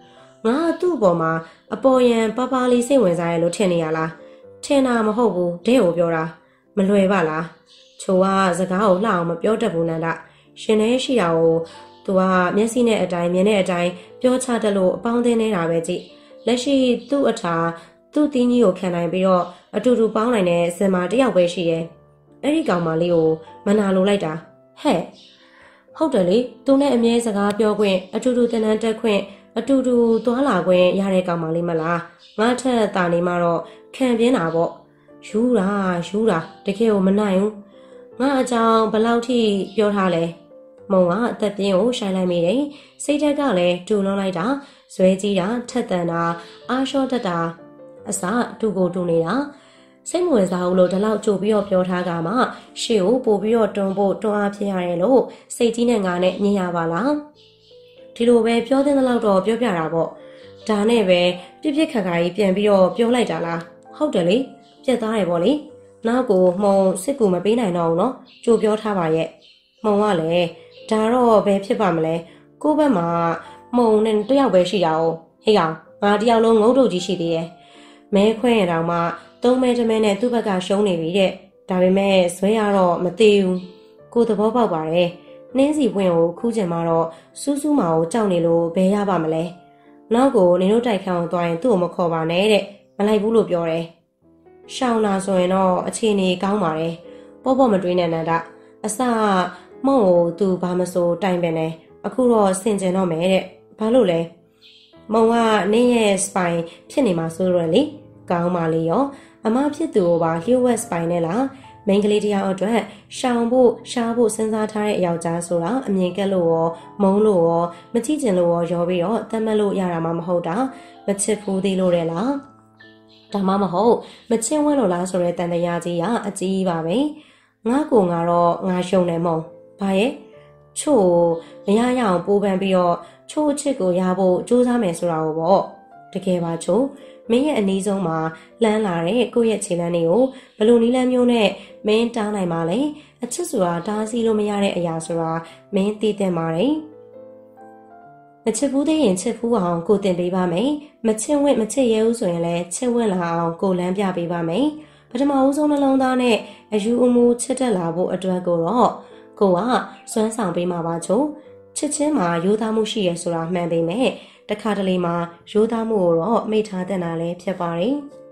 ငါသူ့ပေါ်မှာအပေါ်ယံပါပါလေးစိတ်ဝင်စားရလို့ထင်နေရလားထင်တာမဟုတ်ဘူးဒဲကိုပြောတာမလွယ်ပါလားချိုကစကားကိုလှအောင်မပြောတတ်ဘူးနန္ဒရှင်နေရှိတာကိုသူကမျက်စိနဲ့အတိုင်းမြင်တဲ့အတိုင်းပြောချတလို့အပေါင်းအသင်းနေတာပဲကြည့်လက်ရှိသူ့အထာသူ့တင်းကြီးကိုခံနိုင်ပြီးတော့အတူတူပေါင်းနိုင်တဲ့စင်မာတယောက်ပဲရှိတယ်အဲ့ဒီကောင်မလေးကိုမနာလိုလိုက်တာဟဲ့ဟုတ်တယ်လေသူနဲ့အမြဲစကားပြောခွင့်အတူတူတင်တန်းတက်ခွင့်အတူတူသွားလာခွင့်ရတဲ့ကောင်မလေးမလားငါထက်တာနေမှတော့ခံပြင်းတာပေါ့ယူတာယူတာတကယ်ကိုမနိုင်ဘူးငါအကြောင်းဘယ်လောက်ထိပြောထားလဲမုံကအသက်ပြင်းကိုရှိုင်းလိုက်မိတယ်စိတ်ဓာတ်ကလည်းတူလွန်လိုက်တာဇွဲကြီးတာထက်တန်တာအားလျှော့တတ်တာအစတူကိုတူနေတာစိတ်မဝင်စားဘူးလို့ဒီလောက်ကြိုပြီးတော့ပြောထားကမှရှေ့ကိုပို့ပြီးတော့တွန်းဖို့တွန်းအားဖြစ်ရတယ်လို့စိတ်ကြီးနဲ့ငါနဲ့ညင်ရပါလားဒီလိုပဲပြောတဲ့လောက်တော့ပြောပြတာပေါ့ဒါနဲ့ပဲပြစ်ပြစ်ခါခါကြီးပြန်ပြီးတော့ပြောလိုက်တာလားဟုတ်တယ်လေပြက်သားတယ်ပေါ့လေနောက်ကိုမှုံစစ်ကူမပေးနိုင်တော့ဘူးနော်ကြိုပြောထားပါရဲ့မှုံကလည်းဒါတော့ဘယ်ဖြစ်ပါမလဲကိုယ့်ဘက်မှာမှုံနဲ့တယောက်ပဲရှိတာ哦ဟေးကောင်ငါတယောက်လုံးငုတ်တုတ်ကြီးရှိသေးတယ်မဲခွဲရတော့မှသုံးမဲတမဲနဲ့သူ့ဘက်ကရှုံးနေပြီတဲ့ဒါပေမဲ့ဇွဲရတော့မသေးဘူးကိုသဘောပေါက်ပါတယ်နှင်းစီပွင့်ကိုခူးကျင်မှတော့စူးစူးမာကိုကြောက်နေလို့ဘယ်ရပါမလဲနောက်ကိုနင်တို့တိုက်ခန်းကိုသွားရင်သူ့ကိုမခေါ်ပါနဲ့တဲ့မလိုက်ဘူးလို့ပြောတယ်ရှောင်းလာဆိုရင်တော့အခြေအနေကောင်းပါတယ်ပေါ့ပေါ့မတွေးနဲ့နန္ဒအစမုံကိုသူဘာမဆိုတိုင်ပင်နေအခုတော့ဆင်ကျင်တော့မယ်တဲ့ဘာလို့လဲမုံကနင်းရဲ့စပိုင်ဖြစ်နေမှာဆိုတော့လေကောင်းပါလေရောအမဖြစ်သူကိုပါလျှို့ဝှက်စပိုင်နဲ့လားမိန်းကလေးတယောက်အတွက်ရှောင်ဖို့ရှားဖို့စဉ်းစားထားတဲ့အယောက်ျားဆိုတာအမြင်ကက်လို့ရောမုံလို့ရောမကြည့်ကျင်လို့ရောရောပြီးတော့တတ်မှတ်လို့ရတာမှမဟုတ်တာမချစ်ဘူးသေးလို့တဲ့လားဒါမှမဟုတ်မချစ်ဝဲလို့လားဆိုတဲ့တန်တရားကြီးကအကြီးပါပဲငါကိုငါတော့ငါရှုံနေမုံဘာရဲ့ချို့မရရအောင်ပိုးပန်းပြီးတော့ချို့ချစ်ကိုရဖို့စူးစမ်းမယ်ဆိုတာကိုပေါ့တကယ်ပါချို့မင်းရဲ့အနည်းဆုံးမှာလှမ်းလာတဲ့ကိုယ့်ရဲ့ခြေလမ်းတွေကိုဘလို့နီးလမ်းမျိုးနဲ့မင်းတောင်းနိုင်ပါလေအချစ်ဆိုတာတားဆီးလို့မရတဲ့အရာဆိုတာမင်းသိတဲ့ပါတယ်မချစ်ဘူးသေးရင်ချစ်ဘူးအောင်ကိုတင်ပေးပါမယ်မချစ်ဝင့်မချစ်ရဲဘူးဆိုရင်လည်းချစ်ဝင့်လာအောင်ကိုလမ်းပြပေးပါမယ်ပထမဦးဆုံးနှလုံးသားနဲ့အယူအမူချစ်တတ်လာဖို့အတွက်ကိုတော့ကိုကစွမ်းဆောင်ပေးမှာပါချို့ချစ်ချင်းမှာရိုးသားမှုရှိရဆိုတာမှန်ပေမဲ့တခါတလေမှာရိုးသားမှုကိုတော့မိထားတဲ့နာလည်းဖြစ်ပါတယ်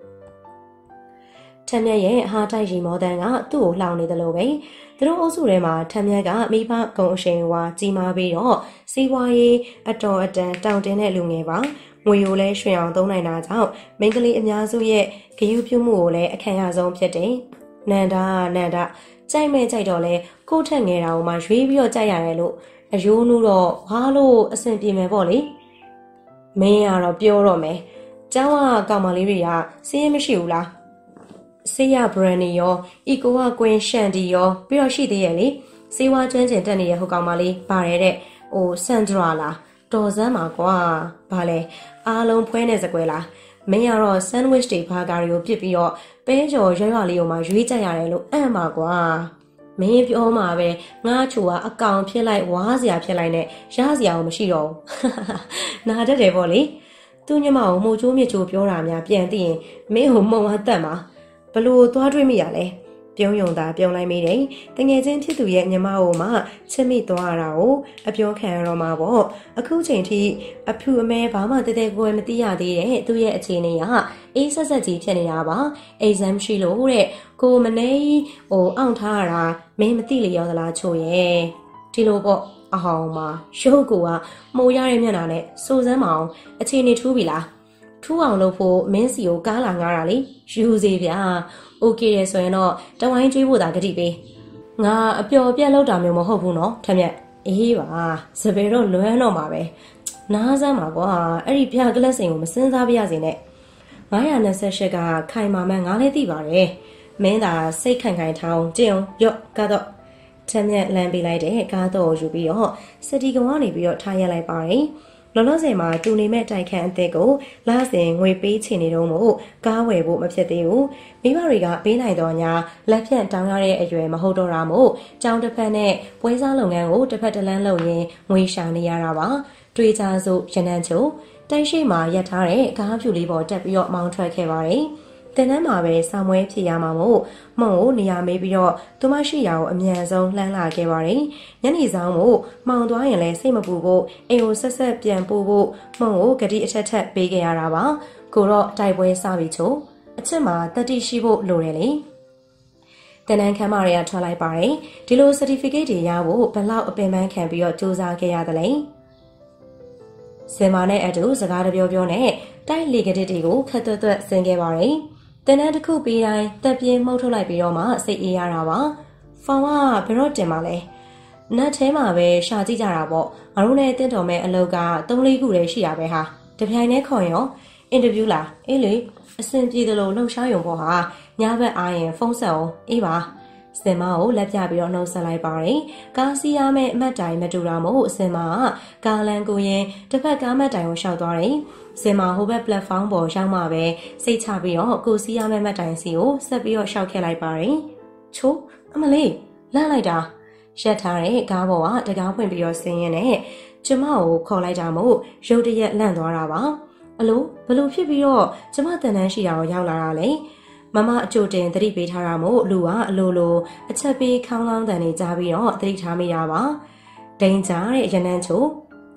ထမ်းမြက်ရဲ့ဟာတိုက်ရီမော်ဒန်ကသူ့ကိုလှောင်နေတယ်လို့ပဲသူတို့အုပ်စုထဲမှာထမ်းမြက်ကမိဘကုံအရှိန်ဝါကြီးမားပြီးတော့စီးပွားရေးအတော်အတန်တောင်တင်းတဲ့လူငယ်ပါငွေကိုလည်းရွှင်အောင်သုံးနိုင်တာကြောင့်မိန်းကလေးအများစုရဲ့ဂရုပြုမှုကိုလည်းအခမ်းအဆုံးဖြစ်တယ်နန္ဒာနန္ဒာကြိုက်မဲ့ကြိုက်တော့လဲကိုယ့်ထက်ငယ်တာကိုမှရွေးပြီးတော့ကြိုက်ရတယ်လို့အယိုးနူးတော့ဘာလို့အဆင်ပြေမယ်ပေါ့လေမင်းကတော့ပြောတော့မယ်ကျောင်းကကောင်မလေးတွေကစီးရင်မရှိဘူးလားဆေးရဘရန်နီရောအီကိုကကွင်းရှန်တီရောပြီးတော့ရှိသေးရဲ့လေစေးဝါးကျွမ်းကျင်တက်နေတဲ့ဟိုကောင်မလေးပါတယ်တဲ့ဟိုဆန်ဒရာလားတော်စမ်းပါကွာဘာလဲအားလုံးဖွဲနေစကွဲလားမင်းကတော့ဆန်ဝစ်တွေဘာဂါတွေကိုပြစ်ပြီးတော့ပဲကြော်ရွရွလေးကိုမှရွေးကြရတယ်လို့အံ့ပါကွာမင်းပြောမှာပဲငါချိုကအကောင်ဖြစ်လိုက်ဝါးစရာဖြစ်လိုက်နဲ့ရစရာကိုမရှိတော့ဘူးနာတတ်တယ်ပေါ့လေသူညမကိုမှုချိုးမြချိုးပြောတာများပြန်သိရင်မင်းကိုမုံဝါတက်မှာဘလို့သွားတွေးမိရလဲပြုံးယုံတာပြုံးလိုက်မိတယ်တငယ်ချင်းဖြစ်သူရဲ့ညမကိုမှချစ်မိသွားတာကိုအပြောခံရတော့မှာပေါ့အခုချိန်ထိအဖူအမဲဘာမှတဲတဲကိုယ်မသိရသေးတဲ့သူရဲ့အခြေအနေကအေးဆက်ဆက်ကြီးဖြစ်နေတာပါ exam ရှိလို့တဲ့ကိုမနေဟိုအောင့်ထားရတာမင်းမသိလေရောသလားချို့ရဲ့ဒီလိုပေါ့အဟောင်းမှာရုပ်ကိုကမှုရတဲ့မျက်နှာနဲ့စိုးစမ်းမအောင်အခြေအနေထူးပြီလားထူးအောင်လုပ်ဖို့မင်းစီကိုကားလာငားတာလေယူစီဗျာโอเคရယ်ဆိုရင်တော့တဝိုင်းကျွေးဖို့သာဂတိပေးငါအပျော်ပြက်လောက်တာမျိုးမဟုတ်ဘူးနော်ထက်မြက်အေးပါစပယ်တော့လွမ်းတော့မှာပဲနားစမ်းပါကွာအဲ့ဒီဖျားကလပ်စိန်ကိုမစင်းစားပြရစေနဲ့ငါးရာနှစ်ဆယ့်ရှစ်ကခိုင်မာမှန်းငါလည်းသိပါတယ်မင်းသာစိတ်ခိုင်ခိုင်ထောင်းကြင်အောင်ရော့ကတော့ထက်မြက်လမ်းပေးလိုက်တဲ့ကားတော့ယူပြီးတော့စတီကောင်ကနေပြီးတော့ထားရက်လိုက်ပါတယ်လောလောဆယ်မှာတူနေမဲ့တိုက်ခန်းအသစ်ကိုလာစဉ်ငွေပေးချင်နေတော့မို့ကားဝယ်ဖို့မဖြစ်သေးဘူးမိဘတွေကပေးနိုင်တော့ညာလက်ဖြန့်တောင်းရတဲ့အရွယ်မဟုတ်တော့တာမို့ကျောင်းတစ်ဖက်နဲ့ပွဲစားလုပ်ငန်းကိုတစ်ဖက်တစ်လမ်းလုပ်ရင်းငွေရှာနေရတာပါတွေးကြစို့ရနန်းချိုတိုက်ရှိမှာရပ်ထားတဲ့ကားဖြူလေးပေါ်တက်ပြီးတော့မောင်းထွက်ခဲ့ပါတယ်။တင်တန်းမှာပဲစာမွေးဖြစ်ရမှာမို့မုံကိုနေရာမေးပြီးတော့သူမရှိရာကိုအမြန်ဆုံးလှမ်းလာခဲ့ပါတယ်။ညနေဆောင်မို့မောင်သွားရင်လည်းစိတ်မပူဖို့အိမ်ကိုဆက်ဆက်ပြန်ပို့ဖို့မုံကိုဂတိအထက်ထက်ပေးခဲ့ရတာပါ။ကိုတော့တိုက်ပွဲစပြီချို့အချက်မှာတတိရှိဖို့လိုတယ်လေ။တန်တန်းခမ်းမတွေကထွက်လိုက်ပါတယ်။ဒီလို certificate တွေရဖို့ဘယ်လောက်အပင်ပန်းခံပြီးတော့စူးစမ်းခဲ့ရသလဲ။စင်မာနဲ့အတူစကားတပြောပြောနဲ့တိုက်လေကတိတွေကိုခက်သွက်သွက်ဆင်ခဲ့ပါတယ်။တန်တန်းတစ်ခုပြီးတိုင်းတက်ပြင်းမှုတ်ထုတ်လိုက်ပြီးတော့မှစိတ်အေးရတာပါ။ဖောင်ကဘယ်တော့တင်ပါလဲ။နတ်ထဲမှာပဲရှာကြည့်ကြတာပေါ့။ငါတို့နဲ့တင့်တော်မဲ့အလုပ်ကသုံးလေးခုတည်းရှိတာပဲဟာ။တပြိုင်တည်းခေါ်ရောအင်တာဗျူးလား။အေးလေအဆင်ပြေတယ်လို့လှုပ်ရှားရုံပေါ့ဟာ။ညဘက်အားရင်ဖုန်းဆက်အောင်အေးပါ။စင်မာကိုလက်ပြပြီးတော့နှုတ်ဆက်လိုက်ပါတယ်။ကားစီးရမယ့်အမှတ်တိုင်မတူတာမို့စင်မာကကားလန်ကိုရင်တစ်ဖက်ကားမှတ်တိုင်ကိုရှောက်သွားတယ်။စင်မာဟိုဘက် platform ပေါ်ရောက်မှပဲစိတ်ချပြီးတော့ကိုစီးရမယ့်မှတ်တိုင်စီကိုဆက်ပြီးတော့ရှောက်ခဲ့လိုက်ပါတယ်။ချိုးအမလေးလန့်လိုက်တာရက်ထားတဲ့ကားပေါ်ကတကားဖွင့်ပြီးတော့ဆင်းရင်းနဲ့ကျမကိုခေါ်လိုက်တာမို့ရုတ်တရက်လန့်သွားတာပါ။အလိုဘလို့ဖြစ်ပြီးတော့ကျမတန်တန်းရှိတာကိုရောက်လာတာလေ။မမအကျိုးတင်သတိပေးထားတာမို့လူကအလိုလိုအချက်ပေးခေါင်းလောင်းတန်နေကြပြီးတော့သတိထားမိတာပါဒိန်ကြတဲ့ရနန်းချို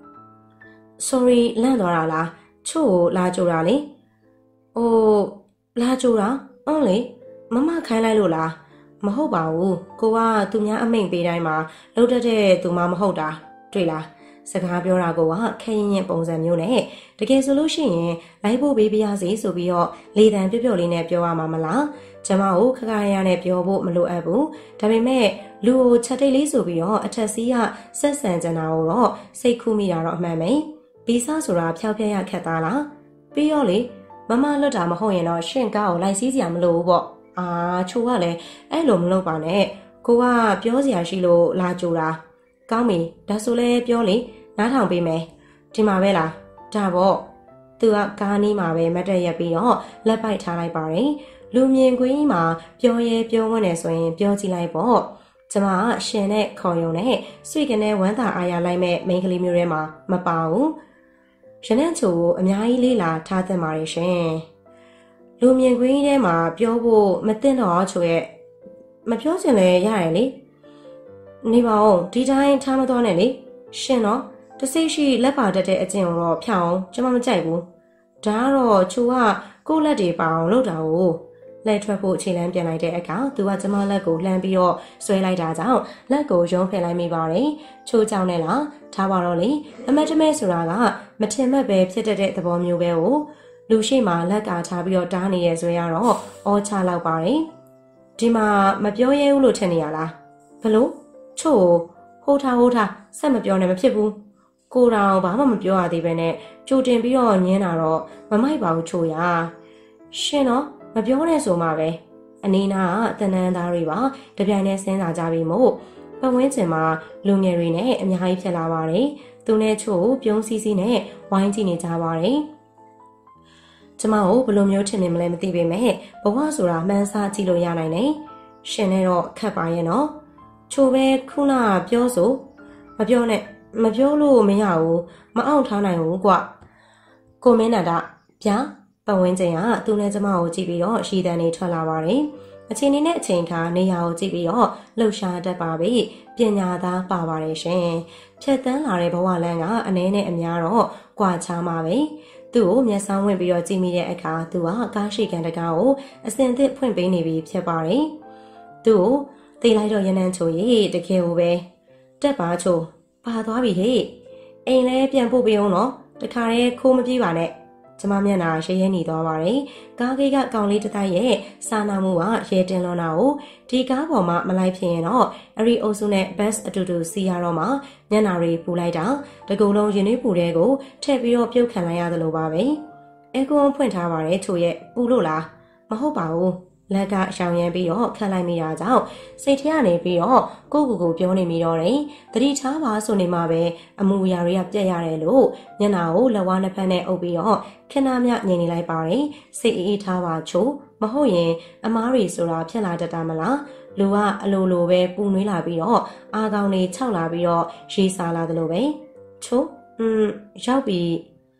sorry လန့်သွားတာလားချို့ကိုလာကြိုတာလေအိုးလာကြိုတာအုံးလေမမခိုင်းလိုက်လို့လားမဟုတ်ပါဘူးကိုကသူများအမိန့်ပေးတိုင်းမှာလှုပ်တတ်တဲ့သူမှမဟုတ်တာတွေ့လားစကားပြောတာကခရင်ရင်ပုံစံမျိုးနဲ့တကယ်ဆိုလို့ရှိရင်လိုက်ဖို့ပေးပြရစီဆိုပြီးတော့လေတံပြပြလေးနဲ့ပြောရမှာမလားကျမကိုခခရရနဲ့ပြောဖို့မလိုအပ်ဘူးဒါပေမဲ့လူကိုချက်တိတ်လေးဆိုပြီးတော့အထက်စီးကဆက်ဆံကြတာကိုတော့စိတ်ကူးမိတာတော့အမှန်ပဲဗီဇဆိုတာဖျောက်ဖျက်ရခက်သားလားပြီးတော့လေမမလွတ်တာမဟုတ်ရင်တော့ရှင့်ကားကိုလိုက်စည်းစရာမလိုဘူးပေါ့အာချိုကလည်းအဲ့လိုမလုပ်ပါနဲ့ကိုကပြောစရာရှိလို့လာကြိုတာကောင်းပြီဒါဆိုလဲပြောလေနားထောင်ပေးမယ်ဒီမှာပဲလားဒါပေါ့သူကကားနီးမှာပဲမတ်တက်ရက်ပြီးတော့လက်ပိုက်ထားလိုက်ပါတယ်လူမြင်ကွင်းကြီးမှာပြောရဲပြောဝန်းနေဆိုရင်ပြောကြည့်လိုက်ပေါ့ကျမကရှင်နဲ့ခေါ်ယုံနဲ့ဆွေကနေဝမ်းသာအားရလိုက်မဲ့မိန်းကလေးမျိုးထဲမှာမပါဘူးရနန်းချိုကိုအများကြီးလေးလာထားသင့်ပါတယ်ရှင်လူမြင်ကွင်းကြီးထဲမှာပြောဖို့မသင့်တော့ချိုရဲ့မပြောချင်လဲရတယ်လေနေပါဦးဒီတိုင်းထားမသွားနဲ့လေရှင်တော့တစိရှိလက်ပါတတ်တဲ့အကျင့်ကိုတော့ဖြောင်းကျမမကြိုက်ဘူးဒါကတော့ချိုကကိုယ့်လက်တွေပါအောင်လုပ်တာကိုလက်ထွက်ဖို့အခြေလမ်းပြန်လိုက်တဲ့အခါသူကကျမလက်ကိုလှမ်းပြီးတော့ဆွဲလိုက်တာကြောင့်လက်ကိုရုံးဖယ်လိုက်မိပါတယ်ချိုးကြောင်နဲ့လားထားပါတော့လေအမတ်တမဲဆိုတာကမထင်မှတ်ပဲဖြစ်တတ်တဲ့သဘောမျိုးပဲကိုလူရှိမှလက်ကာထားပြီးတော့တားနေရဆိုရတော့အောချလောက်ပါတယ်ဒီမှာမပြောရဲဘူးလို့ထင်နေရလားဘလို့ချို့ဟိုထားဟိုထားဆက်မပြောနဲ့မဖြစ်ဘူးကိုတောင်ဘာမှမပြောရသေးပဲနဲ့ကြိုတင်ပြီးတော့ညင်းတာတော့မမိုက်ပါဘူးချို့ရရှင်တော့မပြောနဲ့ဆိုမှပဲအနီးနားကတန်တန်းသားတွေပါတပြိုင်တည်းဆင်းလာကြပြီမို့ပတ်ဝန်းကျင်မှာလူငယ်တွေနဲ့အများကြီးဖြစ်လာပါတယ်သူနဲ့ချို့ပြုံးစီးစီးနဲ့ဝိုင်းကြည့်နေကြပါတယ်ကျမကိုဘယ်လိုမျိုးထင်နေမလဲမသိပေမဲ့ဘဝဆိုတာမှန်းဆကြည့်လို့ရနိုင်တယ်ရှင်နဲ့တော့ခက်ပါရဲ့နော်ချိုပဲခုနပြောဆိုမပြောနဲ့မပြောလို့မရဘူးမအောင်ထားနိုင်ဘူးကွကိုမင်းနန္ဒဗျာပတ်ဝန်းကျင်ကသူနဲ့ကျမကိုကြည့်ပြီးတော့ရှည်တန်းနေထွက်လာပါတယ်အချိန်နေနဲ့အချိန်ခါနေရာကိုကြည့်ပြီးတော့လှုပ်ရှားတတ်ပါပြီပညာသားပါပါတယ်ရှင်ဖြတ်တန်းလာတဲ့ဘဝလမ်းကအနည်းနဲ့အများတော့ကြွာချမှာပဲသူ့ကိုမျက်စောင်းဝင်ပြီးတော့ကြည့်မိတဲ့အခါသူကကားရှိကန်တကားကိုအစင်သစ်ဖွင့်ပေးနေပြီဖြစ်ပါတယ်သူ့ကိုသိလိုက်တော့ရနန်းချိုရေတကယ်ကိုပဲတက်ပါချိုပါသွားပြီဟေ့အိမ်လဲပြန်ပို့ပေးအောင်နော်တခါရဲခိုးမပြေးပါနဲ့ကျမမျက်နှာရဲရဲနေသွားပါတယ်ကားကြီးကကောင်လေးတစ်တိုက်ရဲ့စာနာမှုကရဲတင်လွန်တာကိုဒီကားပေါ်မှာမလိုက်ဖြစ်ရင်တော့အရီအိုစုနဲ့ဘတ်အတူတူစီရတော့မှမျက်နှာတွေပူလိုက်တာတကူလုံးရင်နှွေးပူတဲ့ကိုထည့်ပြီးတော့ပြုတ်ခံလိုက်ရတယ်လို့ပါပဲအဲကွန်ဖွင့်ထားပါတယ်ချိုရဲ့ပူလို့လားမဟုတ်ပါဘူးလက်ကရှောင်ရမ်းပြီးတော့ခတ်လိုက်မိတာကြောင့်စိတ်ထဲကနေပြီးတော့ကိုကူကိုပြောနေမိတော့တယ်တတိထားပါဆိုနေမှပဲအမူအရာတွေကပြက်ရတယ်လို့ညနာကိုလက်ဝါးနှစ်ဖက်နဲ့အုပ်ပြီးတော့ခဏမြငြိမ်နေလိုက်ပါတယ်စိတ်အေးအေးထားပါချို့မဟုတ်ရင်အမားတွေဆိုတာဖြစ်လာတတ်တာမလားလူကအလိုလိုပဲပူနွေးလာပြီးတော့အာကောင်တွေခြောက်လာပြီးတော့ရေစာလာသလိုပဲချို့อืมရောက်ပြီ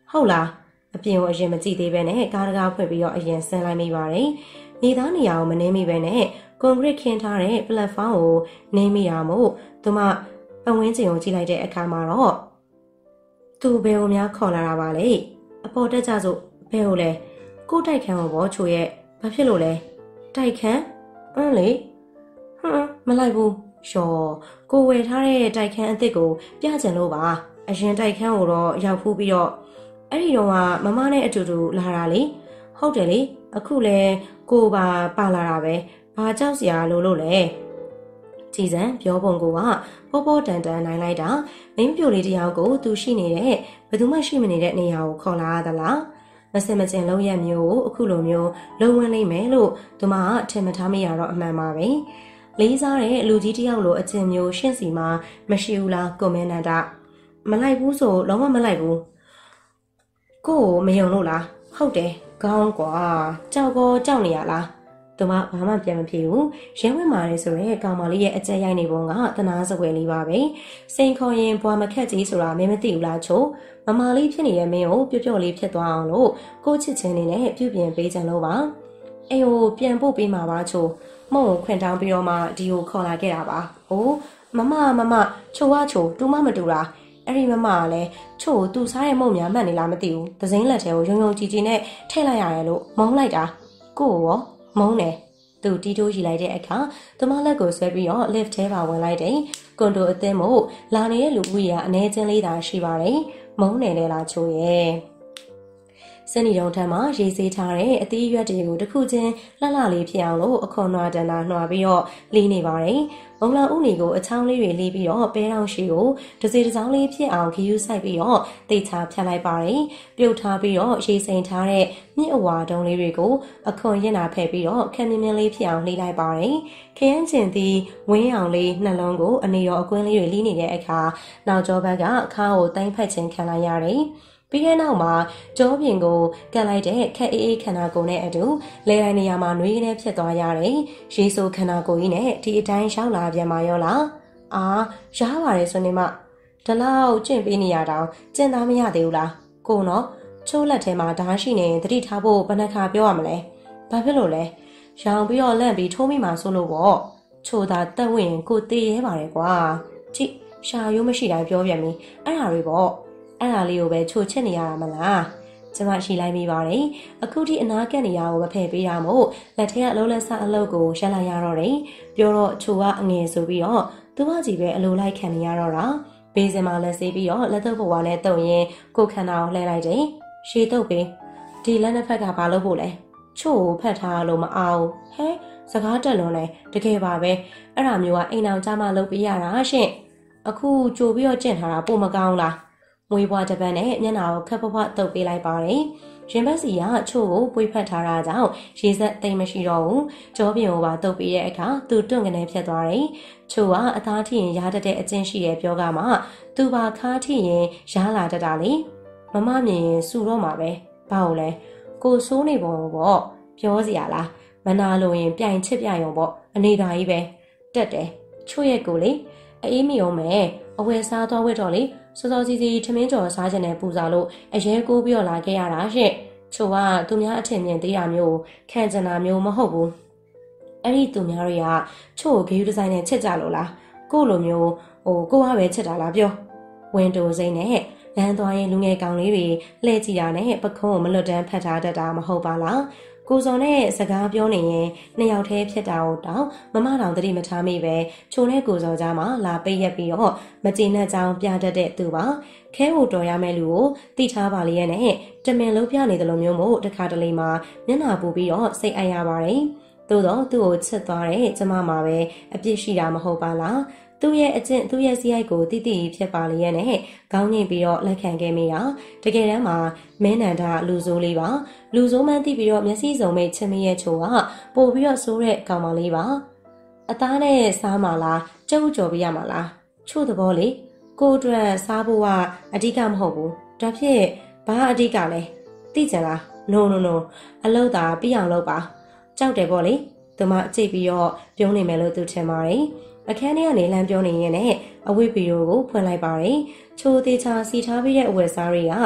ဟုတ်လားအပြင်ကိုအရင်မကြည့်သေးပဲနဲ့ကားတကားဖွင့်ပြီးတော့အရင်ဆင်းလိုက်မိပါတယ်နေသားနေရာကိုမနှင်းမိပဲနဲ့ကွန်ကရစ်ခင်းထားတဲ့ပလက်ဖောင်းကိုနှင်းမိတာမို့သူမပဝင်းကျင်ကိုကြည့်လိုက်တဲ့အခါမှာတော့သူဘယ်ကိုများခေါ်လာတာပါလဲအပေါ်တက်ကြစို့ဘယ်ကိုလဲကိုတိုက်ခန်းကိုဘောချိုရဲ့ဘာဖြစ်လို့လဲတိုက်ခန်းအင်းလေဟွန်းမလိုက်ဘူးရှော်ကိုဝယ်ထားတဲ့တိုက်ခန်းအစ်စ်ကိုပြချင်လို့ပါအရင်တိုက်ခန်းကိုတော့ရောက်ဖူးပြီးတော့အဲ့ဒီတော့ကမမနဲ့အတူတူလာတာလေဟုတ်တယ်လေအခုလဲကိုပါပါလာတာပဲဘာကြောက်စရာလို့လို့လဲကြည်စံပြောပုံကပေါ်ပေါ်တန်တန်နိုင်လိုက်တာမင်းပြိုလေးတယောက်ကိုသူရှိနေတဲ့ဘယ်သူမှရှိမနေတဲ့နေရာကိုခေါ်လာရသလားမစင်မကျင်လုံးရက်မျိုးကိုအခုလိုမျိုးလုံဝင်လိမ့်မယ်လို့သူမကထင်မထားမိရတော့အမှန်ပါပဲလေးစားတဲ့လူကြီးတယောက်လိုအကျင့်မျိုးရှင့်စီမှာမရှိဘူးလားကွန်မန်ဒတာမလိုက်ဘူးဆိုလုံးဝမလိုက်ဘူးကိုကိုမယုံလို့လားဟုတ်တယ်ကောင်းကွာကြောက်ကောကြောက်နေရလားသူမဘာမှပြန်မဖြစ်ဘူးရင်းဝင်မာတယ်ဆိုရဲကောင်မလေးရဲ့အကြက်ရိုက်နေပုံကတနာစကွယ်လေးပါပဲစိန်ခေါ်ရင်ဘွာမခက်ကြီးဆိုတာမင်းမသိဘူးလားချို့မမလေးဖြစ်နေတဲ့မင်းကိုပျော့ပျော့လေးဖြစ်သွားအောင်လို့ကိုချစ်ချင်းနေနဲ့ပြုပြင်ပေးကြလို့ပါအေးဟိုပြန်ပို့ပေးမှာပါချို့မုံကိုခွင်တောင်းပြီးတော့မှဒီကိုခေါ်လာခဲ့တာပါဟိုမမမမချိုကချိုတူမမတူတာအဲ့ဒီမမကလည်းချို့သူစားရဲ့မုံများမှတ်နေလားမသိဘူးသစိမ်းလက်ထဲကိုယုံယုံကြည်ကြည်နဲ့ထည့်လိုက်ရတယ်လို့မုံလိုက်တာကိုရောမုံတယ်သူတီးတိုးရီလိုက်တဲ့အခါသူမလက်ကိုဆွဲပြီးတော့ lift ထဲပါဝင်လိုက်တယ်ကွန်ဒိုအသင်းမို့လာနေတဲ့လူဦးရေကအနည်းချင်းလေးသာရှိပါတယ်မုံနယ်လေလားချို့ရဲ့စနီတုံထမ်းမှာရေးစေးထားတဲ့အသီးရွက်တွေကိုတစ်ခုချင်းလှလှလေးဖြစ်အောင်လို့အခွန်နွားတန်တာနှွာပြီးတော့လီးနေပါတယ်မုံလာဥနီကိုအချောင်းလေးတွေလီးပြီးတော့ပဲတောင်ရှိကိုတစ်စီတစ်စောင်းလေးဖြစ်အောင်ခယူးဆိုင်ပြီးတော့တိတ်ချဖြတ်လိုက်ပါတယ်ပြုတ်ထားပြီးတော့ရေးစိန်ထားတဲ့မြင့်အဝါတုံးလေးတွေကိုအခွန်ရင်နာဖဲ့ပြီးတော့ခက်မြင်းမြင်းလေးဖြစ်အောင်လှီးလိုက်ပါတယ်ခရမ်းကျင်သည်ဝင်းအောင်လေးနှလုံးကိုအနေရောအကွင်းလေးတွေလီးနေတဲ့အခါနောက်ကျောဘက်ကအခါကိုတိုင်းဖက်ခြင်းခံလိုက်ရတယ်ပြီးတဲ့နောက်မှာကြောပြင်ကိုကန်လိုက်တဲ့ခက်အေးအေးခန္ဓာကိုယ်နဲ့အတူလဲတိုင်းနေရာမှာနှွေးကနေဖြစ်သွားရတယ်။ရေဆိုခန္ဓာကိုယ်ကြီးနဲ့ဒီအတိုင်းရောက်လာပြန်มาရောလား။အာရပါတယ်ဆိုနေမှဒီလောက်ကျင့်ပေးနေရတော့ကျင့်သားမရသေးဘူးလား။ကိုနော်ချိုးလက်ထဲမှာဓာတ်ရှိနေရင်သတိထားဖို့ဘယ်နှခါပြောရမလဲ။ဘာဖြစ်လို့လဲ။ရောင်ပြီးတော့လန့်ပြီးထိုးမိမှဆိုလို့ပေါ့။ချိုးတာတက်ဝင်ကိုတေးရဲပါတယ်ကွာ။ကြည့်ရှာရိုးမရှိတိုင်းပြောပြန်ပြီ။အဲ့ဒါတွေပေါ့။အဲ့ဒါလေးကိုပဲချိုချစ်နေရတာမလားကျမရှိလိုက်မိပါတယ်အခုထိအနာကက်နေရကိုမဖယ်ပေးတာမို့လက်ထဲကအလုံးလက်ဆအလုပ်ကိုရက်လိုက်ရတော့တယ်ပြောတော့ချိုကအငယ်ဆိုပြီးတော့သူ့ဘာကြီးပဲအလိုလိုက်ခံနေရတော့တာဘေးစင်မှာလက်ဆေးပြီးတော့လက်တော့ဘဝနဲ့တုံရင်ကိုခန္ဓာကိုလှည့်လိုက်တယ်ရှည်တုပ်ပေးဒီလက်နှစ်ဖက်ကဘာလုပ်ဖို့လဲချို့ကိုဖတ်ထားလို့မအောင်ဟဲစကားတက်လွန်လဲတကယ်ပါပဲအဲ့ဒါမျိုးကအိမ်အောင်ကြမှာလုပ်ပေးရတာရှင့်အခုကြိုပြီးတော့ကျင့်ထားတာပိုမကောင်းလားမွေးဘွားတစ်ပတ်နဲ့မျက်နှာကိုခက်ဖွားဖွားတုပ်ပေးလိုက်ပါတယ်။ရင်ဘတ်စီကချို့ကိုပွေးဖက်ထားတာကြောင့်ရေစက်သိမ်းမရှိတော့ဘူး။ကြောပြင်ကိုပါတုပ်ပေးတဲ့အခါသူတွန့်ကနေဖြစ်သွားတယ်။ချို့ကအသားထိရင်ရားတတ်တဲ့အကျင့်ရှိတဲ့ပြောကမှသူပါခါထိရင်ရားလာတတ်တာလေ။မမမြင်ရင်စူတော့မှာပဲ။ဘာလို့လဲ။ကိုဆိုးနေပုံပေါ့။ပြောစရာလား။မနာလို့ရင်ပြိုင်ချစ်ပြရုံပေါ့။အနေသားကြီးပဲ။တက်တယ်။ချို့ရဲ့ကိုလေအေးမီအောင်မယ်။အဝယ်စားသွားဝတ်တော့လေ။စောစောစီစီထမင်းကြော်စားခြင်းနဲ့ပူစားလို့အရဲကိုပြီးတော့လာခဲ့ရတာရှင့်ချို့ကသူများအထင်မြင်သေးတာမျိုးခံကျင်တာမျိုးမဟုတ်ဘူးအဲ့ဒီသူများတွေကချို့ကိုဂေးယူဒီဇိုင်းနဲ့ချက်ကြလို့လားကို့လိုမျိုးဟိုကိုကပဲချက်တာလားပြောဝင်တိုစိမ့်နဲ့လမ်းသွားရင်လူငယ်ကောင်လေးတွေလှည့်ကြည့်တာနဲ့ပခုံးကိုမလွတ်တမ်းဖတ်ထားတတ်တာမဟုတ်ပါလားကိုစော်နဲ့စကားပြောနေရင်နှစ်ယောက်တည်းဖြစ်တာကိုတောင်မမတောင်တတိမထားမိပဲချိုနဲ့ကိုစော်ကြားမှာလာပိတ်ရက်ပြီးတော့မကျေနပ်ကြောင်ပြတတ်တဲ့သူပါခဲကိုတော်ရမယ့်လူကိုတိထားပါလေရဲ့နဲ့တမင်လုံးပြနေတယ်လို့မျိုးမို့တခါတလေမှာမျက်နှာပူပြီးတော့စိတ်အပ်ရပါတယ်သို့တော့သူ့ကိုချစ်သွားတဲ့ကျမမှာပဲအပြစ်ရှိတာမဟုတ်ပါလားသူ့ရဲ့အကျင့်သူ့ရဲ့စီးရိုက်ကိုတိတိဖြစ်ပါလေရဲ့နဲ့ခေါင်းငိတ်ပြီးတော့လက်ခံခဲ့မိတာတကယ်တမ်းမှာမင်းနန္ဒာလူဆိုးလေးပါလူဆိုးမှန်းသိပြီးတော့မျက်စိစုံမိတ်ချင်မရဲ့ချိုကပို့ပြီးတော့ဆိုးတဲ့ကောင်မလေးပါအသားနဲ့စားမလားကြုတ်ကြော်ပြရမလားချို့သဘောလေကိုအတွက်စားဖို့ကအဓိကမဟုတ်ဘူးဒါဖြစ်ဘာအဓိကလဲသိကြလား no no no အလုပ်သာပြီးအောင်လုပ်ပါကြောက်တယ်ပေါ့လေသူမကြိတ်ပြီးတော့ပြုံးနေမယ်လို့သူထင်ပါတယ်အခန်းထဲကနေလမ်းပြောနေရင်လည်းအဝိဗီဒီယိုကိုဖွင့်လိုက်ပါတယ်ချိုသေးချာစီထားပြီးတဲ့အဝယ်စားတွေကတ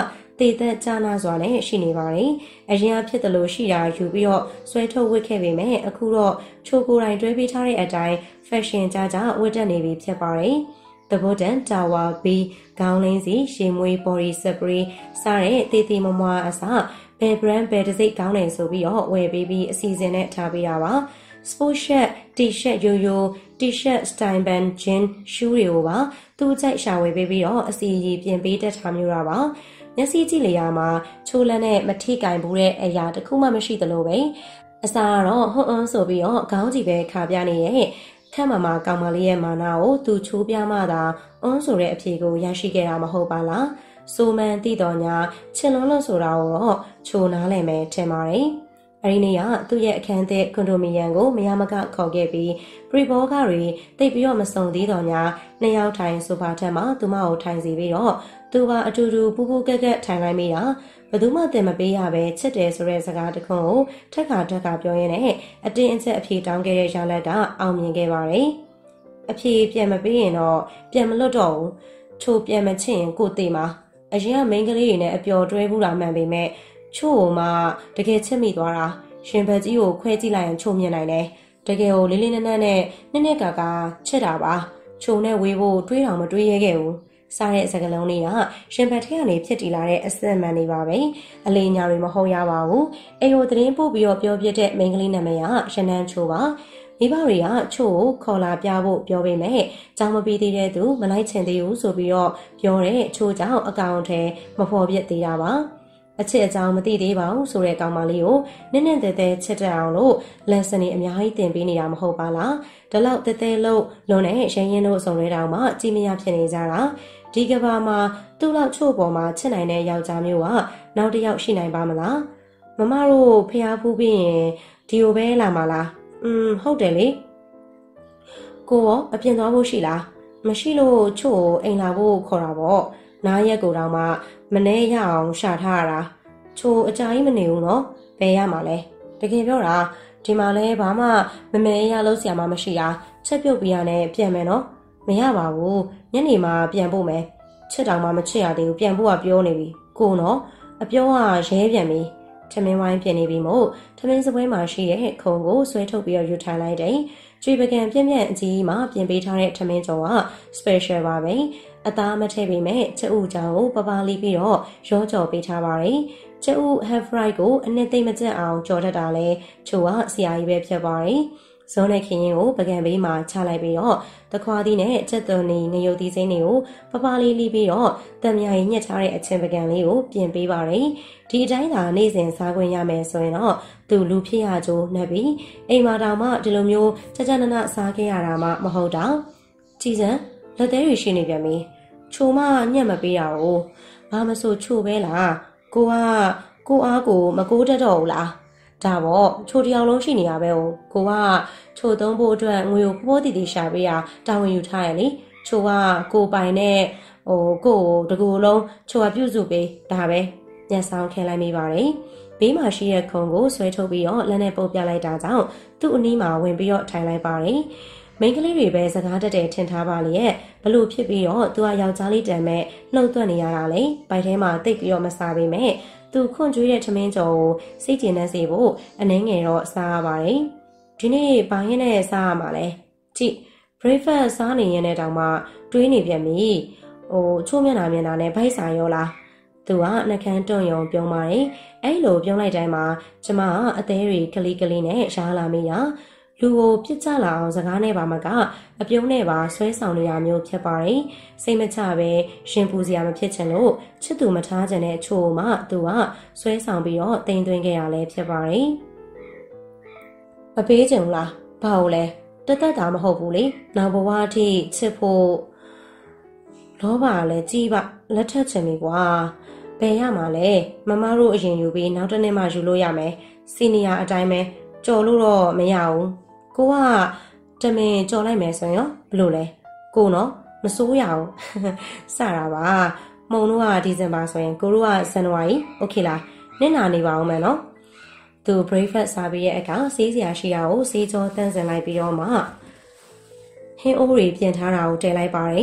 တေသက်ကြာနာစွာနဲ့ရှိနေပါတယ်အရင်အဖြစ်တယ်လို့ရှိတာယူပြီးတော့ဆွဲထုတ်ဝတ်ခဲ့ပေမဲ့အခုတော့ချိုကိုတိုင်းတွဲပေးထားတဲ့အတိုင်း fashion ကြကြဝတ်တက်နေပြီဖြစ်ပါတယ်တဘောတန်တာဝါဘီခေါင်းလင်းစီရှေမွေး body spray စားတဲ့တေးသေးမမွားအစဘယ် brand ဘယ်တစ်စိတ်ကောင်းတယ်ဆိုပြီးတော့ဝယ်ပေးပြီးအစီအစဉ်နဲ့ထားပေးတာပါ sport shirt t-shirt ရိုးရိုး t-shirt style band jean shoe တွေကိုပါသူ့ကြိုက်ရှာဝယ်ပေးပြီးတော့အစီအရီပြင်ပေးတတ်ထားမျိုးတာပါမျက်စိကြည့်လျာမှာချိုးလန်းနဲ့မထိကင်ဘူးတဲ့အရာတစ်ခုမှမရှိသလိုပဲအစားကတော့ဟွန်းအွန်းဆိုပြီးတော့ခေါင်းကြီးပဲခါပြနေရဲ့ခန့်မမကောင်မလေးရဲ့မာနာကိုသူချိုးပြမှသာအွန်းဆိုတဲ့အဖြေကိုရရှိခဲ့တာမဟုတ်ပါလားဆိုမန်တိတော်ညာချင်လုံးလို့ဆိုတာကိုတော့ချိုနားလည်မယ်ထင်ပါတယ်အဲဒီနေ့ကသူ့ရဲ့အခန်းသစ်ကွန်ဒိုမီယံကိုမရမကခေါ်ခဲ့ပြီးပရီဘောကတွေတိတ်ပြီးတော့မစုံသေးတော့ညာနှစ်ယောက်ထိုင်ဆိုဖာထက်မှာသူမကိုထိုင်စီပြီးတော့သူကအတူတူပူပူကက်ကက်ထိုင်လိုက်မိတာဘယ်သူမှတင်မပေးရပဲချစ်တယ်ဆိုတဲ့စကားတစ်ခုကိုထက်ခါထက်ခါပြောရင်းနဲ့အတင်းအကျပ်အဖြေတောင်းခဲ့တဲ့ရလဒ်ကအောင်မြင်ခဲ့ပါတယ်အဖြေပြန်မပေးရင်တော့ပြန်မလွတ်တော့ဘူးချိုးပြန်မချင်ရင်ကိုသိမှာအရင်ကမိန်းကလေးတွေနဲ့အပျော်တွဲဘူးတာမှန်ပေမဲ့ချို့မှတကယ်ချစ်မိသွားတာရှင်ဘက်ကြီးကိုခွဲကြည့်လိုက်ရင်ချို့မြင်နိုင်တယ်တကယ်ကိုလေးလေးနက်နက်နဲ့နက်နက်ကာကာချစ်တာပါချို့နဲ့ဝေးဖို့တွေးတော်မတွေးရဲခဲ့ဘူးစားတဲ့စကလုံးလေးကရှင်ဘက်ထဲကနေဖြစ်တည်လာတဲ့အစက်မှန်နေပါပဲအလေးညာတွေမဟုတ်ရပါဘူးအေယိုသတင်းပို့ပြီးတော့ပြောပြတဲ့မိန်းကလေးနာမည်ကရနန်းချိုးပါမိဘတွေကချို့ကိုခေါ်လာပြဖို့ပြောပေမဲ့ကြောင်မပြီးသေးတဲ့သူမလိုက်ချင်သေးဘူးဆိုပြီးတော့ပြောတဲ့ချိုးကြောင့်အကောင့်ထဲမဖော်ပြသေးတာပါအချစ်အကြောင်းမသိသေးပါဘူးဆိုတဲ့ကောင်မလေးကိုနည်းနည်းသေးသေးချစ်တတ်အောင်လို့လက်စနေအများကြီးသင်ပေးနေတာမဟုတ်ပါလားဒါလောက်သေးသေးလို့လွန်နဲ့ရရင်ရင်တို့အစုံရဲတောင်မှကြည်မရဖြစ်နေကြတာဒီကဘာမှာသူ့လောက်ချို့ပေါ်မှာချစ်နိုင်တဲ့ယောက်ျားမျိုးကနောက်တစ်ယောက်ရှိနိုင်ပါမလားမမတို့ဖျားဖူးပြီးရင်ဒီလိုပဲလာမှာလားอืมဟုတ်တယ်လေကိုရောအပြင်သွားဖို့ရှိလားမရှိလို့ချို့အိမ်လာဖို့ခေါ်တာပေါ့နားရက်ကိုတောင်မှမနေရအောင်ရှာထားရတာချို့အကြာကြီးမနေဘူးနော်ဘယ်ရမှာလဲတကယ်ပြောတာဒီမှာလဲဘာမှမမဲရလို့ဆရာမမရှိတာချက်ပြုတ်ပြရနဲ့ပြန်မယ်နော်မရပါဘူးညနေမှာပြန်ဖို့မယ်ချစ်တောင်မှမချစ်ရသေးဘူးပြန်ဖို့ကပြောနေပြီကိုနော်အပြောကရဲပြန်ပြီထမင်းဝိုင်းပြင်နေပြီမို့ထမင်းစပွဲမှာရှိတဲ့ခုံကိုဆွဲထုတ်ပြီးတော့ယူထိုင်လိုက်တယ်ကျွေပကံပြင်းပြင်းအကြီးမှာပြင်ပေးထားတဲ့ထမင်းကြော်က special ပါပဲအသားမထည့်ပေမဲ့ချက်ဥကြောင်ကိုပပလီပြီးတော့ရောကြော်ပေးထားပါတယ်ချက်ဥ half fried ကိုအနှစ်သိမ့်မကျက်အောင်ကြော်တတ်တာလဲချိုကဆရာကြီးပဲဖြစ်ပါတယ်ဇုံးနဲ့ခင်းရင်ကိုပကံဘေးမှာချလိုက်ပြီးတော့တခွားသီးနဲ့ချက်သွန်နေငရုတ်သီးစိမ့်တွေကိုပပလေးလီးပြီးတော့တံမြာရီညှက်ထားတဲ့အချင်းပကံလေးကိုပြင်ပေးပါတယ်ဒီအတိုင်းသာနေ့စဉ်စားခွင့်ရမယ်ဆိုရင်တော့သူလူဖြစ်ရကြိုးနှက်ပြီးအိမ်မှာတောင်မှဒီလိုမျိုးကြကြနနစားခဲ့ရတာမှမဟုတ်တော့ကြည်စံလက်သေးတွေရှိနေပြန်ပြီချိုမညက်မပေးရဘူးဘာမဆိုချိုပဲလားကိုကကိုအားကိုမကိုးတတ်တော့ဘူးလားဒါပေါ့ချိုတယောက်လုံးရှိနေရပဲကိုကိုကချိုသုံးဖို့အတွက်ငွေကိုဖိုးတီတီရှာပေးတာတာဝန်ယူထားရလေချိုကကိုပိုင်နဲ့ဟိုကိုတကူလုံးချိုကပြုစုပေးဒါပဲညက်ဆောင်ခဲလိုက်မိပါတယ်ဘေးမှာရှိတဲ့ခုံကိုဆွဲထုတ်ပြီးတော့လက်နဲ့ပုတ်ပြလိုက်တာကြောင့်သူ့အနီးမှာဝင်ပြီးတော့ထိုင်လိုက်ပါတယ်မိန်းကလေးတွေပဲစကားတက်တယ်ထင်ထားပါလေရဲ့ဘလို့ဖြစ်ပြီးတော့သူကယောက်ျားလေးတန်မဲ့နှုတ်သွက်နေရတာလေဘိုက်ထဲမှာတိတ်ပြီးတော့မစားပေမဲ့သူခွန့်ကျွေးတဲ့ထမင်းကြော်ကိုစိတ်ကျဉ်နှံ့စေဖို့အနှင်းငယ်တော့စားရပါတယ်ဒီနေ့ဘာရင်းနဲ့စားရမှာလဲကြည့် breakfast စားနေရင်လည်းတောင်မှတွေးနေပြန်ပြီဟိုချိုးမျက်နှာမျက်နှာနဲ့ဗိုက်စာရောလားသူကနှကန်းတွန့်ယုံပြုံးပါတယ်အဲ့လိုပြုံးလိုက်တိုင်းမှာကျမကအသေးတွေကလေးကလေးနဲ့ရှားလာမိတာလူကိုပြစ်ချလာအောင်စကားနဲ့ပါမကအပြုံးနဲ့ပါဆွဲဆောင်နေရမျိုးဖြစ်ပါတယ်စိတ်မချပဲရှင်ပူစရာမဖြစ်ချင်လို့ချစ်သူမထားချင်တဲ့အချို့မှသူကဆွဲဆောင်ပြီးတော့တင်သွင်းခဲ့ရလဲဖြစ်ပါတယ်မပေးချင်ဘူးလားဘာလို့လဲတသက်တာမဟုတ်ဘူးလေနောက်ဘဝအထိချစ်ဖို့လောဘလည်းကြီးပါလက်ထက်ချင်ပြီကွာဘယ်ရမှာလဲမမတို့အရင်ယူပြီးနောက်တစ်နေ့မှယူလို့ရမယ်စီနီယာအတိုင်းပဲကြော်လို့တော့မရဘူးကိုကတမင်ကြော်လိုက်မယ်ဆိုရင်ရောဘလို့လဲကိုနော်မစိုးရအောင်စတာပါမုံတို့ကဒီဇင်ဘာဆိုရင်ကိုတို့ကဇန်နဝါရီโอเคလားနင့်နာနေပါအောင်မယ်နော်သူ breakfast စားပြီးရဲ့အခါဆေးစရာရှိတာကိုဆေးကြောတန်းစင်လိုက်ပြီးတော့မှဟင်းအိုးတွေပြင်ထားတာကိုတည်လိုက်ပါတယ်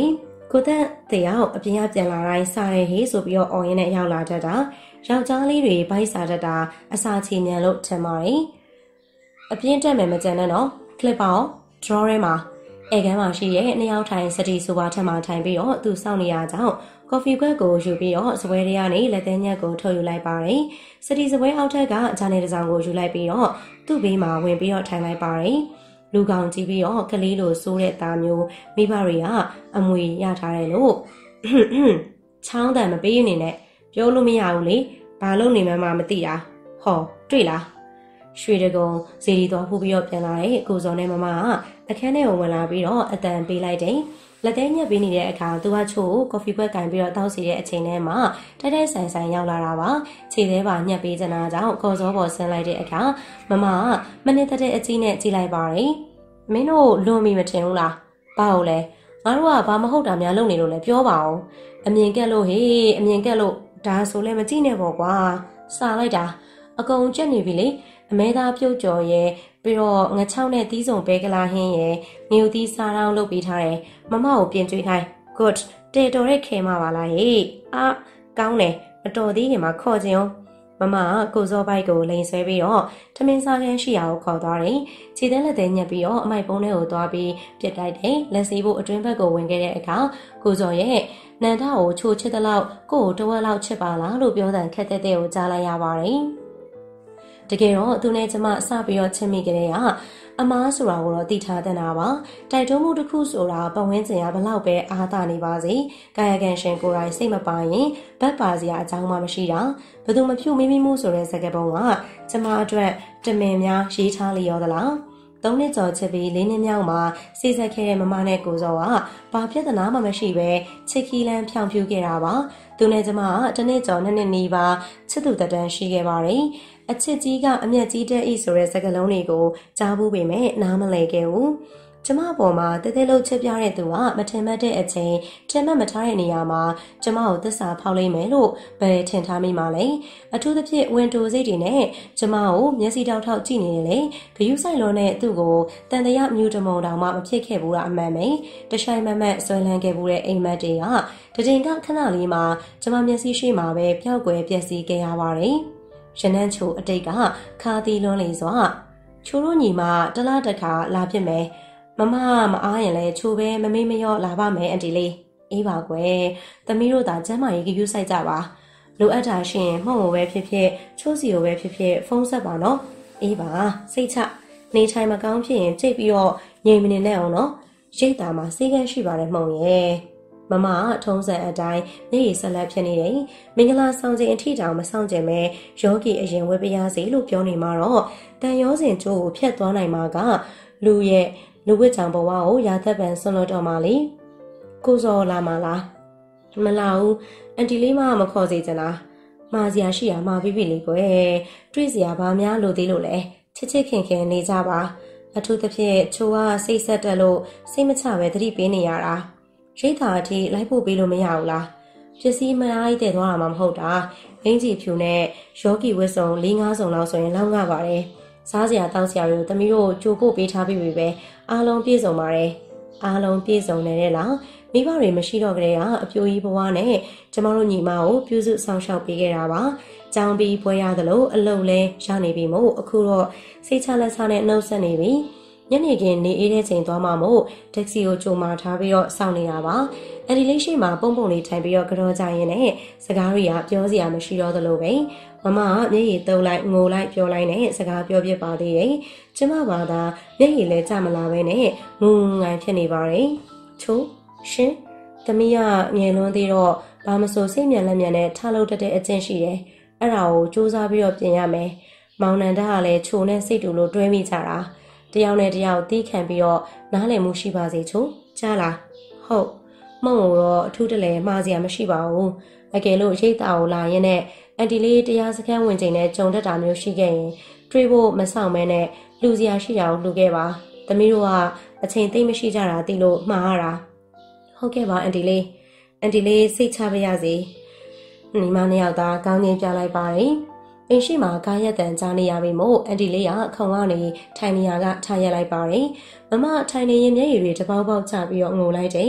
ကိုသက်တယောက်အပြင်ကပြန်လာတိုင်းစားရဲဟေးဆိုပြီးတော့အော်ရင်းနဲ့ရောက်လာတတ်တာယောက်ျားလေးတွေဘိုက်စားတတ်တာအစာချေမြန်လို့ထင်ပါတယ်အပြင်းတက်မယ်မကြမ်းနဲ့နော်ကလစ်ပါဒရောရဲမှာအဲကန်းမှာရှိရဲ့နှစ်ယောက်ထိုင်စတီဆိုပါထက်မှထိုင်ပြီးတော့သူစောင့်နေရကြောင်းကော်ဖီခွက်ကိုယူပြီးတော့စပွဲတွေကနေလက်သေးညက်ကိုထုတ်ယူလိုက်ပါတယ်စတီစပွဲအောက်ထက်ကဂျာနေတစ်စောင်ကိုယူလိုက်ပြီးတော့သူ့ဘေးမှာဝင်ပြီးတော့ထိုင်လိုက်ပါတယ်လူကောင်ကြည့်ပြီးတော့ကလေးလိုစိုးတဲ့သားမျိုးမိဘတွေကအမွေရထားတယ်လို့ချောင်းတန်မပေးနေနဲ့ပြောလို့မရဘူးလေဘာလို့နေမှမမသိတာဟောတွေ့လားရွှေတကုံဇေဒီတော်ဖူးပြီးတော့ပြန်လာတဲ့ကိုစောနဲ့မမကအခန်းထဲကိုဝင်လာပြီးတော့အတန်ပေးလိုက်တယ်လက်သေးညက်ပေးနေတဲ့အခါသူကချို့ကော်ဖီပွဲကင်ပြီးတော့တောက်စီတဲ့အချိန်ထဲမှာတိုက်တိုက်ဆိုင်ဆိုင်ရောက်လာတာပါခြေသေးပါညက်ပေးချင်တာကြောင့်ကော်စောပေါ်ဆင်းလိုက်တဲ့အခါမမကမနစ်တဲ့အကြီးနဲ့ကြည့်လိုက်ပါတယ်မင်းတို့လွန်ပြီမထင်ဘူးလားဘာလို့လဲငါတို့ကဘာမဟုတ်တာများလုပ်နေလို့လဲပြောပါဦးအမြင်ကက်လို့ဟေးအမြင်ကက်လို့ဒါဆိုလဲမကြည့်နဲ့ပေါ့ကွာစားလိုက်တာအကုန်ကျက်နေပြီလေအမဲသားပြုတ်ကြော်ရဲ့ပြီးတော့ငချောင်းနဲ့တီးစုံပဲကလာဟင်းရဲ့ငြူသီးစားတောင်းလုပ်ပေးထားတယ်မမကိုပြင်ကျွေးခိုင်း good တေတော်ရဲ့ခဲမပါလားဟေးအာကောင်းတယ်မတော်သေးခင်မှာခေါ်ခြင်းအောင်မမကိုစောဘိုက်ကိုလိန်ဆွဲပြီးတော့ထမင်းစားခန်းရှိရာကိုခေါ်သွားတယ်ခြေသေးလက်သေးညက်ပြီးတော့အမိုက်ပုံးထဲကိုသွားပြီးပြစ်တိုက်တယ်လက်စီးဖို့အတွင်းဘက်ကိုဝင်ခဲ့တဲ့အခါကိုစောရဲ့နန္ဒကိုချိုချစ်တဲ့လောက်ကိုကိုတဝက်လောက်ချစ်ပါလားလို့ပြောတဲ့ခက်တဲ့တဲ့ကိုကြားလိုက်ရပါတယ်တကယ်တော့သူနဲ့ကျမစပြီးတော့ချစ်မိကြတဲ့ကအမားဆိုတာကိုတော့သိထားတဲ့နာပါတိုက်တွန်းမှုတစ်ခုဆိုတာပတ်ဝန်းကျင်ကဘလောက်ပဲအားသာနေပါစေကာယကံရှင်ကိုယ်တိုင်စိတ်မပါရင်ဘက်ပါစရာအကြောင်းမှမရှိတာဘယ်သူမဖြူမိမိမှုဆိုတဲ့စကားပုံကကျမအတွက်တမင်များရေးထားလျောသလားသုံးနှစ်ကျော်ချစ်ပြီးလေးနှစ်မြောက်မှာစိတ်ဆက်ခဲ့တဲ့မမနဲ့ကိုစောကဘာပြဿနာမှမရှိပဲချစ်ခီးလန်းဖြောင်ဖြူခဲ့တာပါသူနဲ့ကျမကတစ်နှစ်ကျော်နှစ်နှစ်နီးပါချစ်သူတန်းရှိခဲ့ပါတယ်အချစ်ကြီးကအမျက်ကြီးတဲ့ဤဆိုတဲ့စကားလုံးတွေကိုကြားဘူးပေမဲ့နားမလည်ခဲ့ဘူးကျမပေါ်မှာတဲတဲလို့ချစ်ပြတဲ့သူကမထင်မှတ်တဲ့အချိန်ထင်မှတ်မထားတဲ့နေရာမှာကျမကိုသစ္စာဖောက်လိုက်မယ်လို့ဘယ်ထင်ထားမိမှလဲအထူးသဖြင့်ဝင်တိုစိတ်တွေနဲ့ကျမကိုမျက်စိတောက်ထောက်ကြည့်နေတယ်လေဂယုဆိုင်လုံးနဲ့သူ့ကိုတန်တရာမြူတမုံတောင်မှမဖြစ်ခဲ့ဘူးလားအမှန်ပဲတရှိုင်မမတ်ဆွဲလန်းခဲ့ဘူးတဲ့အိမ်မက်တွေကတတင်ကခဏလေးမှာကျမမျက်စိရှိမှာပဲပျောက်ကွယ်ပျက်စီးခဲ့ရပါတယ်ရနန်းချိုအတိတ်ကခါသီလွန်းလေစွာချိုးတို့ညီမတလားတခါလာဖြစ်မယ်မမမအားရင်လဲချိုးပဲမမေ့မလျော့လာပါမယ်အန်တီလေးအေးပါကွယ်သမီးတို့သာကျမ်းမာရေးကြည့်ဆိုင်ကြပါလိုအပ်တာရှင်မှုံပဲဖြစ်ဖြစ်ချိုးစီကိုပဲဖြစ်ဖြစ်ဖုန်းဆက်ပါနော်အေးပါစိတ်ချနေထိုင်မကောင်းဖြစ်ရင်ကြိတ်ပြီးတော့ငြိမ်မနေနဲ့အောင်နော်ရိတ်တာမှာစိတ်ကန်းရှိပါတယ်မှုံရဲ့မမထုံးစံအတိုင်းမျက်ရည်ဆက်လက်ဖြစ်နေတယ်မင်္ဂလာဆောင်ခြင်းအထီတောင်မဆောင်ကြမဲယောဂီအရင်ဝဲပြရစီလို့ပြောနေမှာတော့တန်ရောစဉ်ကျိုးကိုဖျက်သွားနိုင်မှာကလူရဲ့လူဝစ်ချံဘဝကိုရာသက်ပံဆွလွတ်တော်မှာလေကိုစောလာမလားမလာဘူးအန်တီလေးမမခေါ်စေချင်လားမာစရာရှိရမှာပြီးပြီလေကွယ်တွေ့စရာဘာများလို့သေးလို့လဲချစ်ချစ်ခင်ခင်နေကြပါအထူးသဖြင့်ချိုးကစိတ်ဆက်တက်လို့စိတ်မချပဲသတိပေးနေရတာရိတ်တာအထိလိုက်ဖို့ပေးလို့မရဘူးလားပစ္စည်းမအားကြီးတည်သွားတာမှမဟုတ်တာအင်ကြီးဖြူနဲ့ယောဂီဝတ်စုံ၄၅စုံလောက်ဆိုရင်လောက်ငါပါတယ်စားစရာတောက်စရာတွေကိုသမီးတို့ကြိုပို့ပေးထားပြီးပြီပဲအားလုံးပြည့်စုံပါတယ်အားလုံးပြည့်စုံနေတဲ့လားမိဘတွေမရှိတော့ကြတဲ့အပြိုကြီးဘဝနဲ့ကျမတို့ညီမကိုပြုစုဆောင်ရှောက်ပေးခဲ့တာပါကြောင်းပြီးပွဲရသလိုအလုပ်လဲရနေပြီမို့အခုတော့စိတ်ချလက်ချနဲ့နှုတ်ဆက်နေပြီညနေခင်းနေအေးတဲ့ချိန်သွားမှမို့တက္ကစီကိုကြိုမာထားပြီးတော့စောင့်နေတာပါအဒီလေးရှိမှပုံပုံလေးထိုင်ပြီးတော့ကြောကြရင်နဲ့စကားတွေကပြောစရာမရှိတော့သလိုပဲမမကမျက်ရည်တုပ်လိုက်ငိုလိုက်ပြောလိုက်နဲ့စကားပြောပြပါသေးတယ်ကျမဘာသာမျက်ရည်လဲကြမလာပဲနဲ့ငုံငိုင်ဖြစ်နေပါတယ်ချိုးရှင်သမီးကငယ်လွန်းသေးတော့ဘာမဆိုစိတ်မြန်လက်မြန်နဲ့ထားလို့တတ်တဲ့အကျင့်ရှိတယ်အဲ့ဒါကိုစူးစမ်းပြီးတော့ပြင်ရမယ်မောင်နန္ဒကလည်းချိုနဲ့စိတ်တူလို့တွဲမိကြတာတယောက်နဲ့တယောက်တီးခံပြီးတော့နားလည်မှုရှိပါစေချို့ကြားလားဟုတ်မုံတော့အထူးတလဲမှားစရာမရှိပါဘူးအကယ်လို့ရိတ်တာကိုလာရင်နဲ့အန်တီလေးတရားစခန်းဝင်ချိန်နဲ့ကြုံတတ်တာမျိုးရှိခဲ့ရင်တွေးဖို့မဆောင်မဲနဲ့လူစရာရှိတာကိုလူခဲ့ပါသမီးတို့ကအချိန်သိမ့်မရှိကြတာသိလို့မှားရတာဟုတ်ကဲ့ပါအန်တီလေးအန်တီလေးစိတ်ချပါရစေညီမနှစ်ယောက်သားကောင်းချင်းပြလိုက်ပါတယ်အိမ်ရှိမှာကားရက်တန်ကြားနေရပြီမို့အန်တီလေးကခုံကနေထိုင်နေရကထားရက်လိုက်ပါတယ်မမထိုင်နေရင်မျက်ရည်တွေတပေါက်ပေါက်ချပြီးတော့ငိုလိုက်တယ်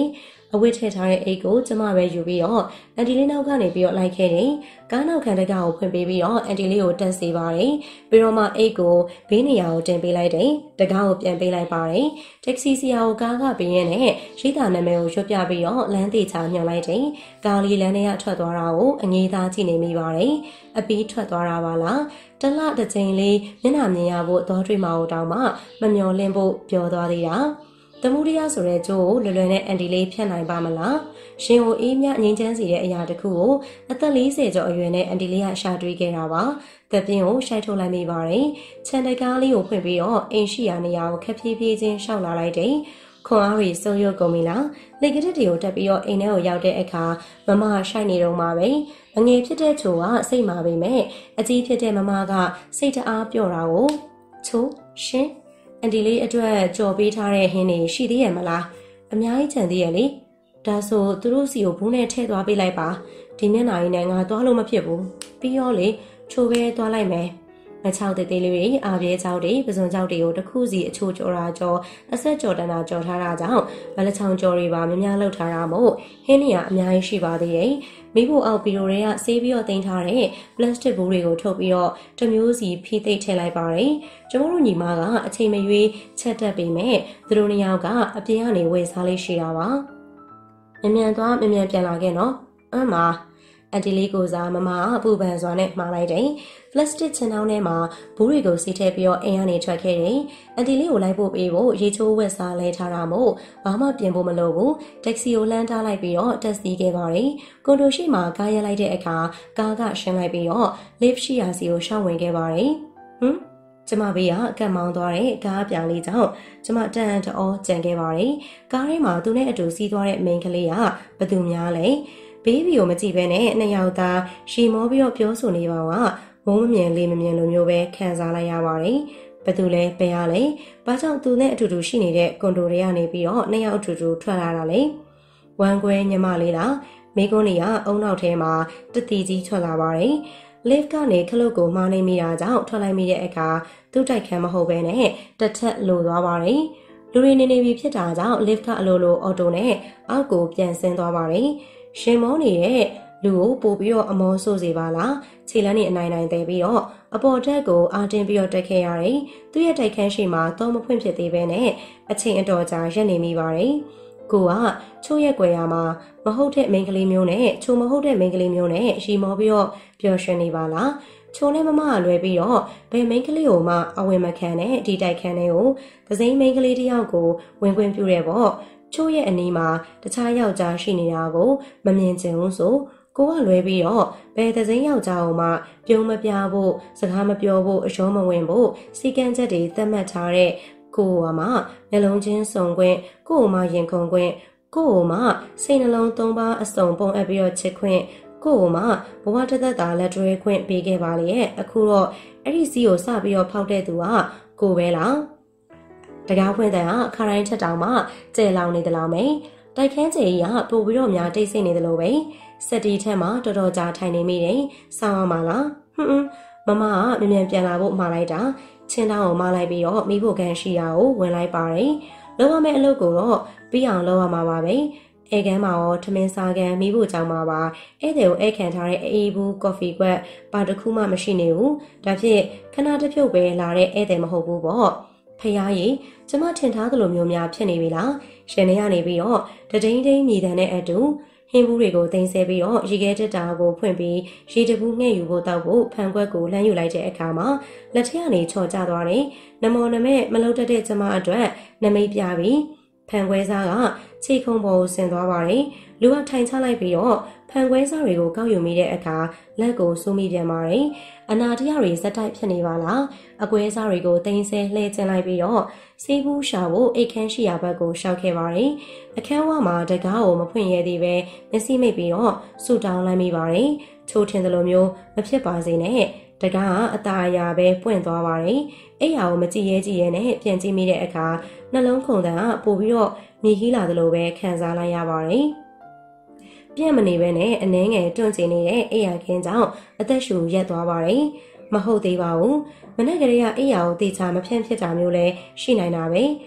အဝတ်ထည့်ထားတဲ့အိတ်ကိုကျမပဲယူပြီးတော့အန်တီလေးနောက်ကနေပြီးတော့လိုက်ခဲ့တယ်ကားနောက်ခံတကားကိုဖွင့်ပေးပြီးတော့အန်တီလေးကိုတက်စေပါတယ်ပြီးတော့မှအိတ်ကိုဘေးနေရာကိုတင်ပေးလိုက်တယ်တကားကိုပြန်ပေးလိုက်ပါတယ်တက္ကစီဆရာကိုကားကပေးရင်းနဲ့ရိတ်တာနာမည်ကိုရွတ်ပြပြီးတော့လမ်းသေးချာညွှန်လိုက်တယ်ကားလေးလမ်းထဲကထွက်သွားတာကိုအငေးသားကြည့်နေမိပါတယ်အပီးထွက်သွားတာပါလားတလတစ်ချိန်လေးမျက်နှာမြင်ရဖို့သောထွေးမအောင်တောင်းမှမမျော်လင့်ဖို့ပြောသွားသေးတာတမှုတရားဆိုတဲ့ကျိုးကိုလွယ်လွယ်နဲ့အန်တီလေးဖြတ်နိုင်ပါမလားရှင်ကိုအေးမြငြိမ်းချမ်းစေတဲ့အရာတစ်ခုကိုအသက်၄၀ကျော်အရွယ်နဲ့အန်တီလေးကရှာတွေ့ခဲ့တာပါသက်ပြင်းကိုရှိုက်ထုတ်လိုက်မိပါတယ်ခြံတကားလေးကိုဖွင့်ပြီးတော့အိမ်ရှိရာနေရာကိုခက်ဖြည်းဖြည်းချင်းရှောက်လာလိုက်တယ်ခွန်အားရီစုံရုပ်ကုန်ပြီလားလေကတစ်တွေကိုတက်ပြီးတော့အိမ်ထဲကိုရောက်တဲ့အခါမမရှိုက်နေတော့မှာပဲအငယ်ဖြစ်တဲ့ချိုကစိတ်မာပေမဲ့အကြီးဖြစ်တဲ့မမကစိတ်တအားပျော့တာကိုချိုရှင်အန်တီလေးအတွက်ကြော်ပေးထားတဲ့ဟင်းတွေရှိသေးရဲ့မလားအများကြီးချန်သေးရဲ့လေဒါဆိုသူတို့စီကိုဘူးနဲ့ထည့်သွားပေးလိုက်ပါဒီမျက်နှာရည်နဲ့ငါသွားလို့မဖြစ်ဘူးပြီးရောလေချိုပဲသွားလိုက်မယ်မချောက်သေးသေးလေးတွေအာပြဲချောက်တွေပစွန်ချောက်တွေကိုတစ်ခုစီအချိုးကြော်တာကြော်အဆက်ကြော်တန်းတာကြော်ထားတာကြောင့်မလချောင်ကြော်တွေပါများများလှုပ်ထားတာမို့ဟင်းတွေကအများကြီးရှိပါသေးတယ်မိဖို့အောက်ပီရိုတွေကဆေးပြီးတော့တင်ထားတဲ့ပလတ်စတစ်ဘူးတွေကိုထုတ်ပြီးတော့တစ်မျိုးစီဖိသိပ်ထည့်လိုက်ပါတယ်ကျမတို့ညီမကအချိန်မရွေးချက်တက်ပေမဲ့သူတို့နှစ်ယောက်ကအပြင်ကနေဝယ်စားလေးရှိတာပါမြ мян သွားမြ мян ပြန်လာခဲ့နော်အမအန်တီလေးကိုစားမမအပူပန်စွာနဲ့မှားလိုက်တယ်ပလတ်စတစ်ချင်တောင်းထဲမှာဘူးတွေကိုစီထည့်ပြီးတော့အိမ်ကနေထွက်ခဲ့တယ်အန်တီလေးကိုလိုက်ဖို့ပေးဖို့ရေချိုးဝက်စားလဲထားတာမို့ဘာမှပြင်ဖို့မလိုဘူးတက္ကစီကိုလမ်းထားလိုက်ပြီးတော့တက်စီခဲ့ပါတယ်ကွန်ဒိုရှိမှာကားရက်လိုက်တဲ့အခါကားကရှင်းလိုက်ပြီးတော့ lift ရှိရာစီကိုရှောက်ဝင်ခဲ့ပါတယ်ဟမ်ကျမဘေးကအကတ်မောင်းသွားတဲ့ကားပြောင်လေးကြောင့်ကျမတန်တောကြံခဲ့ပါတယ်ကားထဲမှာသူနဲ့အတူစီးသွားတဲ့မိန်းကလေးကဘသူများလဲဘေးဘီကိုမကြည့်ဘဲနဲ့နှစ်ယောက်သားရှီမောပြီးတော့ပြောဆိုနေပါကမိုးမမြင်လေးမမြင်လိုမျိုးပဲခံစားလိုက်ရပါတယ်။ဘသူလဲဘယ်ရလဲ။ဘာကြောင့်သူနဲ့အတူတူရှိနေတဲ့ကွန်ဒိုတွေကနေပြီးတော့နှစ်ယောက်အတူတူထွက်လာတာလဲ။ဝမ်းကွဲညမလေးလားမိကုန်းကြီးကအုံနောက်ထဲမှာတတိကြီးထွက်လာပါတယ်။ lift ကနေခလုတ်ကိုမှားနေမိတာကြောင့်ထွက်လိုက်မိတဲ့အခါသူ့တိုက်ခန်းမဟုတ်ဘဲနဲ့တစ်ထက်လိုသွားပါတယ်။လူတွေနေနေပြီဖြစ်တာကြောင့် lift ကအလိုလိုအော်တိုနဲ့အောက်ကိုပြန်ဆင်းသွားပါတယ်။ရှင်မောနေတဲ့လူကိုပို့ပြီးတော့အမောဆိုးစေပါလားခြေလမ်းနေအနိုင်နိုင်သေးပြီးတော့အပေါ်တက်ကိုအာတင်ပြီးတော့တက်ခဲ့ရတယ်သူ့ရဲ့တိုက်ခန်းရှိမှာတော့မဖွင့်ဖြစ်သေးပဲနဲ့အချိန်အတော်ကြာရက်နေမိပါတယ်ကိုကချိုးရက်ွယ်ရမှာမဟုတ်တဲ့မိန်းကလေးမျိုးနဲ့ချိုမဟုတ်တဲ့မိန်းကလေးမျိုးနဲ့ရီမောပြီးတော့ပျော်ရွှင်နေပါလားချိုနဲ့မမကလွယ်ပြီးတော့ဘယ်မိန်းကလေးကိုမှအဝင်မခံနဲ့ဒီတိုက်ခန်းတွေကိုသစိမ်းမိန်းကလေးတယောက်ကိုဝင်ခွင့်ပြုတယ်ပေါ့ချိုးရဲ့အနီးမှာတခြားယောက်ျားရှိနေတာကိုမမြင်ချင်ဘူးဆိုကိုကလွဲပြီးတော့ဘယ်သစိမ်းယောက်ျားကိုမှပြုံးမပြဖို့စကားမပြောဖို့အရှုံးမဝင်ဖို့စီကံချက်တွေသတ်မှတ်ထားတဲ့ကိုကမှနှလုံးချင်းစုံခွင့်ကိုကမှရင်ခုန်ခွင့်ကိုကမှစိတ်နှလုံးသုံးပါးအစုံပုံအပ်ပြီးတော့ချစ်ခွင့်ကိုကမှဘဝတစ်သက်သာလက်တွဲခွင့်ပေးခဲ့ပါလေရဲ့အခုတော့အဲ့ဒီစီကိုစပြီးတော့ဖောက်တဲ့သူကကိုပဲလားတကားဖွင့်တဲ့ဟာခါတိုင်းထက်တောင်မှကျဲလောင်နေတယ်လို့မယ်တိုက်ခန်းကြီးကပို့ပြီးတော့များတိတ်ဆိတ်နေတယ်လို့ပဲစက်တီထက်မှာတော်တော်ကြာထိုင်နေမိတယ်။ဆောင်းအောင်ပါလား။ဟွန်းမမကမြန်မြန်ပြန်လာဖို့မှာလိုက်တာချင်းတောင်းကိုမှာလိုက်ပြီးတော့မိဖို့ကန်ရှိရာကိုဝင်လိုက်ပါတယ်။လုံးဝမဲ့အလုပ်ကိုတော့ပြီးအောင်လုပ်ရမှာပါပဲ။အဲကန်းမှာရောထမင်းစားကန်မိဖို့ကြောင်းမှာပါ။ဧည့်သည်ကိုဧည့်ခံထားတဲ့အေးဘူးကော်ဖီကွက်ပါတစ်ခုမှမရှိနေဘူး။ဒါဖြစ်ခဏတစ်ဖြုတ်ပဲလာတဲ့ဧည့်သည်မဟုတ်ဘူးပေါ့။ဖယားကြီးကျမထင်ထားသလိုမျိုးများဖြစ်နေပြီလား။ရှင်နေရနေပြီးတော့တဒိန်းဒိန်းမြည်တမ်းတဲ့အတူဟင်းဘူးတွေကိုတင်ဆက်ပြီးတော့ရေခဲတက်တာကိုဖွင့်ပြီးရေတဘူးငှဲ့ယူဖို့တောက်ဖို့ဖန်ခွက်ကိုလှမ်းယူလိုက်တဲ့အခါမှာလက်ထက်ကနေချော်ကျသွားတယ်။နမောနမဲ့မလုံတတ်တဲ့ကျမအတွက်နမိတ်ပြပြီးဖန်ခွဲစားကခြေခုံပေါ်ကိုဆင်သွားပါတယ်။လူကထိုင်ချလိုက်ပြီးတော့ဖန်ခွဲစားတွေကိုကောက်ယူမိတဲ့အခါလက်ကိုစူးမိပြန်ပါတယ်။အနာတရတွေဇက်တိုက်ဖြစ်နေပါလား။အကွဲစားတွေကိုတင်ဆက်လှည့်ကျင်လိုက်ပြီးတော့စေးဘူးရှာဖို့အိတ်ခမ်းရှိရာဘက်ကိုရှောက်ခဲ့ပါတယ်။အခန်းဝမှာတကားကိုမဖွင့်ရသေးပဲမျက်စိမိတ်ပြီးတော့ဆူတောင်းလိုက်မိပါတယ်။ချိုးထင်သလိုမျိုးမဖြစ်ပါစေနဲ့တကားကအသားအရာပဲပွင့်သွားပါတယ်။အဲ့ဟာကိုမကြည့်ရဲကြည့်ရဲနဲ့ပြန်ကြည့်မိတဲ့အခါနှလုံးခုန်တန်ကပို့ပြီးတော့မြည်ကြီးလာသလိုပဲခံစားလိုက်ရပါတယ်။ပြန့်မနေပဲနဲ့အနှဲငယ်တွန့်ကျင်နေတဲ့အိယာခင်းကြောင့်အသက်ရှူရက်သွားပါတယ်။မဟုတ်သေးပါဘူး။မနေ့ကလေးကအိယာကိုတေချာမဖြန့်ဖြစ်တာမျိုးလဲရှိနိုင်တာပဲ။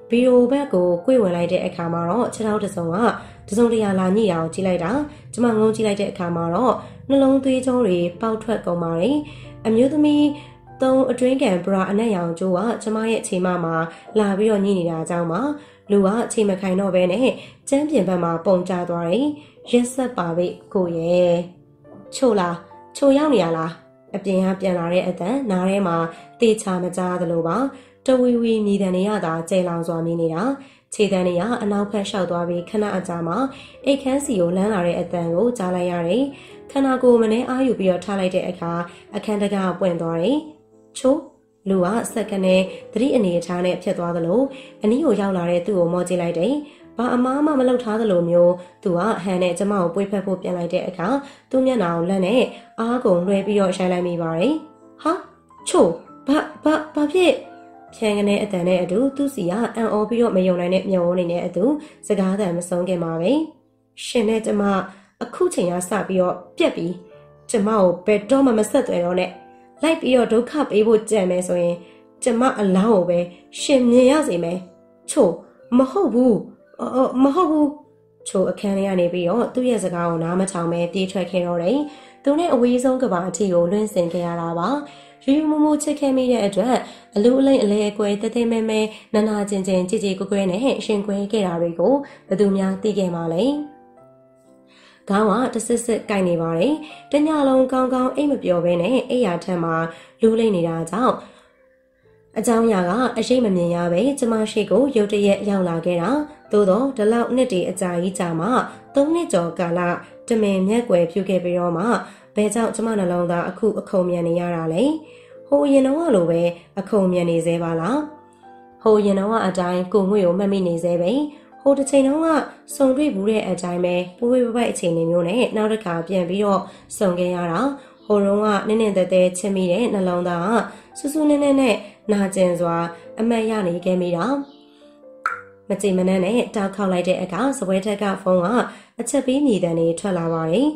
ဘီရိုဘက်ကိုကိုယ်ဝင်လိုက်တဲ့အခါမှာတော့ခြေထောက်တစ်စုံကတစုံတရာလာညိအောင်ကြည့်လိုက်တာကျမငုံကြည့်လိုက်တဲ့အခါမှာတော့နှလုံးသွေးကြောတွေပေါက်ထွက်ကုန်ပါတယ်အမျိုးသမီးသုံးအတွင်းကန်ဘရာအနက်ရောင်ကျိုးကကျမရဲ့ခြေမမှာလာပြီးတော့ညှိနေတာကြောင့်ပါလူကခြေမခိုင်တော့ဘဲနဲ့ကျန်းပြင်ဘက်မှာပုံကျသွားတယ်ရက်ဆက်ပါပဲကိုရဲ့ချိုလားချိုရောက်နေရလားအပြင်ကပြန်လာတဲ့အတန်နားထဲမှာတေချာမကြားသလိုပါတဝီဝီမြည်တန်နေရတာကျဲလောင်စွာမြင်နေတာခြေတန်းတွေကအနောက်ဖက်လျှောက်သွားပြီးခဏအကြာမှာအိတ်ခမ်းစီကိုလမ်းလာတဲ့အတန်ကိုကြားလိုက်ရတယ်ခန္ဓာကိုယ်မနှဲအားယူပြီးတော့ထားလိုက်တဲ့အခါအခန်းတကားပွင့်သွားတယ်ချိုးလူကစက္ကန့်နဲ့သတိအနေအထားနဲ့ဖြစ်သွားသလိုအနီးကိုရောက်လာတဲ့သူ့ကိုမော့ကြည့်လိုက်တယ်ဘာအမားမှမလုပ်ထားသလိုမျိုးသူကဟန်နဲ့ကျမကိုပွေးဖက်ဖို့ပြန်လိုက်တဲ့အခါသူ့မျက်နှာကိုလက်နဲ့အားကုန်လွှဲပြီးတော့ရှိုင်းလိုက်မိပါတယ်ဟာချိုးဘာဘာဘာဖြစ်ဖြန်ကနေအတန်နဲ့အတူသူ့စီကအံ့ဩပြီးတော့မယုံနိုင်တဲ့မျက်ဝန်းတွေနဲ့အတူစကားသံမဆုံးခင်ပါပဲရှင်နဲ့ကျမအခုချိန်ကစပြီးတော့ပြက်ပြီးကျမကိုဘယ်တော့မှမဆက်သွယ်တော့နဲ့လိုက်ပြီးတော့ဒုက္ခပေးဖို့ကြံမယ်ဆိုရင်ကျမအလောင်းကိုပဲရှင်မြင်ရစေမယ်ချို့မဟုတ်ဘူးအော်မဟုတ်ဘူးချို့အခန်းထဲကနေပြီးတော့သူ့ရဲ့စကားကိုနားမထောင်ပဲပြေးထွက်ခဲ့တော့တယ်သူနဲ့အဝေးဆုံးကဘာအထီကိုလွှင့်စင်ခဲ့ရတာပါယူယူမမချစ်ခဲ့မိတဲ့အတွက်အလူအလိမ့်အလဲအကွဲတဲတဲမဲမဲနာနာချင်းချင်းကြည်ကြည်ကွယ်ကွယ်နဲ့ရှင်ကွဲခဲ့တာတွေကိုဘယ်သူများသိခဲ့မှာလဲခေါင်းကတဆစ်ဆစ်ကိုက်နေပါတယ်တညလုံးကောင်းကောင်းအိတ်မပျော်ဘဲနဲ့အိယာထက်မှာလူးလိမ့်နေတာကြောင့်အကြောင်းအရာကအရှိတ်မမြင်ရပဲကျမရှိကိုရုတ်တရက်ရောက်လာခဲ့တာသို့တော့ဒီလောက်နှစ်တည်းအကြာကြီးကြာမှသုံးနှစ်ကျော်ကာလတမင်မျက်ွယ်ဖြူခဲ့ပြီးတော့မှဘယ်ကြောင့်ကျမနှလုံးသားအခုအခုံမြန်နေရတာလဲဟိုရင်တော့လိုပဲအခုံမြန်နေသေးပါလားဟိုရင်တော့အတိုင်းကိုငွေကိုမှတ်မိနေသေးပဲဟိုတစ်ချိန်တုန်းကစုံတွေ့ဘူးတဲ့အတိုင်းပဲပူဝေးပပိုက်အခြေအနေမျိုးနဲ့နောက်တစ်ခါပြန်ပြီးတော့စုံခဲ့ရတာဟိုတုန်းကနင်းနေတဲတဲချစ်မိတဲ့နှလုံးသားကစူးစူးနည်းနည်းနဲ့နာကျင်စွာအမတ်ရနေခဲ့မိတာမကြည်မနှမ်းနဲ့တောက်ခောက်လိုက်တဲ့အခါစပွဲထက်ကဖုန်းကအချက်ပေးမြည်တမ်းတွေထွက်လာပါတယ်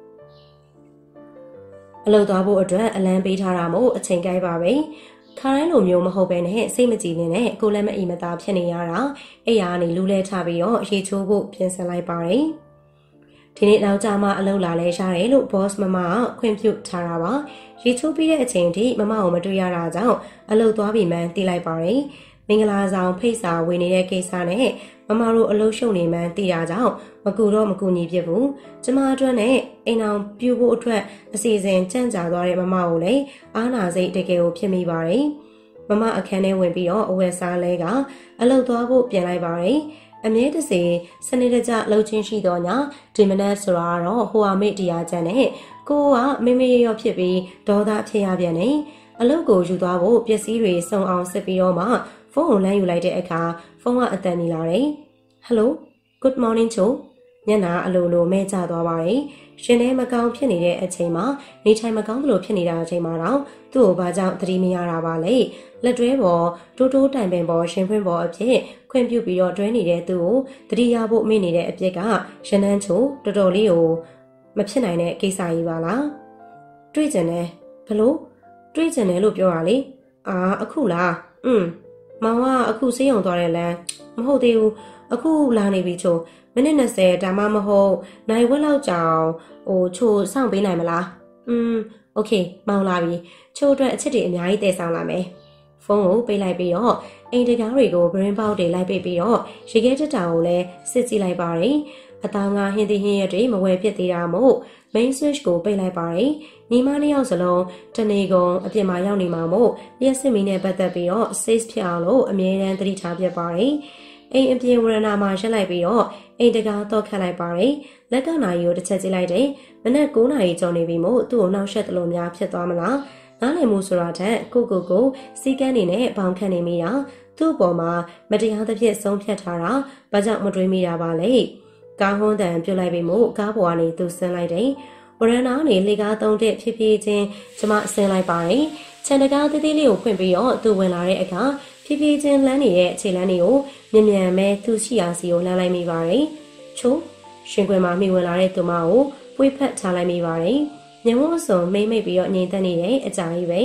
အလုပ်သွားဖို့အတွက်အလံပေးထားတာမို့အချိန်ကိုက်ပါပဲခါတိုင်းလိုမျိုးမဟုတ်ပဲနဲ့စိတ်မကြည်နေတဲ့ကိုလည်းမအီမသာဖြစ်နေရတာအဲ့ရကနေလူးလဲချပြီးတော့ရေချိုးဖို့ပြင်ဆင်လိုက်ပါတယ်ဒီနေ့နောက်ကြမှာအလုပ်လာလဲရတယ်လို့ boss မမကခွင့်ပြုထားတာပါရေချိုးပြီးတဲ့အချိန်ထိမမကိုမတွေ့ရတာကြောင့်အလုပ်သွားပြီးမှန်းသိလိုက်ပါတယ်မင်္ဂလာဆောင်ဖိတ်စာဝင်နေတဲ့ကိစ္စနဲ့မမတို့အလုပ်ရှုပ်နေမှန်းသိတာကြောင့်မကူတော့မကူညီဖြစ်ဘူးကျမအတွက်နဲ့အိမ်အောင်ပြူဖို့အတွက်အစီအစဉ်ကြံ့ကြာသွားတဲ့မမကိုလည်းအားနာစိတ်တကယ်ကိုဖြစ်မိပါတယ်မမအခန်းထဲဝင်ပြီးတော့အဝယ်စားလဲကအလုပ်သွားဖို့ပြန်လိုက်ပါတယ်အမြဲတစေစနေတကျလှုပ်ချင်းရှိတော့ညာဒီမနက်ဆိုတာတော့ဟိုဟာမိတရားချမ်းနဲ့ကိုကမေမေရရောဖြစ်ပြီးဒေါသဖြစ်ရပြန်နေအလုပ်ကိုယူသွားဖို့ပစ္စည်းတွေစုံအောင်စစ်ပြီးတော့မှဖုန်းကိုလမ်းယူလိုက်တဲ့အခါဖုန်းကအတန်နေလာတယ်ဟယ်လို good morning ချိုညနာအလိုလိုမဲကျသွားပါတယ်ရှင်ထဲမကောင်းဖြစ်နေတဲ့အချိန်မှာနေထိုင်မကောင်းသလိုဖြစ်နေတာအချိန်မှာတော့သူ့ကိုဘာကြောင့်သတိမရတာပါလဲလက်တွဲပေါ်တိုးတိုးတိုင်ပင်ပေါ်ရှင်ဖွင့်ပေါ်အဖြစ်ခွင့်ပြုပြီးတော့တွဲနေတဲ့သူကိုသတိရဖို့မေ့နေတဲ့အပြစ်ကရနန်းချိုတော်တော်လေးကိုမဖြစ်နိုင်တဲ့ကိစ္စကြီးပါလားတွေ့ကျင်တယ်ဘလို့တွေ့ကျင်တယ်လို့ပြောတာလေအာအခုလားอืมမောင်ကအခုစေးရုံသွားတယ်လမ်းမဟုတ်သေးဘူးအခုလာနေပြီချိုမိနစ်၂၀ဒါမှမဟုတ်နိုင်ဝက်လောက်ကြာဟိုချိုစောင့်ပေးနိုင်မလားอืมโอเคမောင်လာပြီချိုအတွက်အချစ်တွေအများကြီးတည်ဆောင်လာမယ်ဖုန်းကိုပိတ်လိုက်ပြီးတော့အိမ်တကားတွေကိုဘရင်ပေါက်တွေလိုက်ပိတ်ပြီးတော့ရေခဲတက်တာကိုလည်းစစ်ကြည့်လိုက်ပါတယ်အသားငါဟင်းသီးဟင်းရက်တွေမဝယ်ဖြစ်သေးတာမို့ main switch ကိုပိတ်လိုက်ပါတယ်ညီမနှစ်ယောက်စလုံးတနေကုန်အပြင်မှာရောက်နေမှာမို့လျှက်စစ်မီနဲ့ပတ်သက်ပြီးတော့ safe ဖြစ်အောင်လို့အမြဲတမ်းသတိထားပြပါတယ်အိမ်အပြင်ဝရဏမှာရက်လိုက်ပြီးတော့အိမ်တကားတော့ခတ်လိုက်ပါတယ်လက်ကနာရီကိုတစ်ချက်ကြည့်လိုက်တယ်မနက်၉နာရီကျော်နေပြီမို့သူ့ကိုနှောက်ယှက်တယ်လို့များဖြစ်သွားမလားနားလည်မှုဆိုတာတဲ့ကိုကိုကိုစီကန်းနေနဲ့ဘောင်ခန့်နေမိတာသူ့အပေါ်မှာမတရားသဖြင့်ဆုံးဖြတ်ထားတာဘာကြောင့်မတွေးမိတာပါလဲကားဟွန်းတန်ပြုတ်လိုက်ပြီးမို့ကားပေါ်ကနေသူဆင်းလိုက်တယ်ဝရဏကနေလေကားသုံးတဲ့ဖြည်းဖြည်းချင်းကျမဆင်းလိုက်ပါတယ်ခြံတကားသေးသေးလေးကိုဖွင့်ပြီးတော့သူဝင်လာတဲ့အခါဖြည်းဖြည်းချင်းလမ်းနေတဲ့အခြေလမ်းတွေကိုမြန်မြန်ပဲသူ့ရှိရာစီကိုလမ်းလိုက်မိပါတယ်ချိုးရှင်ခွင်မှာမိဝင်လာတဲ့သူမကိုပွေးဖက်ထားလိုက်မိပါတယ်ညဝန်းစုံမိမ့်မိတ်ပြီးတော့ငြိမ်သက်နေတဲ့အကြာကြီးပဲ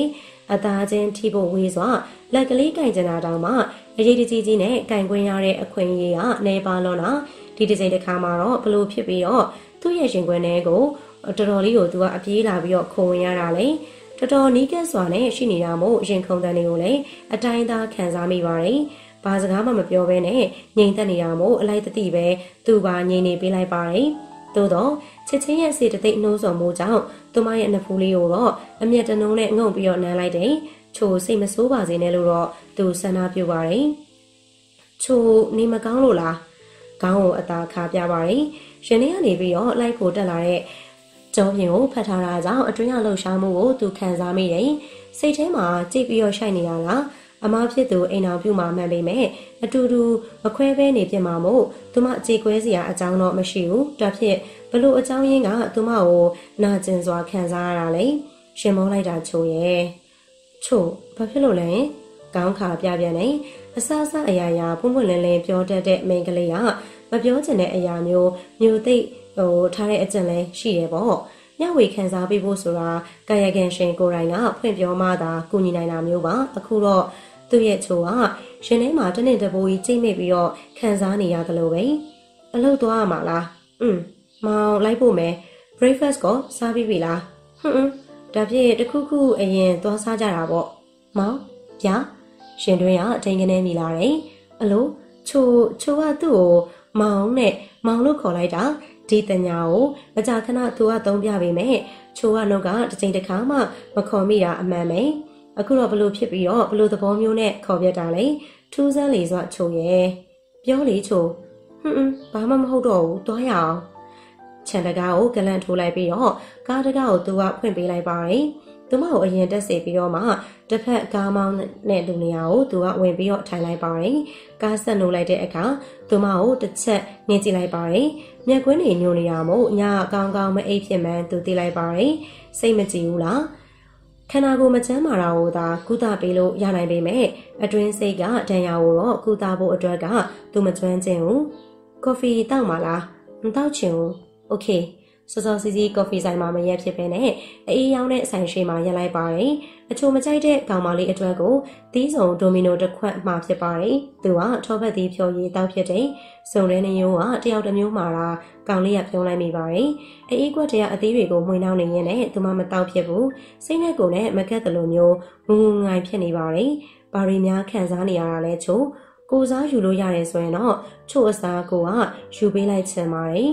အသားချင်းထိဖို့ဝေးစွာလက်ကလေးကင်ကျင်တာတောင်မှအရေးတကြီးကြီးနဲ့ကင်ခွင့်ရတဲ့အခွင့်အရေးကနေပါလို့လားဒီတစ်ချိန်တစ်ခါမှာတော့ဘလို့ဖြစ်ပြီးတော့သူ့ရဲ့ရှင်ခွင်ထဲကိုတော်တော်လေးကိုသူကအပြေးလာပြီးတော့ခုံဝင်ရတာလေတော်တော်နီးကပ်စွာနဲ့ရှိနေတာမို့ရင်ခုန်တဲ့တွေကိုလည်းအတိုင်းသားခံစားမိပါတယ်ဘာစကားမှမပြောဘဲနဲ့ငြိမ်သက်နေတာမို့အလိုက်တတိပဲသူပါငြိမ်နေပေးလိုက်ပါတယ်သို့တော့ချစ်ချင်းရဲ့စေတသိက်နှိုးဆော်မှုကြောင့်သူမရဲ့နှဖူးလေးကိုတော့အမျက်တနှုံးနဲ့ငုံပြီးတော့နမ်းလိုက်တယ်ချိုစိတ်မဆိုးပါစေနဲ့လို့တော့သူဆန္ဒပြုပါတယ်ချိုနေမကောင်းလို့လားခေါင်းကိုအသာခါပြပါတယ်ရှင်လေးကနေပြီးတော့လိုက်ဖို့တက်လာတဲ့ကျောင်းပြင်ကိုဖတ်ထားတာကြောင့်အတွင်းရလှုပ်ရှားမှုကိုသူခံစားမိတယ်စိတ်ထဲမှာကြိတ်ပြီးတော့ရှိုက်နေတာလားအမဖြစ်သူအိမ်အောင်ပြုမှမှန်ပေမဲ့အတူတူမခွဲဘဲနေပြမှာမို့သူမကြေကွဲစရာအကြောင်းတော့မရှိဘူးဒါဖြစ်ဘလို့အကြောင်းရင်းကသူမကိုနာကျင်စွာခံစားရတာလေရှင်မောလိုက်တာချို့ရဲ့ချို့ဘာဖြစ်လို့လဲကောင်းခါပြပြန်နေအဆအဆအရာရာပွန့်ပွန့်လင်းလင်းပြောတတ်တဲ့မိန်းကလေးကမပြောချင်တဲ့အရာမျိုးမျိုးသိဟိုထားတဲ့အကျင့်လဲရှိတယ်ပေါ့ညဝေခံစားပေးဖို့ဆိုတာကာယကံရှင်ကိုယ်တိုင်ကဖွင့်ပြောမှသာကူညီနိုင်တာမျိုးပါအခုတော့သူ့ရဲ့ချိုကရှင်ထဲမှာတနေ့တပိုးကြီးကျိတ်မိပြီးတော့ခံစားနေရတယ်လို့ပဲအလုပ်သွားရမှာလားอืมမောင်လိုက်ဖို့မယ် breakfast ကိုစားပြီးပြီလားဟွန်းဒါဖြင့်တခုခုအရင်သွားစားကြတာပေါ့မောင်ဗျာရှင်တွင်ကအထိန်ကနေမိလာတယ်အလိုချိုချိုကသူ့ကိုမောင်နဲ့မောင်လို့ခေါ်လိုက်တာဒီတညာကိုမကြာခဏသူကသုံးပြပေးမယ်ချိုကနှုတ်ကတစ်ချိန်တစ်ခါမှမခေါ်မိတာအမှန်ပဲအခုတော့ဘလို့ဖြစ်ပြီးတော့ဘလို့သဘောမျိုးနဲ့ခေါ်ပြတာလေထူးဆန်းလေစွာချိုရဲ့ပြောလေချိုဟွန်းဘာမှမဟုတ်တော့ဘူးတွားရအောင်ခြံတကားကိုဂလန့်ထိုးလိုက်ပြီးတော့ကားတကားကိုသူကဖွင့်ပေးလိုက်ပါတယ်သူမကိုအရင်တက်စေပြီးတော့မှတစ်ဖက်ကားမောင်းနဲ့လူနေရာကိုသူကဝင်ပြီးတော့ထိုင်လိုက်ပါတယ်ကားဆက်နိုးလိုက်တဲ့အခါသူမကိုတစ်ချက်မြင်ကြည့်လိုက်ပါတယ်မျက်ကွင်းတွေညိုနေတာမို့ညကောင်းကောင်းမအိပ်ဖြစ်မှန်းသူသိလိုက်ပါတယ်စိတ်မကြည်ဘူးလားခန္ဓာကိုယ်မချမ်းမာတာကိုသာကုသပေးလို့ရနိုင်ပေမဲ့အတွင်းစိတ်ကဒဏ်ရာကိုတော့ကုသဖို့အတွက်ကသူမကျွမ်းကျင်ဘူးကော်ဖီတောက်မှာလားမတောက်ချင်ဘူးโอเคစောစောစီစီကော်ဖီဆိုင်မှာမရက်ဖြစ်ပဲနဲ့အေးရောင်းတဲ့ဆိုင်ရှိမှာရက်လိုက်ပါတယ်အချိုမကြိုက်တဲ့ကောင်မလေးအတွက်ကိုသီးစုံဒိုမီနိုတစ်ခွက်မှာဖြစ်ပါတယ်သူကထောပတ်သီးဖြော်ရည်တောက်ဖြစ်တဲ့စုံတဲ့နေရိုးကတယောက်တစ်မျိုးမှာတာကောင်လေးကပြုံးလိုက်မိပါတယ်အေးကွက်တရအသေးတွေကိုမှွေနှောင်းနေရင်လည်းသူမမတောက်ဖြစ်ဘူးစိတ်နဲ့ကိုယ်နဲ့မကက်တလို့မျိုးငုံငိုင်ဖြစ်နေပါတယ်ဘာတွေများခံစားနေရတာလဲချို့ကိုစားယူလို့ရတယ်ဆိုရင်တော့ချို့အစားကိုကယူပေးလိုက်ချင်ပါတယ်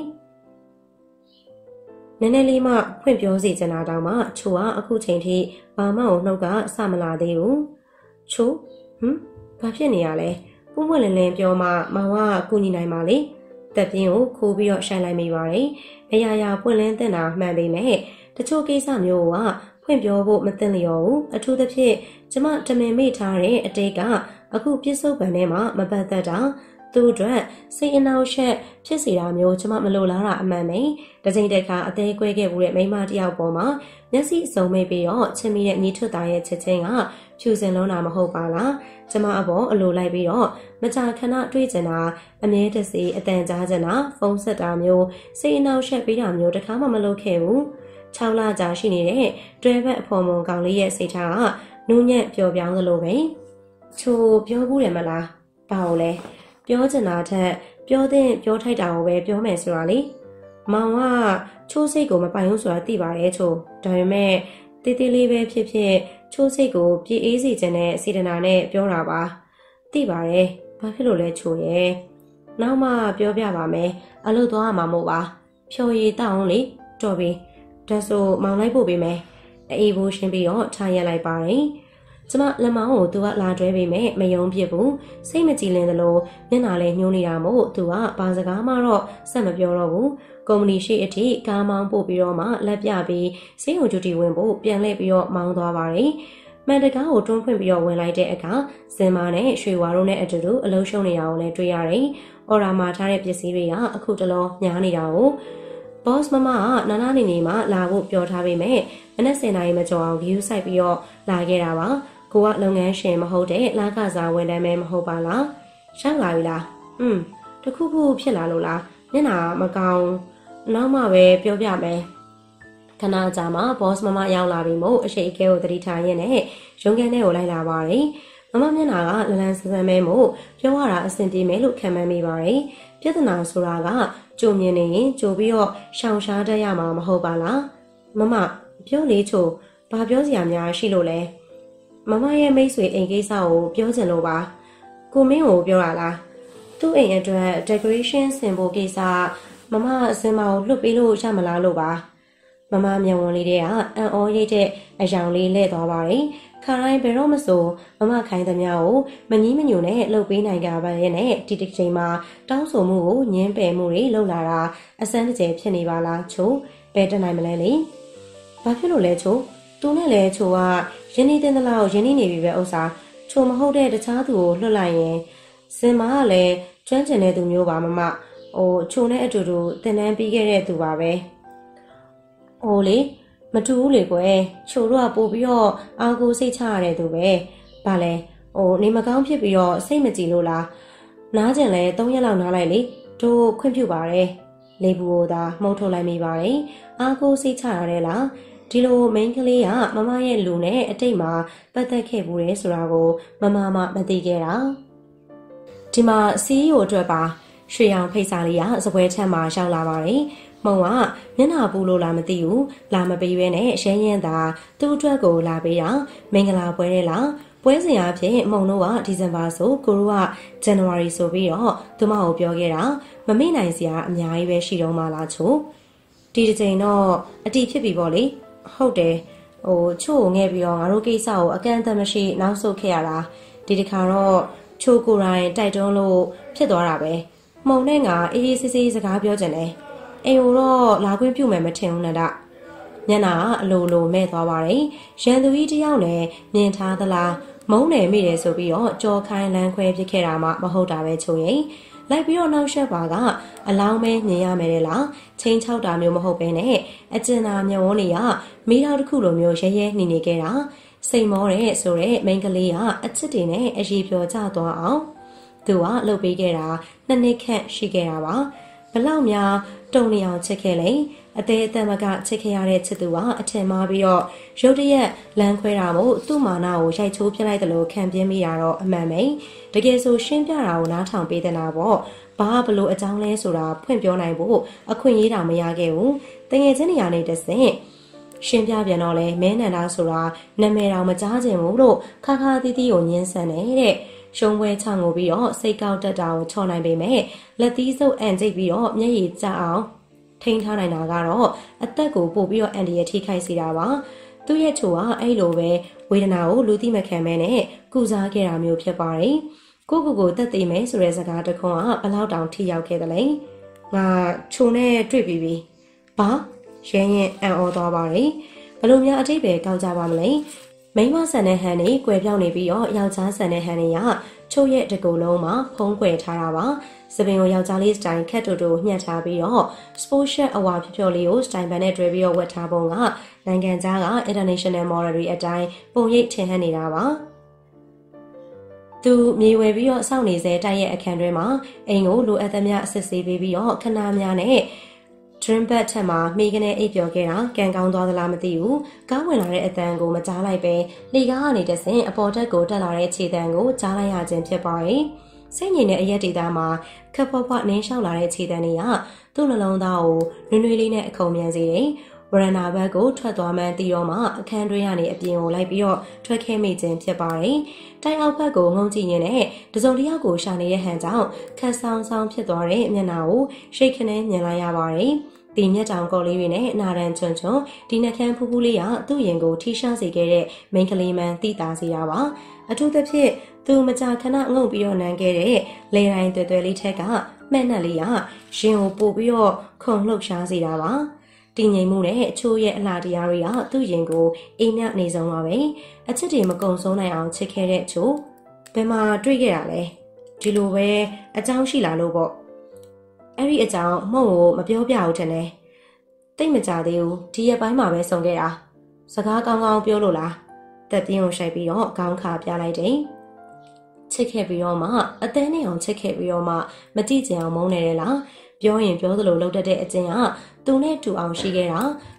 နည်းနည်းလေးမှဖွင့်ပြောစီချင်တာတောင်မှချိုကအခုချိန်ထိဘာမှကိုနှုတ်ကစမလာသေးဘူးချိုဟမ်ဘာဖြစ်နေရလဲပွန့်ပွန့်လင်းလင်းပြောမှမောင်ကကူညီနိုင်ပါလေတက်ပြင်းကိုခိုးပြီးတော့ရှိုင်လိုက်မိပါတယ်အရာရာပွင့်လင်းတဲ့တာမှန်ပေမဲ့တချို့ကိစ္စမျိုးကဖွင့်ပြောဖို့မသင့်လျော်ဘူးအထူးသဖြင့်ကျမတမင်မိထားတဲ့အတိတ်ကအခုပြစ္ဆုတ်ပံထဲမှာမပတ်သက်တာသူ့အတွက်စိတ်အနှောက်အယှက်ဖြစ်စေတာမျိုးကျမမလိုလားတာအမှန်ပဲတစ်ချိန်တစ်ခါအသေးကွဲခဲ့မှုတဲ့မိန်းမတယောက်ပေါ်မှာမျက်စိစုံမိပြီးတော့ချင်မိတဲ့ညီထွတ်သားရဲ့ချက်ချင်းကဖြူစင်လုံးတာမဟုတ်ပါလားကျမအပေါ်အလိုလိုက်ပြီးတော့မကြာခဏတွေ့ကျင်တာအမြဲတစေအတန်ကြားကျင်တာဖုန်းဆက်တာမျိုးစိတ်အနှောက်အယှက်ပေးတာမျိုးတခါမှမလုပ်ခဲ့ဘူး၆လကြာရှိနေတဲ့တွဲဘက်အဖော်မွန်ကောင်လေးရဲ့စိတ်ထားကနူးညံ့ပျော်ပြောင်းသလိုပဲချိုပြောဘူးတယ်မလားဘာလို့လဲပြောချင်တာထက်ပြောတဲ့ပြောထိုက်တာကိုပဲပြောမယ်ဆိုတာလေမောင်ကချိုးစိတ်ကိုမပိုင်ဘူးဆိုတာသိပါတယ်ချိုးဒါပေမဲ့တေးသေးလေးပဲဖြစ်ဖြစ်ချိုးစိတ်ကိုပြေးအေးစေချင်တဲ့စေတနာနဲ့ပြောတာပါသိပါတယ်ဘာဖြစ်လို့လဲချိုးရဲ့နောက်မှပြောပြပါမယ်အလုပ်သွားရမှာမို့ပါဖြော်ရည်တောင်းလေတော်ပြီဒါဆိုမောင်လိုက်ဖို့ပေးမယ်အေးဖို့ရှင်းပြီးတော့ထားရလိုက်ပါတယ်ကျမလက်မောင်းကိုသူကလာတွဲပေးမယ်မယုံဖြစ်ဘူးစိတ်မကြည်လင်သလိုမျက်နှာလည်းညှိုးနေတာမို့သူကဘာစကားမှတော့ဆက်မပြောတော့ဘူးကုမ္ပဏီရှိအထိကားမောင်းပို့ပြီးတော့မှလက်ပြပြီးစိတ်ဟိုဂျူတီဝင်ဖို့ပြန်လှည့်ပြီးတော့မောင်းသွားပါတယ်မှန်တကားကိုတွန်းဖွင့်ပြီးတော့ဝင်လိုက်တဲ့အခါစင်မာနဲ့ရွှေဝါတို့နဲ့အတူတူအလုံးရှုံနေတာကိုလည်းတွေ့ရတယ်အော်ရာမှာထားတဲ့ပစ္စည်းတွေကအခုတလောညားနေတာကိုboss မမကနာနာနေနေမှလာဖို့ပြောထားပေမဲ့မနက်စင်နာရီမကျော်အောင် view ဆိုင်ပြီးတော့လာခဲ့တာပါကိုကလုပ်ငန်းရှင်မဟုတ်တဲ့လာကစားဝန်ထမ်းပဲမဟုတ်ပါလားရှောက်လာပြီလားอืมတခုခုဖြစ်လာလို့လားမျက်နှာမကောင်းနောက်မှပဲပြောပြမယ်ခဏကြာမှ boss မမရောက်လာပြီမို့အရှိအကဲကိုတတိထားရင်းနဲ့ရုံးခန်းထဲကိုလိုက်လာပါတယ်မမမျက်နှာကလလန်ဆန်းဆန်းပဲမို့ပြောရတာအဆင်ပြေမယ်လို့ခံမှန်းမိပါတယ်ပြဿနာဆိုတာကကြုံမြင်နေရင်ကြိုပြီးတော့ရှောင်ရှားတတ်ရမှာမဟုတ်ပါလားမမပြောလေချိုဘာပြောစရာများရှိလို့လဲမမရဲ့မိတ်ဆွေအိမ်ကိစ္စကိုပြောချင်လို့ပါကိုမင်းကိုပြောရလားသူ့အိမ်အတွက် decoration ဆင်ဖို့ကိစ္စမမအစင်မကိုလွတ်ပေးလို့ရမလားလို့ပါမမမျက်ဝန်းလေးတွေကအံ့ဩရိတ်တဲ့အယောင်လေးလဲ့သွားပါတယ်ခါတိုင်းဘယ်တော့မဆိုမမခိုင်းသမျှကိုမငီးမညွန်နဲ့လှုပ်ပေးနိုင်ကြပါရဲ့နဲ့ဒီတစ်ချိန်မှာတောင်းဆိုမှုကိုညင်းပယ်မှုတွေလုပ်လာတာအစမ်းတကျယ်ဖြစ်နေပါလားချို့ဘယ်တနိုင်မလဲလေဘာဖြစ်လို့လဲချို့သူနဲ့လဲချို့ကရင်းနှီးတဲ့လောက်ရင်းနှီးနေပြီပဲဥစ္စာချို့မဟုတ်တဲ့တခြားသူကိုလွတ်လိုက်ရင်စင်မကလည်းကျွမ်းကျင်တဲ့သူမျိုးပါမမဟိုချိုနဲ့အတူတူတင်တန်းပြီးခဲ့တဲ့သူပါပဲဟိုလေမတူဘူးလေကွယ်ချိုတို့ကပို့ပြီးတော့အာကိုစိတ်ချရတဲ့သူပဲဗာလဲဟိုနေမကောင်းဖြစ်ပြီးတော့စိတ်မကြည်လို့လားနားကျင်လဲ၃ရက်လောက်နားလိုက်လေတို့ခွင့်ပြုပါတယ်လေဘူးကိုသာမှုတ်ထုတ်လိုက်မိပါတယ်အာကိုစိတ်ချရတယ်လားဒီလိုမိန်းကလေးကမမရဲ့လူနဲ့အတိတ်မှာပတ်သက်ခဲ့ဘူးလေဆိုတာကိုမမမမသိခဲ့တာဒီမှာ စီ အီ အို အတွက်ပါရွှေရောင်ဖိတ်စာလေးကစပွဲထက်မှာရောက်လာပါတယ်မုံကမျက်နှာပူလို့လားမသိဘူးလာမပေးရဲနဲ့ရဲရင်သာသူ့အတွက်ကိုလာပေးတာမင်္ဂလာပွဲတဲ့လားပွဲစဉ်အဖြစ်မုံတို့ကဒီဇင်ဘာဆိုကိုရိုကဇန်နဝါရီဆိုပြီးတော့သူမကိုပြောခဲ့တာမမေ့နိုင်စရာအများကြီးပဲရှိတော့မှလားချို့ဒီတစ်ချိန်တော့အတီးဖြစ်ပြီပေါ့လေဟုတ်တယ်ဟိုချို့ငဲ့ပြီးတော့ငါတို့ကိစ္စကိုအကန့်အသတ်မရှိနောက်ဆုတ်ခဲ့ရတာဒီတစ်ခါတော့ချို့ကိုယ်တိုင်တိုက်တွန်းလို့ဖြစ်သွားတာပဲမုံနဲ့ငါအေးအေးဆေးဆေးစကားပြောကြတယ်အိမ်ကိုတော့လာခွင့်ပြုမယ်မထင်ဘူးနဒညနာအလိုလိုမဲ့သွားပါတယ်ရန်သူကြီးတယောက်နဲ့မြင်ထားသလားမုံနယ်မိတယ်ဆိုပြီးတော့ကြော်ခိုင်းလမ်းခွဲပြစ်ခဲ့တာမှမဟုတ်တာပဲချို့ရင်လိုက်ပြီးတော့နောက်ဆက်ပါကအလောင်းမဲမြင်ရမယ်လေလားချင်းချောက်တာမျိုးမဟုတ်ပဲနဲ့အကျဉ်းသာမျက်ဝန်းတွေကမီးတော်တစ်ခုလိုမျိုးရဲရဲနှီနေခဲ့တာစိတ်မောတဲ့ဆိုတဲ့မိန်းကလေးကအချစ်တွေနဲ့အရေးပြောကြသွားအောင်သူကလှုပ်ပေးခဲ့တာနှစ်နှစ်ခန့်ရှိခဲ့တာပါဘလောက်များတုံနေအောင်ချစ်ခဲ့လေအသေးအသက်မကချစ်ခဲ့ရတဲ့ချစ်သူကအထင်မှားပြီးတော့ရုတ်တရက်လမ်းခွဲတာမို့သူ့မာနကိုရိုက်ချိုးပြလိုက်တယ်လို့ခံပြင်းမိတာတော့အမှန်ပဲတကယ်ဆိုရှင်းပြတာကိုနားထောင်ပေးတဲ့နာပေါ့ဘာဘလို့အကြောင်းလဲဆိုတာဖွင့်ပြောနိုင်ဖို့အခွင့်အရေးတောင်မရခဲ့ဘူးတကယ်ချင်းနေရာနေတဆင့်ရှင်းပြပြန်တော့လဲမဲနန္ဒာဆိုတာနာမည်တော်မကြားချင်ဘူးလို့ခါခါတီးတီးကိုညှင်းဆန်နေတဲ့ရှုံးပွဲချငိုပြီးတော့စိတ်ကောက်တက်တာကိုချော်နိုင်ပေမဲ့လက်သီးစုပ်အန်ကျိတ်ပြီးတော့မျက်ရည်ကျအောင်ထိန်းထားနိုင်တာကတော့အသက်ကိုပို့ပြီးတော့အန်ဒီရဲ့ထိခိုက်စေတာပါသူ့ရဲ့ချိုကအဲ့လိုပဲဝေဒနာကိုလူသိမခံမဲနဲ့ကုစားခဲ့တာမျိုးဖြစ်ပါတယ်ကိုကိုကိုတက်သိမယ်ဆိုတဲ့စကားတခွန်းကဘလောက်တောင်ထိရောက်ခဲ့တယ်လဲငါချိုနဲ့တွေ့ပြီးပြီဘာရဲရင်အံ့ဩသွားပါတယ်ဘလို့များအထိပ္ပယ်ကောက်ကြပါမလဲမိန်းမဆန်တဲ့ဟန်နေကွယ်ပြောင်းနေပြီးတော့ယောက်ျားဆန်တဲ့ဟန်နေကချို့ရဲ့တကူလုံးမှာဖုံးကွယ်ထားတာပါစပင်ကိုယောက်ျားလေးစတိုင်ခက်တူတူညှက်ထားပြီးတော့ sport shirt အဝါဖြော်ဖြော်လေးကိုစတိုင်ပန်နဲ့တွဲပြီးတော့ဝတ်ထားပုံကနိုင်ငံခြားက international model တွေအတိုင်းပုံရိပ်ထင်ဟပ်နေတာပါသူမြေဝယ်ပြီးတော့စောင့်နေစေတိုက်ရဲ့အခန်းတွဲမှာအိမ်ကိုလိုအပ်သမျှအစစ်ဆေးပေးပြီးတော့ခဏများနဲ့ dream bed ထက်မှာမိကနေအိပ်ပျော်ခဲ့တာကံကောင်းသွားသလားမသိဘူးကားဝင်လာတဲ့အတန်ကိုမကြားလိုက်ပဲလေကားကနေတဆင့်အပေါ်တက်ကိုတက်လာတဲ့ခြေတံကိုကြားလိုက်ရခြင်းဖြစ်ပါတယ်စိတ်ငြိမ်တဲ့အရက်ဒေတာမှာခက်ဖွားဖွားနင်းလျှောက်လာတဲ့ခြေတံတွေကသူ့နှလုံးသားကိုနွေးနွေးလေးနဲ့အခုံမြန်စေတယ်ဝရဏာဘက်ကိုထွက်သွားမှန်းသိတော့မှအခန်းတွင်းကနေအပြင်ကိုလိုက်ပြီးတော့ထွက်ခဲမိခြင်းဖြစ်ပါတယ်။တိုင်အောက်ဘက်ကိုငုံကြည့်ရင်းနဲ့တစုံတစ်ယောက်ကိုရှာနေတဲ့ဟန်ကြောင့်ခက်ဆောင်ဆောင်ဖြစ်သွားတဲ့မျက်နှာကိုရှိတ်ခနဲမြင်လိုက်ရပါတယ်။ဒီမျက်တောင်ကော်လေးတွေနဲ့အနာရန်ချွန်ချွန်ဒီနှကန်းဖူးဖူးလေးကသူ့ရင်ကိုထိရှားစေခဲ့တဲ့မိန်းကလေးမှန်သိတာစီတာပါ။အထူးသဖြင့်သူမကြာခဏငုံပြီးတော့နမ်းခဲ့တဲ့လေတိုင်းတွယ်တွယ်လေးထက်ကမှတ်နှက်လေးကရင်ကိုပို့ပြီးတော့ခုန်လှုပ်ရှားစေတာပါ။တည်ငြိမ်မှုနဲ့အချိုးရဲ့အလားတရားတွေကသူ့ရင်ကိုအိမ်မြနေဆုံးပါပဲအချစ်တွေမကုံဆုံးနိုင်အောင်ချစ်ခဲ့တဲ့အချို့ဘယ်မှာတွေ့ခဲ့ရလဲဒီလိုပဲအကြောင်းရှိလာလို့ပေါ့အဲ့ဒီအကြောင်းမှုံကိုမပြောပြဘူးထင်တယ်တိတ်မကြသေးဘူးဒီရက်ပိုင်းမှာပဲဆုံခဲ့တာစကားကောင်းကောင်းပြောလို့လားတက်ပြင်းကိုရှိုက်ပြီးတော့ခေါင်းခါပြလိုက်တယ်ချစ်ခဲ့ပြီးတော့မှအသေးနဲ့အောင်ချစ်ခဲ့ပြီးတော့မှမကြည့်ကြအောင်မုန်းနေတယ်လားပြောရင်ပြောသလိုလှုပ်တတ်တဲ့အကျင့်ကသူနဲ့တူအောင်ရှိခဲ့တာ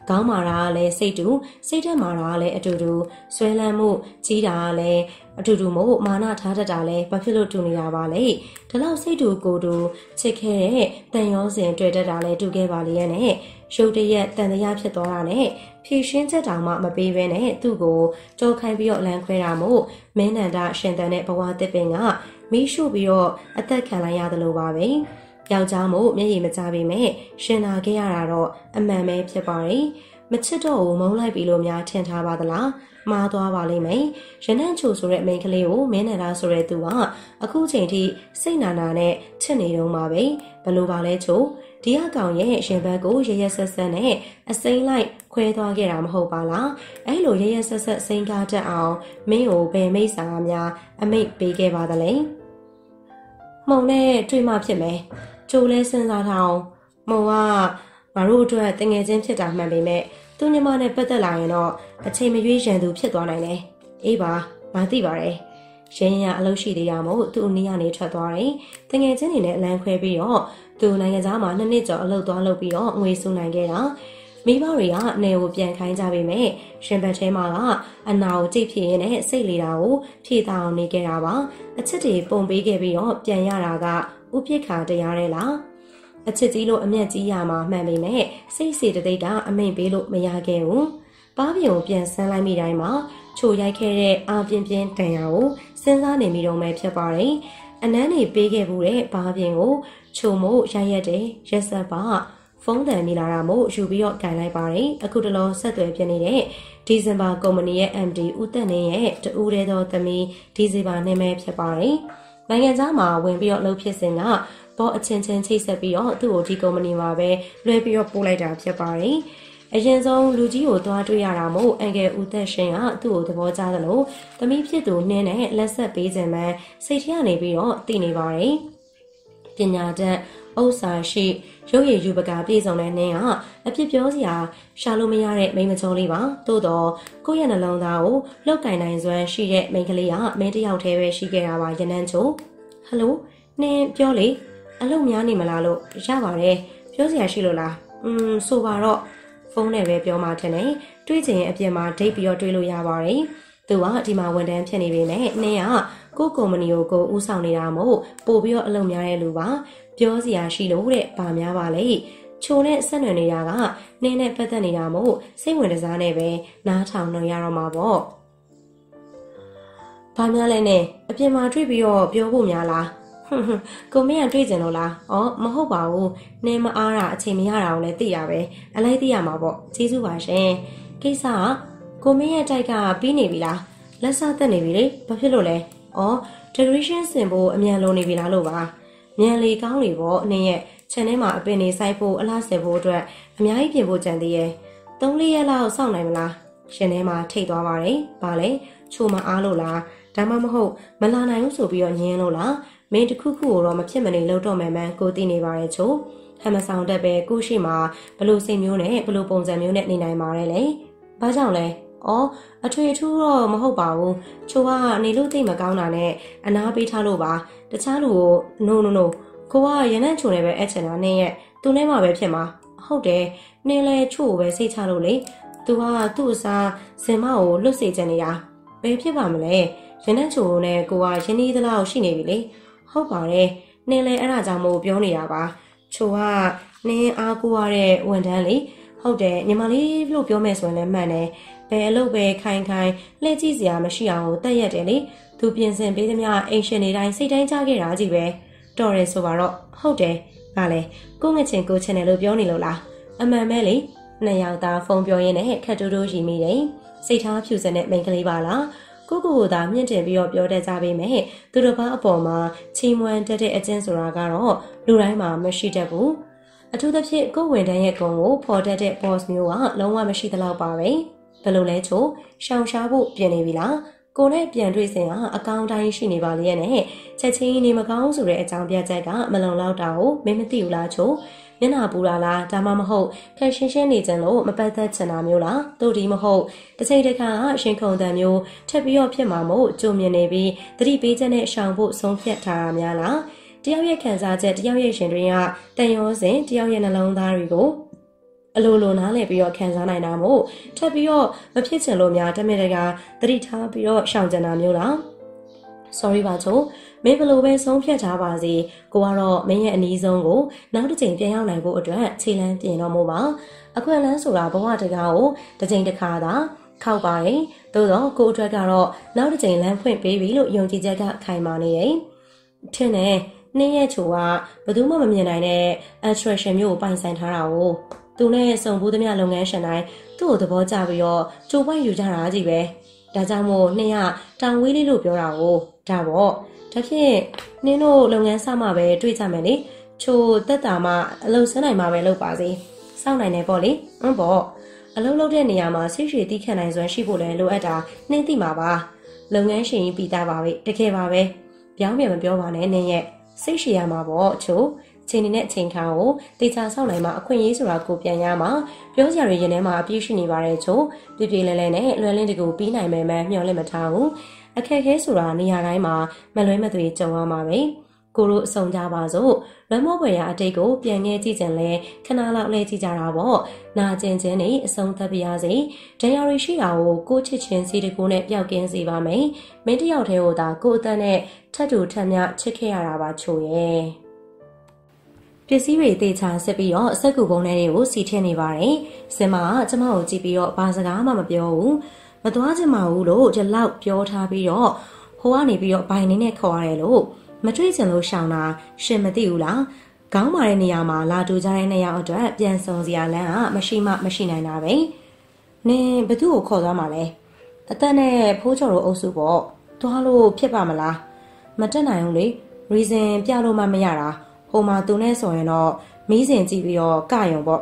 ခေါင်းမာတာကလည်းစိတ်တူစိတ်တက်မာတာကလည်းအတူတူဆွဲလန်းမှုကြီးတာကလည်းအတူတူမို့မာနထားတတ်တာလည်းဘာဖြစ်လို့တူနေတာပါလဲဒီလောက်စိတ်တူကိုယ်တူချစ်ခဲ့တဲ့တန်ရောစင်တွေ့တတ်တာလည်းတူခဲ့ပါလေရဲ့နဲ့ရုပ်တရက်တန်တရားဖြစ်သွားတာနဲ့ဖြည့်ရှင်းချက်တောင်မှမပေးဘဲနဲ့သူ့ကိုကြောခိုင်းပြီးတော့လမ်းခွဲတာမို့မင်းနန္ဒရှင်တန်တဲ့ဘဝတစ်ပင်ကမီးရှို့ပြီးတော့အသက်ခံလိုက်ရတယ်လို့ပါပဲယောက်ျားမို့မျက်ရည်မကျပေမဲ့ရှင်နာခဲ့ရတာတော့အမှန်ပဲဖြစ်ပါတယ်မချစ်တော့ဘူးမုန်းလိုက်ပြီလို့များထင်ထားပါသလားမှားသွားပါလိမ့်မယ်ရနန့်ချိုဆိုတဲ့မိန်းကလေးကိုမင်းနန္ဒာဆိုတဲ့သူကအခုချိန်ထိစိတ်နာနာနဲ့ချစ်နေတော့မှာပဲဘလို့ပါလဲချိုဒီအကောင်ရဲ့ရှင်ဘက်ကိုရရဆက်ဆက်နဲ့အစိမ့်လိုက်ခွဲသွားခဲ့တာမဟုတ်ပါလားအဲ့လိုရရဆက်ဆက်စိမ့်ကားတတ်အောင်မင်းကိုဘယ်မိတ်ဆာများအမိတ်ပေးခဲ့ပါသလဲမှုံနဲ့တွေ့မှဖြစ်မယ်ကျိုးလဲစဉ်းစားထားအောင်မှုံကငါတို့အတွက်တငယ်ချင်းဖြစ်တာမှန်ပေမဲ့သူညီမနဲ့ပတ်သက်လာရင်တော့အချိန်မရွေးရန်သူဖြစ်သွားနိုင်တယ်အေးပါမသိပါတယ်ရင်းရအလုပ်ရှိသေးရမို့သူ့အနည်းကနေထွက်သွားတယ်တငယ်ချင်းတွေနဲ့အလံခွဲပြီးတော့သူနိုင်ငံသားမှာနှစ်နှစ်ကျော်အလုပ်သွားလုပ်ပြီးတော့ငွေစုနိုင်ခဲ့တာမိဘတွေကနေကိုပြန်ခိုင်းကြပေမဲ့ရှင်ဘတ်ထဲမှာကအနာကိုကြိတ်ဖြစ်ရင်းနဲ့စိတ်လေတာကိုဖြည့်တောင်းနေခဲ့တာပါအချစ်တွေပုံပေးခဲ့ပြီးတော့ပြန်ရတာကဥပိ္ပခာတရားတဲ့လားအချစ်ကြီးလို့အမျက်ကြီးရမှာမှန်ပေမဲ့စိတ်စေတသိက်ကအမိန်ပေးလို့မရခဲ့ဘူးပါးပြုံပြန်ဆန်းလိုက်မိတိုင်းမှာချိုရိုက်ခဲ့တဲ့အာပြင်းပြင်းတန်ရာကိုစဉ်းစားနေမိတော့မှဖြစ်ပါတယ်အနမ်းနေပေးခဲ့မှုတဲ့ပါးပြင်းကိုချိုမို့ရိုက်ရက်တယ်ရက်ဆက်ပါဖုန်းတန်နေလာတာမို့ယူပြီးတော့ကန်လိုက်ပါတယ်အခုတလောဆက်သွယ်ပြနေတဲ့ဒီဇင်ဘာကုမ္ပဏီရဲ့ M D ဦးသက်နေရဲ့တူးတဲ့သောသမီးဒီဇင်ဘာနဲ့ပဲဖြစ်ပါတယ်နိုင်ငံသားမှာဝင်ပြီးတော့လှုပ်ဖြစ်စဉ်ကဘောအချင်းချင်းချိတ်ဆက်ပြီးတော့သူ့ကိုဒီကုမ္ပဏီမှာပဲလွှဲပြီးတော့ပို့လိုက်တာဖြစ်ပါတယ်အရင်ဆုံးလူကြီးကိုသွားတွေ့ရတာမို့အန်ကယ်ဦးသက်ရှင်ကသူ့ကိုသဘောကျသလိုသမီးဖြစ်သူနှင်းနဲ့လက်ဆက်ပေးခြင်းမှစိတ်ထဲကနေပြီးတော့တည်နေပါတယ်ပညာတတ်ဥစ္စာရှိရုပ်ရည်ယူပကာပြည်စုံတဲ့နှင်းကအဖြစ်ပြောစရာရှာလို့မရတဲ့မိန်းမကျော်လေးပါသို့တော့ကိုယ့်ရဲ့နှလုံးသားကိုလောက်ကင်နိုင်စွမ်းရှိတဲ့မိန်းကလေးကမင်းတယောက်တည်းပဲရှိခဲ့တာပါရနန်းချိုဟယ်လိုနှင်းပြောလေအလုပ်များနေမလားလို့ရပါတယ်ပြောစရာရှိလို့လားอืมဆိုပါတော့ဖုန်းနဲ့ပဲပြောမှထင်တယ်တွေးချင်ရင်အပြင်မှာဒိတ်ပြီးတော့တွေးလို့ရပါတယ်သူကဒီမှာဝန်ထမ်းဖြစ်နေပေမဲ့နှင်းကကိုကုမ္ပဏီကိုကိုဦးဆောင်နေတာမို့ပို့ပြီးတော့အလုပ်များတဲ့လူပါပြောစရာရှိလို့တဲ့ဗာများပါလေချိုနဲ့ဆက်နွယ်နေတာကနှင်းနဲ့ပတ်သက်နေတာမို့စိတ်ဝင်စားနေပဲနားထောင်နေရတော့မှာပေါ့ဗာများလဲနဲ့အပြင်မှာတွေ့ပြီးတော့ပြောဖို့များလားဟွန်းဟွန်းကိုမင်းကတွေ့ကြလို့လားဩမဟုတ်ပါဘူးနှင်းမအားတာအချိန်မရတာကိုလည်းသိရပဲအလိုက်သိရမှာပေါ့ကျေးဇူးပါရှင်ကိစ္စကကိုမင်းရဲ့တိုက်ကပြီးနေပြီလားလက်စသက်နေပြီလေဘာဖြစ်လို့လဲဩ decoration စင်ဖို့အမြန်လုံးနေပြီလားလို့ပါမြန်လေကောင်းလေပေါ့နှင်းရဲ့ channel မှာအပင်နေစိုက်ဖို့အလားဆယ်ဖို့အတွက်အများကြီးပြင်ဖို့ကြံသေးရဲ့သုံးလေးရက်လောက်စောင့်နိုင်မလားရှင်ထဲမှာထိတ်သွားပါတယ်ဘာလဲချိုမအားလို့လားဒါမှမဟုတ်မလာနိုင်ဘူးဆိုပြီးတော့ညင်းလို့လားမင်းတခုခုကိုတော့မဖြစ်မနေလှုပ်တော့မယ်မှန်းကိုသိနေပါရဲ့ချိုဟမ်မဆောင်တက်ပဲကိုရှိမှာဘလို့စိတ်မျိုးနဲ့ဘလို့ပုံစံမျိုးနဲ့နေနိုင်ပါတယ်လေဘာကြောင့်လဲအော်အထွေထူးတော့မဟုတ်ပါဘူးချိုကနေလို့သိမကောင်းတာနဲ့အနာပေးထားလို့ပါတခြားလူကို no no no ကိုကရနန့်ချိုနေပဲအဲ့ချင်တာနင်းရဲ့သူနဲ့မှပဲဖြစ်မှာဟုတ်တယ်နင်းလဲချို့ကိုပဲစိတ်ချလို့လေသူကသူ့အစားဇင်မကိုလွတ်စေချင်နေတာဘယ်ဖြစ်ပါမလဲရနန့်ချိုနဲ့ကိုကရင်းနှီးသလောက်ရှိနေပြီလေဟုတ်ပါတယ်နင်းလဲအဲ့ဒါကြောင့်မို့ပြောနေတာပါချိုကနင်းအားကိုရတဲ့ဝန်ထမ်းလေဟုတ်တယ်ညီမလေးလို့ပြောမယ်ဆိုရင်လည်းမှန်တယ်ဘယ်အလုပ်ပဲခိုင်ခိုင်လှည့်ကြည့်စရာမရှိအောင်ကိုတက်ရက်တယ်လေသူပြင်ဆင်ပေးသမျှအိမ်ရှင်တွေတိုင်းစိတ်တိုင်းကြခဲ့တာကြီးပဲတော်တယ်ဆိုပါတော့ဟုတ်တယ်ဗာလဲကိုငှက်ချင်းကိုချင်တယ်လို့ပြောနေလို့လားအမှန်ပဲလေနှစ်ယောက်သားဖုန်းပြောရင်းနဲ့ခက်တိုးတိုးရီမိတယ်စိတ်ထားဖြူစင်တဲ့မိန်းကလေးပါလားကိုကိုကိုသာမြင့်တင်ပြီးတော့ပြောတတ်ကြပေမဲ့သူတို့ဘာအပေါ်မှာချီးမွမ်းတတ်တဲ့အကျင့်ဆိုတာကတော့လူတိုင်းမှာမရှိတတ်ဘူးအထူးသဖြင့်ကိုဝင်တန်းရဲ့ဂုဏ်ကိုဖော်တတ်တဲ့ boss မျိုးကလုံးဝမရှိသလောက်ပါပဲဘယ်လိုလဲချိုရှောင်ရှားဖို့ပြင်နေပြီလားကိုနဲ့ပြန်တွေ့စဉ်ကအကောင်းတိုင်းရှိနေပါလေရဲ့နဲ့ချက်ချင်းနေမကောင်းဆိုတဲ့အကြောင်းပြချက်ကမလုံလောက်တာကိုမင်းမသိဘူးလားချိုမျက်နှာပူတာလားဒါမှမဟုတ်ခက်ရှင်းရှင်းနေကြလို့မပတ်သက်ချင်တာမျိုးလားတို့ဒီမဟုတ်တစ်ချိန်တစ်ခါကရှင်ခုံတန်မျိုးထပ်ပြီးတော့ဖြစ်မှာမို့ကြုံမြင်နေပြီးသတိပေးချက်နဲ့ရှောင်ဖို့ဆုံးဖြတ်ထားတာများလားတယောက်ရဲ့ခံစားချက်တယောက်ရဲ့ရှင်တွင်ကတန်ရောစဉ်တယောက်ရဲ့နှလုံးသားတွေကိုအလိုလိုနားလည်ပြီးတော့ခံစားနိုင်တာမို့ထပ်ပြီးတော့မဖြစ်ချင်လို့များတမင်တကာသတိထားပြီးတော့ရှောင်ကြတာမျိုးလား sorry ပါချိုမင်းဘလို့ပဲဆုံးဖြတ်ထားပါစေကိုကတော့မင်းရဲ့အနည်းဆုံးကိုနောက်တစ်ချိန်ပြန်ရောက်နိုင်ဖို့အတွက်ခြေလမ်းပြင်တော့မို့ပါအခွင့်အလမ်းဆိုတာဘဝတကားကိုတစ်ချိန်တစ်ခါသာခောက်ပါတယ်သို့တော့ကိုအတွက်ကတော့နောက်တစ်ချိန်လမ်းဖွင့်ပေးပြီလို့ယုံကြည်ချက်ကခိုင်မာနေတယ်ထင်တယ်နင်းရဲ့ချိုကဘယ်သူမှမမြင်နိုင်တဲ့ attraction မျိုးကိုပိုင်ဆိုင်ထားတာကိုသူနဲ့စုံဘူးသမျှလုပ်ငန်းရှင်တိုင်းသူ့ကိုသဘောကျပြီးတော့ကြိုးပွိုက်ယူကြတာကြီးပဲဒါကြောင့်မို့နှင်းကတောင်ဝေးလေးလို့ပြောတာကိုဒါပေါ့ဒါဖြင့်နင်းတို့လုပ်ငန်းစမှပဲတွေ့ကြမယ်လေချိုတက်တာမှအလုပ်ဆင်းနိုင်မှာပဲလုပ်ပါစေစောင့်နိုင်တယ်ပေါ့လေဟွန်းပေါ့အလုပ်လုပ်တဲ့နေရာမှာဆိတ်ရွှေတီးခံနိုင်စွမ်းရှိဖို့လည်းလိုအပ်တာနှင်းသိမှာပါလုပ်ငန်းရှင်ကြီးပြီးသားပါပဲတကယ်ပါပဲပြောင်းပြန်မပြောပါနဲ့နင်းရဲ့စိတ်ရှည်ရမှာပေါ့ချိုချိန်နေတဲ့အချိန်ခါကိုတေချာဆောက်နိုင်မှာအခွင့်အရေးဆိုတာကိုပြန်ရမှာပြောစရာတွေရင်ထဲမှာအပြည့်ရှိနေပါတယ်ချိုပြပြလဲလဲနဲ့လွယ်လင်းတကူပြီးနိုင်မယ်မှမျှော်လင့်မထားဘူးအခက်ခဲဆိုတာနေရာတိုင်းမှာမလွဲမသွေကြုံရမှာပဲကိုတို့အဆုံးကြပါစို့လွမ်းမောပွေရအတိတ်ကိုပြန်ငဲကြည့်ကြလဲခဏလောက်လဲကြည့်ကြတာပေါ့နာကျင်ခြင်းနဲ့အဆုံးသတ်ပြရစေတရားရီရှိတာကိုကိုချစ်ချင်းစီတကူနဲ့ပျောက်ကင်းစေပါမယ်မင်းတယောက်တည်းကိုသာကိုအသက်နဲ့ထပ်တူထပ်မြချစ်ခဲ့ရတာပါချိုရဲ့ပစ္စည်းတွေတေချာဆက်ပြီးတော့စက်ကူပုံးတွေကိုစီထည့်နေပါတယ်စင်မကကျမကိုကြည့်ပြီးတော့ဘာစကားမှမပြောဘူးမသွားချင်ပါဘူးလို့ဒီလောက်ပြောထားပြီးတော့ဟိုကနေပြီးတော့ဘိုင်နေနဲ့ခေါ်ရတယ်လို့မတွေ့ချင်လို့ရှောင်တာရှင်မသိဘူးလားခေါင်းမာတဲ့နေရာမှာလာတူကြတဲ့နေရာအတွက်ပြန်ဆောင်စရာလမ်းကမရှိမှမရှိနိုင်တာပဲနင်ဘသူ့ကိုခေါ်သွားမှာလဲအသက်နဲ့ဖိုးချော်တို့အုပ်စုပေါ့သွားလို့ဖြစ်ပါမလားမတက်နိုင်ဘူးလေ reason ပြလို့မှမရတာဟိုမှာသူနဲ့ဆိုရင်တော့မီးစင်ကြည့်ပြီးတော့ကရုံပေါ့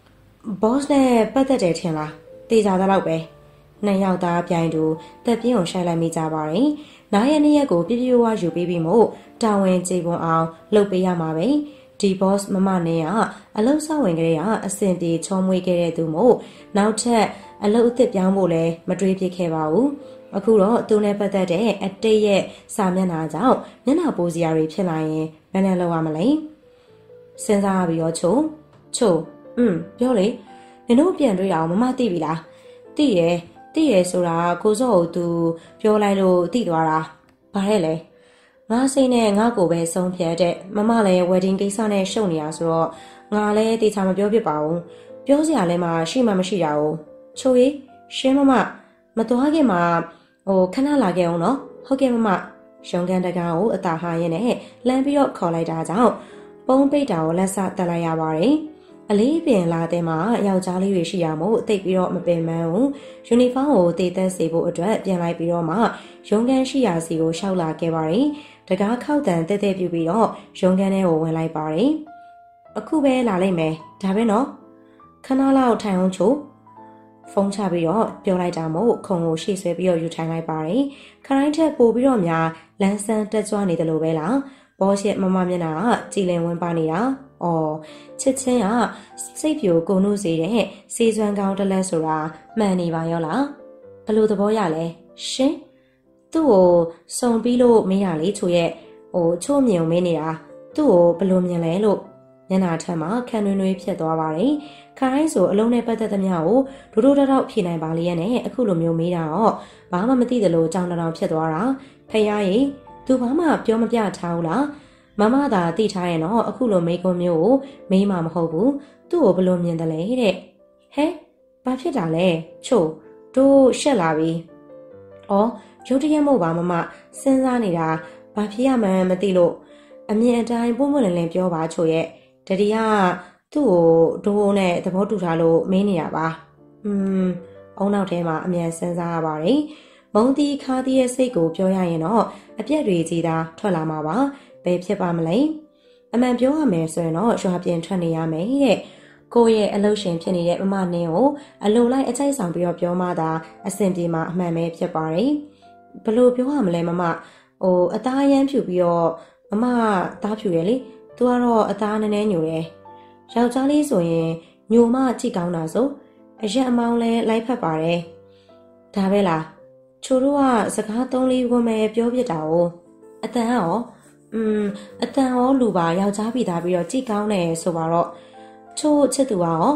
boss နဲ့ပတ်သက်တယ်ထင်လားတေချာသလောက်ပဲနှစ်ယောက်သားပြိုင်တူတက်ပြင်းကိုရှိုက်လိုက်မိကြပါတယ်နားရဲ့နေ့ရက်ကိုပြပြဝါယူပေးပြီးမို့တာဝန်ကျေပွန်အောင်လုပ်ပေးရမှာပဲဒီ boss မမနဲ့ကအလုပ်ဆောက်ဝင်ကလေးကအစင်ပြေချောမွေးခဲ့တဲ့သူမို့နောက်ထပ်အလုပ်အသစ်ပြောင်းဖို့လည်းမတွေးဖြစ်ခဲ့ပါဘူးအခုတော့သူနဲ့ပတ်သက်တဲ့အတိတ်ရဲ့စာမျက်နှာကြောင့်မျက်နှာပိုးစရာတွေဖြစ်လာရင်ဘယ်နဲ့လုပ်ရမလဲစဉ်းစားပြီးတော့ချိုချိုอืมပြောလေနင်တို့ပြန်တွေ့တာမမသိပြီလားသိရယ်သိရယ်ဆိုတာကိုစောကိုသူပြောလိုက်လို့သိသွားတာဘာလဲလဲငါစိတ်နဲ့ငါကိုပဲဆုံးဖြတ်တဲ့မမလည်း wedding ကိစ္စနဲ့ရှုပ်နေတာဆိုတော့ငါလည်းတေချာမပြောဖြစ်ပါဘူးပြောစရာလည်းမရှိမှမရှိတာ哦ချိုရီရှင်းမမမသွားခင်မှာဟိုခဏလာခဲ့အောင်နော်ဟုတ်ကဲ့မမရုံကန်တကားကိုအသာဟာရင်နဲ့လမ်းပြီးတော့ခေါ်လိုက်တာကြောင့်ပုံးပိတ်တာကိုလက်ဆတက်လိုက်ရပါတယ်အလေးပင်လာတဲ့မှာယောက်ျားလေးတွေရှိရမို့တိတ်ပြီးတော့မပင်ပန်းဘူးယူနီဖောင်းကိုတည်သက်စေဖို့အတွက်ပြန်လိုက်ပြီးတော့မှရုံကန်ရှိရာစီကိုရှောက်လာခဲ့ပါတယ်တကားခောက်တန်တဲတဲပြူပြီးတော့ရုံကန်ထဲကိုဝင်လိုက်ပါတယ်အခုပဲလာလိုက်မယ်ဒါပဲနော်ခဏလောက်ထိုင်အောင်ချို့ဖုန်းချပြီးတော့ပြောလိုက်တာမို့ခုံကိုရှေ့ဆွဲပြီးတော့ယူထိုင်လိုက်ပါတယ်ခိုင်းထက်ပို့ပြီးတော့များလန်းဆန်းတက်ကြွနေတယ်လို့ပဲလားဘောရှက်မမမျက်နှာကကြည်လင်ဝင်ပါနေတာအော်ချစ်ချင်းကစိတ်ပြိုကုန်လို့စေတဲ့စေစွမ်းကောင်းတလက်ဆိုတာမှန်နေပါရောလားဘလို့သဘောရလဲရှင်သူ့ကိုစုံပြီးလို့မင်းရလေချိုရဲ့ဟိုချို့မြင်ုံမင်းနေတာသူ့ကိုဘလို့မြင်လဲလို့မျက်နှာထက်မှာခံနွေးနွေးဖြစ်သွားပါတယ်ခိုင်းဆိုအလုံးနဲ့ပတ်သက်သမျှကိုဒိုးဒိုးတောက်ဖြေနိုင်ပါလေရဲ့နဲ့အခုလိုမျိုးမေးတာတော့ဘာမှမသိသလိုကြောင်တောင်ဖြစ်သွားတာဖះရေသူဘာမှပြောမပြထားဘူးလားမမသာသိထားရင်တော့အခုလိုမေးခွန်းမျိုးကိုမေးမှာမဟုတ်ဘူးသူ့ကိုဘလို့မြင်တယ်လဲတဲ့ဟဲဘာဖြစ်တာလဲချို့တို့ရှက်လာပြီအော်ရုတ်တရက်မို့ပါမမစဉ်းစားနေတာဘာဖြစ်ရမှန်းမသိလို့အမြင်အတိုင်းပုံမှန်လင်းလင်းပြောပါချို့ရဲ့တတိယသူ့ကိုဒိုးနဲ့သဘောတူထားလို့မင်းနေတာပါอืมအုံနောက်ထဲမှာအမြန်စဉ်းစားရပါတယ်မုံတီခါတီးရဲ့စိတ်ကိုပြောရရင်တော့အပြက်တွေကြီးသာထွက်လာမှာပါဘယ်ဖြစ်ပါမလဲအမှန်ပြောရမယ်ဆိုရင်တော့ရွာပြင်ထွက်နေရမယ်တဲ့ကိုယ့်ရဲ့အလုပ်ရှင်ဖြစ်နေတဲ့မမနင်းကိုအလုံလိုက်အချိုက်ဆောင်ပြီးတော့ပြောမှသာအဆင်ပြေမှာအမှန်ပဲဖြစ်ပါတယ်ဘလို့ပြောရမလဲမမဟိုအသားရမ်းဖြူပြီးတော့မမသားဖြူရဲ့လေသူကတော့အသားနည်းနည်းညိုတယ်ယောက်ျားလေးဆိုရင်ညိုမကြည့်ကောင်းတာဆိုအရက်အမောင်းလဲလိုက်ဖက်ပါတယ်ဒါပဲလားချိုတို့ကစကားသုံးလေးခွန်းပဲပြောပြတာ哦အတန်ရောอืมအတန်ရောလူပါယောက်ျားပြီးသားပြီးတော့ကြည့်ကောင်းတယ်ဆိုပါတော့ချို့ချစ်သူကရောထ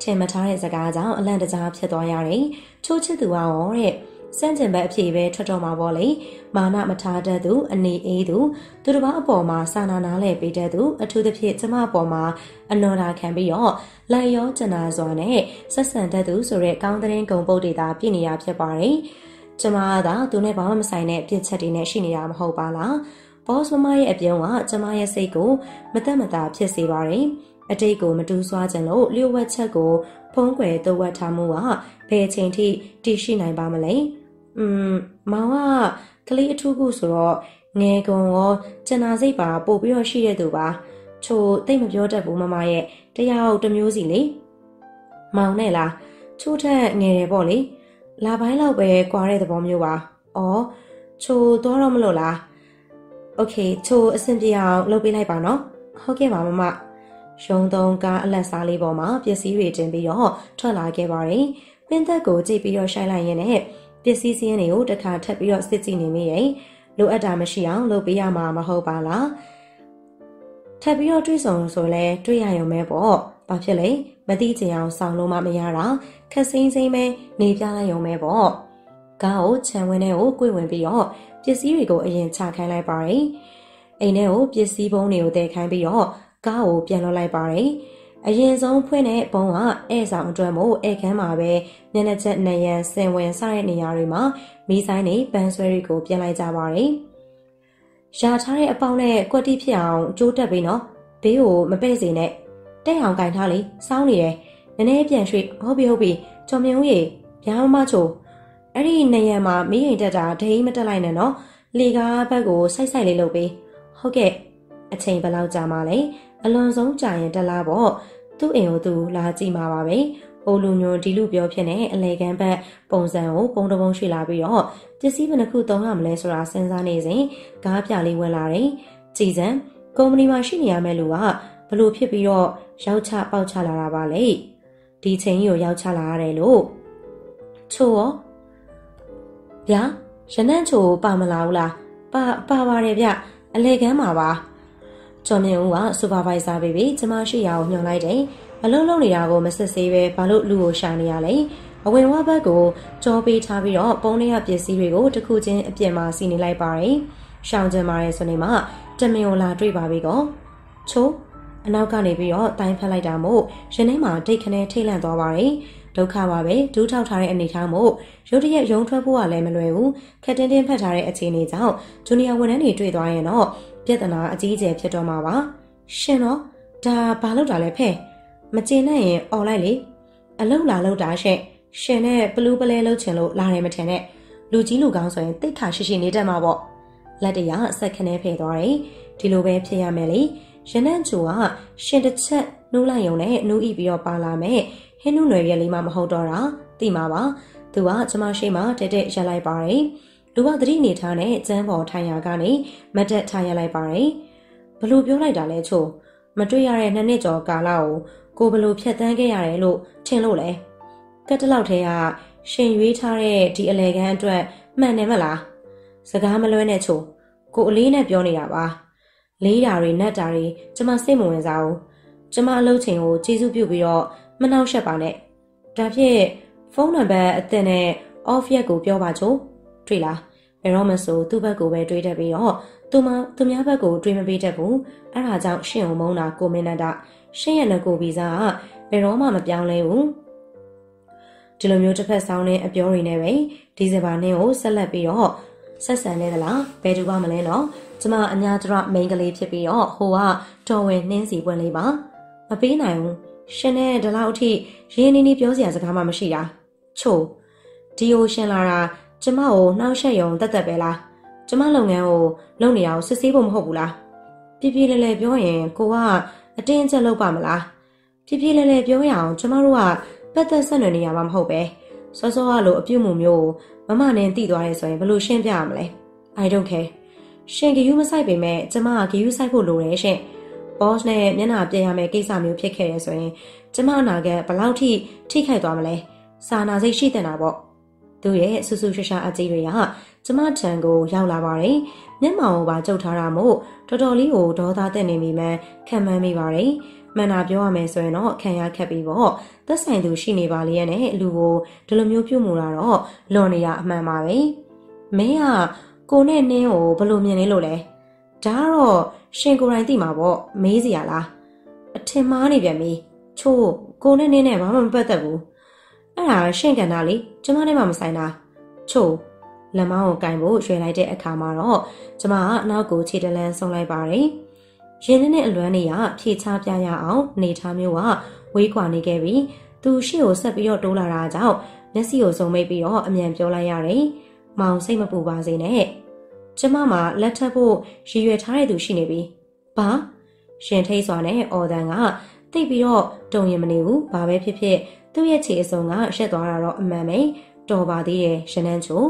ထင်မထားတဲ့စကားကြောင့်အလန့်တကြားဖြစ်သွားရတယ်ချိုးချစ်သူကရောတဲ့စန့်ကျင်ဘက်အဖြစ်ပဲထွက်တော်မှာပေါ့လေမာနမထားတတ်သူအနေအေးသူသူတစ်ပါးအပေါ်မှာစာနာနာလဲပေးတတ်သူအထူးသဖြင့်ကျမအပေါ်မှာအနော်တာခံပြီးတော့လိုက်ရောကျနာစွာနဲ့ဆက်ဆံတတ်သူဆိုတဲ့ကောင်းတဲ့ဂုဏ်ပုဒ်တွေသာပြည့်နေရဖြစ်ပါတယ်ကျမကသူနဲ့ဘာမှမဆိုင်တဲ့ပြစ်ချက်တွေနဲ့ရှိနေတာမဟုတ်ပါလားဘော့စ်မမရဲ့အပြုံးကကျမရဲ့စိတ်ကိုမသက်မသာဖြစ်စေပါတယ်အတိတ်ကိုမတူးဆွားခြင်းလို့လျှို့ဝှက်ချက်ကိုဖုံးကွယ်သွက်ဝက်ထားမှုကဘယ်အချိန်ထိတည်ရှိနိုင်ပါမလဲอืมမောင်ကကလေးအထူးခုဆိုတော့ငယ်ကုံရောကျန်နာစိတ်ပါပို့ပြီးတော့ရှိရသူပါချို့သိမ့်မပြောတတ်ဘူးမမရဲ့တယောက်တစ်မျိုးစီလေမောင်နဲ့လားချို့ထက်ငယ်တယ်ပေါ့လေလာပိုင်းလောက်ပဲကွာတဲ့သဘောမျိုးပါအော်ချို့သွားတော့မလို့လားโอเคချို့အဆင်ပြေအောင်လုပ်ပေးလိုက်ပါနော်ဟုတ်ကဲ့ပါမမရုံသုံးကားအလက်စားလေးပေါ်မှာပစ္စည်းတွေတင်ပြီးတော့ထွက်လာခဲ့ပါတယ်ပင်သက်ကိုကြည့်ပြီးတော့ရှိုင်းလိုက်ရင်းနဲ့ပစ္စည်းစင်းတွေကိုတစ်ခါထပ်ပြီးတော့စစ်ကြည့်နေမိရင်လိုအပ်တာမရှိအောင်လုပ်ပေးရမှာမဟုတ်ပါလားထပ်ပြီးတော့တွေးဆုံဆိုလဲတွေးရရုံပဲပေါ့ဘာဖြစ်လဲမသိချင်အောင်စောင့်လို့မှမရတာခက်စိမ့်စိမ့်ပဲနေပြလိုက်ရုံပဲပေါ့ကားကိုခြံဝင်းထဲကို꿰ဝင်ပြီးတော့ပစ္စည်းတွေကိုအရင်ချခိုင်းလိုက်ပါတယ်အိမ်ထဲကိုပစ္စည်းပုံးတွေကိုတည်ခိုင်းပြီးတော့ကားကိုပြန်လွှတ်လိုက်ပါတယ်အရင်ဆုံးဖွင့်တဲ့ဘုံကဧည့်ဆောင်အတွက်မို့ဧည့်ခန်းမှာပဲမျက်နှာချက်နရံစင်ဝင်စတဲ့နေရာတွေမှာမီးဆိုင်တွေပန်းဆွဲတွေကိုပြင်လိုက်ကြပါတယ်။ရာထားတဲ့အပေါင်းနဲ့ကွက်တိဖြစ်အောင်ကြိုးတက်ပြီးနော်ဘေးကိုမပဲ့စေနဲ့တဲ့အောင်ကင်ထားလေစောင်းနေတယ်နည်းနည်းပြန်ရွှေ့ဟုတ်ပြီဟုတ်ပြီကျော်မြင်ဦးရေဗျာမချိုအဲ့ဒီနရံမှာမီးရင်တက်တာဒိမတက်လိုက်နဲ့နော်လေကားဘက်ကိုစိုက်စိုက်လေးလုပ်ပေးဟုတ်ကဲ့အချိန်ဘယ်လောက်ကြာမှလဲအလွန်ဆုံးကြာရင်တက်လာပေါ့သူ့အိမ်ကိုသူလာကြည့်မှာပါပဲ။အိုလူညွန်ဒီလူပြောဖြစ်နေအလေကန်းဘက်ပုံစံကိုပုံတပုံရွှေ့လာပြီးတော့ပစ္စည်းဘယ်နှခုသုံးရမလဲဆိုတာစဉ်းစားနေစဉ်ကားပြလေးဝင်လာတယ်။ကြည်စံကုမ္ပဏီမှာရှိနေရမယ့်လူကဘလို့ဖြစ်ပြီးတော့ရောက်ချပေါက်ချလာတာပါလေ။ဒီချိန်ကြီးကိုရောက်ချလာရတယ်လို့ချို့ရောဗျာရနန့်ချိုပါမလာဘူးလားပါပါပါတယ်ဗျအလေကန်းမှာပါကျော်မြင့်ဦးကစူပါဗိုက်ဇာဘေဘီကျမရှိရာကိုညွှန်လိုက်တယ်အလုံးလုံးနေတာကိုမစစ်ဆေးပဲဘာလို့လူကိုရှာနေရလဲအဝင်ဝဘက်ကိုကြောပေးထားပြီးတော့ပုံတွေကပစ္စည်းတွေကိုတစ်ခုချင်းအပြင်မှာစီနေလိုက်ပါတယ်ရှောင်းကျင်ပါတယ်ဆိုနေမှတမင်ကိုလာတွေ့ပါပြီကောချိုးအနောက်ကနေပြီးတော့တိုင်းဖက်လိုက်တာမို့ရင်းထဲမှာတိတ်ခနဲထိတ်လန့်သွားပါတယ်ဒုက္ခပါပဲဒူးထောက်ထားတဲ့အနေထားမို့ရုတ်တရက်ရုံထွက်ဖို့ကလည်းမလွယ်ဘူးခက်တင်းတင်းဖက်ထားတဲ့အခြေအနေကြောင့်ဂျူနီယာဝန်ထမ်းတွေတွေ့သွားရင်တော့ပြဿနာအကြီးအကျယ်ဖြစ်တော့မှာပါရှင်တော့ဒါဘာလုပ်တာလဲဖဲမကျေနပ်ရင်អော်လိုက်လေအလုတ်လာလောက်တာရှင့်ရှင်နဲ့ပလူးပလဲလှုပ်ချင်လို့လာတယ်မထင်နဲ့လူကြီးလူကောင်းဆိုရင်တိတ်ခါရှိရှိနေတတ်မှာပေါ့လက်တရဆက်ခနဲဖယ်သွားတယ်ဒီလိုပဲဖြစ်ရမယ်လေရနန့်ချိုကရှင်တစ်ချက်နှိုးလိုက်ရုံနဲ့နှိုးဤပြီးတော့ပါလာမယ်ဟင်းနုနယ်ရဲ့လေးမှမဟုတ်တော့တာသိမှာပါသူကကျမရှိမှတက်တက်ရက်လိုက်ပါတယ်လူကသတိနေထားနဲ့ကျန်းပေါ်ထိုင်ရာကနေမတ်တက်ထားရလိုက်ပါတယ်ဘလို့ပြောလိုက်တာလဲချိုမတွေ့ရတဲ့နှစ်နှစ်ကျော်ကာလကိုကိုဘလို့ဖြတ်တန်းခဲ့ရတယ်လို့ထင်လို့လဲကက်တလောက်ထဲကရှင်ရွေးထားတဲ့ဒီအလေကန်းအတွက်မှန်တယ်မလားစကားမလွဲနဲ့ချိုကိုအလေးနဲ့ပြောနေတာပါလေးဓာတွေနတ်ဓာတွေကျမစိတ်မဝင်စားဘူးကျမအလုပ်ချိန်ကိုကျေးဇူးပြုပြီးတော့မနှောက်ယှက်ပါနဲ့ဒါဖြင့်ဖုန်းနံပါတ်အသစ်နဲ့ off ရက်ကိုပြောပါချိုတွေ့လားဘယ်တော့မှဆိုသူ့ဘက်ကိုပဲတွေးတတ်ပြီးတော့သူမသူများဘက်ကိုတွေးမပေးတတ်ဘူးအဲ့ဒါကြောင့်ရှင့်ကိုမုန်းတာကိုမင်းနန္ဒရှင့်ရဲ့ငကိုဗီဇာကဘယ်တော့မှမပြောင်းလဲဘူးဒီလိုမျိုးတစ်ဖက်ဆောင်းတဲ့အပြောတွေနဲ့ပဲဒီဇင်ဘာနေ့ကိုဆက်လက်ပြီးတော့ဆက်ဆံနေသလားဘယ်သူမှမလဲနော်ကျမအညာတရမိန်းကလေးဖြစ်ပြီးတော့ဟိုကတော်ဝင်နှင်းစီပွင့်လေးပါမပေးနိုင်ဘူးရှင်နဲ့ဒီလောက်အထိရင်းနှီးနှီးပြောစရာစကားမှမရှိတာချို့ဒီကိုရှင်လာတာကျမကိုနှောက်ယှက်ရုံတက်တက်ပဲလားကျမလုပ်ငန်းကိုလုပ်နေအောင်စစ်ဆေးဖို့မဟုတ်ဘူးလားပြပြလဲလဲပြောရင်ကိုကအတင်းအကျပ်လုပ်ပါမလားပြပြလဲလဲပြောရအောင်ကျမတို့ကပတ်သက်ဆက်နွယ်နေရမှာမဟုတ်ပဲစောစောကလိုအပြုတ်မှုမျိုးမမနဲ့တည်သွားရဲဆိုရင်ဘယ်လိုရှင်းပြရမလဲ I don't care ရှင်ကယူမဆိုင်ပေမဲ့ကျမကကယူဆိုင်ဖို့လိုတယ်ရှင် boss နဲ့မျက်နှာပြရမယ့်ကိစ္စမျိုးဖြစ်ခဲ့ရဆိုရင်ကျမအနာကဘယ်လောက်ထိထိခိုက်သွားမလဲစာနာစိတ်ရှိတဲ့နာပေါ့သူရဲ့ဆူဆူရှာရှာအကြီးတွေကကျမထံကိုရောက်လာပါတယ်မျက်မှောင်ကိုပါကြုတ်ထားတာမို့တော်တော်လေးကိုဒေါသတက်နေမိမှခံမှန်းမိပါတယ်မှန်တာပြောရမယ်ဆိုရင်တော့ခံရခက်ပြီပေါ့သက်ဆိုင်သူရှိနေပါလေရဲ့နဲ့လူကိုဒီလိုမျိုးပြုတ်မှုတာတော့လွန်နေတာအမှန်ပါပဲမင်းကကိုနဲ့နင်းကိုဘယ်လိုမြင်နေလို့လဲဒါကတော့ရှင်ကိုယ်တိုင်သိမှာပေါ့မေးစီရလားအထင်မှားနေပြန်ပြီချို့ကိုနဲ့နင်းနဲ့ဘာမှမပတ်သက်ဘူးအဲ့ဒါရှင့်ကန်တာလေကျမနဲ့မှမဆိုင်တာချို့လက်မောင်းကိုကင်ဖို့ရွှေလိုက်တဲ့အခါမှာတော့ကျမကအနောက်ကိုခြေတလန်းဆုံးလိုက်ပါတယ်ရင်းနှီးနဲ့အလွမ်းနေရဖြေချပြရအောင်နေထားမျိုးကဝေးကွာနေခဲ့ပြီးသူရှေ့ကိုဆက်ပြီးတော့တိုးလာတာကြောင့်မျက်စိကိုစုံမိတ်ပြီးတော့အမြန်ပြောလိုက်ရတယ်မောင်စိတ်မပူပါစေနဲ့ကျမမှာလက်ထပ်ဖို့ရည်ရွယ်ထားတဲ့သူရှိနေပြီဘာရှင်ထိတ်စွာနဲ့အော်တန်ကတိတ်ပြီးတော့တုံရင်မနေဘူးဘာပဲဖြစ်ဖြစ်သူ့ရဲ့ခြေအစုံကရှက်သွားတာတော့အမှန်ပဲတော်ပါသေးတယ်ရှင်နှန်းချို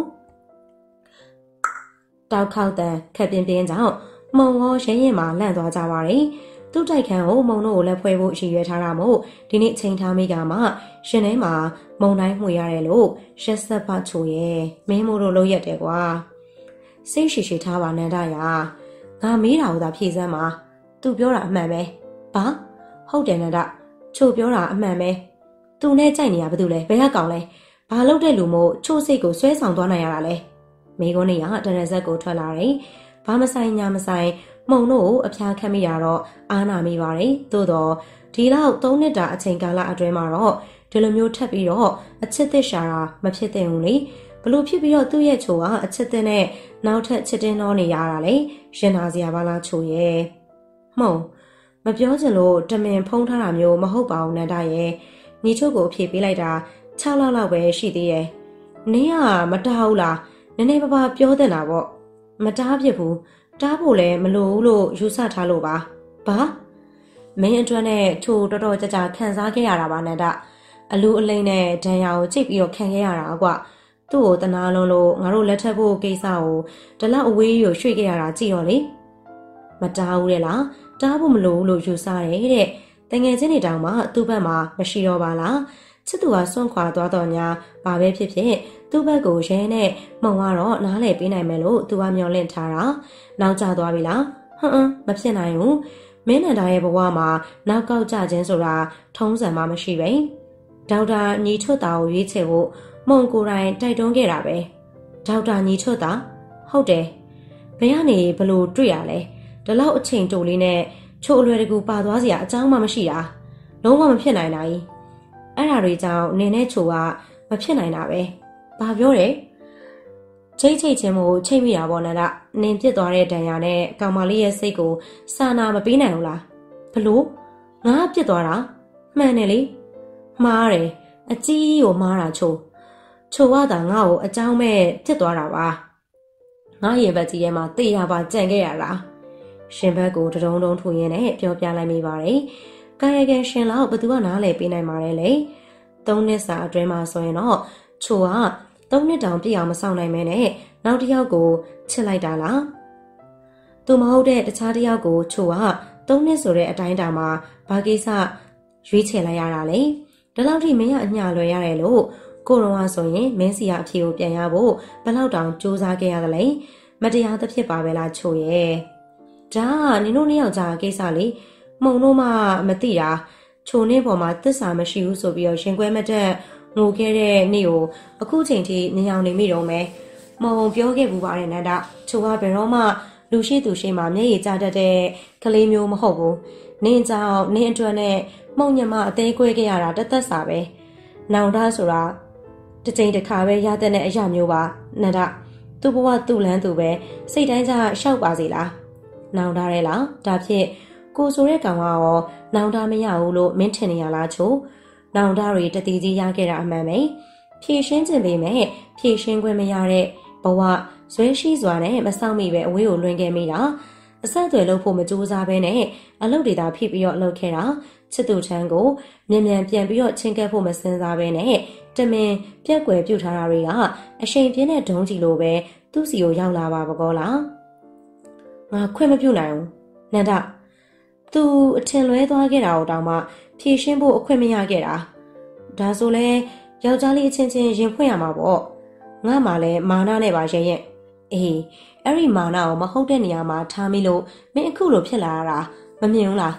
တောက်ခေါက်တန်ခက်ပြင်းပြင်းကြောင့်မုံရောရင်းရင်မှာလန့်သွားကြပါတယ်သူ့တိုက်ခန်းကိုမုံတို့ကိုလက်ဖွဲဖို့ရည်ရွယ်ထားတာမို့ဒီနေ့ချိန်ထားမိကမှရှင်ထဲမှာမုံတိုင်းမှွေရတယ်လို့ရက်ဆက်ဖချိုရဲ့မင်းမို့လို့လုပ်ရက်တယ်ကွာစိတ်ရှိရှိထားပါနန္ဒရာငါမေးတာကိုသာဖြေစမ်းပါသူပြောတာအမှန်ပဲဘာဟုတ်တယ်နန္ဒချိုပြောတာအမှန်ပဲသူနဲ့ကြိုက်နေရဘာလို့လဲဘယ်ကကောင်လဲဘာလုပ်တဲ့လူမို့ချိုစိတ်ကိုဆွဲဆောင်သွားနိုင်ရတာလဲမိကုန်းနေရတရဇက်ကိုထွက်လာတယ်ဘာမဆိုင်ညာမဆိုင်မုံတို့အဖျားခတ်မိတာတော့အားနာမိပါတယ်သို့တော့ဒီလောက်သုံးနှစ်တာအချိန်ကာလအတွင်းမှာတော့ဒီလိုမျိုးထပ်ပြီးတော့အချစ်သစ်ရှာတာမဖြစ်သင့်ဘူးလေဘလို့ဖြစ်ပြီးတော့သူ့ရဲ့ချိုကအချစ်သစ်နဲ့နောက်ထပ်ချစ်တင်းတော့နေရတာလေရင်နာစရာပါလားချိုရဲ့မှုံမပြောချင်လို့တမင်ဖုံးထားတာမျိုးမဟုတ်ပါဘူးနန္ဒရဲ့ညီချိုကိုဖြေပေးလိုက်တာ၆လလောက်ပဲရှိသေးရဲ့နင်းကမတားဘူးလားနည်းနည်းပါးပါးပြောတင်တာပေါ့မတားဖြစ်ဘူးတားဖို့လည်းမလိုဘူးလို့ယူဆထားလို့ပါဘာမင်းအတွက်နဲ့ထိုတော်တော်ကြကြခံစားခဲ့ရတာပါနန္ဒအလူအလိမ့်နဲ့ဒဏ်ရာကိုကြိတ်ပြီးတော့ခံခဲ့ရတာကွာသူ့ကိုတနာလုံးလို့ငါတို့လက်ထပ်ဖို့ကိစ္စကိုဒီလောက်အဝေးကိုရွှေ့ခဲ့ရတာကြည့်တော့လေမတားဘူးလေလားတားဖို့မလိုဘူးလို့ယူဆတယ်တဲ့တငယ်ချင်းတွေတောင်မှသူ့ဘက်မှာမရှိတော့ပါလားချစ်သူကစွန့်ခွာသွားတော့ညာဘာပဲဖြစ်ဖြစ်သူ့ဘက်ကိုရဲနဲ့မုံကတော့နားလည်ပေးနိုင်မယ်လို့သူကမျှော်လင့်ထားတာနောက်ကျသွားပြီလားဟွန်းဟွန်းမဖြစ်နိုင်ဘူးမင်းနန္ဒာရဲ့ဘဝမှာနောက်ကောက်ကြခြင်းဆိုတာထုံးစံမှမရှိပဲဒေါက်တာညီထွတ်တာကိုရွေးချယ်ဖို့မုံကိုယ်တိုင်တိုက်တွန်းခဲ့တာပဲဒေါက်တာညီထွတ်တာဟုတ်တယ်ဘယ်ကနေဘလို့တွေ့ရလဲဒီလောက်အချိန်တိုလေးနဲ့ချို့အလွယ်တကူပါသွားစရာအကြောင်းမှမရှိတာလုံးဝမဖြစ်နိုင်တာကြီးအဲ့ဒါတွေကြောင့်နင်းနဲ့ချိုကမဖြစ်နိုင်တာပဲဘာပြောတယ်ချိတ်ချိတ်ချင်းမို့ချိတ်မိတာပေါ့နန္ဒနင်းပြစ်သွားတဲ့ဒဏ်ရာနဲ့ကောင်မလေးရဲ့စိတ်ကိုစာနာမပေးနိုင်ဘူးလားဘလို့ငါပြစ်သွားတာမှန်တယ်လေမှားတယ်အကြီးကိုမှားတာချိုချိုကသာငါ့ကိုအကြောင်းမဲ့ပြစ်သွားတာပါငါရင်ဘက်ကြီးထဲမှာတေးရပါကြံခဲ့ရတာရှင်ဘက်ကိုတဒုံဒုံထူရင်းနဲ့ပြောပြလိုက်မိပါတယ်ကာယကံရှင်လောက်ဘသူကနားလည်ပေးနိုင်ပါတယ်လေသုံးနှစ်စာအတွင်းမှာဆိုရင်တော့ချိုကသုံးနှစ်တောင်ပြည့်အောင်မဆောင်နိုင်မဲနဲ့နောက်တစ်ယောက်ကိုချစ်လိုက်တာလားသူမဟုတ်တဲ့တခြားတစ်ယောက်ကိုချိုကသုံးနှစ်ဆိုတဲ့အတိုင်းတာမှာဘာကိစ္စရွေးချယ်လိုက်ရတာလေဒီလောက်ထိမင်းကအညာလွယ်ရတယ်လို့ကိုတော်ကဆိုရင်မင်းစီကအဖြေကိုပြန်ရဖို့ဘလောက်တောင်စူးစမ်းခဲ့ရသလဲမတရားသဖြင့်ပါပဲလားချိုရဲ့ဒါကနင်တို့နှစ်ယောက်ကြားကိစ္စလေမုံတို့မှမသိတာချိုနေပေါ်မှာသစ္စာမရှိဘူးဆိုပြီးတော့ရင်ခွဲမတက်ငိုခဲ့တဲ့နေ့ကိုအခုချိန်ထိမြင်အောင်နေမိတော့မယ်မုံပြောခဲ့ဘူးပါတယ်နန္ဒချိုကဘယ်တော့မှလူရှိသူရှိမှမျက်ရည်ကျတတ်တဲ့ကလေးမျိုးမဟုတ်ဘူးနင်းကြောင့်နင်းအတွက်နဲ့မုံညမအသေးခွဲခဲ့ရတာတသက်စာပဲနောင်တဆိုတာတစ်ချိန်တစ်ခါပဲရတဲ့အရာမျိုးပါနန္ဒသူ့ဘဝသူ့လန်းသူပဲစိတ်တိုင်းကျရှောက်ပါစေလားနောင်တရဲလားဒါဖြင့်ကိုဆိုတဲ့ကောင်ကရောနောင်တမရဘူးလို့မင်းထင်နေရလားချိုနောင်တတွေတတိကြီးရခဲ့တာအမှန်ပဲဖြည့်ရှင်းခြင်းပေမဲ့ဖြည့်ရှင်းခွင့်မရတဲ့ဘဝဇွဲရှိစွာနဲ့မဆောင်မိပဲအဝေးကိုလွင်ခဲ့မိတာအဆက်အသွယ်လုပ်ဖို့မကြိုးစားဘဲနဲ့အလုပ်တွေသာဖြစ်ပြီးတော့လုပ်ခဲ့တာချစ်သူချမ်းကိုမြန်မြန်ပြန်ပြီးတော့ချင်းကပ်ဖို့မစင်စားဘဲနဲ့တမင်ပြက်ကွယ်ပြုတ်ထားတာတွေကအရှိန်ပြင်းတဲ့ဒုံးကြီးလိုပဲသူ့စီကိုရောက်လာပါဘကောလားငါခွင့်မပြုနိုင်ဘူးနန္ဒသူအထင်လွဲသွားခဲ့တာကိုတောင်မှဖြည့်ရှင်းဖို့အခွင့်မရခဲ့တာဒါဆိုလဲယောက်ျားလေးအချင်းချင်းရင်ဖွင့်ရမှာပေါ့ငါမှလည်းမာနနဲ့ပါရဲ့ရဲ့အေးအဲ့ဒီမာနကိုမဟုတ်တဲ့နေရာမှာထားမိလို့မင်းအခုလိုဖြစ်လာတာမမြင်ဘူးလား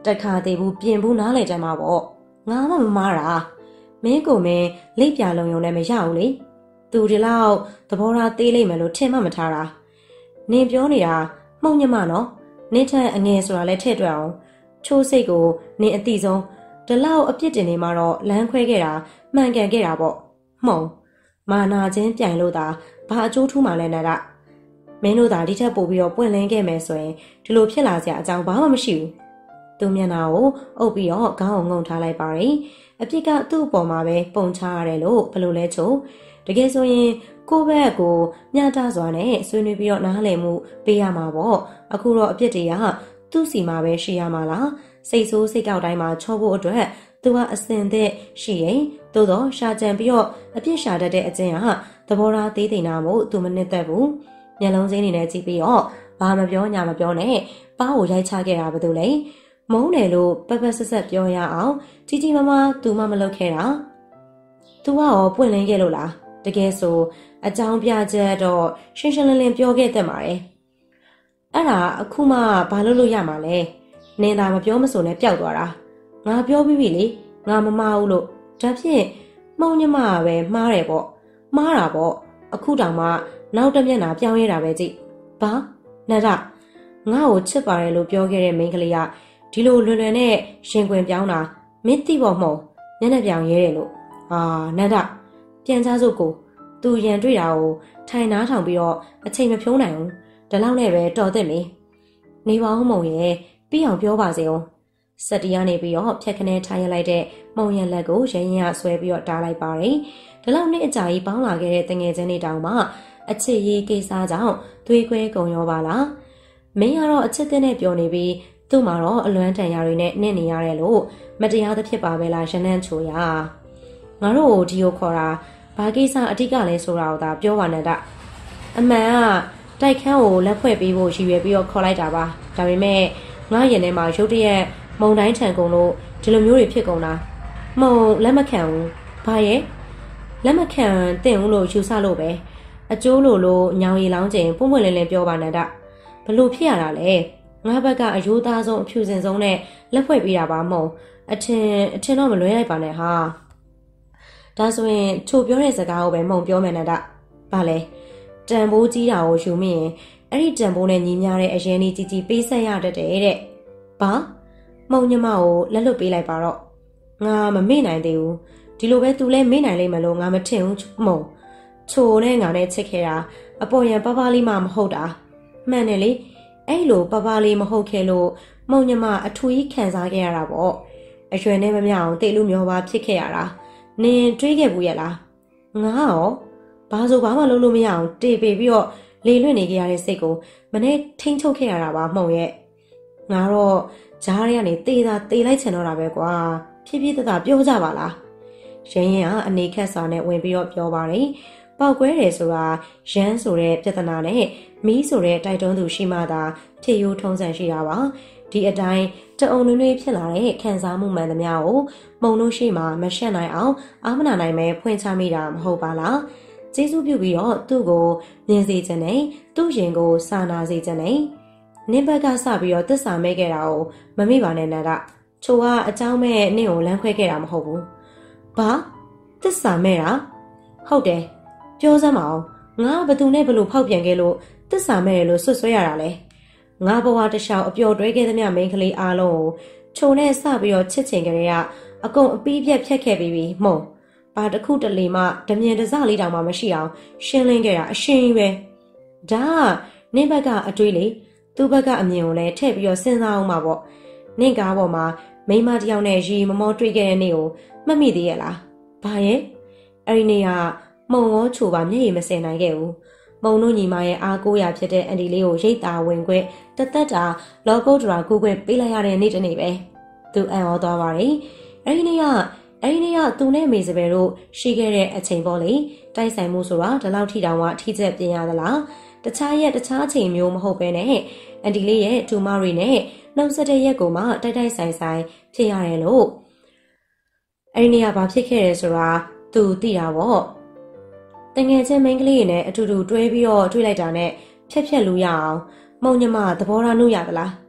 တက်ခါသေးဘူးပြင်ဘူးနားလေကြမှာပေါ့ငါမှမမားတာမင်းကိုမင်းလိပ်ပြလုံုံနဲ့မရဘူးလေသူဒီလောက်သဘောထားသေးလိမ့်မယ်လို့ထင်မှမထားတာနင်ပြောနေတာမှုန့်ညမနော်နင်ထက်အငယ်ဆိုတာလည်းထည့်တွက်အောင်ချိုးစိတ်ကိုနင်အတိဆုံးဒီလောက်အပြစ်တင်နေမှတော့လမ်းခွဲခဲ့တာမှန်ကန်ခဲ့တာပေါ့မှုံမာနာချင်းပြိုင်လို့သာဘာအကျိုးထူးမှလဲနာတာမင်းတို့သာဒီထက်ပိုပြီးတော့ပွင့်လင်းခဲ့မယ်ဆိုရင်ဒီလိုဖြစ်လာစရာအကြောင်းဘာမှမရှိဘူးသူမျက်နှာကိုအုပ်ပြီးတော့ခေါင်းကိုငုံထားလိုက်ပါတယ်အပြစ်ကသူ့အပေါ်မှာပဲပုံချရတယ်လို့ဘယ်လိုလဲချို့တကယ်ဆိုရင်ကိုယ့်ဘက်ကိုမျှတစွာနဲ့ဆွေးနွေးပြီးတော့နားလည်မှုပေးရမှာပေါ့အခုတော့အပြစ်တွေကသူ့စီမှာပဲရှိရမှာလားစိတ်ဆိုးစိတ်ကောက်တိုင်းမှာချောဖို့အတွက်သူကအစင်သက်ရှိရင်သို့တော့ရှာကြံပြီးတော့အပြစ်ရှာတတ်တဲ့အကျင့်ဟာသဘောထားသေးသိမ်တာမို့သူမနစ်သက်ဘူးမျက်လုံးစင်းနေနဲ့ကြည့်ပြီးတော့ဘာမပြောညာမပြောနဲ့ပါးကိုရိုက်ချခဲ့တာဘာလို့လဲမုန်းတယ်လို့ပက်ပက်ဆက်ဆက်ပြောရအောင်ကြီးကြီးမားမားသူမှမလုပ်ခဲ့တာသူကရောပွင့်လင်းခဲ့လို့လားတကယ်ဆိုအကြောင်းပြချက်တော့ရှင်းရှင်းလင်းလင်းပြောခဲ့တတ်ပါတယ်အဲ့ဒါအခုမှဘာလို့လို့ရမှာလဲနင်သာမပြောမဆိုနဲ့ပျောက်သွားတာငါပြောပြီးပြီလေငါမမဘူးလို့ဒါဖြင့်မှုံညမပဲမှားတယ်ပေါ့မှားတာပေါ့အခုတောင်မှနောက်တစ်မျက်နှာပြောင်းရတာပဲကြည့်ဘာနတ်ငါ့ကိုချစ်ပါတယ်လို့ပြောခဲ့တဲ့မိန်းကလေးကဒီလိုလွယ်လွယ်နဲ့ရှင်ခွင်ပြောင်းတာမင်းသိဖို့မဟုတ်ညနေပြောင်ရဲတယ်လို့ဟာနတ်ပြန်ချစို့ကိုသူရန်တွေ့တာကိုထိုင်နားထောင်ပြီးတော့အချိန်မဖြုံးနိုင်ဘူးဒီလောက်နဲ့ပဲတော်သင့်ပြီနေပါဦးမုံရဲ့ပြီးအောင်ပြောပါစေဦးစက်တီကနေပြီးတော့ဖြက်ခနဲထားရလိုက်တဲ့မုံရလက်ကိုရရင်ရဆွဲပြီးတော့တားလိုက်ပါတယ်ဒီလောက်နဲ့အကြာကြီးပေါင်းလာခဲ့တဲ့တငယ်ချင်းတွေတောင်မှအချစ်ရေးကိစ္စကြောင့်သွေးခွဲကုန်ရောပါလားမင်းကတော့အချစ်တဲ့နဲ့ပြောနေပြီးသူ့မှာတော့အလွမ်းတန်ရာတွေနဲ့နင့်နေရတယ်လို့မတရားသဖြစ်ပါပဲလားရနန်းချိုရငါတို့ဒီကိုခေါ်တာဘာကိစ္စအဓိကလဲဆိုတာကိုသာပြောပါနဲ့အမှန်ကတိုက်ခန်းကိုလက်ဖွဲ့ပေးဖို့ရည်ရွယ်ပြီးတော့ခေါ်လိုက်တာပါဒါပေမဲ့ငါရင်ထဲမှာရုတ်တရက်မုံတိုင်းထန်ကုန်လို့ဒီလိုမျိုးတွေဖြစ်ကုန်တာမုံလက်မခံဘူးဘာရဲ့လက်မခံတင်ဦးလို့ယူဆလို့ပဲအကျိုးလို့လို့ညောင်ရီလောင်းချိန်ပုံပွင့်လင်းလင်းပြောပါနဲ့ဘလို့ဖြစ်ရတာလဲငါဘက်ကအယိုးသားဆုံးအဖြူစင်ဆုံးနဲ့လက်ဖွဲ့ပေးတာပါမုံအထင်အထင်တော့မလွဲလိုက်ပါနဲ့ဟာဒါဆိုရင်ချိုပြောတဲ့စကားကိုပဲမုံပြောမယ်နဲ့ဘာလဲတန်ဖိုးကြီးတာကိုယူမိရင်အဲ့ဒီတန်ဖိုးနဲ့ညီမျှတဲ့အရင်ကြီးကြီးပေးဆက်ရတတ်တယ်တဲ့ဘာမုံညမကိုလက်လွတ်ပေးလိုက်ပါတော့ငါမမေ့နိုင်သေးဘူးဒီလိုပဲသူလဲမေ့နိုင်လိမ့်မယ်လို့ငါမထင်ဘူးမုံချိုနဲ့ငါနဲ့ချစ်ခဲ့တာအပေါ်ရန်ပပလေးမှမဟုတ်တာမှန်တယ်လေအဲ့လိုပပလေးမဟုတ်ခဲ့လို့မုံညမအထူးကြီးခံစားခဲ့ရတာပေါ့အရွယ်နဲ့မမြောင်တိတ်လူမျိုးပါဖြစ်ခဲ့ရတာနင်တွေးခဲ့ဘူးရဲ့လားငါရောဘာဆိုဘာမှလုပ်လို့မရအောင်တေပေပြီးတော့လေလွင့်နေကြရတဲ့စိတ်ကိုမနေ့ထိန်းချုပ်ခဲ့ရတာပါမှုံရဲ့ငါတော့ဂျားတွေကနေတေးတာတေးလိုက်ချင်တော့တာပဲကွာဖြည်းဖြည်းတသာပြောကြပါလားရင်းရင်ကအနေခက်စွာနဲ့ဝင်ပြီးတော့ပြောပါတယ်ပေါက်ကွဲတယ်ဆိုတာရမ်းဆိုတဲ့ပြဿနာနဲ့မီးဆိုတဲ့တိုက်တွန်းသူရှိမှသာဖြစ်ရိုးထုံးစံရှိတာပါဒီအတိုင်းတအုံနွေးနွေးဖြစ်လာတဲ့ခံစားမှုမှန်သမျှကိုမုံလို့ရှိမှမရှက်နိုင်အောင်အာမနာနိုင်ပဲဖွင့်ချမိတာမဟုတ်ပါလားကျေးဇူးပြုပြီးတော့သူ့ကိုမြင်စေခြင်းနဲ့သူ့ရင်ကိုစာနာစေခြင်းနဲ့နင်းဘက်ကစပြီးတော့သစ္စာမဲခဲ့တာကိုမမေ့ပါနဲ့နန္ဒချိုကအเจ้าမဲ့နင့်ကိုလမ်းခွဲခဲ့တာမဟုတ်ဘူးဘာသစ္စာမဲတာဟုတ်တယ်ပြောစမ်းမအောင်ငါဘသူနဲ့ဘလို့ဖောက်ပြန်ခဲ့လို့သစ္စာမဲတယ်လို့ဆွဆွဲရတာလဲငါဘဝတစ်လျှောက်အပျော်တွဲခဲ့သမျှမိန်းကလေးအားလုံးကိုချိုနဲ့စပြီးတော့ချစ်ချင်ကြတဲ့ကအကုန်အပီးပြက်ဖြတ်ခဲ့ပြီးပြီမှုံဘာတစ်ခုတလေမှဓမြင်တစလေးတောင်မှမရှိအောင်ရှင်းလင်းခဲ့တာအရှင်းကြီးပဲဒါကနင့်ဘက်ကအတွေးလေသူ့ဘက်ကအမြင်ကိုလည်းထည့်ပြီးတော့စဉ်းစားအောင်ပါပေါ့နင့်ကားပေါ်မှာမိမတယောက်နဲ့ရီမမောတွေ့ခဲ့တဲ့နေ့ကိုမှတ်မိသေးရဲ့လားဘာရဲ့အဲ့ဒီနေ့ကမုံရောချိုပါမျက်ရည်မစင်နိုင်ခဲ့ဘူးမုံတို့ညီမရဲ့အားကိုးရာဖြစ်တဲ့အန်ဒီလေးကိုရိတ်တာဝင်ခွဲတသက်တာလောကုတ်တရာကူခွဲပေးလိုက်ရတဲ့နေ့တစ်နေ့ပဲသူအံ့ဩသွားပါတယ်အဲ့ဒီနေ့ကအဲ့ဒီနေ့ကသူနဲ့မေစပယ်တို့ရှိခဲ့တဲ့အချိန်ပေါ့လေတိုက်ဆိုင်မှုဆိုတာဒီလောက်ထိတောင်မှထိချက်ပြင်းရသလားတခြားရက်တခြားအချိန်မျိုးမဟုတ်ပဲနဲ့အန်ဒီလေးရဲ့ဒူမရီနဲ့နှုတ်ဆက်တဲ့ရက်ကိုမှတိုက်တိုက်ဆိုင်ဆိုင်ဖြစ်ရတယ်လို့အဲ့ဒီနေ့ကဘာဖြစ်ခဲ့ရဲဆိုတာသူသိတာပေါ့တငယ်ချင်းမိန်းကလေးနဲ့အတူတူတွဲပြီးတော့တွေ့လိုက်တာနဲ့ဖြက်ဖြက်လို့ရအောင်မုံညမသဘောထားနှုတ်ရသလား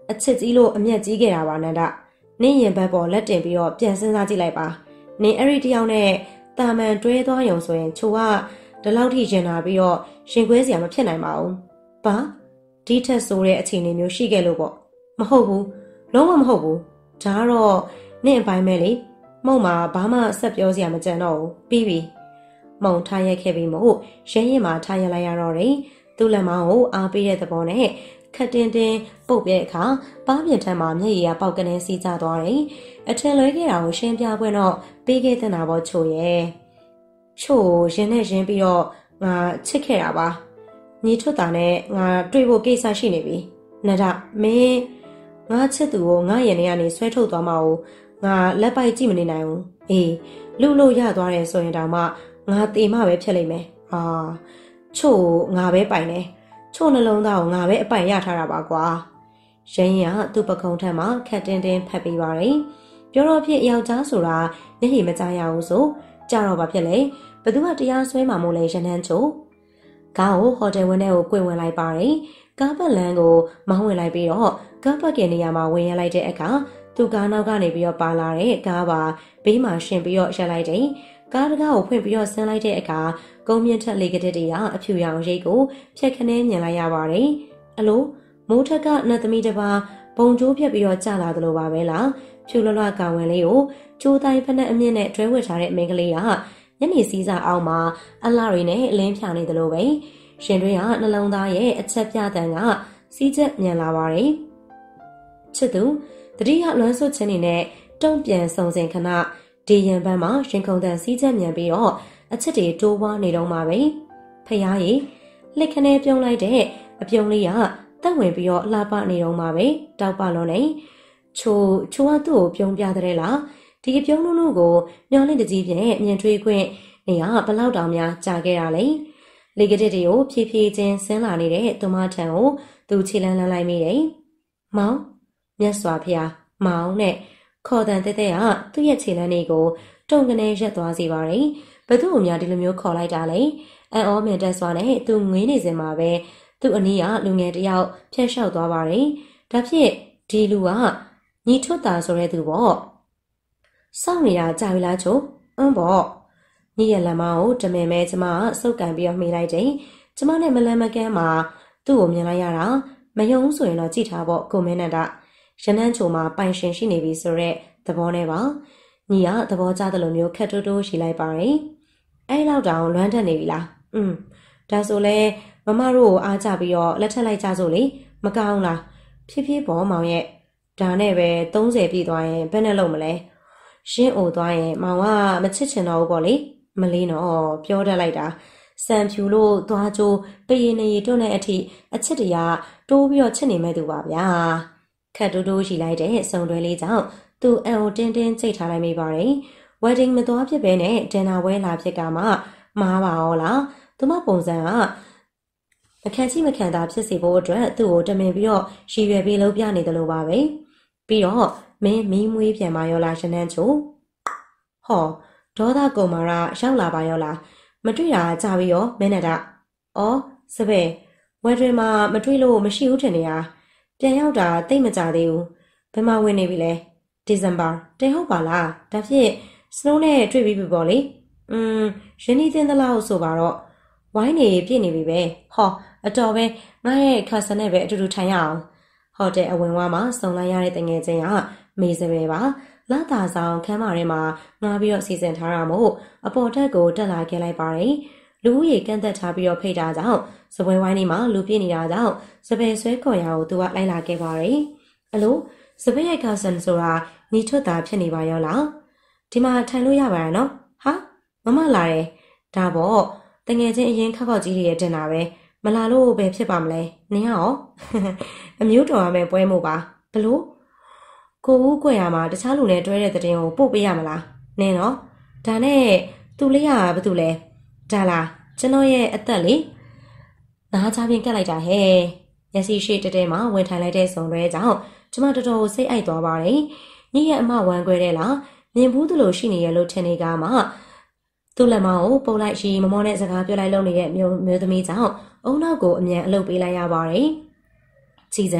အချစ်ကြီးလို့အမျက်ကြီးခဲ့တာပါနန္ဒနင်းရင်ဘက်ပေါ်လက်တင်ပြီးတော့ပြန်စဉ်းစားကြည့်လိုက်ပါနင်းအဲ့ဒီတယောက်နဲ့တာမန်တွဲသွားရုံဆိုရင်ချိုကဒီလောက်ထိရင်လာပြီးတော့ရှင်ခွဲစရာမဖြစ်နိုင်ပါဘူးဘာဒီထက်ဆိုတဲ့အခြေအနေမျိုးရှိခဲ့လို့ပေါ့မဟုတ်ဘူးလုံးဝမဟုတ်ဘူးဒါကတော့နင့်အပိုင်းပဲလေမုံမှာဘာမှဆက်ပြောစရာမကြံတော့ဘူးပြီးပြီမုံထားရက်ခဲ့ပြီးမို့ရင်းရင်မှာထားရက်လိုက်ရတော့တယ်သူ့လက်မောင်းကိုအားပေးတဲ့သဘောနဲ့ခက်တင်တင်ပုတ်ပြတဲ့အခါပါးပြင်ထမ်းမှာမျက်ရည်ကပေါက်ကနေစီးကျသွားတယ်အထင်လွဲခဲ့တာကိုရှင်းပြခွင့်တော့ပေးခဲ့တဲ့နာဘောချိုရဲ့ချိုရင်နဲ့ရင်ပြီးတော့ငါချစ်ခဲ့တာပါညီထွတ်တာနဲ့ငါတွေ့ဖို့ကိစ္စရှိနေပြီနဒမင်းငါချစ်သူကိုငါရင်ထဲကနေဆွဲထုတ်သွားမှာကိုငါလက်ပိုက်ကြည့်မနေနိုင်ဘူးအေးလူလို့ရသွားတယ်ဆိုရင်တောင်မှငါတေမှပဲဖြစ်လိမ့်မယ်ဟာချို့ငါပဲပိုင်နေချို့နှလုံးသားကိုငါပဲအပိုင်ရထားတာပါကွာရင်းရင်ကသူ့ပကုံးထက်မှာခက်တင်းတင်းဖက်ပေးပါတယ်ပြောတော့ဖြစ်ယောက်ျားဆိုတာမျက်ရည်မကြရဘူးဆိုကြတော့ဘာဖြစ်လဲဘသူကတရားဆွဲမှာမို့လဲရနန်းချို့ကားကိုဟိုတယ်ဝင်းထဲကို꿰ဝင်လိုက်ပါတယ်ကားပတ်လမ်းကိုမောင်းဝင်လိုက်ပြီးတော့ကားပတ်ကင်နေရာမှာဝင်ရလိုက်တဲ့အခါသူကားနောက်ကနေပြီးတော့ပါလာတဲ့ကားပါဘေးမှာရှင်ပြီးတော့ရက်လိုက်တယ်ကားတကားကိုဖွင့်ပြီးတော့ဆင်းလိုက်တဲ့အခါကုန်းမြင့်ထက်လေကတစ်တွေကအဖြူရောင်ရိတ်ကိုဖြက်ခနဲမြင်လိုက်ရပါတယ်အလိုမိုးထက်ကနတ်သမီးတစ်ပါးဘုံကျိုးဖြက်ပြီးတော့ကြာလာသလိုပါပဲလားဖြူလွလွကောင်ဝင်လေးကိုကျိုးတိုင်းဖက်နဲ့အမြင့်နဲ့တွဲဝတ်ထားတဲ့မိန်းကလေးကညနေစည်းစာအောင်မှာအလှရီနဲ့အလင်းဖြာနေသလိုပဲရှင်တွင်းကနှလုံးသားရဲ့အချက်ပြတန်ကစီးချက်မြန်လာပါတယ်ချစ်သူတတိယလွမ်းဆွချင်းနေနဲ့တုံ့ပြန်စုံစင်ခဏဒီရန်ပန်းမှာရှင်ခုံတန်စီးချက်မြန်ပြီးတော့အချစ်တွေတိုးပွားနေတော့မှာပဲဖျားရည်လက်ခနဲပြုံးလိုက်တဲ့အပြုံးလေးကတက်ဝင်ပြီးတော့လှပနေတော့မှာပဲတောက်ပလုံးနေချိုချိုကသူ့ကိုပြုံးပြတဲ့လားဒီပြုံးနုနုကိုမျောလင့်တကြီးဖြင့်မြင်ထွေးခွင့်နေရဘလောက်တောင်များကြာခဲ့တာလဲလေကတစ်တွေကိုဖြည်းဖြည်းချင်းဆင်းလာနေတဲ့သူမထံကိုသူခြေလန်းလန်းလိုက်မိတယ်မောင်မြတ်စွာဘုရားမောင်နဲ့ခေါ်တန်တဲတဲကသူ့ရဲ့ခြေလန်းတွေကိုတုံကနေရက်သွားစေပါတယ်ဘသူ့အများဒီလိုမျိုးခေါ်လိုက်တာလဲအန်အောမင်တက်စွာနဲ့သူငွေးနေစင်မှာပဲသူ့အနီးကလူငယ်တယောက်ဖျက်လျှောက်သွားပါတယ်ဒါဖြစ်ဒီလူကညီထွတ်တာဆိုတဲ့သူပေါ့စောင့်နေတာကြာပြီလားချို့အင်းပေါ့ညီရဲ့လက်မကိုတမင်မဲကျမစုပ်ကန်ပြီးတော့မှီလိုက်တယ်ကျမနဲ့မလန်မကန်းမှာသူ့ကိုမြင်လိုက်ရတာမယုံဆိုရင်တော့ကြည့်ထားပေါ့ကိုမင်းနဲ့တာရနန်းချိုမှာပိုင်ရှင်ရှိနေပြီဆိုတော့သဘောနဲ့ပါညီကသဘောကျတဲ့လိုမျိုးခက်တိုးတိုးရှိလိုက်ပါတယ်အဲ့လောက်တောင်လွမ်းတက်နေပြီလားอืมဒါဆိုလဲမမတို့ကိုအားကြပြီးတော့လက်ထက်လိုက်ကြစို့လေမကောင်းလားဖြည်းဖြည်းပေါ်မောင်ရဲ့ဒါနဲ့ပဲသုံးဆယ်ပြည့်သွားရင်ဘယ်နဲ့လုပ်မလဲရှင်းအိုသွားရင်မောင်ကမချစ်ချင်တော့ဘူးပေါ့လေမလေးနော်ပြောတတ်လိုက်တာစံဖြူလို့သွားကြိုးပရင်နေတွန်းတဲ့အထိအချစ်တရားတိုးပြီးတော့ချစ်နေမဲ့သူပါဗျာခက်တိုးတိုးရှိလိုက်တဲ့စုံတွဲလေးကြောင့်သူအန်ကိုတင်းတင်းချိတ်ထားလိုက်မိပါတယ် wedding မသွားဖြစ်ပဲနဲ့ဒင်နာဝဲလာဖြစ်ကမှမားပါရောလားသူမပုံစံကအခက်ကြီးမခံတာဖြစ်စေဖို့အတွက်သူ့ကိုတမင်ပြီးတော့ရည်ရွယ်ပြီးလှုပ်ပြနေတယ်လို့ပါပဲပြီးတော့မင်းမီးမွေးပြန်มาရောလားရှင်နှန်းချိုဟောဒေါသကုံမာရရောက်လာပါရောလားမတွေ့တာကြာပြီရောမင်းနဲ့တာဩစပယ်ဝဲတွင်မှာမတွေ့လို့မရှိဘူးထင်နေတာပြန်ရောက်တာတိတ်မကြသေးဘူးဘယ်မှာဝင်နေပြီလဲဒီဇင်ဘာတဲဟုတ်ပါလားဒါဖြစ်စနိုးနဲ့တွေ့ပြီးပြီပေါ့လေอืมရင်းနှီးတင်းသလားဆိုပါတော့ဝိုင်းနေပြည့်နေပြီပဲဟောအတော်ပဲငါရဲ့ခါစနဲ့ပဲအတူတူထိုင်ရအောင်ဟိုတယ်အဝင်ဝါမှာစုံလိုက်ရတဲ့တငယ်ချင်းကမေစပယ်ပါလာတာဆောင်ခန်းမထဲမှာငားပြီးတော့စီစဉ်ထားတာမို့အပေါ်တက်ကိုတက်လာခဲ့လိုက်ပါတယ်လူဦးရေကန့်သက်ထားပြီးတော့ဖိတ်တာကြောင့်စပွဲဝိုင်းလေးမှာလူပြည့်နေတာကြောင့်စပယ်ဆွဲခေါ်ရကိုသူကလိုက်လာခဲ့ပါတယ်အလိုစပယ်ရဲ့ကာဆန်ဆိုတာညီထွတ်တာဖြစ်နေပါရောလားဒီမှာထိုင်လို့ရပါရဲ့နော်ဟာမမလာတယ်ဒါပေါ့တငယ်ချင်းအရင်ခောက်ခောက်ကြီးတွေရဲ့တင်တာပဲမလာလို့ပဲဖြစ်ပါမလဲနင်ရောအမျိုးတော်ရမယ်ပွဲမို့ပါဘလို့ကိုဦးကွယ်ရမှာတခြားလူနဲ့တွဲတဲ့တဲ့င်းကိုပို့ပေးရမလားနင်နော်ဒါနဲ့သူလေးကဘာတူလဲဒါလားကျွန်တော်ရဲ့အသက်လေနားချပြင်းကက်လိုက်တာဟဲ့မျက်စိရှိတဲတဲမှာဝင်ထိုင်လိုက်တဲ့စုံတွဲကြောင့်ကျမတော်တော်စိတ်အိုက်သွားပါတယ်ညီရဲ့အမဝမ်းခွဲတဲ့လားမြင်ဘူးသလိုရှိနေရလို့ထင်နေကမှသူ့လက်မကိုပုတ်လိုက်ရှိမမောနဲ့စကားပြောလိုက်လုံနေတဲ့မျိုးမျိုးသမီးကြောင့်အုံနောက်ကိုအမြန်အလုပ်ပေးလိုက်ရပါတယ်ကြည်စံ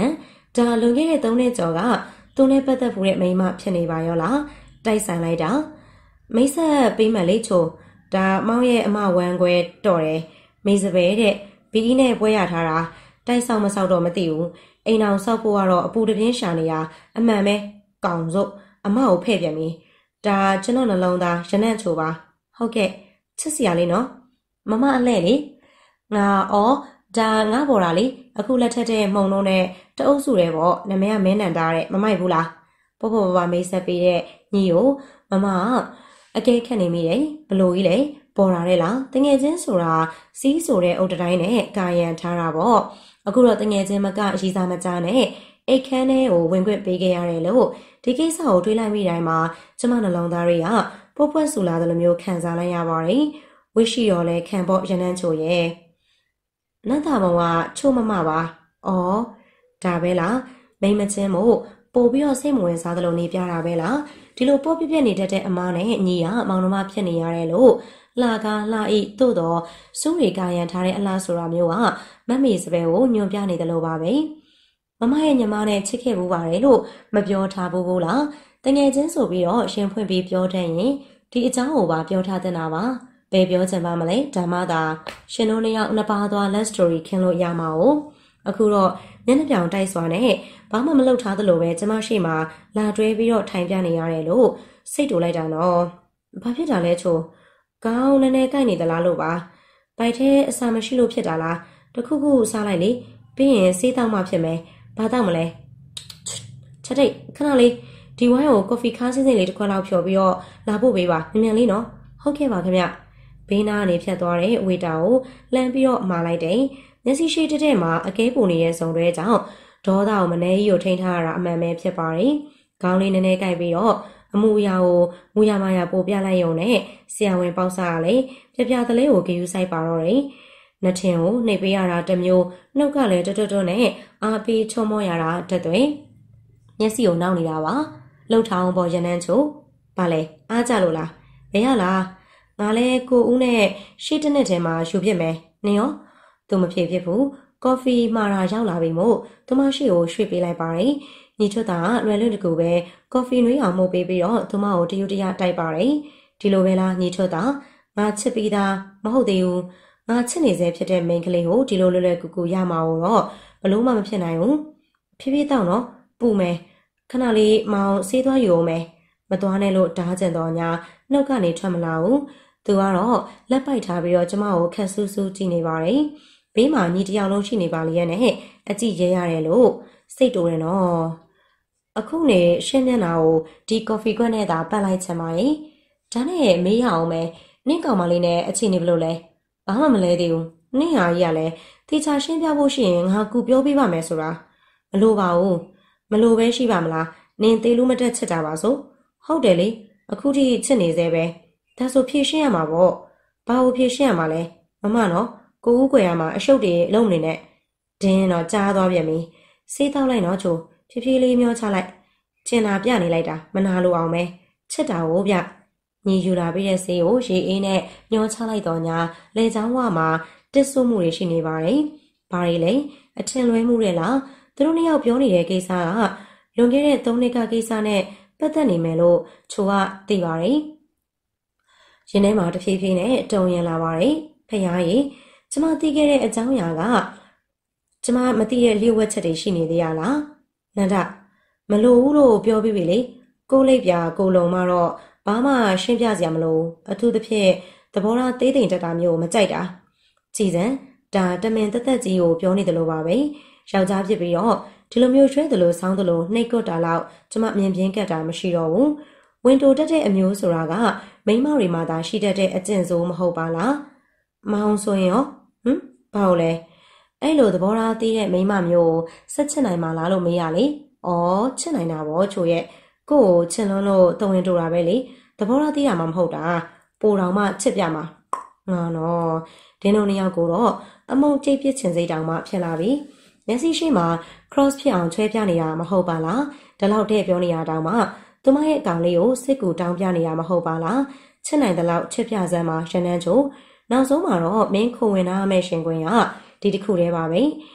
ဒါလွန်ခဲ့တဲ့သုံးနှစ်ကျော်ကသူနဲ့ပတ်သက်ဖို့တဲ့မိန်းမဖြစ်နေပါရောလားတိုက်ဆိုင်လိုက်တာမိတ်ဆက်ပေးမှလေချိုဒါမောင်ရဲ့အမဝမ်းခွဲတော်တယ်မိစပယ်တဲ့ဘီအီနဲ့ပွဲရထားတာတိုက်ဆောင်မဆောက်တော့မသိဘူးအိမ်အောင်ဆောက်ဖို့ကတော့အပူတပြင်းရှာနေတာအမှန်ပဲကောင်စို့အမကိုဖဲ့ပြန်ပြီဒါကျွန်တော်နှလုံးသားရနံ့ချိုပါဟုတ်ကဲ့ချစ်စရာလေးနော်မမအလဲ့လေငါအော်ဒါငါပေါ်တာလေအခုလက်ထက်တဲ့မှုံလုံးနဲ့တအုပ်စုတယ်ပေါ့နမဲကမင်းနန်တာတဲ့မမိုက်ဘူးလားပေါ့ပေါ့ပါမိတ်ဆက်ပေးတဲ့ညီကိုမမအကဲခက်နေမိတယ်ဘလို့ကြီးလေပေါ်တာတဲ့လားတငယ်ချင်းဆိုတာစီးဆိုတဲ့အုတ်တိုင်းနဲ့ကာယံထားတာပေါ့အခုတော့တငယ်ချင်းမကရီစာမကြားနဲ့အိတ်ခမ်းထဲကိုဝင်ခွင့်ပေးခဲ့ရတယ်လို့ဒီကိစ္စကိုတွေးလိုက်မိတိုင်းမှာကျမနှလုံးသားတွေကပုတ်ပွက်ဆူလာတယ်လို့မျိုးခံစားလိုက်ရပါတယ်ဝိရှိရောလဲခံဖို့ရနန်းချိုရဲ့နတ်သားဘုံကချို့မမပါအော်ဒါပဲလားမိမချင်းမို့ပို့ပြီးတော့စိတ်မဝင်စားသလိုနေပြတာပဲလားဒီလိုပို့ပြပြနေတတ်တဲ့အမားနဲ့ညီကမောင်နှမဖြစ်နေရတယ်လို့လှကားလှဤသို့တော့စိုးရီကာယံထားတဲ့အလားဆိုတာမျိုးကမမေစပယ်ကိုညွန်ပြနေတယ်လို့ပါပဲမမရဲ့ညီမနဲ့ချစ်ခဲ့ဘူးပါတယ်လို့မပြောထားဘူးဘူးလားတငယ်ချင်းဆိုပြီးတော့ရှင်ဖွင့်ပြီးပြောတတ်ရင်ဒီအကြောင်းကိုပါပြောထားတဲ့နာပါဘယ်ပြောချင်ပါမလဲဒါမှသာရှင်တို့နှစ်ယောက်နှစ်ပါးသွား love story ခင်းလို့ရမှာ哦အခုတော့မျက်နှာပြောင်တိုက်စွာနဲ့ဘာမှမလုပ်ထားသလိုပဲကျမရှိမှလာတွဲပြီးတော့ထိုင်ပြနေရတယ်လို့စိတ်တူလိုက်တာနော်ဘာဖြစ်တာလဲချို့ကောင်းနည်းနည်းကြိုက်နေသလားလို့ပါဘိုက်ထဲအစာမရှိလို့ဖြစ်တာလားတခုခုစားလိုက်လေပြီးရင်ဆေးတောက်မှဖြစ်မယ်ဘာတောက်မလဲချက်တိတ်ခဏလေးဒီဝိုင်းကိုကော်ဖီခါးစင်းစင်းလေးတစ်ခွက်လောက်ဖြော်ပြီးတော့လာဖို့ပေးပါမြန်မြန်လေးနော်ဟုတ်ကဲ့ပါခင်ဗျဘေးနားကနေဖြတ်သွားတဲ့ဝေတာကိုလှမ်းပြီးတော့မှာလိုက်တယ်မျက်စိရှိတဲ့တဲ့မှာအကဲပုံနေတဲ့ဇုံတွေကြောင့်ဒေါသကိုမနှဲကြီးကိုထိန်းထားရတာအမှန်ပဲဖြစ်ပါတယ်ခေါင်းလေးနည်းနည်းကြိုက်ပြီးတော့အမှုအရာကိုမူရမရပို့ပြလိုက်ရုံနဲ့ဆရာဝန်ပေါက်စားရလေပြပြသလေးကိုဂယူဆိုင်ပါတော့တယ်နှထင်ကိုနှိပ်ပေးရတာတစ်မျိုးနှုတ်ကလည်းတွတ်တွတ်နဲ့အားပေးချုံမောရတာတသွင်းမျက်စိကိုနှောက်နေတာပါလှုပ်ထောင်းပေါ်ရနန်းချိုဘာလဲအားကြလို့လားဘယ်ရလားငါလဲကိုဦးနဲ့ရှေ့တစ်နှစ်ထဲမှာယူပြစ်မယ်နင်ရောသူမဖြေဖြစ်ဘူးကော်ဖီမှာတာရောက်လာပြီမို့သူမရှိကိုရွှေ့ပေးလိုက်ပါတယ်ညီချွတ်တာလွယ်လွယ်တကူပဲကော်ဖီနွေးအောင်မှုတ်ပေးပြီးတော့သူမကိုတယူတရတိုက်ပါတယ်ဒီလိုပဲလားညီချွတ်တာငါချစ်ပြီးသားမဟုတ်သေးဘူးငါချစ်နေစေဖြစ်တဲ့မိန်းကလေးကိုဒီလိုလွယ်လွယ်ကူကူရမှာတော့ဘလို့မှမဖြစ်နိုင်ဘူးဖြည်းဖြည်းတောက်တော့ပူမယ်ခဏလေးမောင်ဆေးသွားယူအောင်မယ်မသွားနဲ့လို့ဓားကျင်တော်ညာနှုတ်ကနေထွက်မလာဘူးသူကတော့လက်ပိုက်ထားပြီးတော့ကျမကိုခက်ဆူးဆူးကြည့်နေပါတယ်ဘေးမှာညီတယောက်လုံးရှိနေပါလေရဲ့နဲ့အကြည့်ရဲရတယ်လို့စိတ်တိုးတယ်နော်အခုနေရှင်းမျက်နှာကိုဒီကော်ဖီခွက်နဲ့သာပတ်လိုက်ချင်ပါရဲ့ဒါနဲ့မေးရအောင်မယ်နင့်ကောင်မလေးနဲ့အချိန်နေဘလို့လဲဘာမှမလဲသေးဘူးနင့်ဟာကြီးကလည်းတေချာရှင်းပြဖို့ရှိရင်ငါကူပြောပေးပါမယ်ဆိုတာမလိုပါဘူးမလိုပဲရှိပါမလားနင်သေးလို့မတက်ချစ်တာပါဆိုဟုတ်တယ်လေအခုထိချစ်နေသေးပဲဒါဆိုဖြည့်ရှင်းရမှာပေါ့ဘာလို့ဖြည့်ရှင်းရမှာလဲမမနော်ကိုဦးကွယ်ရမှာအရှုပ်တွေလုံးနေနဲ့ဒင်းတော့ကြားသွားပြန်ပြီစေးတောက်လိုက်နော်ချိုဖြည်းဖြည်းလေးမျောချလိုက်ကျင်နာပြနေလိုက်တာမနာလိုအောင်ပဲချစ်တာကိုဗျညီယူလာပြီးတဲ့စေးကိုရေအေးနဲ့မျောချလိုက်တော့ညာလေချောင်းဝမှာတစ်ဆွမှုတွေရှိနေပါတယ်ဘာတွေလဲအထင်လွဲမှုတွေလားသူတို့နှစ်ယောက်ပြောနေတဲ့ကိစ္စကလွန်ခဲ့တဲ့သုံးနှစ်ကကိစ္စနဲ့ပတ်သက်နေမယ်လို့ချိုကသိပါတယ်ရင်ထဲမှာတဖြည်းဖြည်းနဲ့တုံရင်လာပါတယ်ဖယားကြီးကျမသိခဲ့တဲ့အကြောင်းအရာကကျမမသိတဲ့လျှို့ဝှက်ချက်တွေရှိနေသေးရလားနန္ဒမလို့ဘူးလို့ပြောပြီးပြီလေကိုလိပ်ပြာကိုလုံမတော့ဘာမှရှင်းပြစရာမလိုအထူးသဖြင့်သဘောထားသေးသိမ်တက်တာမျိုးမကြိုက်တာကြည်စံဒါတမင်တက်တက်ကြီးကိုပြောနေတယ်လို့ပါပဲယောက်ျားဖြစ်ပြီးတော့ဒီလိုမျိုးရွှဲတယ်လို့ဆောင်းတယ်လို့နှိတ်ကွက်တာလောက်ကျမမြင်ပြင်းကက်တာမရှိတော့ဘူးဝင်တိုတက်တဲ့အမျိုးဆိုတာကမိန်းမတွေမှာသာရှိတတ်တဲ့အကျင့်ဆိုးမဟုတ်ပါလားမအောင်ဆိုရင်ရောဟမ်ဘာလို့လဲအဲ့လိုသဘောထားသေးတဲ့မိန်းမမျိုးဆက်ချစ်နိုင်မှာလားလို့မေးရလေဩချစ်နိုင်တာဗောချိုရဲ့ကို့ကိုချစ်လွန်းလို့တဝင်တူတာပဲလေသဘောထားသေးတာမှမဟုတ်တာပိုတော်မှချစ်ပြမှာငါနော်ဒင်းတို့နှစ်ယောက်ကိုတော့အမုံကြိတ်ပြစ်ချင်စိတ်တောင်မှဖြစ်လာပြီမျက်စိရှိမှာ cross ဖြစ်အောင်ချွဲပြနေတာမဟုတ်ပါလားဒီလောက်တည့်ပြောနေတာတောင်မှသူမရဲ့အကောင်လေးကိုစစ်ကူတောင်းပြနေတာမဟုတ်ပါလားချစ်နိုင်တဲ့လောက်ချစ်ပြစမ်းမှာရန်နှန်းချိုနောက်ဆုံးမှာတော့မင်းခုံဝင်လာမယ့်ရှင်ကွင်းကဒီတစ်ခုတည်းပါပဲ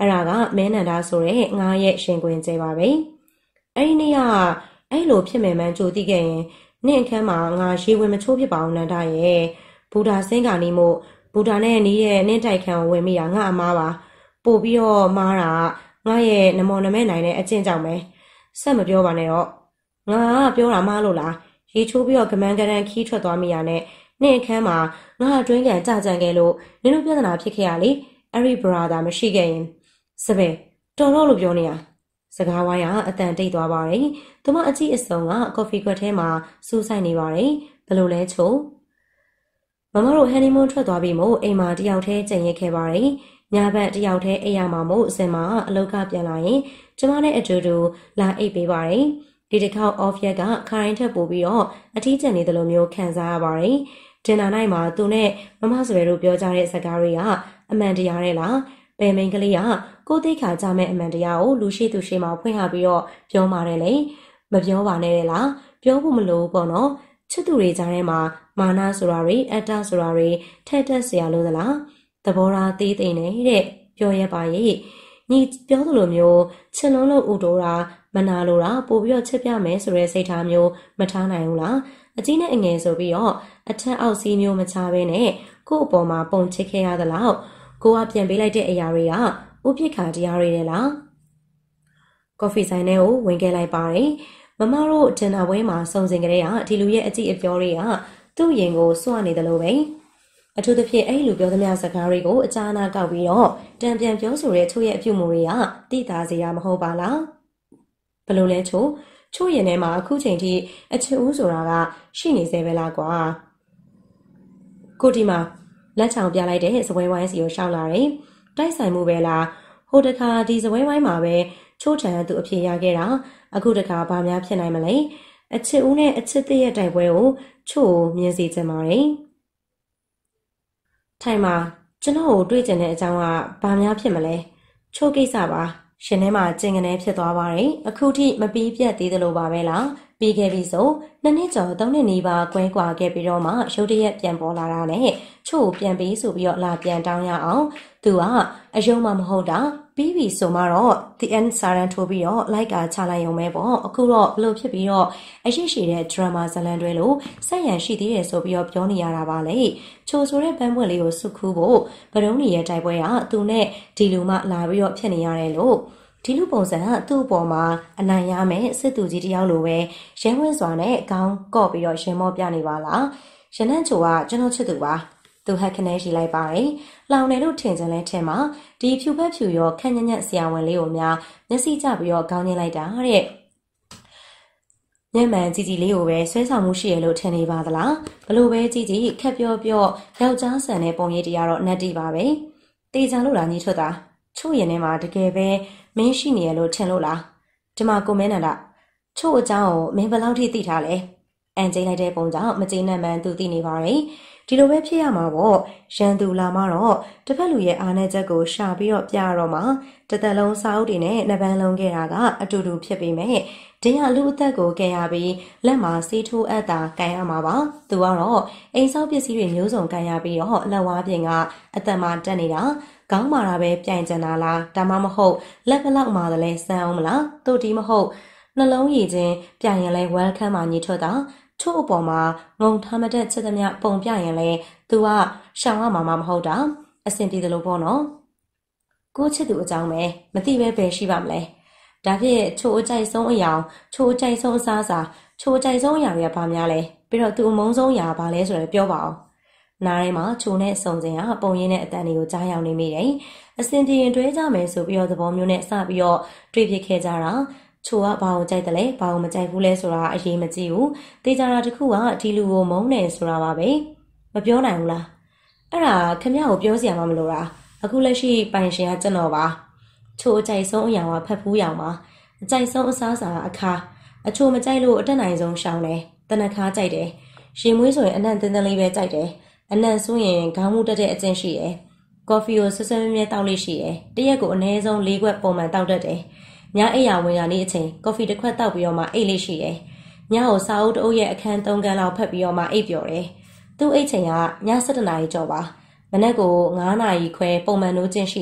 အဲ့ဒါကမဲနန္ဒာဆိုတဲ့ငါးရဲ့ရှင်ခွင်ကျဲပါပဲအဲ့ဒီနေ့ကအဲ့လိုဖြစ်မယ်မှန်းကြိုသိခဲ့ရင်နင့်အခန်းမှာငါရေဝင်မချိုးဖြစ်ပါအောင်နန္ဒာရဲ့ဘူတာစင်းကနီးမို့ဘူတာနဲ့နီးရဲ့နင့်တိုက်ခန်းကိုဝင်မိတာငါအမားပါပို့ပြီးတော့မားတာငါရဲ့နမောနမဲနိုင်တဲ့အကျင့်ကြောင့်ပဲဆက်မပြောပါနဲ့တော့ငါကပြောတာမှားလို့လားရေချိုးပြီးတော့ကမန်းကရန်ခီးထွက်သွားမိရနဲ့နင့်အခန်းမှာငါအတွင်းကန်ကြကြံခဲ့လို့နင်တို့ပြဿနာဖြစ်ခဲ့ရလေအဲ့ဒီဘရာသာမရှိခဲ့ရင်စပယ်တော်တော့လို့ပြောနေရစကားဝိုင်းကအတန်တိတ်သွားပါတယ်သူမအကြည့်အစုံကကော်ဖီကွက်ထဲမှာစူးဆိုင်နေပါတယ်ဘယ်လိုလဲချို့မမတို့ဟန်နီမွန်းထွက်သွားပြီမို့အိမ်မှာတယောက်တည်းကြံရစ်ခဲ့ပါတယ်ညဘက်တယောက်တည်းအိမ်ရမှာမို့အစင်မှာအလောက်ကပြန်လာရင်ကျမနဲ့အတူတူလာအိပ်ပေးပါတယ်ဒီတစ်ခေါက် off ရက်ကခိုင်းထက်ပို့ပြီးတော့အထီးကျန်နေတယ်လို့မျိုးခံစားရပါတယ်တင်နာနိုင်မှာသူနဲ့မမဆွေတို့ပြောကြတဲ့စကားတွေကအမှန်တရားရဲ့လားဘယ်မိန်ကလေးကကိုသိခါကြမဲ့အမှန်တရားကိုလူရှိသူရှိမှဖွင့်ဟပြီးတော့ပြောပါတယ်လေမပြောပါနဲ့လားပြောဖို့မလိုပေါ့နော်ချစ်သူတွေကြားထဲမှာမာနဆိုတာတွေအတ္တဆိုတာတွေထဲ့တက်เสียလို့သလားသဘောထားသေးသိနေတဲ့ပြောရပါရဲ့ညီပြောသလိုမျိုးချစ်လုံးလို့ဥတိုတာမနာလိုတာပို့ပြီးတော့ချစ်ပြမယ်ဆိုတဲ့စိတ်ထားမျိုးမထားနိုင်ဘူးလားအကြီးနဲ့အငယ်ဆိုပြီးတော့အထက်အောက်စီးမျိုးမချဘဲနဲ့ကို့အပေါ်မှာပုံချစ်ခဲ့ရသလားကိုကပြန်ပေးလိုက်တဲ့အရာတွေကဥပိ္ပခာတရားတွေလေလားကော်ဖီဆိုင်ထဲကိုဝင်ခဲ့လိုက်ပါတယ်မမတို့ဒင်နာပွဲမှာစုံစင်ကြတဲ့ကဒီလူရဲ့အကြည့်အပြောတွေကသူ့ရင်ကိုစွန့်နေတယ်လို့ပဲအထူးသဖြင့်အဲ့လူပြောသမျှစကားတွေကိုအကြာနာကောက်ပြီးတော့တံပြန်ပြောဆိုတဲ့ချို့ရဲ့အပြုမူတွေကတိတာစေတာမဟုတ်ပါလားဘယ်လိုလဲချို့ချို့ရင်ထဲမှာအခုချိန်ထိအချစ်ဦးဆိုတာကရှိနေသေးပဲလားကွာကိုဒီမှာလက်ချောင်ပြလိုက်တဲ့စပွဲဝိုင်းစီကိုရှောက်လာတယ်တိုက်ဆိုင်မှုပဲလားဟိုတခါဒီစပွဲဝိုင်းမှာပဲချို့ထန်သူအဖြစ်ရခဲ့တာအခုတခါဘာများဖြစ်နိုင်မလဲအချစ်ဦးနဲ့အချစ်တဲ့ရဲ့တိုက်ပွဲကိုချို့မြင်စေချင်ပါတယ်ထိုင်မှာကျွန်တော်ကိုတွေ့ကျင်တဲ့အကြောင်းကဘာများဖြစ်မလဲချို့ကိစ္စပါရှင်ထဲမှာကျင်ကနေဖြစ်သွားပါတယ်အခုထိမပြီးပြတ်သေးသလိုပါပဲလားပြီးခဲ့ပြီဆိုနှစ်နှစ်ကျော်သုံးနှစ်နီးပါးကွဲကွာခဲ့ပြီးတော့မှရုတ်တရက်ပြန်ပေါ်လာတာနဲ့ချို့ပြန်ပြီးဆိုပြီးတော့လာပြန်တောင်းရအောင်သူကအယုံမှမဟုတ်တာပြီးပြီဆိုမှတော့ the end စာရန်ထိုးပြီးတော့လိုက်ကချလိုက်ရုံပဲပေါ့အခုတော့ဘလို့ဖြစ်ပြီးတော့အရှိရှိတဲ့ drama ဇလန်တွဲလို့ဆက်ရန်ရှိသေးတယ်ဆိုပြီးတော့ပြောနေရတာပါလေချိုဆိုတဲ့ပန်းပွက်လေးကိုစုခူးဖို့ဗရုံးကြီးရဲ့တိုက်ပွဲကသူနဲ့ဒီလူမှလာပြီးတော့ဖြစ်နေရတယ်လို့ဒီလူပုံစံကသူ့အပေါ်မှာအနိုင်ရမယ်စစ်သူကြီးတယောက်လိုပဲရဲဝင်းစွာနဲ့ခေါင်းကော့ပြီးတော့ရှင်မော့ပြနေပါလားရနန့်ချိုကကျွန်တော်ချစ်သူပါသူဟက်ခနဲရှိလိုက်ပါတယ်လောင်တယ်လို့ထင်ကြလဲထင်မှာဒီဖြူဖက်ဖြူရောခက်ညက်ညက်ဆရာဝန်လေးကိုများမျက်စိကျပြီးတော့ခေါင်းညှိလိုက်တာတဲ့ညမှန်ကြီးကြီးလေးကိုပဲဆွဲဆောင်မှုရှိရလို့ထင်နေပါသလားဘလို့ပဲကြီးကြီးခက်ပြောပြောယောက်ျားဆန်တဲ့ပုံရိပ်တရားတော့နတ်တီပါပဲတေချာလို့လားညီထွက်တာချို့ရင်ထဲမှာတကယ်ပဲမင်းရှိနေရလို့ထင်လို့လားဒီမှာကိုမင်းနန္ဒချို့အကြောင်းကိုမင်းဘယ်လောက်ထိသိထားလဲအန်ကျိလိုက်တဲ့ပုံကြောင့်မကျေနပ်မှန်းသူသိနေပါတယ်ဒီလိုပဲဖြစ်ရမှာပေါ့ရန်သူလာမှတော့တစ်ဖက်လူရဲ့အားနည်းချက်ကိုရှာပြီးတော့ပြရတော့မှတသက်လုံးစာအုပ်တွေနဲ့နှစ်ပန်းလုံးခဲ့တာကအတူတူဖြစ်ပေမဲ့ဒင်းရလူအသက်ကိုကယ်ရပြီးလက်မှာစီးထိုးအပ်တာကန်ရမှာပါသူကတော့အိမ်ဆောက်ပစ္စည်းတွေမျိုးစုံကန်ရပြီးတော့လက်ဝါးပြင်ကအသက်မှတက်နေတာခေါင်းမာတာပဲပြိုင်ကျန်တာလားဒါမှမဟုတ်လက်ဘလောက်မာတယ်လဲစမ်းအောင်မလားတို့ဒီမဟုတ်နှလုံးရည်ချင်းပြိုင်ရင်လဲ welcome မှာညီထွက်တာချို့အပေါ်မှာငုံထားမတဲ့ချက်သမျှပုံပြရင်လဲသူကရှောင်ရမှာမဟုတ်တာအဆင်ပြေတယ်လို့ပေါ့နော်ကိုချစ်သူအကြောင်းပဲမသိပဲပဲရှိပါမလဲဒါဖြင့်ချို့အကြိုက်ဆုံးအရာချို့အကြိုက်ဆုံးအစားအစာချို့အကြိုက်ဆုံးအရာတွေကဘာများလဲပြီးတော့သူအမုန်းဆုံးအရာဘာလဲဆိုတော့ပြောပါအောင်နားထဲမှာချိုနဲ့စုံစင်ကပုံရင်းတဲ့အတန်တွေကိုကြားရောက်နေမိတယ်အစင်ပြေရင်တွဲကြမယ်ဆိုပြီးတော့သဘောမျိုးနဲ့စပြီးတော့တွေ့ဖြစ်ခဲ့ကြတာချိုကဘာကိုကြိုက်တယ်လဲဘာကိုမကြိုက်ဘူးလဲဆိုတာအရေးမကြီးဘူးတေချာတာတစ်ခုကဒီလူကိုမုန်းတယ်ဆိုတာပါပဲမပြောနိုင်ဘူးလားအဲ့ဒါခင်ဗျားကိုပြောစရာမှမလိုတာအခုလက်ရှိပိုင်ရှင်ကကျွန်တော်ပါချိုအကြိုက်ဆုံးအရာကဖက်ဖူးရောင်ပါအကြိုက်ဆုံးအစားအစာအခါအချိုမကြိုက်လို့အတက်နိုင်ဆုံးရှောင်တယ်တနခါကြိုက်တယ်ရှင်မွေးဆိုရင်အနံ့တင်းတင်းလေးပဲကြိုက်တယ်အနံ့ဆိုရင်ခေါင်းမူတက်တဲ့အကျင့်ရှိတယ်ကော်ဖီကိုဆွဆွမြဲမြဲတောက်လို့ရှိတယ်တရက်ကိုအနည်းဆုံး၄ခွက်ပုံမှန်တောက်တတ်တယ်ညအိယာဝင်ရနေအချိန်ကော်ဖီတစ်ခွက်တောက်ပြီးတော့မှအိတ်လေးရှိတယ်ညကိုစာအုပ်တအုပ်ရဲ့အခန်း၃ခန်းလောက်ဖက်ပြီးတော့မှအိတ်ပျော်တယ်သူ့အိတ်ချိန်ကည၁၇နာရီကျော်ပါမနက်ကို၅နာရီခွဲပုံမှန်နိုးကျင့်ရှိတယ်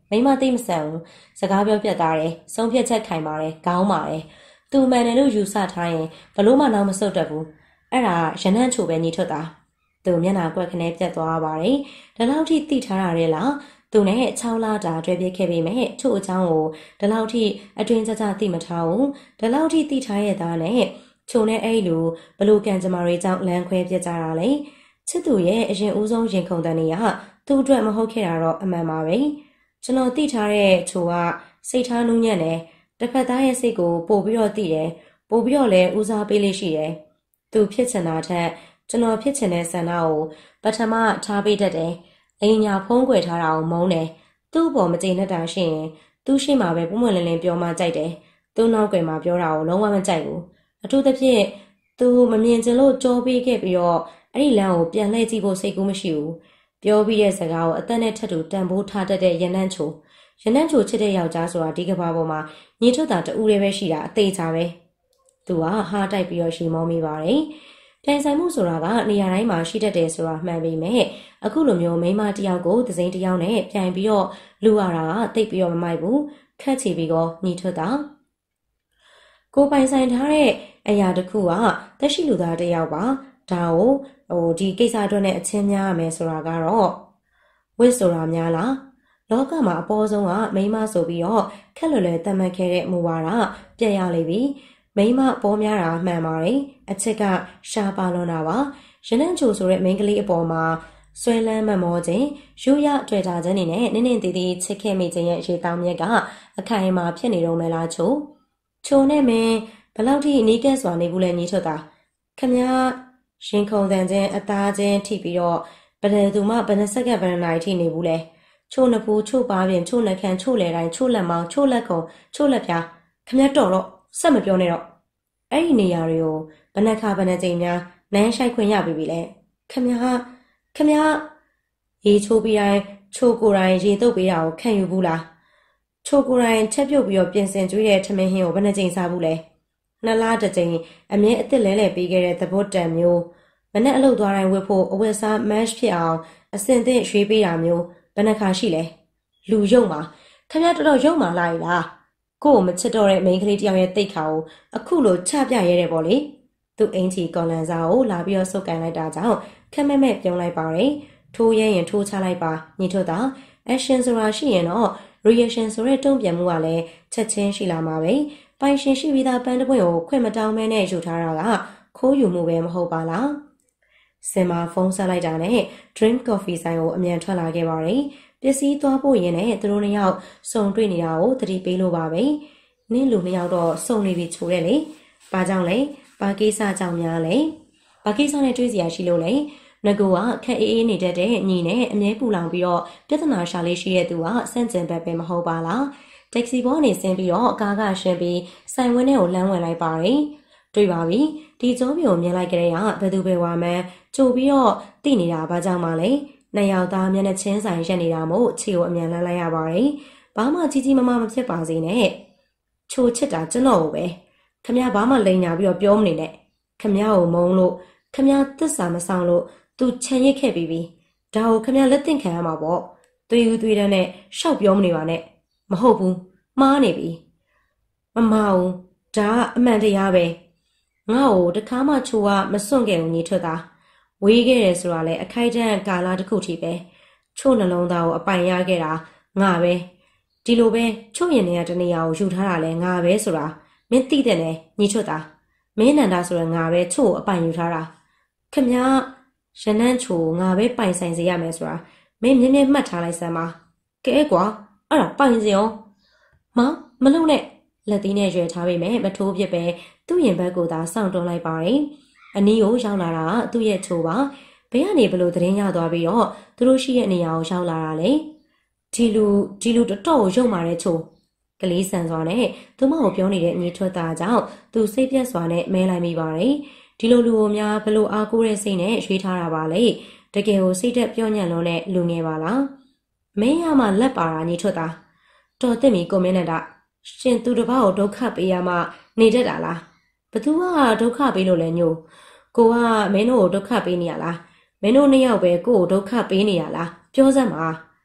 မိမသိမဆန်ဘူးစကားပြောပြတ်သားတယ်ဆုံးဖြတ်ချက်ခိုင်ပါတယ်ခေါင်းပါတယ်သူမှန်တယ်လို့ယူဆထားရင်ဘလို့မှနောက်မဆုတ်တတ်ဘူးအဲ့ဒါရနန့်ချိုပဲညီထွက်တာသူမျက်နှာကွက်ခနဲပြတ်သွားပါတယ်ဒါလောက်ထိသိထားတာလေလားသူနဲ့ခြောက်လတာတွေ့ပြခဲ့ပေမဲ့ချို့အချောင်းကိုဒါလောက်ထိအတွင်းကြကြသိမထားဘူးဒါလောက်ထိသိထားရတာနဲ့ချိုနဲ့အဲ့လိုဘလို့ကံကြမ္မာတွေကြောင့်လမ်းခွဲပြကြတာလေချစ်သူရဲ့အရင်ဦးဆုံးရင်ခုန်တဲ့နေရသူ့အတွက်မဟုတ်ခဲ့တာတော့အမှန်ပါပဲကျွန်တော်သိထားတဲ့ချိုကစိတ်ထားနူးညံ့တယ်တစ်ဖက်သားရဲ့စိတ်ကိုပို့ပြီးတော့သိတယ်ပို့ပြီးတော့လည်းဦးစားပေးလေးရှိတယ်သူဖြစ်ချင်တာထက်ကျွန်တော်ဖြစ်ချင်တဲ့ဆန္ဒကိုပထမထားပေးတတ်တယ်အိမ်ညာဖုံးကွယ်ထားတာကိုမုန်းတယ်သူ့အပေါ်မကျေနပ်တာရှိရင်သူ့ရှိမှပဲပုံမှန်လင်းလင်းပြောမှကြိုက်တယ်သူ့နောက်ကွယ်မှာပြောတာကိုလုံးဝမကြိုက်ဘူးအထူးသဖြင့်သူမမြင်ချင်လို့ကြောပေးခဲ့ပြီးတော့အဲ့ဒီလမ်းကိုပြန်လှည့်ကြည့်ဖို့စိတ်ကူးမရှိဘူးပြောပြီးတဲ့စကားကိုအသက်နဲ့ထပ်တူတန်ဖိုးထားတတ်တဲ့ရနန့်ချိုရနန့်ချိုချစ်တဲ့ယောက်ျားဆိုတာဒီကဘာပေါ်မှာညီထွတ်တာတူတွေပဲရှိတာအသေးချာပဲသူကဟားတိုက်ပြီးတော့ရှီမောမိပါတယ်ပြိုင်ဆိုင်မှုဆိုတာကနေရာတိုင်းမှာရှိတတ်တယ်ဆိုတာမှန်ပေမဲ့အခုလိုမျိုးမိန်းမတစ်ယောက်ကိုသစိမ်းတစ်ယောက်နဲ့ပြိုင်ပြီးတော့လူရတာကတိတ်ပြီးတော့မမိုက်ဘူးခက်ချီပြီးတော့ညီထွတ်တာကိုပိုင်ဆိုင်ထားတဲ့အရာတစ်ခုကသက်ရှိလူသားတစ်ယောက်ပါဒါကိုဟိုဒီကိစ္စအတွက်နဲ့အချင်းများရမယ်ဆိုတာကတော့ဝစ်ဆိုတာများလားလောကမှာအပေါ်ဆုံးကမိန်းမဆိုပြီးတော့ခက်လွယ်လွယ်သတ်မှတ်ခဲ့တဲ့မူဝါဒပြတ်ရလိမ့်ပြီမိန်းမပေါ်များတာမှန်ပါတယ်အချစ်ကရှားပါလွန်တာပါရနန့်ချိုဆိုတဲ့မိန်းကလေးအပေါ်မှာဆွဲလန်းမမောခြင်းရိုးရတွေ့တာခြင်းနေနဲ့နင်းနေသေးသေးချစ်ခဲ့မိခြင်းရဲ့ရေတောင်မြက်ကအခိုင်အမာဖြစ်နေတော့မလားချိုချိုနဲ့မင်းဘယ်လောက်ထိအနီးကပ်စွာနေဘူးလဲညီထွက်တာခမရင်ခုန်တန်ခြင်းအသားချင်းထိပြီးတော့ဘယ်သူမှဘယ်နှစက္ကန့်ဘယ်နှနာရီထိနေဘူးလဲချိုနှဖူးချိုပါပြင်ချိုနှခမ်းချိုလေတိုင်းချိုလက်မောင်းချိုလက်ကုံချိုလက်ပြားခမတော်တော့ဆက်မပြောနဲ့တော့အဲ့ဒီနေရာတွေကိုဘယ်နှခါဘယ်နှကြိမ်များနန်းရှိုက်ခွင့်ရပြီပြီလဲခမခမရေချိုးပြီးတိုင်းချိုကိုယ်တိုင်ရေတုပ်ပေးတာကိုခံယူဘူးလားချိုကိုယ်တိုင်ချက်ပြုတ်ပြီးတော့ပြင်ဆင်ကျွေးတဲ့ထမင်းဟင်းကိုဘယ်နှကြိမ်စားဘူးလဲနှစ်လတစ်ကြိမ်အမြဲအစ်စ်လဲလဲပေးခဲ့တဲ့သဘောတန်မျိုးမနဲ့အလုပ်သွားတိုင်းဝတ်ဖို့အဝတ်စား match ဖြစ်အောင်အစင်သင့်ရွေးပေးတာမျိုးဘယ်နှခါရှိလဲလူယုံမှာခမတော်တော်ယုံမှာလားလားကို့ကိုမချစ်တော့တဲ့မိန်းကလေးတယောက်ရဲ့တိတ်ခါကိုအခုလိုချပြရဲတယ်ပေါ့လေသူ့အင်ချီကွန်လန်စာကိုလာပြီးတော့စုပ်ကန်လိုက်တာကြောင့်ခက်မဲ့မဲ့ပြုံးလိုက်ပါတယ်ထိုးရဲရင်ထိုးချလိုက်ပါညီထုတ်တာ action ဆိုတာရှိရင်တော့ reaction ဆိုတဲ့တုံ့ပြန်မှုကလည်းချက်ချင်းရှိလာမှာပဲပိုင်ရှင်ရှိပြီးသားပန်းတစ်ပွင့်ကိုခွင့်မတောင်းမဲနဲ့ယူထားတာကခိုးယူမှုပဲမဟုတ်ပါလားစင်မာဖုန်းဆက်လိုက်တာနဲ့ Dream Coffee ဆိုင်ကိုအမြန်ထွက်လာခဲ့ပါတယ်ပစ္စည်းသွားဖို့ရင်းနဲ့သူတို့နှစ်ယောက်စုံတွေ့နေတာကိုသတိပေးလို့ပါပဲနင်းလူနှစ်ယောက်တော့စုံနေပြီချိုးတယ်လေဘာကြောင့်လဲဘာကိစ္စကြောင့်များလဲဘာကိစ္စနဲ့တွေ့စရာရှိလို့လဲငကိုကခက်အေးအေးနေတတ်တဲ့ညီနဲ့အမြဲပူလောင်ပြီးတော့ပြဿနာရှာလေးရှိတဲ့သူကစန့်ကျင်ဘက်ပဲမဟုတ်ပါလားတက္ကစီဘောနေဆင်းပြီးတော့ကားကရှင်းပြီးဆိုင်ဝင်းထဲကိုလမ်းဝင်လိုက်ပါတယ်တွေ့ပါပြီဒီကြောပြိုမြင်လိုက်ကြတဲ့ကဘယ်သူပဲဝါမှန်းကြိုပြီးတော့တိနေတာဘာကြောင့်မှလဲနှစ်ယောက်သားမျက်နှာချင်းဆိုင်ရက်နေတာမို့ခြေကိုအမြန်လန်းလိုက်ရပါတယ်ဘာမှကြီးကြီးမားမားမဖြစ်ပါစေနဲ့ချိုချစ်တာကျွန်တော်ကိုပဲခမရဘာမှလိန်ညာပြီးတော့ပြောမနေနဲ့ခမရကိုမုန်းလို့ခမရသစ္စာမဆောင်လို့သူခြံရစ်ခဲ့ပြီးပြီဒါကိုခမရလက်သင့်ခံရမှာပေါ့သွေးဦးသွေးတန်းနဲ့ရှောက်ပြောမနေပါနဲ့မဟုတ်ဘူးမှားနေပြီမမအောင်ဒါကအမှန်တရားပဲငါ့ကိုတခါမှချိုးကမစွန့်ခဲ့ဘူးညီထွက်တာဝေးခဲ့တယ်ဆိုတာလေအခိုက်အတန့်ကာလတစ်ခုထိပဲချို့နှလုံးသားကိုအပိုင်ရခဲ့တာငါပဲဒီလိုပဲချို့ရင်တွေကတနေရာကိုယူထားတာလဲငါပဲဆိုတာမင်းသိတဲ့နဲ့ညီထွက်တာမင်းနန္ဒာဆိုတော့ငါပဲချို့ကိုအပိုင်ယူထားတာခမရနန့်ချိုငါပဲပိုင်ဆိုင်စေရမယ်ဆိုတာမင်းမြင်းမြင်းမှတ်ထားလိုက်စမ်းပါကဲကွာအဲ့ဒါပိုင်စရောမမလုံနဲ့လက်သီးနဲ့ရွယ်ထားပေမဲ့မထိုးပြစ်ပဲသူ့ရင်ဘက်ကိုသာစောင့်တွန်းလိုက်ပါတယ်အနီးကိုရောက်လာတာကသူ့ရဲ့ချိုပါဘယ်ကနေဘလို့သတင်းရသွားပြီးတော့သူတို့ရှိရဲ့နေရာကိုရောက်လာတာလေဒီလူဒီလူတော်တော်ရုံမာတဲ့ချိုကလေးဆန်စွာနဲ့သူမကိုပြောနေတဲ့အညီထွက်တာကြောင့်သူစိတ်ပြတ်စွာနဲ့မဲလိုက်မိပါတယ်ဒီလိုလူကိုများဘလို့အားကိုးတဲ့စိတ်နဲ့ရွေးထားတာပါလေတကယ်ကိုစိတ်သက်ပြောညံ့လုံးနဲ့လူငယ်ပါလားမင်းရမှလက်ပါတာညီထွက်တာတော်တက်မီကိုမင်းနဲ့တာရှင်သူတစ်ပါးကိုဒုက္ခပေးရမှနေတတ်တာလားဘသူကဒုက္ခပေးလို့လဲညို့ကိုကမင်းတို့ကိုဒုက္ခပေးနေရလားမင်းတို့နှစ်ယောက်ပဲကိုကိုဒုက္ခပေးနေရလားပြောစမ်းပါ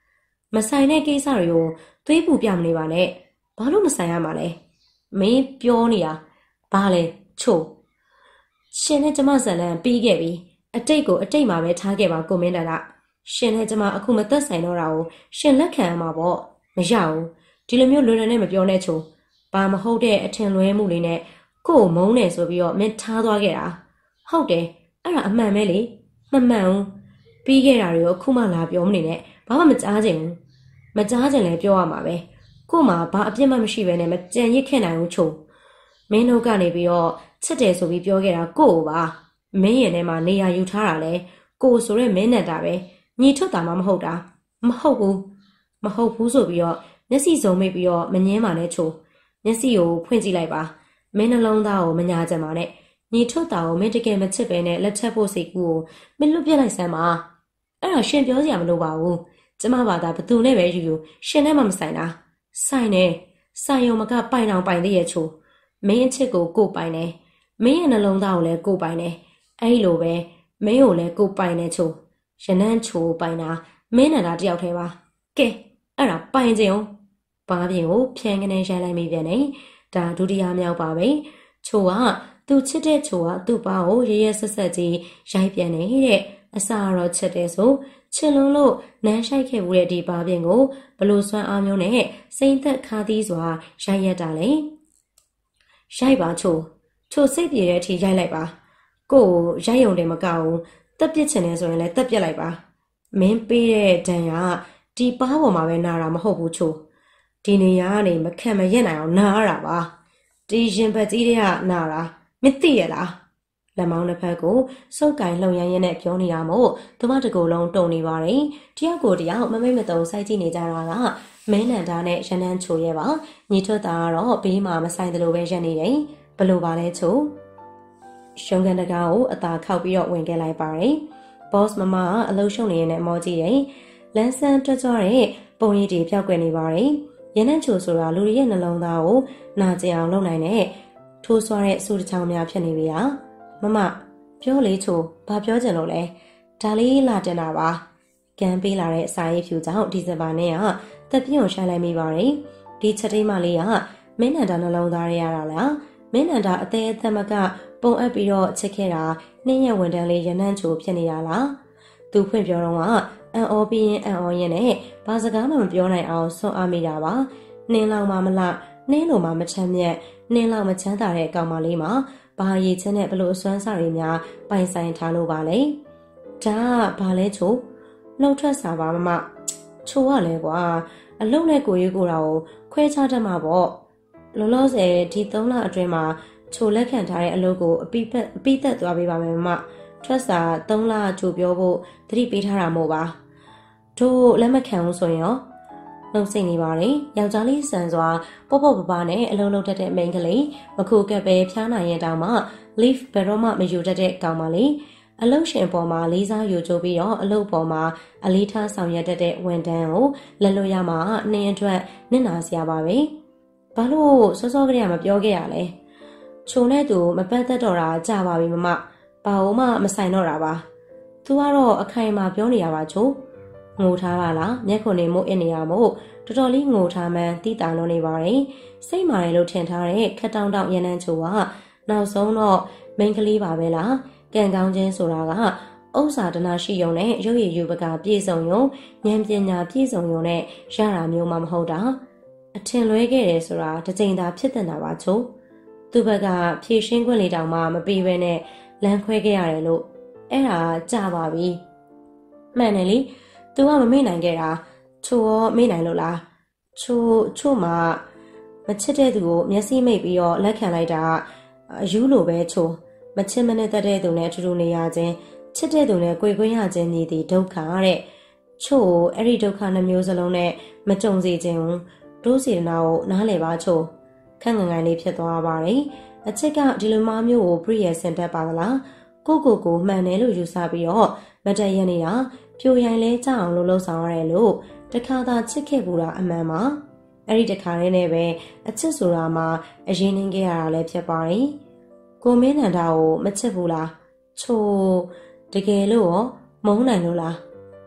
မဆိုင်တဲ့ကိစ္စတွေကိုသွေးပူပြမနေပါနဲ့ဘာလို့မဆိုင်ရမှာလဲမင်းပြောနေတာဘာလဲချို့ရှင်နဲ့ကျမဇလန်ပြီးခဲ့ပြီအတိတ်ကိုအတိတ်မှာပဲထားခဲ့ပါကိုမင်းတန်ကရှင်နဲ့ကျမအခုမသက်ဆိုင်တော့တာကိုရှင်လက်ခံရမှာပေါ့မရဘူးဒီလိုမျိုးလွယ်လွယ်နဲ့မပြောနဲ့ချို့ဘာမဟုတ်တဲ့အထင်လွဲမှုလေးနဲ့ကို့မုန်းနေဆိုပြီးတော့မင်းထားသွားခဲ့တာဟုတ်တယ်အဲ့ဒါအမှန်ပဲလေမမှန်ဘူးပြီးခဲ့တာတွေကိုအခုမှလာပြောမနေနဲ့ဘာမှမကြားချင်ဘူးမကြားချင်လဲပြောရမှာပဲကို့မှာဘာအပြစ်မှမရှိဘဲနဲ့မကြံရစ်ခဲ့နိုင်ဘူးချို့မင်းတို့ကနေပြီးတော့ချစ်တယ်ဆိုပြီးပြောခဲ့တာကို့ပါမင်းရင်ထဲမှာနေရာယူထားတာလဲကို့ဆိုရဲမင်းနဲ့တာပဲညီထုတ်တာမှမဟုတ်တာမဟုတ်ဘူးမဟုတ်ဘူးဆိုပြီးတော့မျက်စိစုံမိပြီးတော့မငင်းပါနဲ့ချို့မျက်စိကိုဖွင့်ကြည့်လိုက်ပါမင်းနှလုံးသားကိုမညာကြပါနဲ့ညီထုတ်တာကိုမင်းတကယ်မချစ်ပဲနဲ့လက်ချက်ဖို့စိတ်ကူကိုမင်းလွတ်ပြလိုက်စမ်းပါအဲ့ဒါရှင်ပြောစရာမလိုပါဘူးကျမဘာသာဘသူနဲ့ပဲယူယူရှင်နဲ့မှမဆိုင်တာဆိုင်နေဆိုင်ရုံမကပိုင်အောင်ပိုင်သေးရဲ့ချို့မင်းအချစ်ကိုကိုပိုင်နေမင်းရဲ့နှလုံးသားကိုလည်းကိုပိုင်နေအဲ့လိုပဲမင်းကိုလည်းကိုပိုင်နေချို့ရနန်းချိုပိုင်တာမင်းနဲ့တာတယောက်တည်းပါကဲအဲ့ဒါပိုင်ကြအောင်ဘာပြင်ကိုဖြန်းကနေရိုက်လိုက်မိပြန်နေဒါဒုတိယမြောက်ပါပဲချိုကသူချစ်တဲ့ချိုကသူ့ဘာကိုရရဆက်ဆက်ကြီးရိုက်ပြန်နေတဲ့အစာတော့ချစ်တယ်ဆိုချစ်လုံးလို့နမ်းရှိုက်ခဲ့ဘူးတဲ့ဒီဘာပြင်ကိုဘလို့စွမ်းအားမျိုးနဲ့စိမ့်သက်ခါသီးစွာရိုက်ရတာလေရိုက်ပါချိုချိုစိတ်ပြေတဲ့အထိရိုက်လိုက်ပါကိုကိုရိုက်ရုံတည်းမကဘူးတက်ပစ်ချင်တယ်ဆိုရင်လည်းတက်ပစ်လိုက်ပါမင်းပေးတဲ့ဒဏ်ရာဒီပါးပေါ်မှာပဲနာတာမဟုတ်ဘူးချိုဒီနေရာကနေမခံမရက်နိုင်အောင်နာရတာပါဒီရင်ဘတ်ကြီးတွေကနာတာမသိရလားလက်မောင်းတစ်ဖက်ကိုစုပ်ကင်လှုံရမ်းရင်းနဲ့ပြောနေတာမို့သူမတကူလုံးတုံနေပါတယ်တယောက်ကိုတယောက်မမိတ်မတုံစိုက်ကြည့်နေကြတာကမင်းနန္ဒာနဲ့ရနန်းချိုရဲ့ပါညီထွတ်တာကတော့ဘေးမှာမဆိုင်သလိုပဲရက်နေတယ်ဘလို့ပါလဲချိုရှုံကန်တကားကိုအသာခောက်ပြီးတော့ဝင်ခဲ့လိုက်ပါတယ်ဘော့စ်မမကအလှရှုံနေရတဲ့မော်ကြီးရဲ့လန်းဆန်းတွတ်ကြွတဲ့ပုံရိပ်တွေပြောက်ကွယ်နေပါတယ်ရနန်းချိုဆိုတာလူတွေရဲ့နှလုံးသားကိုနာကျင်အောင်လုပ်နိုင်တဲ့ထိုးဆွားတဲ့စူတချောင်းများဖြစ်နေပြီဟာမမပြောလေချိုဘာပြောချင်လို့လဲဒါလေးလာတင်တာပါကံပေးလာတဲ့စာရေးဖြူကြောင့်ဒီဇင်ဘာနဲ့ကတက်ပြင်းကိုရှိုင်းလိုက်မိပါတယ်ဒီချက်တိမလေးကမင်းနန္ဒာနှလုံးသားရရတာလားမင်းနန္ဒာအသေးအသက်မကပုံအပ်ပြီးတော့ချစ်ခဲ့တာနှင်းရဝန်တန်းလေးရနန်းချိုဖြစ်နေတာလားသူဖွင့်ပြောတော့ကအန်အော်ပြီးရင်အန်အော်ရင်နဲ့ဘာစကားမှမပြောနိုင်အောင်ဆွန့်အားမိတာပါနှင်းလောက်မှမလားနှင်းလိုမှမချမ်းမြတ်နှင်းလောက်မချမ်းသာတဲ့ကောင်မလေးမှာဘာရည်ချင်းနဲ့ဘလို့အစွမ်းစားတွေများပိုင်ဆိုင်ထားလို့ပါလဲဒါကဘာလဲချိုလှုပ်ထွက်စာပါမမချိုကလည်းကွာအလုံးနဲ့ကိုရေးကိုတာကိုခွဲခြားတတ်မှာပေါ့လောလောဆယ်ဒီသုံးလအတွင်းမှာချိုလက်ခံထားတဲ့အလုပ်ကိုအပိပတ်အပိသက်သွားပေးပါမယ်မမထွက်စာသုံးလချိုပြောဖို့သတိပေးထားတာမို့ပါတို့လက်မခံဘူးဆိုရင်ရောနှုတ်ဆက်နေပါတယ်ယောက်ျားလေးဆန်စွာပေါ့ပေါ့ပပနဲ့အလုံးလုံးတတ်တဲ့မိန်းကလေးမခုကပ်ပဲဖျားနိုင်ရင်တောင်မှ leaf ဘယ်တော့မှမယူတတ်တဲ့ကောင်မလေးအလုတ်ရှင်ပေါ်မှာလေးစားယူကြပြီးတော့အလုတ်ပေါ်မှာအလေးထားဆောင်ရွက်တတ်တဲ့ဝန်တန်းကိုလက်လွတ်ရမှာနှင်းအတွက်နစ်နာစရာပါပဲဘာလို့စောစောကတည်းကမပြောခဲ့ရလဲချုံနဲ့သူမပတ်သက်တော့တာကြာပါပြီမမဘာလို့မှမဆိုင်တော့တာပါသူကတော့အခိုင်အမာပြောနေရပါချို့ငိုထားပါလားမျက်ခုံနေမို့အင်းနေရမို့တော်တော်လေးငိုထားမှန်းတိတာလုံးနေပါတယ်စိတ်မာတယ်လို့ထင်ထားတဲ့ခက်တောင်းတောင်းရနန်းချိုကနောက်ဆုံးတော့မိန်းကလေးပါပဲလားကံကောင်းခြင်းဆိုတာကဥစ္စာဒနာရှိုံနဲ့ရုပ်ရည်ယူပကပြည့်စုံရုံဉာဏ်ပညာပြည့်စုံရုံနဲ့ရတာမျိုးမှမဟုတ်တာအထင်လွဲခဲ့တယ်ဆိုတာတစ်ချိန်သာဖြစ်တင်တာပါချို့သူ့ဘက်ကဖြည့်ရှင်းခွင့်လေးတောင်မှမပေးဘဲနဲ့လမ်းခွဲခဲ့ရတယ်လို့အဲ့ဒါကြာပါပြီမှန်တယ်လေသူကမမေ့နိုင်ခဲ့တာချိုရောမေ့နိုင်လို့လားချိုချို့မှာမချစ်တဲ့သူကိုမျက်စိမိတ်ပြီးတော့လက်ခံလိုက်တာအယူလိုပဲချိုမချစ်မနဲ့တတ်တဲ့သူနဲ့အတူတူနေရခြင်းချစ်တဲ့သူနဲ့ကြွေကွင်းရခြင်းမြည်သည့်ဒုက္ခတဲ့ချို့အဲ့ဒီဒုက္ခနှမျိုးစလုံးနဲ့မကြုံစေခြင်းဒုစေတနာကိုနားလည်ပါချို့ခန့်ငငယ်လေးဖြစ်သွားပါတယ်အချစ်ကဒီလိုမှမျိုးကိုပြည့်ရစင်တတ်ပါလားကိုကိုကိုမှန်တယ်လို့ယူဆပြီးတော့မတည့်ရနေတာပြိုရင်လဲကြအောင်လို့လှုပ်ဆောင်ရတယ်လို့တခါသာချစ်ခဲ့ဘူးတာအမှန်ပါအဲ့ဒီတခါလေးနဲ့ပဲအချစ်ဆိုတာမှာအရင်နှင်းခဲ့ရတာလည်းဖြစ်ပါတယ်ကိုမင်းနန္ဒာကိုမချစ်ဘူးလားချိုတကယ်လို့ရောမုန်းနိုင်လို့လား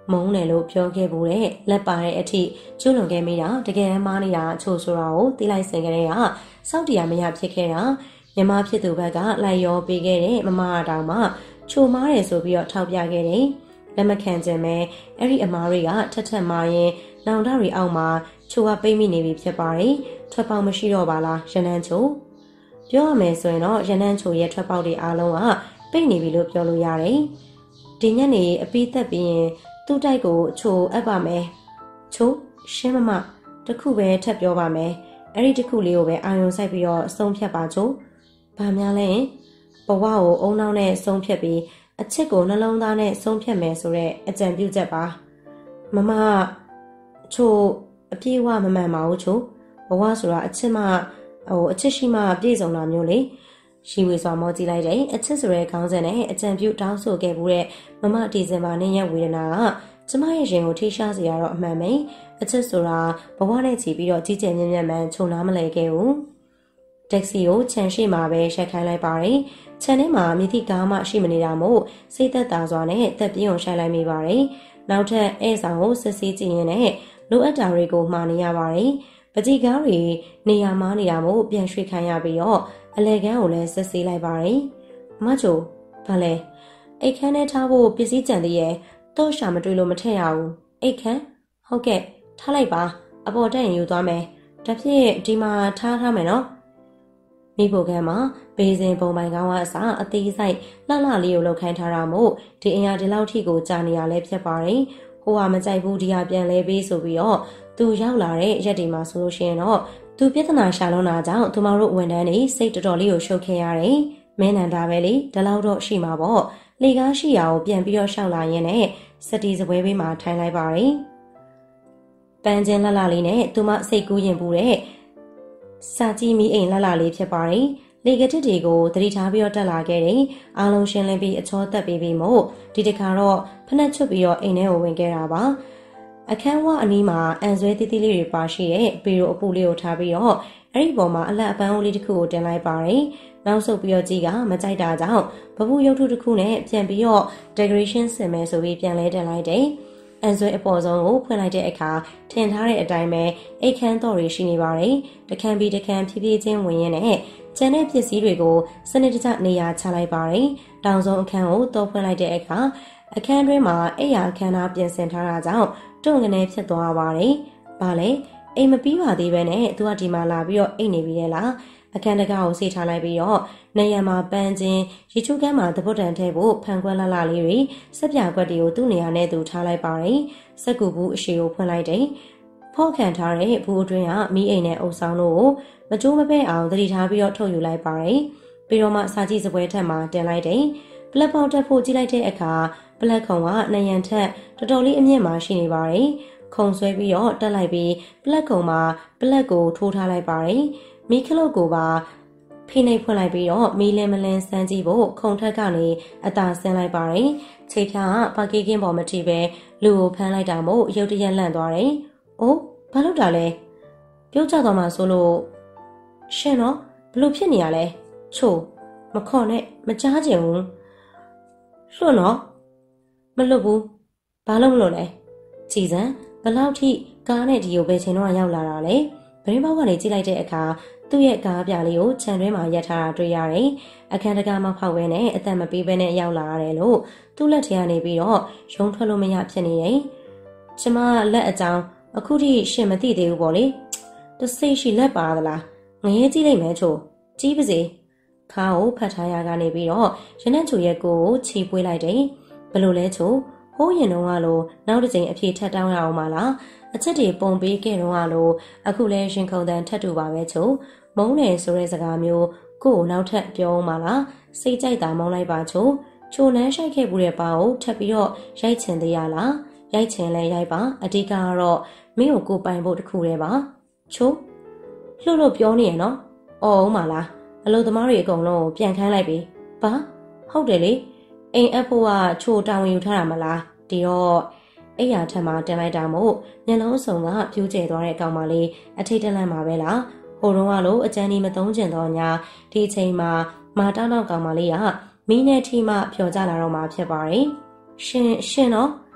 မုန်းတယ်လို့ပြောခဲ့ဘူးတဲ့လက်ပါတဲ့အထိကျွလွန်ခဲ့မိတာတကယ်မားနေတာအချို့ဆိုတာကိုသိလိုက်စင်ကြတဲ့ကစောက်တရားမရဖြစ်ခဲ့တာမြမဖြစ်သူဘက်ကလိုက်ရောပေးခဲ့တဲ့မမတောင်မှချိုမားတယ်ဆိုပြီးတော့ထောက်ပြခဲ့တယ်လက်မခံခြင်းပဲအဲ့ဒီအမားတွေကထက်ထက်မာရင်နောင်တတွေအောက်မှာချိုကပိတ်မိနေပြီဖြစ်ပါတယ်ထွက်ပေါက်မရှိတော့ပါလားရနန်းချိုပြောရမယ်ဆိုရင်တော့ရနန်းချိုရဲ့ထွက်ပေါက်တွေအားလုံးကပိတ်နေပြီလို့ပြောလို့ရတယ်ဒီညနေအပီးသက်ပြီးရင်သူ့တိုက်ကိုချိုအပ်ပါမယ်ချိုရှင်းမမတခုပဲထပ်ပြောပါမယ်အဲ့ဒီတခုလေးကိုပဲအာရုံစိုက်ပြီးတော့အဆုံးဖြတ်ပါချိုဘာများလဲဘဝကိုအုံနောက်နဲ့ဆုံးဖြတ်ပြီးအချစ်ကိုနှလုံးသားနဲ့ဆုံးဖြတ်မယ်ဆိုတဲ့အကြံပြုချက်ပါမမချိုအပြေးဝမမှန်ပါဘူးချိုဘဝဆိုတာအချစ်မှဟိုအချစ်ရှိမှပြည့်စုံတာမျိုးလေရှိဝေစွာမောကြည့်လိုက်တယ်အချစ်ဆိုတဲ့ခေါင်းစဉ်နဲ့အကြံပြုတောင်းဆိုခဲ့ဘူးတဲ့မမဒီဇင်ဘာနေ့ရက်ဝေဒနာကကျမရဲ့ရင်ကိုထိရှားစေရတော့အမှန်ပဲအချစ်ဆိုတာဘဝနဲ့ချီပြီးတော့ကြီးကျယ်မြင့်မြတ်မှန်ခြုံနားမလဲခဲ့ဘူးတက္ကစီကိုခြံရှိမှာပဲရှက်ခိုင်းလိုက်ပါတယ်ခြံထဲမှာမြစ်တိကားမှရှိမနေတာမို့စိတ်သက်သာစွာနဲ့တက်ပြင်းအောင်ရှိုက်လိုက်မိပါတယ်နောက်ထပ်ဧဆောင်ကိုစစ်ဆေးကြည့်ရင်လည်းလိုအပ်တာတွေကိုမှားနေရပါတယ်ပကြီကားတွေနေရာမားနေတာမို့ပြန်ရွှေ့ခိုင်းရပြီးတော့အလဲကန်းကိုလည်းစစ်ဆေးလိုက်ပါတယ်မချိုဘာလဲအိတ်ခမ်းထဲထားဖို့ပစ္စည်းကြံသေးရဲ့တော့ရှာမတွေ့လို့မထည့်ရဘူးအိတ်ခမ်းဟုတ်ကဲ့ထားလိုက်ပါအပေါ်တက်ရင်ယူသွားမယ်ဒါဖြစ်ဒီမှာထားထားမယ်နော်မိဖို့ကံမှာဘေးစင်ပုံပိုင်ကောင်းကအစားအသေးစိတ်လှလှလေးကိုလောက်ခိုင်းထားတာမို့ဒီအင်အားဒီလောက်ထိကိုကြာနေရလဲဖြစ်ပါတယ်ဟိုကမကြိုက်ဘူးဒီဟာပြန်လဲပေးဆိုပြီးတော့သူရောက်လာတဲ့ရက်တွေမှာဆိုလို့ရှိရင်တော့သူပြဿနာရှာလွန်တာကြောင့်သူမတို့ဝန်ထမ်းတွေစိတ်တော်တော်လေးကိုရှုပ်ခဲ့ရတယ်မင်းနန္ဒာပဲလေဒီလောက်တော့ရှိမှာပေါ့လေကားရှိရာကိုပြန်ပြီးတော့ရှောက်လာရင်းနဲ့စတီစပွဲဘေးမှာထိုင်လိုက်ပါတယ်ပန်းချင်းလှလှလေးနဲ့သူမစိတ်ကူးရင်ပူတဲ့စာကြည့်မိအိမ်လှလှလေးဖြစ်ပါတယ်လေကတစ်တွေကိုသတိထားပြီးတော့တက်လာခဲ့တယ်အားလုံးရှင်းလင်းပြီးအချောတက်ပြီးပြီမို့ဒီတခါတော့ဖနှက်ချွတ်ပြီးတော့အိမ်ထဲကိုဝင်ခဲ့တာပါအခန်းဝအနီးမှာအန်ဆွဲတီးတီးလေးတွေပါရှိတဲ့ပေရိုအပူလေးကိုထားပြီးတော့အဲ့ဒီပေါ်မှာအလက်အပန်းအိုးလေးတစ်ခုကိုတင်လိုက်ပါတယ်နောက်ဆုတ်ပြီးတော့ကြီးကမကြိုက်တာကြောင့်ဘဘူးရုပ်ထုတစ်ခုနဲ့ပြန်ပြီးတော့ decoration ဆင်မယ်ဆိုပြီးပြန်လဲတင်လိုက်တယ်အန်ဆွဲအပေါ်ဆုံးကိုဖွင့်လိုက်တဲ့အခါထင်ထားတဲ့အတိုင်းပဲအိတ်ခမ်းတော်တွေရှိနေပါတယ်တခန်းပြီးတခန်းဖြည်းဖြည်းချင်းဝင်ရင်းနဲ့ကျန်တဲ့ပစ္စည်းတွေကိုစနစ်တကျနေရာချလိုက်ပါတယ်တောင်ဆုံးအခန်းကိုတော့ဖွင့်လိုက်တဲ့အခါအခန်းတွင်းမှာအိယာအခန်းသားပြင်ဆင်ထားတာကြောင့်တွန့်ကနေဖြစ်သွားပါတယ်။ဘာလဲအိမ်မပြီးပါသေးပဲနဲ့သူကဒီမှာလာပြီးတော့အိတ်နေပြီလေလားအခန်းတကားကိုဆေးထားလိုက်ပြီးတော့နေရံမှာပန်းချင်းရေချိုးကမ်းမှာတပုတ်တန်ထဲဖို့ဖန်ခွက်လှလှလေးတွေစက်ပြကွက်တွေကိုသူ့နေရာနဲ့သူထားလိုက်ပါတယ်။စက်ကူဘူးအရှိကိုဖွင့်လိုက်တယ်။ဖောက်ခံထားတဲ့ဘူးအတွင်းကမီးအိမ်နဲ့အုပ်ဆောင်တို့ကိုမကျိုးမပဲ့အောင်သတိထားပြီးတော့ထုတ်ယူလိုက်ပါတယ်။ပြီးတော့မှစာကြည့်စပွဲထက်မှာတင်လိုက်တယ်။ပလက်ပေါက်တက်ဖို့ကြည့်လိုက်တဲ့အခါပလက်ခုံကနယံထက်တော်တော်လေးအမြင့်မှာရှိနေပါတယ်။ခုံဆွဲပြီးတော့တက်လိုက်ပြီးပလက်ခုံမှာပလက်ကိုထိုးထားလိုက်ပါတယ်။မီးခလုတ်ကိုပါဖိနှိပ်ဖွင့်လိုက်ပြီးတော့မီးလင်းမလင်းစမ်းကြည့်ဖို့ခုံထက်ကနေအသာဆင်းလိုက်ပါတယ်။ခြေဖြားကပါကီကင်းပေါ်မထိပဲလူကိုဖမ်းလိုက်တာမို့ရုတ်တရက်လန့်သွားတယ်။အိုးဘာလုပ်တာလဲ။ပြုတ်ကျသွားမှဆိုလို့ရှင်တော့ဘလို့ဖြစ်နေရလဲ။ချို့မခေါ်နဲ့မကြားချင်ဘူး။လွတ်နော်မလွတ်ဘူးဘာလို့မလွတ်လဲကြည်စံဘလောက်ထိကားနဲ့ဒီကိုပဲချိန်တော့ရောက်လာတာလေဗရင်းပေါက်ကနေကြည့်လိုက်တဲ့အခါသူ့ရဲ့ကားပြလေးကိုခြံတွင်းမှာရပ်ထားတာတွေ့ရတယ်အခန်းတကားမှဖောက်ဝဲနဲ့အသက်မပေးဘဲနဲ့ရောက်လာရတယ်လို့သူ့လက်ထဲကနေပြီးတော့ရုံထွက်လို့မရဖြစ်နေတယ်ကျမလက်အကြောင်းအခုထိရှင်မသိသေးဘူးပေါ့လေတစိတ်ရှိလက်ပါသလားငရဲကြည့်လိုက်မယ်ချို့ကြီးပါစေခါကိုဖတ်ထားရကနေပြီးတော့ရနက်ချိုရဲ့ကိုကိုချီပွေးလိုက်တယ်ဘလို့လဲချို့ဟိုးရင်တော့ကလို့နောက်တစ်ကြိမ်အဖြေထပ်တောင်းရအောင်မလားအချက်တွေပုံပေးခဲ့တော့ကလို့အခုလဲရှင်ခုံတန်ထပ်တူပါပဲချို့မုန်းတယ်ဆိုတဲ့စကားမျိုးကိုကိုနောက်ထပ်ပြောအောင်မလားစိတ်ကြိုက်တာမုန်းလိုက်ပါချို့ချိုနန်းရှိုက်ခဲ့ဘူးတဲ့ပါကိုထပ်ပြီးတော့ရိုက်ချင်သေးရလားရိုက်ချင်လဲရိုက်ပါအဓိကကတော့မင်းကိုကိုပိုင်ဖို့တခုတည်းပါချို့လှုပ်လို့ပြောနေရနော်အော်အောင်မလားအလုပ်သမားတွေအကုန်လုံးပြန်ခိုင်းလိုက်ပြီဘာဟုတ်တယ်လေအိမ်အဖို့ကချိုတာဝန်ယူထားတာမလားဒီတော့အိယာထက်မှာတင်လိုက်တာမို့မျက်လုံးစုံကပြိုးကျဲသွားတဲ့ကောင်မလေးအထိတ်တလန့်မှာပဲလားဟိုတုန်းကလို့အကျန်းဒီမသုံးကျင်တော့ညာဒီအချိန်မှာမာတောင်းတောင်းကောင်မလေးကမီးနဲ့ထီမှဖြော်ကြလာတော့မှဖြစ်ပါတယ်ရှင်ရှင်တော့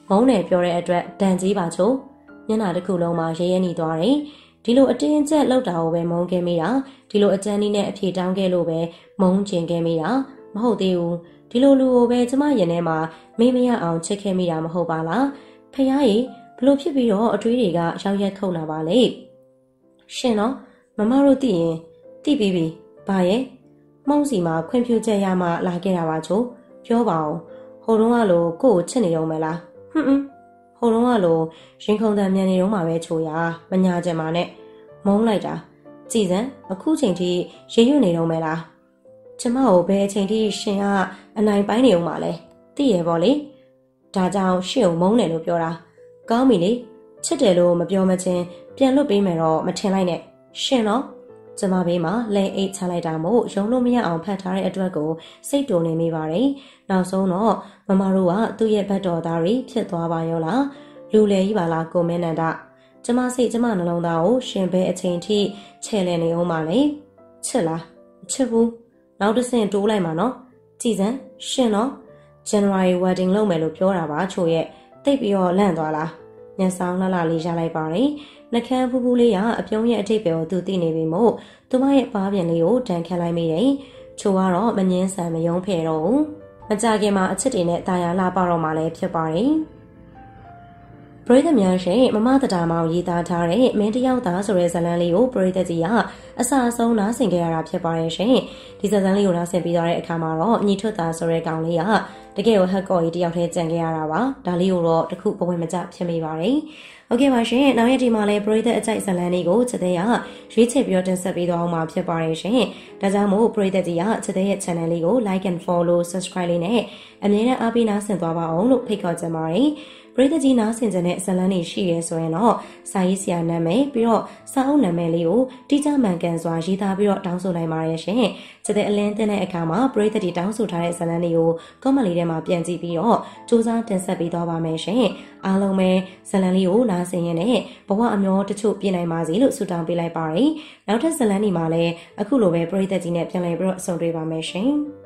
မုန်းတယ်ပြောတဲ့အတွက်တန်ကြီးပါချို့ညနာတစ်ခုလုံးမှာရဲရဲနေသွားတယ်ဒီလိုအတင်းကျပ်လောက်တာကိုပဲမုန်းခဲ့မိတာဒီလိုအကြမ်းနည်းနဲ့အဖြေတောင်းခဲ့လို့ပဲမုန်းကျင်ခဲ့မိတာမဟုတ်သေးဘူးဒီလိုလူကိုပဲကျမရင်ထဲမှာမေးမရအောင်ချစ်ခဲ့မိတာမဟုတ်ပါလားဖះရေဘလို့ဖြစ်ပြီးတော့အတွေးတွေကရောက်ရက်ခုန်လာပါလေရှင်နော်မမတို့သိရင်သိပြီးပြီဘာရဲ့မောင်စီမှာခွင့်ပြုချက်ရမှလာခဲ့တာပါချို့ပြောပါအောင်ဟိုတုန်းကလိုကို့ကိုချစ်နေတော့မလားဟွန်းဟွန်းဟိုတုန်းကလိုရင်ခုန်တန်မြန်နေတော့မှာပဲချို့ရမညာကြမှာနဲ့မုန်းလိုက်တာကြည်စံအခုချိန်ထိရေရွနေတော့မလားကျမကိုဘယ်အချိန်ထိရှင်ကအနိုင်ပိုင်းနေအောင်မလဲသိရပေါ့လေဒါကြောင့်ရှင်ကိုမုန်းတယ်လို့ပြောတာကောင်းပြီလေချစ်တယ်လို့မပြောမချင်းပြန်လွတ်ပေးမယ်တော့မထင်လိုက်နဲ့ရှင်နော်ကျမဘေးမှာလဲအိတ်ချလိုက်တာမို့ရုံလို့မရအောင်ဖတ်ထားတဲ့အတွက်ကိုစိတ်တုန်နေမိပါတယ်နောက်ဆုံးတော့မမတို့ကသူ့ရဲ့ဘတ်တော်သားတွေဖြစ်သွားပါရောလားလူလေကြီးပါလားကိုမင်းနန္ဒကျမစိတ်ကျမနှလုံးသားကိုရှင်ဘဲအချိန်ထိချဲ့လဲနေအောင်ပါလေချစ်လားချစ်ဘူးနောက်တစ်ဆင့်တိုးလိုက်မှာနော်ကြည်စံရှင်နော် January wedding လုပ်မယ်လို့ပြောတာပါချို့ရဲ့တိတ်ပြီးတော့လန့်သွားလားညဆောင်လှလှလေးရလိုက်ပါတယ်နှကန်းဖူးဖူးလေးကအပြုံးရဲ့အထိပ်ပဲကိုသူသိနေပြီမို့သူမရဲ့ပါးပြင်လေးကိုတန်ခတ်လိုက်မိတယ်ချိုကတော့မငင်းဆန်မယုံဖဲ့တော့ဘူးမကြခင်မှာအချစ်တွေနဲ့တာယာလာပါတော့မှလည်းဖြစ်ပါတယ်ပရိသတ်များရှင်မမတတာမောင်ရေးသားထားတဲ့မင်းတယောက်သားဆိုတဲ့ဇာတ်လမ်းလေးကိုပရိသတ်ကြီးကအစအဆုံးနားဆင်ကြရတာဖြစ်ပါတယ်ရှင်ဒီဇာတ်လမ်းလေးကိုနားဆင်ပြီးသွားတဲ့အခါမှာတော့ညီထွတ်သားဆိုတဲ့ကောင်လေးကတကယ်ကိုဟက်ကော်ကြီးတယောက်တည်းကြံခဲ့ရတာပါဒါလေးကိုတော့တခုဘဝင်မကျဖြစ်မိပါတယ်โอเคပါရှင်နောက်ရက်ဒီမှာလည်းပရိသတ်အကြိုက်ဇာတ်လမ်းလေးကိုချက်တဲ့ရရွေးချယ်ပြီးတော့တင်ဆက်ပေးသွားအောင်မှာဖြစ်ပါတယ်ရှင်ဒါကြောင့်မို့ပရိသတ်ကြီးကချက်တဲ့ရဲ့ channel လေးကို like and follow subscribe လေးနဲ့အမြဲတမ်းအားပေးနားဆင်သွားပါအောင်လို့ဖိတ်ခေါ်ချင်ပါတယ်ပရိသတ်ကြီးနားဆင်ကြတဲ့ဇာတ်လမ်းတွေရှိရဲဆိုရင်တော့စာရေးဆရာနာမည်ပြီးတော့စာအုပ်နာမည်လေးကိုတိကျမှန်ကန်စွာရေးသားပြီးတော့တောင်းဆိုနိုင်ပါတယ်ရှင်ချက်တဲ့အလင်းတင်တဲ့အခါမှာပရိသတ်ကြီးတောင်းဆိုထားတဲ့ဇာတ်လမ်းတွေကို comment လေးထဲမှာပြန်ကြည့်ပြီးတော့စူးစမ်းတင်ဆက်ပေးသွားပါမယ်ရှင်အားလုံးပဲဇာတ်လမ်းလေးကိုနားဆင်ရတဲ့ဘဝအမျောတချို့ပြင်နိုင်ပါစေလို့ဆုတောင်းပေးလိုက်ပါတယ်နောက်ထပ်ဇာတ်လမ်းတွေမှာလည်းအခုလိုပဲပရိသတ်ကြီးနဲ့ပြန်လည်ပြီးတော့ဆုံတွေ့ပါမယ်ရှင်